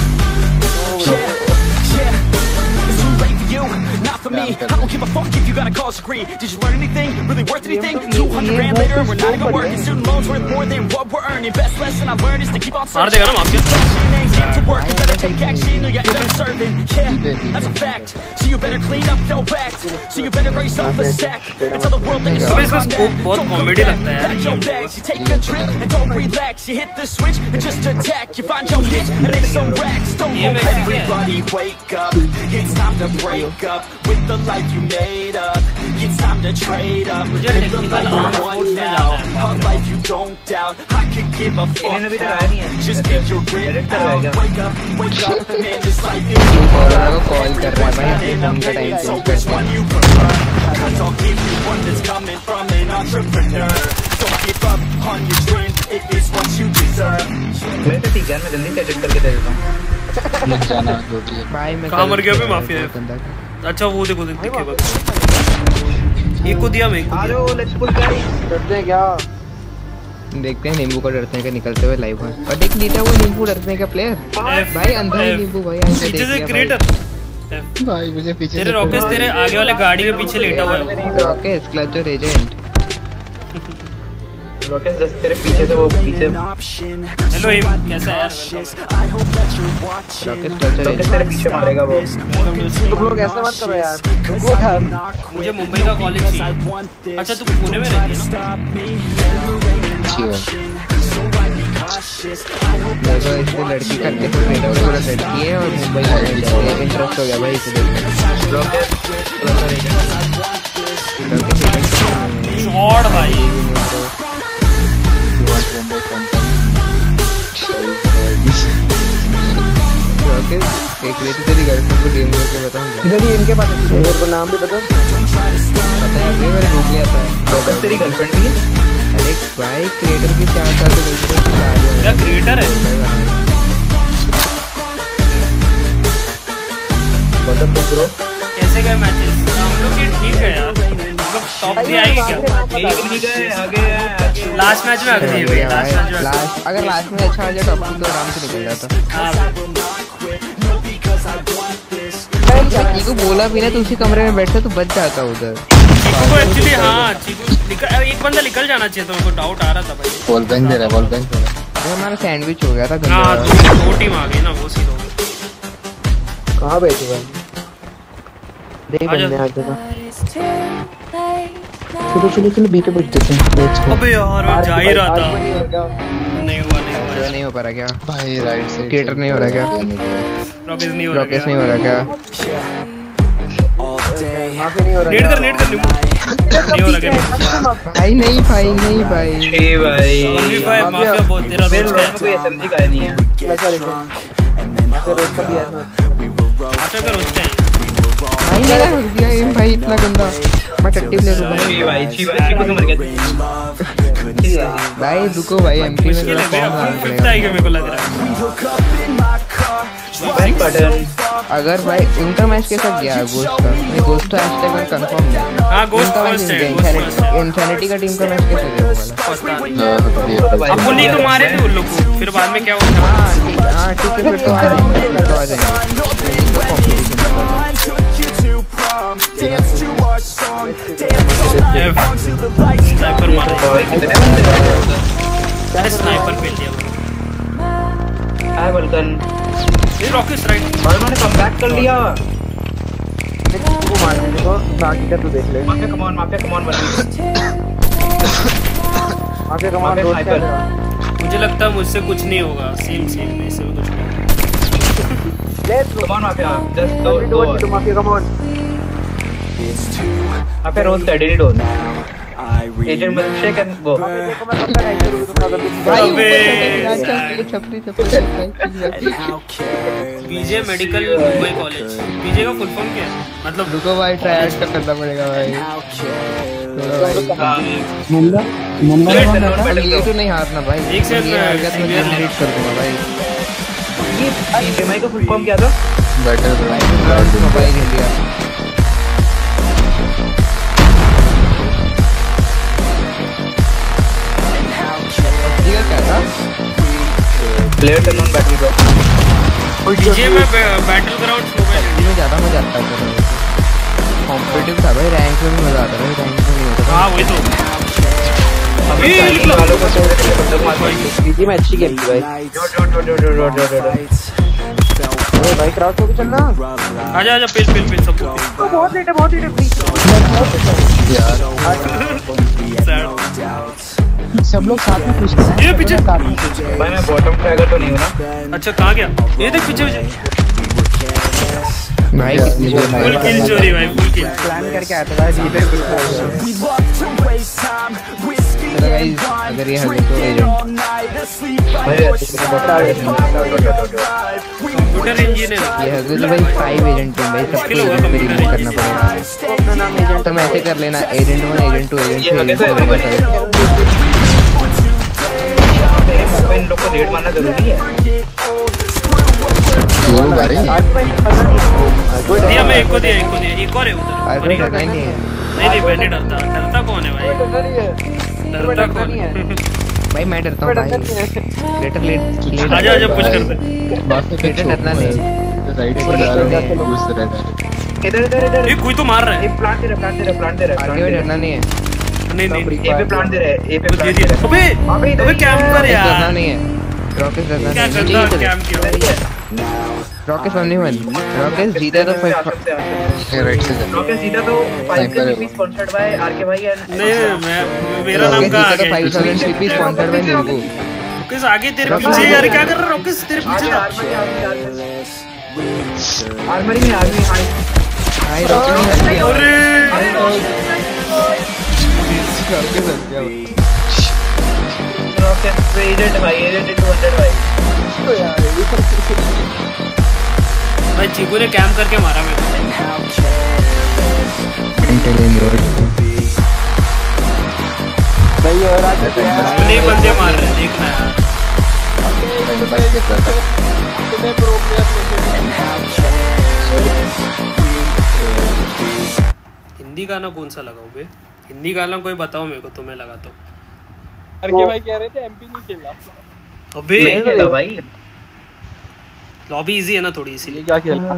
S8: For me, I don't give a fuck if you got a college degree. Did you learn anything? Really worth anything? 200 grand later and we're not even working. Student loans worth more than what we're earning. Best lesson I learned is to keep on
S3: मार देगा ना mafia.
S8: to work, you better take action or you end up serving. Yeah, that's a fact. So you better clean up your act. So you better raise yourself a sack. And tell the world that you're
S3: अबे इसका scope बहुत comedy लगता है यार।
S8: your bags, you take a trip and don't relax. You hit the switch and just attack. You find your niche and make some racks. Don't go back. Everybody wake up. It's time to break up with the life you made up. it's time to trade up. Live the life you want now, a life you don't doubt. I could give a fuck now, just figure it out. Wake up, man, this life is
S2: call कर रहा है भाई अपने phone का time
S8: so
S2: change
S8: which
S2: करना
S8: one you prefer? Cause I'll give you one that's coming from an entrepreneur. Don't give up on your dream, it is what you deserve.
S1: मैं तो ठीक है, मैं जल्दी से एडिट करके दे देता हूँ।
S2: मुझे जाना जो भी है भाई मैं
S3: कहाँ मर गया बे माफिया? अच्छा वो देखो दिखे बस एक को दिया मैं
S1: आ जाओ लेट्स पुल गाइस।
S6: डरते हैं क्या?
S2: देखते हैं नींबू का डरने का निकलते हुए लाइव है और देख नीटा वो नींबू डरने का प्लेयर भाई अंधा ही नींबू भाई ऐसे
S3: पीछे से क्रिएटर
S2: भाई मुझे पीछे
S3: तेरे रॉकेट्स तेरे आगे वाले गाड़ी के पीछे लेटा हुआ है।
S2: रॉकेट्स क्लच और एजेंट
S1: रॉकेट्स जस्ट तेरे पीछे से वो पीछे
S3: हेलो हिम कैसा है यार?
S2: रॉकेट्स क्लच और
S1: रॉकेट्स तेरे पीछे मारेगा वो।
S6: तुम लोग ऐसे मत करो यार। वो यार
S3: मुझे मुंबई का कॉलेज चाहिए। अच्छा तू पुणे में रहती है ना?
S2: अच्छी है देखो इससे लड़की करके तो रेडर पूरा लड़की है और मुंबई कॉलेज है इंटरेस्ट हो गया भाई इसे
S3: शॉट भाई
S2: एक लेती तेरी गर्लफ्रेंड को डीएम करके बताऊंगा
S6: इधर ही इनके पास है मेरे को नाम भी बता
S2: पता है अभी मेरे भूख लिया था
S1: रॉकेट्स तेरी गर्लफ्रेंड भी है?
S2: अरे भाई क्रिएटर की 4 साल से गर्लफ्रेंड
S3: क्या क्रिएटर है?
S1: मतलब ब्रो
S3: कैसे गए मैचेस? हम लोग ये ठीक है यार, हम लोग टॉप भी आएगी क्या?
S1: ठीक है आगे है
S3: लास्ट मैच में आगे है लास्ट मैच में
S2: लास्ट अगर लास्ट में अच्छा आ जाए टॉप तो आराम से निकल जाता
S3: हाँ
S2: चीकू को बोला भी ना तो उसी कमरे में बैठता तो बच जाता उधर
S3: चीकू को एक्चुअली हाँ चीकू एक बंदा निकल जाना चाहिए तो मेरे को डाउट आ रहा था भाई।
S2: बॉल बैंक दे रहा है बॉल बैंक दे रहा है हमारा सैंडविच हो गया था
S3: हाँ दो टीम आ गई ना वो सी लोग
S6: कहाँ बैठे भाई? देख बंदे आ जाता। चलो चलो चलो बी पे बैठ देते हैं।
S3: अबे यार मैं जा ही रहा था नहीं हुआ
S2: नहीं हो पा रहा क्या
S4: भाई राइट से
S2: क्रिएटर नहीं हो रहा क्या
S3: रॉकेट्स नहीं हो
S2: रॉकेट्स नहीं हो रहा क्या
S3: नेट कर नहीं हो रहा क्या
S2: भाई नहीं भाई नहीं भाई
S1: ए भाई
S3: ओनली फाइव माफिया बहुत तेरा
S1: मेरे
S3: रोज
S1: रोड
S3: का
S1: में कोई एसएमजी का नहीं है।
S3: माफिया का रोज का है
S2: भाई मेरा रुक गया एम भाई इतना गंदा मैं टट्टी ले लूं भाई
S1: चीकू तो मर गया।
S2: भाई रुको भाई एमपी में
S3: मुश्किल
S2: थोड़ा
S3: है
S2: कौन
S3: भाई
S2: मार
S3: फिफ्थ आएगा मेरे को लग रहा है।
S1: बैक बटन
S2: अगर भाई उनका मैच कैसा गया गोस्ट का नहीं गोस्ट तो हैशटैग में कंफर्म है
S3: हाँ गोस्ट फर्स्ट है
S2: इंफिनिटी का टीम का मैच कैसा गया वाला
S3: अब उन्हीं को मारे थे उन लोग को फिर बाद में क्या हुआ
S2: हां ठीक है फिर तो आ जाएंगे
S3: स्नाइपर मारा अरे स्नाइपर पे लिया
S1: हाय बलकन
S3: ये रॉकेट्स राइट
S1: भाई मैंने कमबैक कर लिया।
S6: वो मारने को बाकी का तू देख ले।
S1: माफिया कम ऑन बना
S6: माफिया कमान
S1: माफिया स्नाइपर।
S3: मुझे लगता है मुझसे कुछ नहीं होगा सेम मेरे से भी कुछ नहीं
S6: let's go
S1: come on mafia just दो
S6: माफिया कमान
S1: माफिया रोज का एडिट होता है एजेंट मिल्कशेक एंड वो
S6: देखो मैं पता है
S3: BJ medical Mumbai college BJ का फुल फॉर्म क्या है मतलब
S2: रुको भाई ट्राई तो करना पड़ेगा भाई ये तो नहीं हारना भाई
S3: एक से
S2: डिलीट कर दूंगा भाई
S1: ये बीजेएमआई का फुल फॉर्म क्या था?
S2: बेटर मोबाइल खेल लिया क्या था
S1: player turn on battle drop
S3: BJ में बैटल ग्राउंड्स मोबाइल
S2: में ज्यादा मजा आता है कॉम्पिटिटिव था भाई रैंक में भी मजा आता है रैंक में नहीं होता
S3: हां वही तो
S1: अभी वालों को छोड़ के बंदर मार भाई
S6: बीजी में अच्छी गेम थी भाई अरे भाई क्रॉस होके चलना
S3: आजा पिल सब
S6: बहुत लेट है प्लीज सब लोग साथ में पुश कर
S3: ये पीछे
S1: भाई मैं बॉटम फ्रैगर तो नहीं हूं ना।
S3: अच्छा कहां गया ये देख पीछे
S2: भाई कितनी देर
S3: फुल किल चोरी भाई, फुल किल।
S6: प्लान करके आया था भाई इधर कुछ
S8: We love to waste time, whiskey
S2: चलो
S8: and
S2: guys,
S8: wine,
S2: अगर ये हमें तो
S8: drinking
S2: agent
S8: all night, asleep by your side, finally arrive. We
S3: computer engineer
S2: ये है तो भाई 5 एजेंट हैं भाई, सबको एजेंट पे रिलीज करना पड़ेगा।
S6: अपना नाम एजेंट
S2: तो मैं ऐसे कर लेना, एजेंट 1 एजेंट 2 एजेंट 3 एजेंट 4
S1: इन लोग को रेड मारना जरूरी है।
S3: दिया, मैं एक को दिया, एक और है उधर।
S2: अरे डरना ही नहीं है
S3: नहीं मैंने डरता कौन है भाई? डरता कौन है?
S2: भाई, मैं डरता हूँ भाई। लेटर लेट
S3: आजा पुश कर दे।
S2: लेटर डरना नहीं।
S4: राइट से जा रहा हूँ, घुस रहा है।
S1: इधर
S3: ये कोई तो मार रहा है।
S1: एक प्लांट दे रहा
S2: आगे में डरना नहीं है।
S3: नहीं
S1: ए पे प्लांट दे रहा है, ए पे
S3: दे
S1: प्लांट
S3: दिया।
S1: दे रहा
S3: अबे कैंप कर
S2: डरना
S3: यार।
S2: नहीं है। रॉकेट डरना
S3: क्या
S2: नहीं
S3: करता
S2: है।
S3: कैंप किया?
S2: रॉकेट सामने मन। रॉकेट जीता तो
S1: है।
S4: राइट से जा।
S1: रॉकेट जीता तो 5 सीपी स्पॉन्सर्ड बाय आरके भाई एंड
S3: नहीं मैं मेरा नाम
S2: रॉकेट
S3: कहाँ आ
S2: जीता तो
S3: गया?
S2: 5000 सीपी स्पॉन्सर्ड बाय नींबू।
S3: किस आगे तेरे पीछे यार, क्या कर रहा है? रॉकेट तेरे पीछे था।
S1: आर्मरी में आर्मी
S2: हाय रॉकेट नहीं है।
S3: अरे
S1: रॉकेट पे एजेंट भाई, एजेंट 200 भाई।
S3: भाई चीकू ने कैंप करके मारा मेरे को।
S6: भाई और आज
S3: अपने ही बंदे मार रहे हैं, देखना यार।
S6: तुम्हें प्रो प्लेयर
S3: हिंदी गाना कौन सा लगाऊं बे? हिंदी गाना कोई बताओ मेरे को, तुम्हें लगा तो।
S6: आरके भाई कह रहे थे एमपी नहीं खेलना।
S3: अबे
S1: नहीं खेला भाई।
S3: लॉबी इजी है ना थोड़ी, इसीलिए।
S6: क्या खेलना?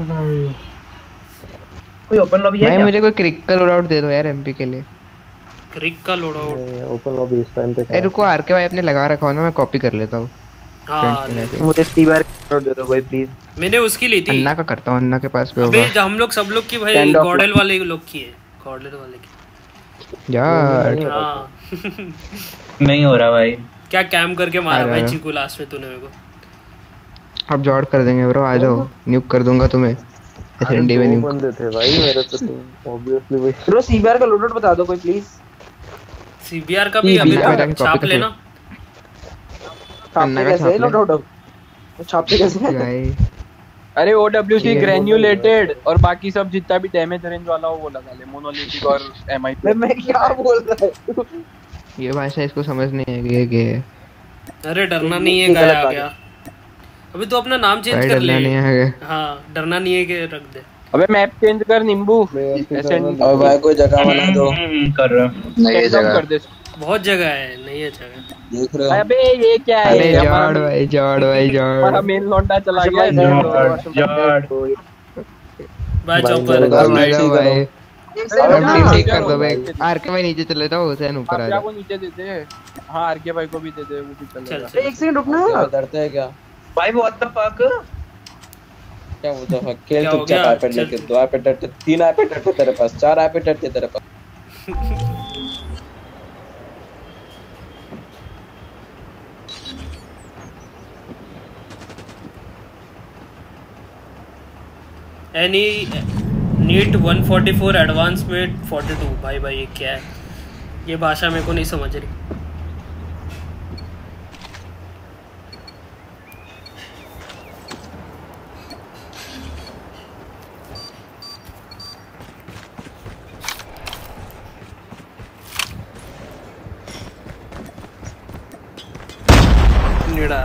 S1: कोई ओपन लॉबी है
S2: भाई
S1: क्या?
S2: मुझे कोई क्रिटिकल लोडआउट दे दो यार एमपी के लिए।
S3: क्रिक का लोड आउट।
S6: ओपन लॉबी इस टाइम पे
S2: ए रुको, आरके भाई अपने लगा रखा हो ना, मैं कॉपी कर लेता हूँ।
S3: हाँ
S6: मुझे 3 बार दे दो भाई प्लीज।
S3: मैंने उसकी ली थी।
S2: अन्ना का करता हूँ, अन्ना के पास पे
S3: अबे
S2: होगा
S3: हम लोग सब लोग की भाई,
S6: Stand off
S3: गॉडल वाले लोग की है, गॉडल वाले की।
S2: यार।
S3: हाँ
S1: नहीं हो रहा भाई।
S3: क्या कैंप करके मारा
S2: आ
S3: भाई
S2: रहा।
S3: चीकू लास्ट में तूने मेरे को।
S2: अब जॉर्ड कर देंगे ब्रो, आ जाओ, न्यूक कर दूंगा तुम्हें एसएनडी में न्यूक।
S6: बंदे थे भाई मेरे तो ऑब्वियसली भाई। ब्रो सीबीआर का लोडआउट बता दो कोई प्लीज।
S3: सीबीआर का भी अभी
S2: CBR का
S3: छाप
S2: copy
S3: लेना।
S2: अन्ना
S6: छापते
S2: का
S6: कैसे
S2: छाप ले।
S6: लोडआउट? छापते कैसे?
S2: भाई
S9: अरे OWC ग्रेन्युलेटेड और बाकी सब जितना भी डैमेज रेंज वाला हो वो लगा ले, मोनोलिथिक और एमआई।
S6: मैं क्या बोल रहा हूं?
S2: ये भाषा इसको समझ नहीं है कि ये क्या है।
S3: अरे डरना नहीं है, गया आ गया। अभी तो अपना नाम चेंज
S2: भाई
S3: कर ले।
S2: डरना नहीं है।
S3: हाँ डरना नहीं है के रख दे।
S9: अबे मैप चेंज कर नींबू। एसएन
S10: और भाई कोई जगह बना दो।
S1: कर रहा।
S10: नहीं ये जगह
S9: कर दे।
S3: बहुत जगह है, नहीं है जगह।
S10: देख रहे हो?
S9: अबे ये क्या है?
S2: अरे जॉर्ड भाई, जॉर्ड भाई,
S9: हमारा
S2: जॉर्ड।
S9: मेन लौंडा चला गया।
S3: Bye chopper.
S2: भाई टीम ठीक कर दो भाई। आरके भाई नीचे चले जाओ, हुसैन ऊपर आ
S9: क्या
S2: जा।
S9: वो नीचे दे दे। हाँ आरके भाई को भी दे दे, वो भी चलेगा।
S3: चल
S6: एक सेकंड रुकना।
S10: क्या डरते हैं क्या?
S1: भाई व्हाट द फक?
S10: क्या वो तो खेल
S3: क्या हो
S10: चुपचाप
S3: गया?
S10: आईपैड लेके। 2 आईपैड थे, 3 आईपैड थे तेरे पास, 4 आईपैड थे तेरे पास।
S3: एनी नीट 144 एडवांस में 42। भाई भाई ये क्या है? ये भाषा मेरे को नहीं समझ रही। निड़ा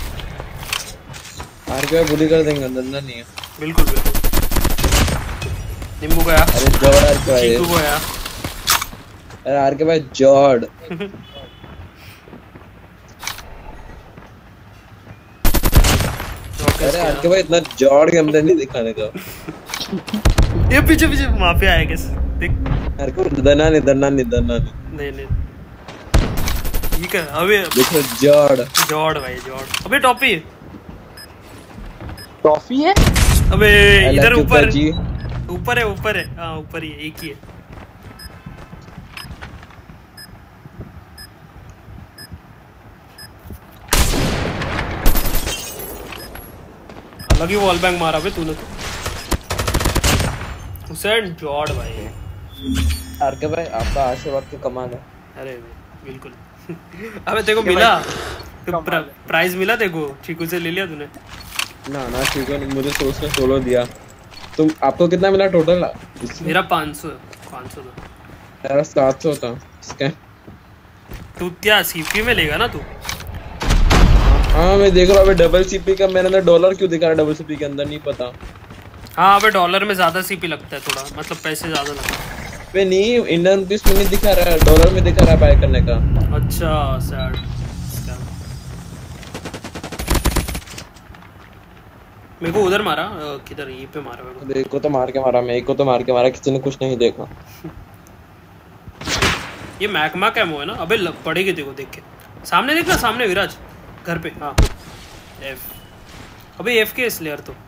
S10: आरके बुली कर देंगे, डरना नहीं है।
S3: बिल्कुल बिल्कुल। नींबू गया।
S10: अरे जॉर्ड आरके भाई।
S3: चीकू गया।
S10: अरे आरके भाई जॉर्ड। अरे आरके भाई इतना जॉर्ड गेमप्ले नहीं दिखाने का।
S3: ये पीछे पीछे माफिया है कैसे देख।
S10: आरके भाई डरना नहीं।
S3: नहीं नहीं ठीक है। अबे
S10: देखो जॉर्ड।
S3: जॉर्ड भाई जॉर्ड। अबे टॉपी
S9: टॉफी है।
S3: अबे इधर ऊपर
S10: जी।
S3: ऊपर है। हाँ ऊपर ही है, एक ही है। अलग ही वॉल बैंग मारा बे तूने तो। हुसैन जॉर्ड भाई।
S10: आरके भाई आपका आशीर्वाद की कमाल है।
S3: अरे बिल्कुल। अबे तेरे को मिला प्राइज मिला तेरे को? चीकू से ले लिया तूने?
S10: ना चीकू ने मुझे सोच में 16 दिया। तुम आपको कितना मिला टोटल?
S3: मेरा 500 था।
S10: मेरा 700 था। इसका
S3: तू क्या सीपी में लेगा ना तू?
S10: हाँ मैं देख रहा हूँ। अबे डबल सीपी का मेरे अंदर डॉलर क्यों दिखा रहा है? डबल सीपी के अंदर नहीं पता।
S3: हाँ अबे डॉलर में ज्यादा सीपी लगता है थोड़ा, मतलब पैसे ज्यादा लगते हैं।
S10: वे नहीं इंडियन रुपीस में नहीं दिखा रहा है, डॉलर में दिखा रहा है बाय करने का।
S3: अच्छा सैड। मेरे को उधर मारा, किधर? ये पे मारा मेरे को।
S10: एक को तो मार के मारा, मैं एक को तो मार के मारा, किसी ने कुछ नहीं देखा।
S3: ये मैकमा कैमो है ना? अबे पड़ेगी देखो, देख के सामने देखना, सामने विराज घर पे। हाँ एफ। अबे एफ के स्लेयर तो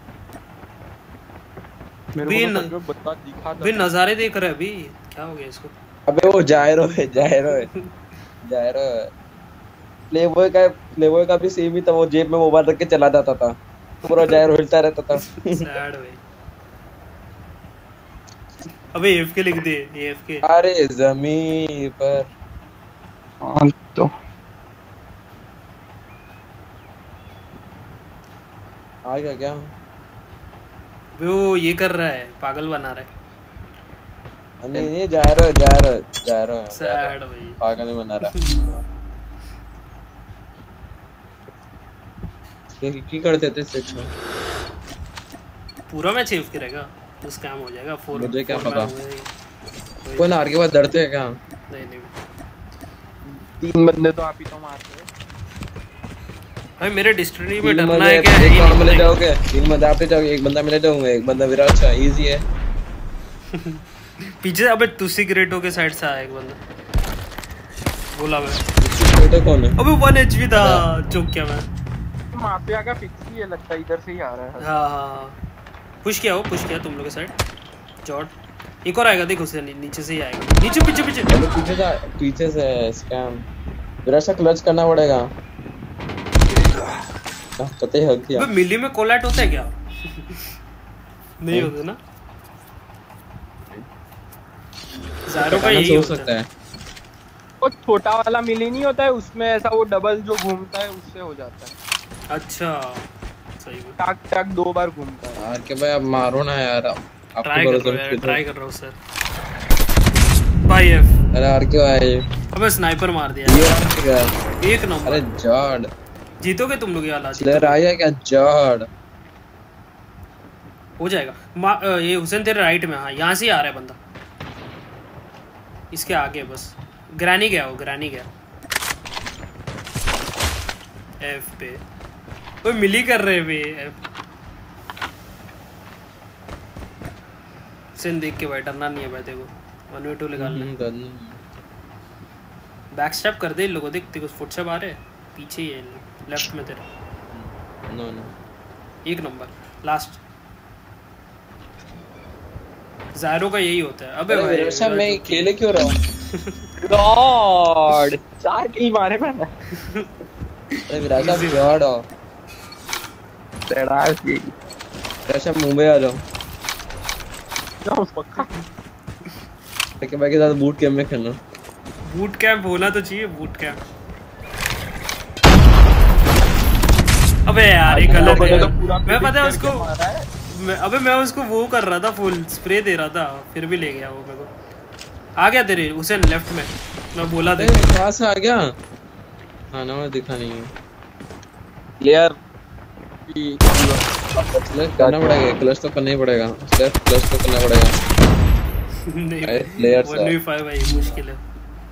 S3: भी नजारे देख रहे अभी। क्या हो गया इसको?
S10: अबे वो जायरो है। प्लेबॉय का भी सेम ही था। वो जेब में मोबाइल रख के चला जाता था, पूरा जायरो हिलता रहता था।
S3: सैड भाई। अबे एफ के लिख दे, एफ के।
S10: अरे जमीन पर
S2: तो
S10: आ गया क्या?
S3: वो ये कर रहा है, पागल बना रहा है।
S10: नहीं जायरो है।
S3: सैड भाई,
S10: पागल नहीं बना रहा। की करते थे स्विच में
S3: पूरा मैच एफ के रहेगा तो स्कैम हो जाएगा। 4
S10: मुझे क्या पता। कोई ना के बाद डरते हैं क्या?
S3: नहीं
S9: 3 बंदे तो आप ही तो मारते हो
S3: भाई। मेरे डिस्ट्रिक्ट में डरना है क्या?
S10: एक और मिले जाओगे, 3 बंदे आते जाओगे, एक बंदा मिले जाऊंगा, एक बंदा विराट सा। इजी है।
S3: पीछे अबे तुसी ग्रेटो के साइड से आया एक बंदा, बोला मैं।
S10: तो कौन है?
S3: अबे 1 एचपी था, चौक क्या मैं।
S9: माफिया का फिक्स ही है लगता है, इधर से ही आ रहा है।
S3: हां पुश किया तुम लोग के साइड। जॉर्ड एक और आएगा, देखो उसे नीचे से ही आएगा। नीचे
S10: पीछे से स्कैम। विराट सा क्लच करना पड़ेगा। पता ही हक किया।
S3: अबे मिली में कोलैट होता है क्या? नहीं होता ना। ज़ायरो का यही हो सकता है।
S9: वो छोटा वाला मिली नहीं होता है उसमें, ऐसा वो डबल जो घूमता है उससे हो जाता है।
S3: अच्छा सही है।
S9: टक 2 बार घूमता है।
S10: यार के भाई अब मारो ना यार।
S3: ट्राई कर रहा हूं सर भाई एफ।
S10: अरे यार क्यों आए?
S3: अबे स्नाइपर मार दिया एक नंबर।
S10: अरे जॉर्ड
S3: जीतोगे तुम लोग ये वाला?
S10: प्लेयर आया क्या? जॉर्ड
S3: हो जाएगा। ये हुसैन तेरे राइट में। हाँ यहाँ से ही आ रहा है बंदा, इसके आगे बस। ग्रैनी गया एफ पे। वो मिली कर रहे बे। सिन देख के भाई डरना नहीं है भाई। देखो 1v2 निकालना। बैक स्टेप कर दे इन लोगों। देख देखो फुटस्टेप आ रहे हैं पीछे ही है, लेफ्ट में तेरे।
S10: नो
S3: एक नंबर लास्ट। ज़ायरो का यही होता है। अबे भाई
S10: अच्छा मैं खेले क्यों रहा हूँ?
S9: गॉड 4 की मारे मैंने।
S10: अरे विराट साहब जॉर्ड हो। अच्छा मुंबई आ जाओ। के भाई के साथ बूट कैंप में खेलना।
S3: बूट कैंप होना तो चाहिए। Boot camp. अबे यार ये गलत गया। मैं पता है उसको अबे मैं उसको वो कर रहा था, फुल स्प्रे दे रहा था, फिर भी ले गया वो मेरे को। आ गया तेरे हुसैन लेफ्ट में। मैं बोला था
S10: कहां से आ गया? हां ना दिखा नहीं है
S9: प्लेयर।
S10: करना पड़ेगा, क्लच तो करना ही पड़ेगा। क्लच तो करना पड़ेगा।
S3: नहीं
S10: प्लेयर
S3: 1v5 भाई मुश्किल है।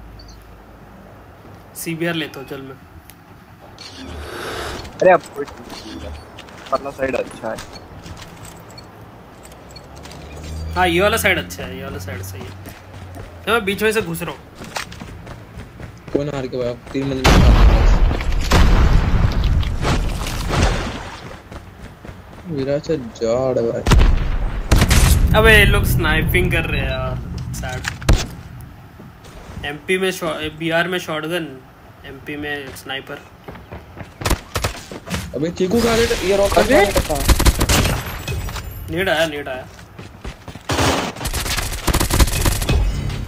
S3: सीबीआर लेता हूं चल मैं।
S9: अरे अब वाला साइड अच्छा है।
S3: हाँ ये वाला साइड अच्छा है, ये वाला साइड सही है। तो मैं बीच में से घुस रहा हूँ।
S10: कौन हार के भाई? 3 बंदे विराट से जॉर्ड भाई।
S3: अबे ये लोग स्नाइपिंग कर रहे हैं यार। सैड। एमपी में बिहार में शॉटगन, एमपी में स्नाइपर।
S10: अबे चीकू का ये रॉक का
S3: नीड आया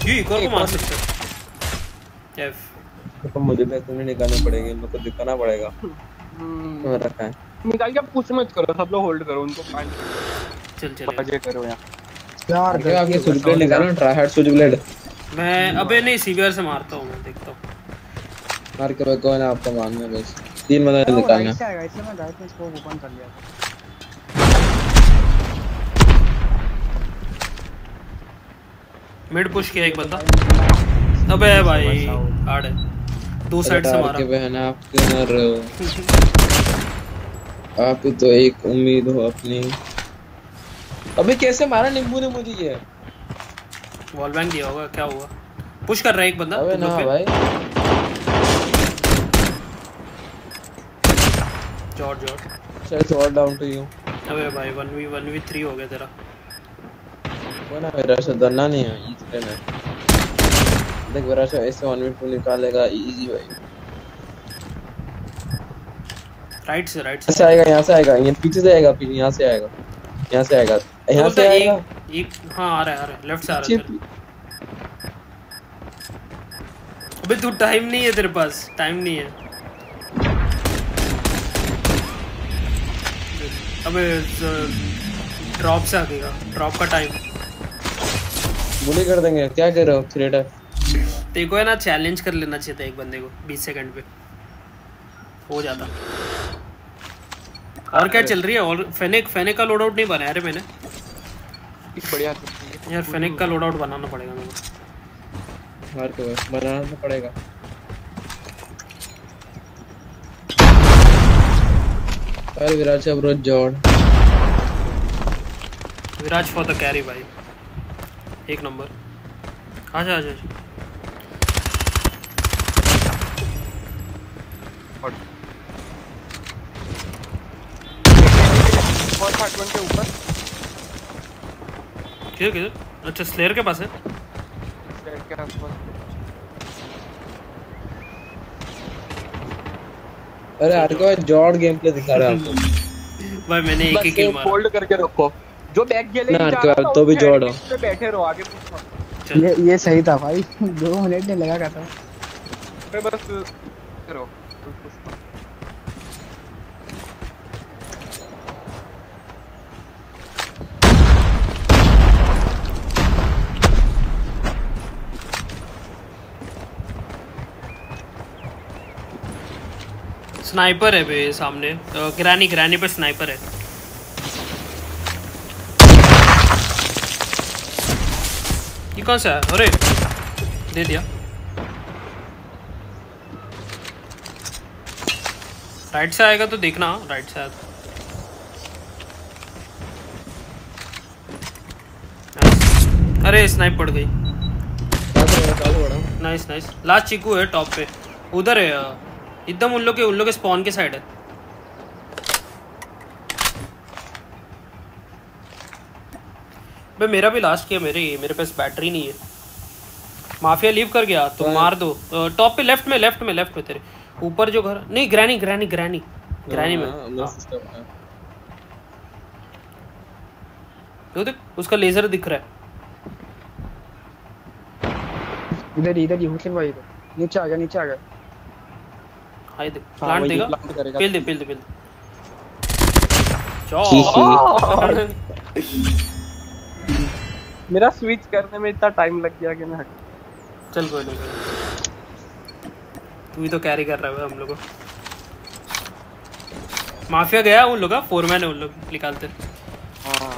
S3: ये एक और को मार सकते हैं। एफ
S10: तो मुझे भी तुम्हें निकालने पड़ेंगे, मेरे को दिखाना पड़ेगा। तो रखा है
S9: निकाल के पुश मत करो, सब लोग होल्ड करो उनको।
S3: चल
S9: मजे करो यार
S10: यार आगे स्विच ब्लेड निकालो, ट्राई हार्ड स्विच ब्लेड।
S3: मैं अबे नहीं सीवीआर से मारता हूं, मैं देखता हूं।
S10: मार के कोई ना, आपको मारना है बस। 3 बंदा निकालना है।
S6: इसलिए मैं राइट में स्कोप ओपन कर लिया।
S3: मिड पुश किया एक बंदा। अबे भाई हार्ड है, 2 साइड से मारा।
S10: के बहन आप क्यों मर रहे हो? आप ही तो एक उम्मीद हो अपनी। अबे कैसे मारा नींबू ने मुझे ये?
S3: वॉल बैंग दिया होगा, क्या हुआ? पुश कर रहा है एक बंदा।
S10: अबे ना भाई
S3: जॉर्ज
S10: चल शॉट डाउन टू यू।
S3: अबे भाई 1v3 हो गया तेरा।
S10: वो ना मेरा से डरना नहीं है, इजी है। देख मेरा से ऐसे 1v2 निकालेगा इजी भाई।
S3: राइट से
S10: ऐसे आएगा, यहाँ से आएगा, ये पीछे से आएगा, फिर यहाँ से आएगा, यहाँ से आएगा, यहाँ से आएगा।
S3: एक हाँ आ रहा है लेफ्ट से आ रहा है। अबे तू टाइम नहीं है तेरे पास, टाइम नहीं है। अबे ड्रॉप से आएगा, ड्रॉप का टाइम
S10: बुली कर देंगे। क्या कर रहे हो क्रिएटर?
S3: देखो है ना, चैलेंज कर लेना चाहिए था एक बंदे को 20 सेकंड पे हो जाता। और क्या चल रही है? और फेनेक का लोड आउट नहीं बनाया रे मैंने।
S9: बढ़िया
S3: यार फेनेक का लोड आउट बनाना पड़ेगा मेरे को।
S10: मार के बनाना पड़ेगा। अरे विराज अब रोज जॉर्ड।
S3: विराज फॉर द कैरी भाई, एक नंबर। आजा आजा
S9: के ऊपर।
S3: किधर? अच्छा स्लेयर के पास है।
S9: स्लेयर के आसपास।
S10: अरे यार को जॉर्ड गेम प्ले दिखा रहा है आपको।
S3: भाई मैंने एक ही किल मारा।
S9: होल्ड करके रखो, जो बैक गेले
S10: ना यार तो भी जॉर्ड हो।
S9: बैठे रहो आगे पूछो।
S6: ये सही था भाई, 2 मिनट नहीं लगा था।
S9: बस करो।
S3: स्नाइपर है बे सामने, ग्रैनी पे स्नाइपर है। ये कौन सा है? अरे दे दिया। राइट से आएगा तो देखना, राइट से आएगा। अरे स्नाइप पड़ गई। Nice nice. लास्ट चीकू है टॉप पे, उधर है एकदम उन लोग के स्पॉन के साइड है। भाई मेरा भी लास्ट किया, मेरे पास बैटरी नहीं है। माफिया लीव कर गया तो मार दो। टॉप पे लेफ्ट में तेरे ऊपर जो घर नहीं, ग्रैनी में। तो देख उसका लेजर दिख रहा है।
S6: इधर ही हुसैन भाई इधर नीचे आ गया।
S3: हाय देख प्लांट देगा, पेल दे।
S9: मेरा स्विच करने में इतना टाइम लग गया कि मैं
S3: चल कोई नहीं, तू ही तो कैरी कर रहा है हम लोग को। माफिया गया उन लोग का, फोरमैन है उन लोग निकालते।
S9: हाँ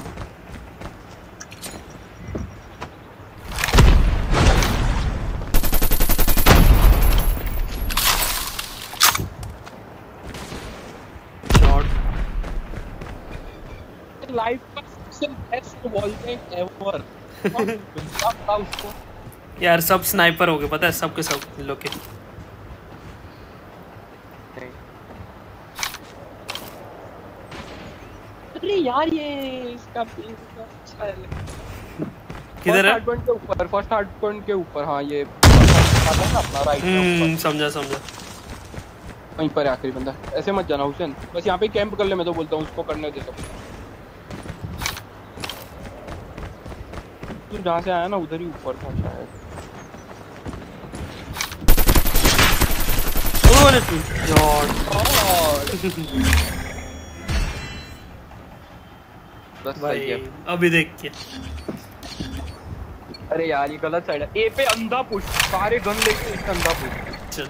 S9: लाइफ का सबसे बेस्ट वॉल बैंग एवर। उसको
S3: यार सब स्नाइपर हो गए पता है, सब के सब लोग के।
S9: अरे यार ये इसका अच्छा है।
S3: किधर है?
S9: फर्स्ट हार्ड पॉइंट के ऊपर। हाँ ये अपना राइट।
S3: समझा
S9: वहीं पर आखिरी बंदा। ऐसे मत जाना हुसैन, बस यहाँ पे कैंप कर ले। मैं तो बोलता हूँ उसको करने दे सब। तू जहाँ से आया ना उधर ही ऊपर था शायद।
S3: बोले तू
S9: बस
S3: भाई
S9: सही है।
S3: अभी देख के
S9: अरे यार ये गलत साइड है। ए पे अंधा पुश, सारे गन लेके एक अंधा पुश।
S3: चल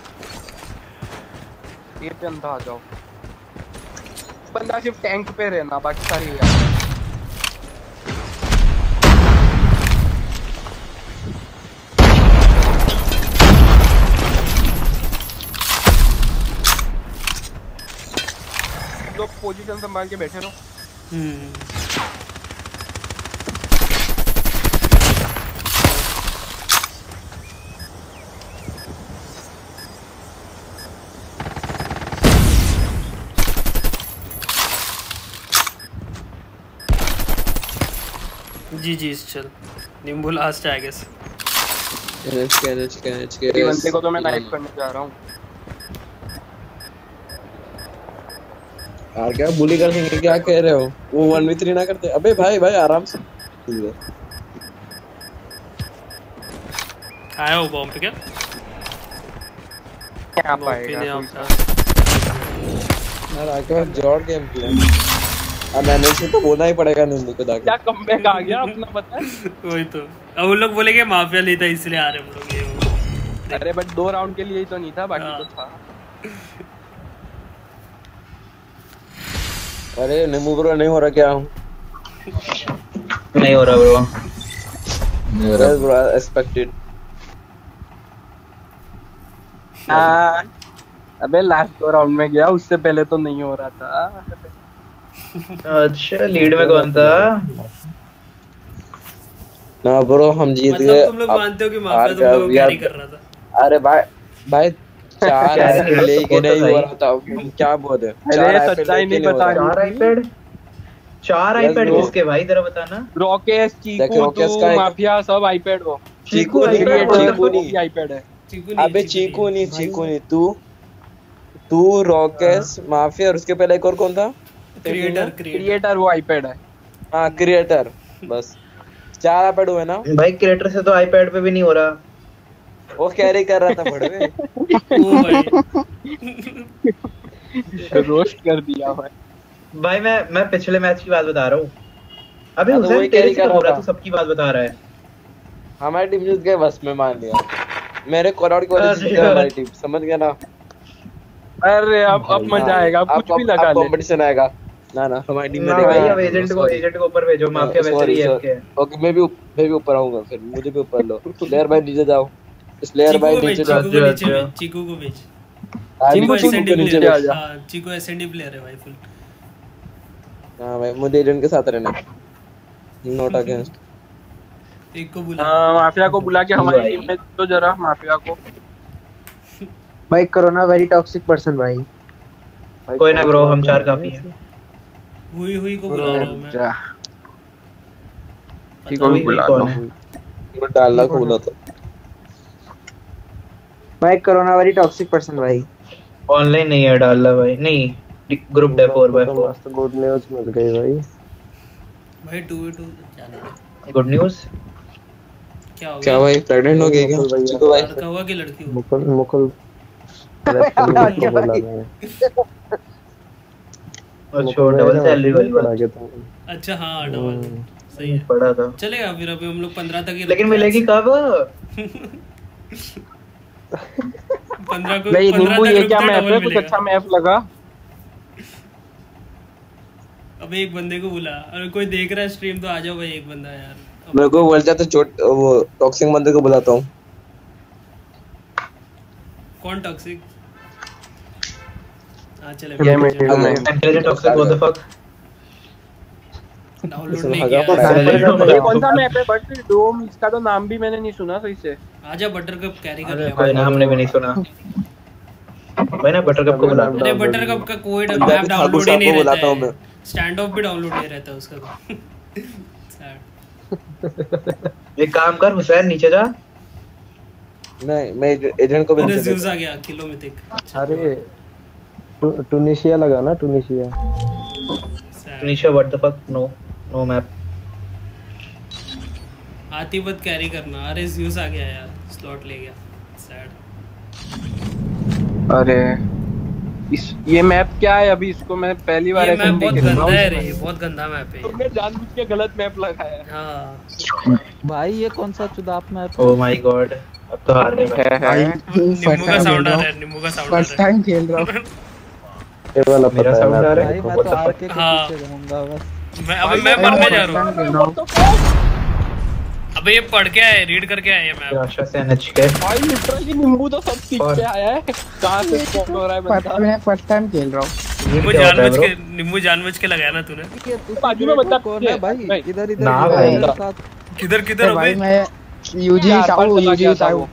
S9: ए पे अंधा आ जाओ। बंदा सिर्फ टैंक पे रहना, बाकी सारे यार। लोग पोजीशन संभाल के बैठे रहो।
S3: जी चल नींबू लास्ट है आई गेस।
S10: NHK
S9: बंदे को तो मैं नाइफ करने जा रहा हूँ।
S10: यार क्या बुली कर देंगे, क्या कह रहे हो? वो 1v3 ना करते? अबे भाई आराम से
S3: आया हो बॉम्ब पे क्या
S9: पाएगा
S10: यार आके जॉर्ड गेम किया। अब मैंने से तो बोलना ही पड़ेगा नींबू को जाके।
S9: क्या कमबैक आ गया अपना, पता है?
S3: वही तो अब उन लोग बोलेंगे माफिया नहीं था इसलिए आ रहे हम लोग ये
S9: अरे बट 2 राउंड के लिए ही तो नहीं था, बाकी तो था।
S10: अरे नींबू ब्रो नहीं हो रहा क्या?
S1: नहीं हो रहा ब्रो।
S10: Yes bro, expected.
S9: अबे लास्ट 2 राउंड में गया, उससे पहले तो नहीं हो रहा था।
S1: अच्छा लीड में कौन था?
S10: ना ब्रो हम जीत गए।
S3: मतलब तुम लोग मानते हो कि माफिया तुम लोगों को कैरी कर रहा था?
S10: अरे भाई 4 आईपैड लेके नहीं हो रहा था, क्या बोले?
S9: अरे सच्चाई नहीं बता।
S1: 4 आईपैड किसके भाई जरा बताना।
S9: रॉकेस, चीकू, तू, माफिया सब आईपैड हो।
S10: चीकू नहीं
S9: आईपैड है।
S10: अबे चीकू नहीं तू रॉकेस, माफिया और उसके पहले एक और कौन था?
S9: क्रिएटर वो आईपैड है।
S10: हाँ क्रिएटर, बस 4 आईपैड हुए ना
S1: भाई। क्रिएटर से तो आईपैड पे भी नहीं हो रहा।
S10: वो कैरी कर रहा था बड़वे।
S9: रोस्ट कर दिया
S1: भाई मैं पिछले मैच की बात बता रहा हूँ। अबे हुसैन कैरी कर रहा था, सबकी बात बता रहा है।
S10: हमारी टीम जीत गई, बस मैं मान लिया। मेरे कॉलआउट की वजह से जीत गई हमारी टीम, समझ गया ना?
S9: अरे अब मजा आएगा, अब कुछ भी लगा ले।
S10: कंपटीशन आएगा ना हमारी टीम में।
S1: भाई अब एजेंट को ऊपर भेजो, माफिया वैसे ही है।
S10: ओके मैं भी ऊपर आऊंगा, फिर मुझे भी ऊपर लो। प्लेयर भाई नीचे जाओ, प्लेयर भाई नीचे जाओ।
S3: चीकू को भेज। चीकू एसएनडी प्लेयर है भाई फुल।
S10: हां भाई मुझे एजेंट के साथ रहना, नॉट अगेंस्ट।
S3: एक को बुला,
S9: माफिया को बुला के हमारी टीम में तो जरा माफिया को।
S6: भाई कोरोना वेरी टॉक्सिक पर्सन भाई।
S1: कोई ना ब्रो, हम 4 काफी हैं।
S3: हुई को बुला रहा हूं मैं।
S9: ठीक है बुला लो।
S10: मैं डालना को बुला तो।
S6: भाई कोरोना वेरी टॉक्सिक पर्सन भाई।
S1: ऑनलाइन नहीं है डालना भाई, नहीं ग्रुप डे 4x4।
S6: मस्त गुड न्यूज़ मिल गई भाई।
S3: भाई 2v2 जाने दे।
S1: गुड न्यूज़
S3: क्या हो गया?
S10: क्या भाई प्रेग्नेंट हो गई क्या? चिको भाई
S3: लड़का हुआ कि लड़की हुआ?
S6: मुकुल
S1: अच्छा डबल सैलरी वाली बात।
S3: अच्छा हाँ डबल सही है,
S1: पड़ा था।
S3: चलेगा फिर अभी हम लोग 15 तक ही।
S1: लेकिन मिलेगी कब?
S3: 15 को।
S9: नहीं नींबू ये क्या मैप है? कुछ अच्छा मैप लगा।
S3: अबे एक बंदे को बुला, अगर कोई देख रहा है स्ट्रीम तो आ जाओ भाई, एक बंदा यार।
S10: मेरे को बोल जाता वो टॉक्सिक बंदे को बुलाता हूँ।
S3: कौन टॉक्सिक? हाँ चले
S1: toxic what the fuck.
S3: Download नहीं किया।
S9: ये कौन सा मैप है? बट डोम, इसका तो नाम भी मैंने नहीं सुना सही से।
S3: आजा बटरकप कैरी कर ले।
S1: कोई ना, हमने भी नहीं सुना भाई ना। बटरकप को बुला।
S3: अरे बटरकप का कोई मैप डाउनलोड ही नहीं रहता है। स्टैंड ऑफ भी डाउनलोड नहीं रहता उसका तो।
S1: एक काम कर हुसैन, नीचे जा।
S10: नहीं मैं एजेंट को भी
S3: नीचे आ गया किलो मिथिक।
S6: अरे टुनिशिया लगा ना, Tunisia
S1: what the fuck. No map.
S3: आती बत कैरी करना। अरे ज़्यूस आ गया यार, स्लॉट ले गया। सैड।
S9: अरे ये मैप क्या है? अभी इसको मैं पहली बार
S3: ये मैप
S9: SMD
S3: बहुत
S9: खेल रहा
S3: गंदा
S9: हूँ।
S3: है रे, बहुत गंदा मैप है।
S9: तुमने जानबूझ के गलत मैप लगाया है।
S3: हाँ
S6: भाई ये कौन सा चुदाप मैप
S1: ओह माय गॉड, अब तो हार गए भाई।
S3: नींबू का साउंड आ रहा है, नींबू का साउंड आ
S6: फर्स्ट
S3: रहा है।
S6: टाइम खेल रहा हूँ
S10: ये वाला
S1: मेरा
S10: पता है
S1: साउंड आ रहा
S6: भाई।
S1: है।
S6: मैं तो आरके के
S3: हाँ।
S6: पीछे जाऊंगा बस।
S3: मैं मरने जा रहा हूँ।
S6: खेल रहा हूँ।
S3: अबे ये पढ़ के आए, रीड करके आए ये मैप।
S1: राशा से NHK
S9: भाई लिटरली नींबू तो सब सीख के आया है। कहाँ से स्पॉट हो रहा है बंदा?
S6: मैं फर्स्ट टाइम खेल रहा हूँ।
S3: नींबू जानबूझ के लगाया ना तूने।
S9: बाजू में बंदा
S6: कौन है भाई? इधर इधर
S1: ना भाई।
S3: किधर किधर
S6: भाई
S3: अबे?
S6: मैं यूजी ताऊ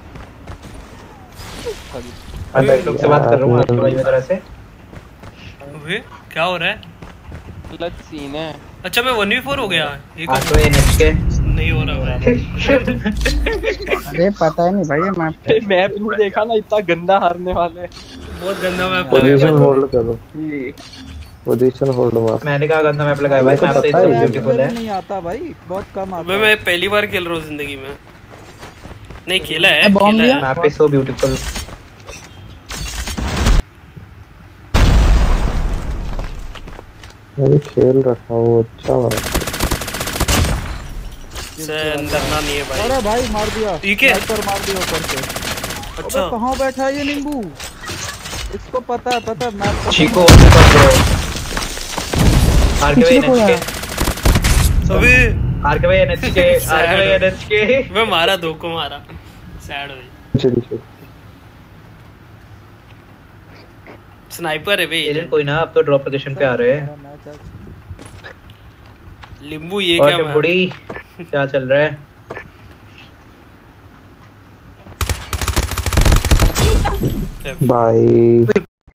S1: अंदर लोग से बात कर रहा हूँ आपके भाई तरह से।
S3: अबे क्या हो रहा है?
S9: गलत सीन है।
S3: अच्छा मैं 1v4 हो गया। एक
S1: तो NHK
S3: नहीं हो रहा भाई।
S6: अरे पता है नहीं भाई ये
S9: मैप नहीं देखा ना, इतना गंदा हारने वाले।
S3: बहुत गंदा मैप
S10: पोजीशन होल्ड करो, पोजीशन होल्ड मार।
S1: मैंने कहा गंदा मैप लगाया भाई, मैप तो इतना ब्यूटीफुल है।
S6: नहीं आता भाई, बहुत कम आता
S3: अबे मैं पहली बार खेल रहा हूँ जिंदगी में। नहीं खेला है,
S6: बॉम्ब
S3: खेला
S6: लिया?
S3: है।
S1: Map is so beautiful.
S10: मैं खेल रखा हूँ, अच्छा है।
S3: से अंदर ना नहीं है भाई।
S6: अरे भाई मार दिया,
S3: ठीक है।
S6: स्नाइपर मार दिया ऊपर से।
S3: अच्छा
S6: अबे कहाँ बैठा है ये नींबू? इसको पता है मैप।
S1: चीको आरके भाई NHK
S3: अबे
S1: आरके भाई NHK
S3: मैं मारा, दो को मारा। सैड हुई। स्नाइपर है भाई।
S1: एजेंट कोई ना, अब तो ड्रॉप लोकेशन पे आ रहे हैं।
S3: लिंबू ये
S1: और
S3: क्या
S1: बुड़ी क्या चल रहा है?
S10: भाई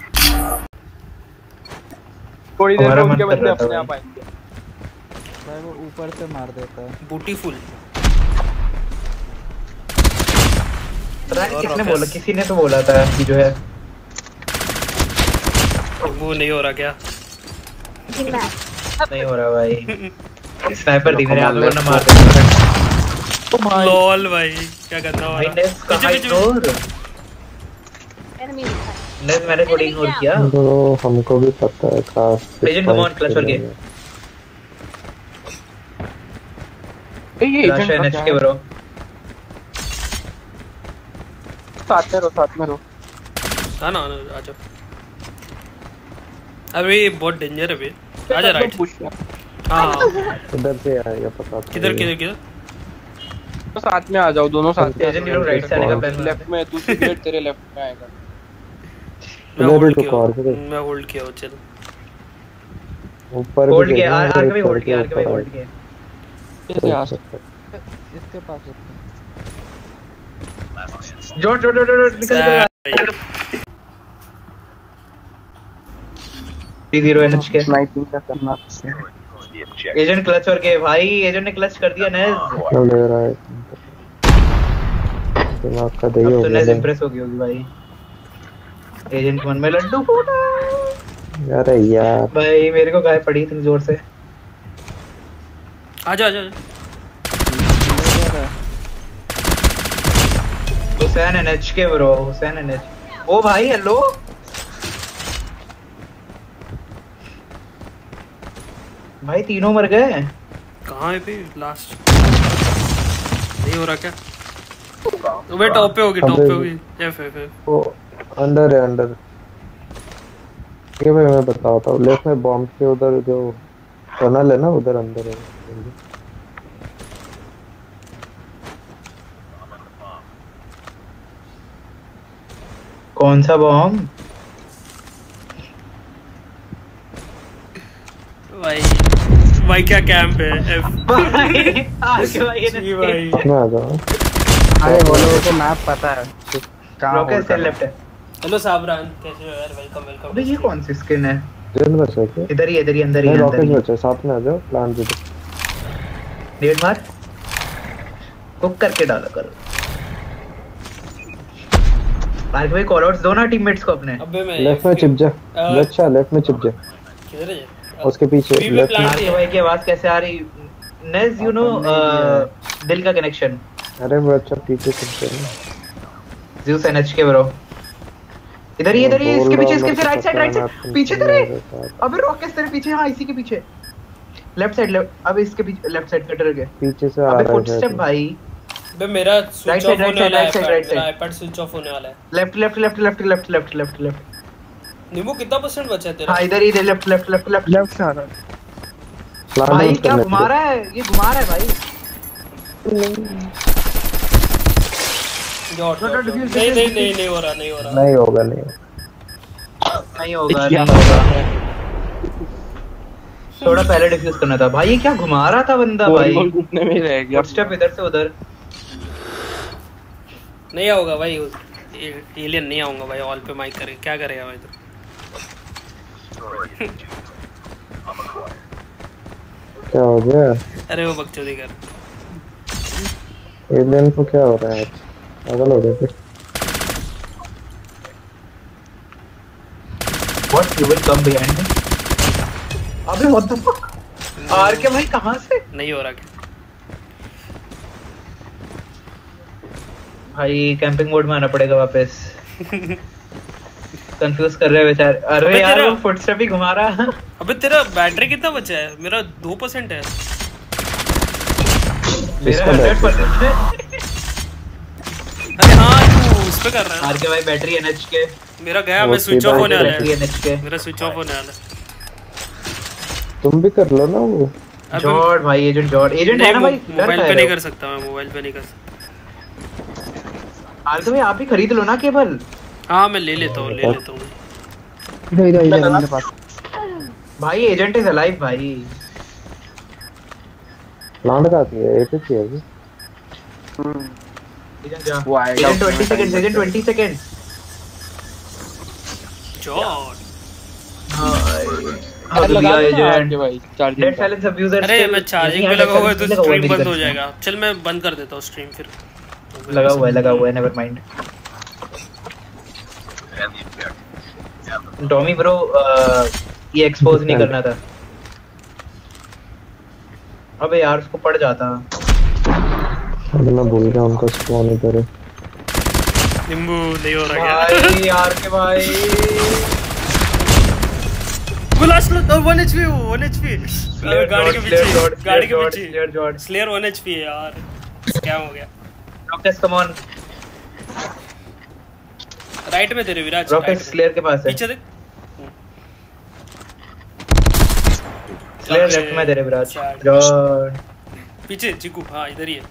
S9: थोड़ी देर
S1: हमारा
S9: में
S1: मन
S9: उनके
S1: कर
S9: बंदे
S1: रहा
S9: अपने
S1: था
S9: आप आएंगे।
S6: भाई वो ऊपर से मार देता है।
S3: ब्यूटीफुल।
S1: पता नहीं किसने बोला, किसी ने तो बोला था कि जो है
S3: वो नहीं हो रहा क्या?
S1: नहीं हो रहा भाई। स्नाइपर थी मेरे हाथ में, वरना मार देता।
S3: लॉल भाई क्या गंदा हो
S1: भाई
S3: रहा है।
S1: नेस कहाँ इग्नोर? नेस मैंने थोड़ी इग्नोर किया।
S10: तो हमको भी पता है खास।
S1: एजेंट कम ऑन, क्लच करके।
S9: ये
S1: राशा NHK ब्रो।
S9: साथ में रहो।
S3: हाँ ना आ जाओ। अबे ये बहुत डेंजर है बे। आजा राइट। हाँ
S10: इधर से आएगा पता।
S3: किधर किधर किधर?
S9: तो साथ में आ जाओ, दोनों साथ में।
S1: एजेंट लोग राइट से आने का प्लान।
S9: लेफ्ट में तू सिगरेट तेरे लेफ्ट में आएगा।
S3: मैं होल्ड किया,
S10: ऊपर
S3: मैं होल्ड किया चल।
S10: ऊपर
S1: होल्ड किया, आरके भी होल्ड किया, आरके भी होल्ड किया।
S9: कैसे आ सकते?
S6: इसके पास
S1: जोड़ जोड़ जोड़ जोड़ निकल। 0 NHK
S9: स्नाइपिंग का करना।
S1: एजेंट क्लच और के भाई, एजेंट ने क्लच कर दिया नेज।
S10: ले रहा है दिमाग का दही हो
S1: तो नेज
S10: गया।
S1: इंप्रेस हो गई होगी भाई। एजेंट मन में लड्डू फूटा।
S10: अरे यार
S1: भाई मेरे को गाय पड़ी इतनी जोर से।
S3: आजा आजा।
S1: Hussain NHK bro, Hussain NHK। ओ भाई हेलो। भाई तीनों मर गए।
S3: कहाँ है पे लास्ट? नहीं हो रहा क्या? तो वे टॉप पे होगी, टॉप पे होगी। एफ
S10: वो अंदर है, अंदर। ये भाई मैं बताता हूँ, लेफ्ट में बॉम्ब के उधर जो टनल है ना, उधर अंदर है।
S1: कौन सा बॉम्ब?
S3: भाई भाई क्या कैंप है एफ।
S1: भाई आरके भाई
S3: जी भाई।
S10: मैं आ जाऊँ।
S6: अरे वो लोगों को मैप पता है कहाँ
S1: रॉकेट से लेफ्ट है।
S3: हेलो साबरान, कैसे हो यार? Welcome welcome.
S1: अबे ये कौन सी स्किन है?
S10: ट्रेन बचा क्या?
S1: इधर ही अंदर ही
S10: रॉकेट
S1: अंदर ही।
S10: बचा, साथ में आ जाओ। प्लान भी
S1: नेट मार, कुक करके डाला करो। आरके भाई कॉल आउट्स दो ना टीममेट्स को अपने।
S3: अबे मैं
S10: लेफ्ट में चिप जा। अच्छा लेफ्ट में चिप जा।
S3: किधर है?
S10: उसके पीछे लेफ्ट में।
S1: आरके भाई की आवाज कैसे आ रही? नेज यू नो दिल का कनेक्शन।
S10: अरे वो अच्छा पीछे चिप जा।
S1: Zeus NHK bro. इधर ही इसके पीछे
S10: बोल रहा हूँ,
S1: राइट साइड
S10: मेरे को पता है,
S1: पीछे
S10: मैं
S1: तेरे।
S10: तुमसे नहीं रहता।
S1: अबे रॉकेट तेरे पीछे, हाँ इसी के पीछे लेफ्ट साइड। अब इसके पीछे लेफ्ट साइड कटर के
S10: पीछे से आ
S1: अबे
S10: रहा है
S1: फुटस्टेप
S10: शायद।
S1: भाई।
S3: बे मेरा स्विच ऑफ होने वाला है,
S1: राइट
S3: मेरा आईपैड स्विच ऑफ होने वाला है।
S1: Left left left left left left left left.
S3: नींबू कितना % बचा है तेरा?
S1: हाँ इधर ही left left left left
S6: left से आ रहा है।
S1: भाई क्या घुमा रहा है ये, घुमा रहा है भाई।
S3: नहीं हो रहा
S10: नहीं होगा
S1: नहीं होगा। थोड़ा पहले डिफ्यूज करना था भाई। ये क्या घुमा रहा था बंदा भाई,
S9: घुटने में रह गया।
S1: फुटस्टेप इधर से उधर।
S3: नहीं आऊंगा भाई, एलियन नहीं आऊंगा भाई। ऑल पे माइक करे क्या करेगा भाई तू?
S10: क्या हो गया?
S3: अरे वो बकचोदी कर।
S10: एलियन को क्या हो रहा है? पागल हो गए फिर।
S1: What you will come behind me? अबे what the fuck? R K भाई कहाँ से?
S3: नहीं हो रहा क्या?
S1: भाई कैंपिंग मोड में आना पड़ेगा वापस। कंफ्यूज कर रहे हैं बेचारे। अरे यार वो फुटस्टेप ही घुमा रहा है।
S3: अबे तेरा बैटरी कितना बचा है? मेरा 2% है।
S1: मेरा 100% है।
S3: अरे हाँ तू उस पे कर रहा है।
S1: आर के भाई बैटरी एनएच के।
S3: मेरा गया, मैं स्विच ऑफ होने वाला
S1: बैटरी एनएच के।
S3: है। मेरा स्विच ऑफ होने वाला है।
S10: तुम भी कर लो ना वो।
S1: जॉर्ड भाई, एजेंट जॉर्ड, एजेंट है ना भाई।
S3: मोबाइल पे नहीं कर सकता मैं, मोबाइल पे नहीं कर सकता।
S1: आर के भाई आप ही खरीद लो ना केबल।
S3: हाँ मैं ले लेता हूँ
S6: इधर मेरे पास
S1: भाई। एजेंट इज अलाइव भाई।
S10: प्लांट का आती है एपी है अभी।
S1: एजेंट जा। Agent 20 seconds, agent 20 seconds.
S3: जॉर्ड
S1: हाँ लगा एजेंट
S9: भाई चार्जिंग।
S1: Dead silence abuser.
S3: अरे मैं चार्जिंग पे लगा हुआ है तो स्ट्रीम बंद हो जाएगा। चल मैं बंद कर देता हूँ स्ट्रीम फिर।
S1: लगा हुआ है नेवर माइंड। टॉमी ब्रो ये एक्सपोज नहीं करना था। अबे यार उसको पड़ जाता।
S10: अरे मैं भूल गया उनका स्पॉन इधर है।
S3: नींबू नहीं हो रहा
S1: भाई यार के भाई।
S3: लास्ट 1 HP 1 HP गाड़ी के पीछे स्लेयर 1 HP है यार। क्या हो गया?
S1: Rocket come on.
S3: राइट में तेरे विराज।
S1: रॉकेट स्लेयर के पास है।
S3: पीछे देख।
S1: स्लेयर लेफ्ट में तेरे विराज। जॉर्ड
S3: पीछे चिकू। हाँ इधर ही है।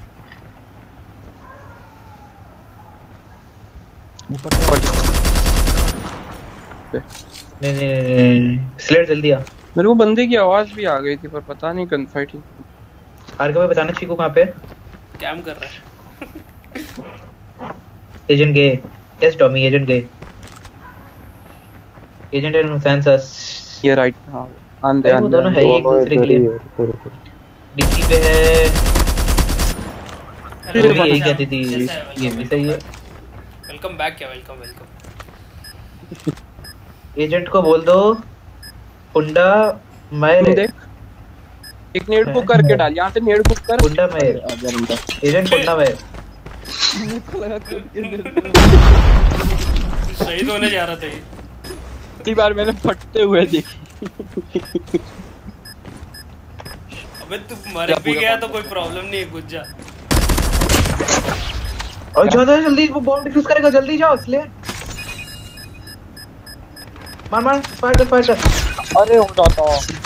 S1: नहीं स्लेयर जल्दी आ।
S9: मेरे को बंदे की आवाज भी आ गई थी पर पता नहीं गन फाइटिंग।
S1: आर के भाई बताना चिकू कहाँ पे?
S3: कैम कर रहा है।
S1: एजेंट गए। यस टॉमी एजेंट गए। एजेंट एंड सेंसस
S9: ये राइट। हाँ आंदे
S1: वो दोनों है ही एक दूसरे के लिए। डिक्की पे है। यही कहती थी ये भी सही है।
S3: Welcome back. क्या वेलकम।
S1: एजेंट को बोल दो कुंडा मैं
S9: देख एक नेट बुक करके डाल। यहाँ से नेट बुक कर।
S1: कुंडा मैं एजेंट कुंडा मैं
S3: शहीद होने जा रहा था।
S9: पहली बार मैंने फटते हुए देखी।
S3: अबे तू मर भी गया तो कोई प्रॉब्लम नहीं है, घुस जा।
S1: और ज्यादा जल्दी वो बॉम्ब डिफ्यूज करेगा। जल्दी जाओ इसलिए मार फायर कर। अरे हो जाता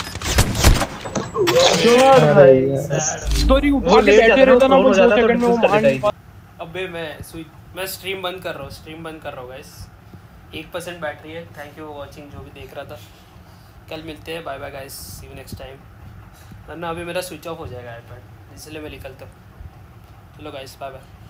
S9: स्टोरी ऊपर से बैठे रहता ना वो 2 सेकंड में वो मार।
S3: अबे मैं स्ट्रीम बंद कर रहा हूँ गाइस। 1% बैटरी है। थैंक यू फॉर वाचिंग जो भी देख रहा था। कल मिलते हैं। Bye bye guys, see you next time. वरना अभी मेरा स्विच ऑफ हो जाएगा आईपैड, इसलिए मैं निकलता हूँ। चलो गाइस बाय बाय।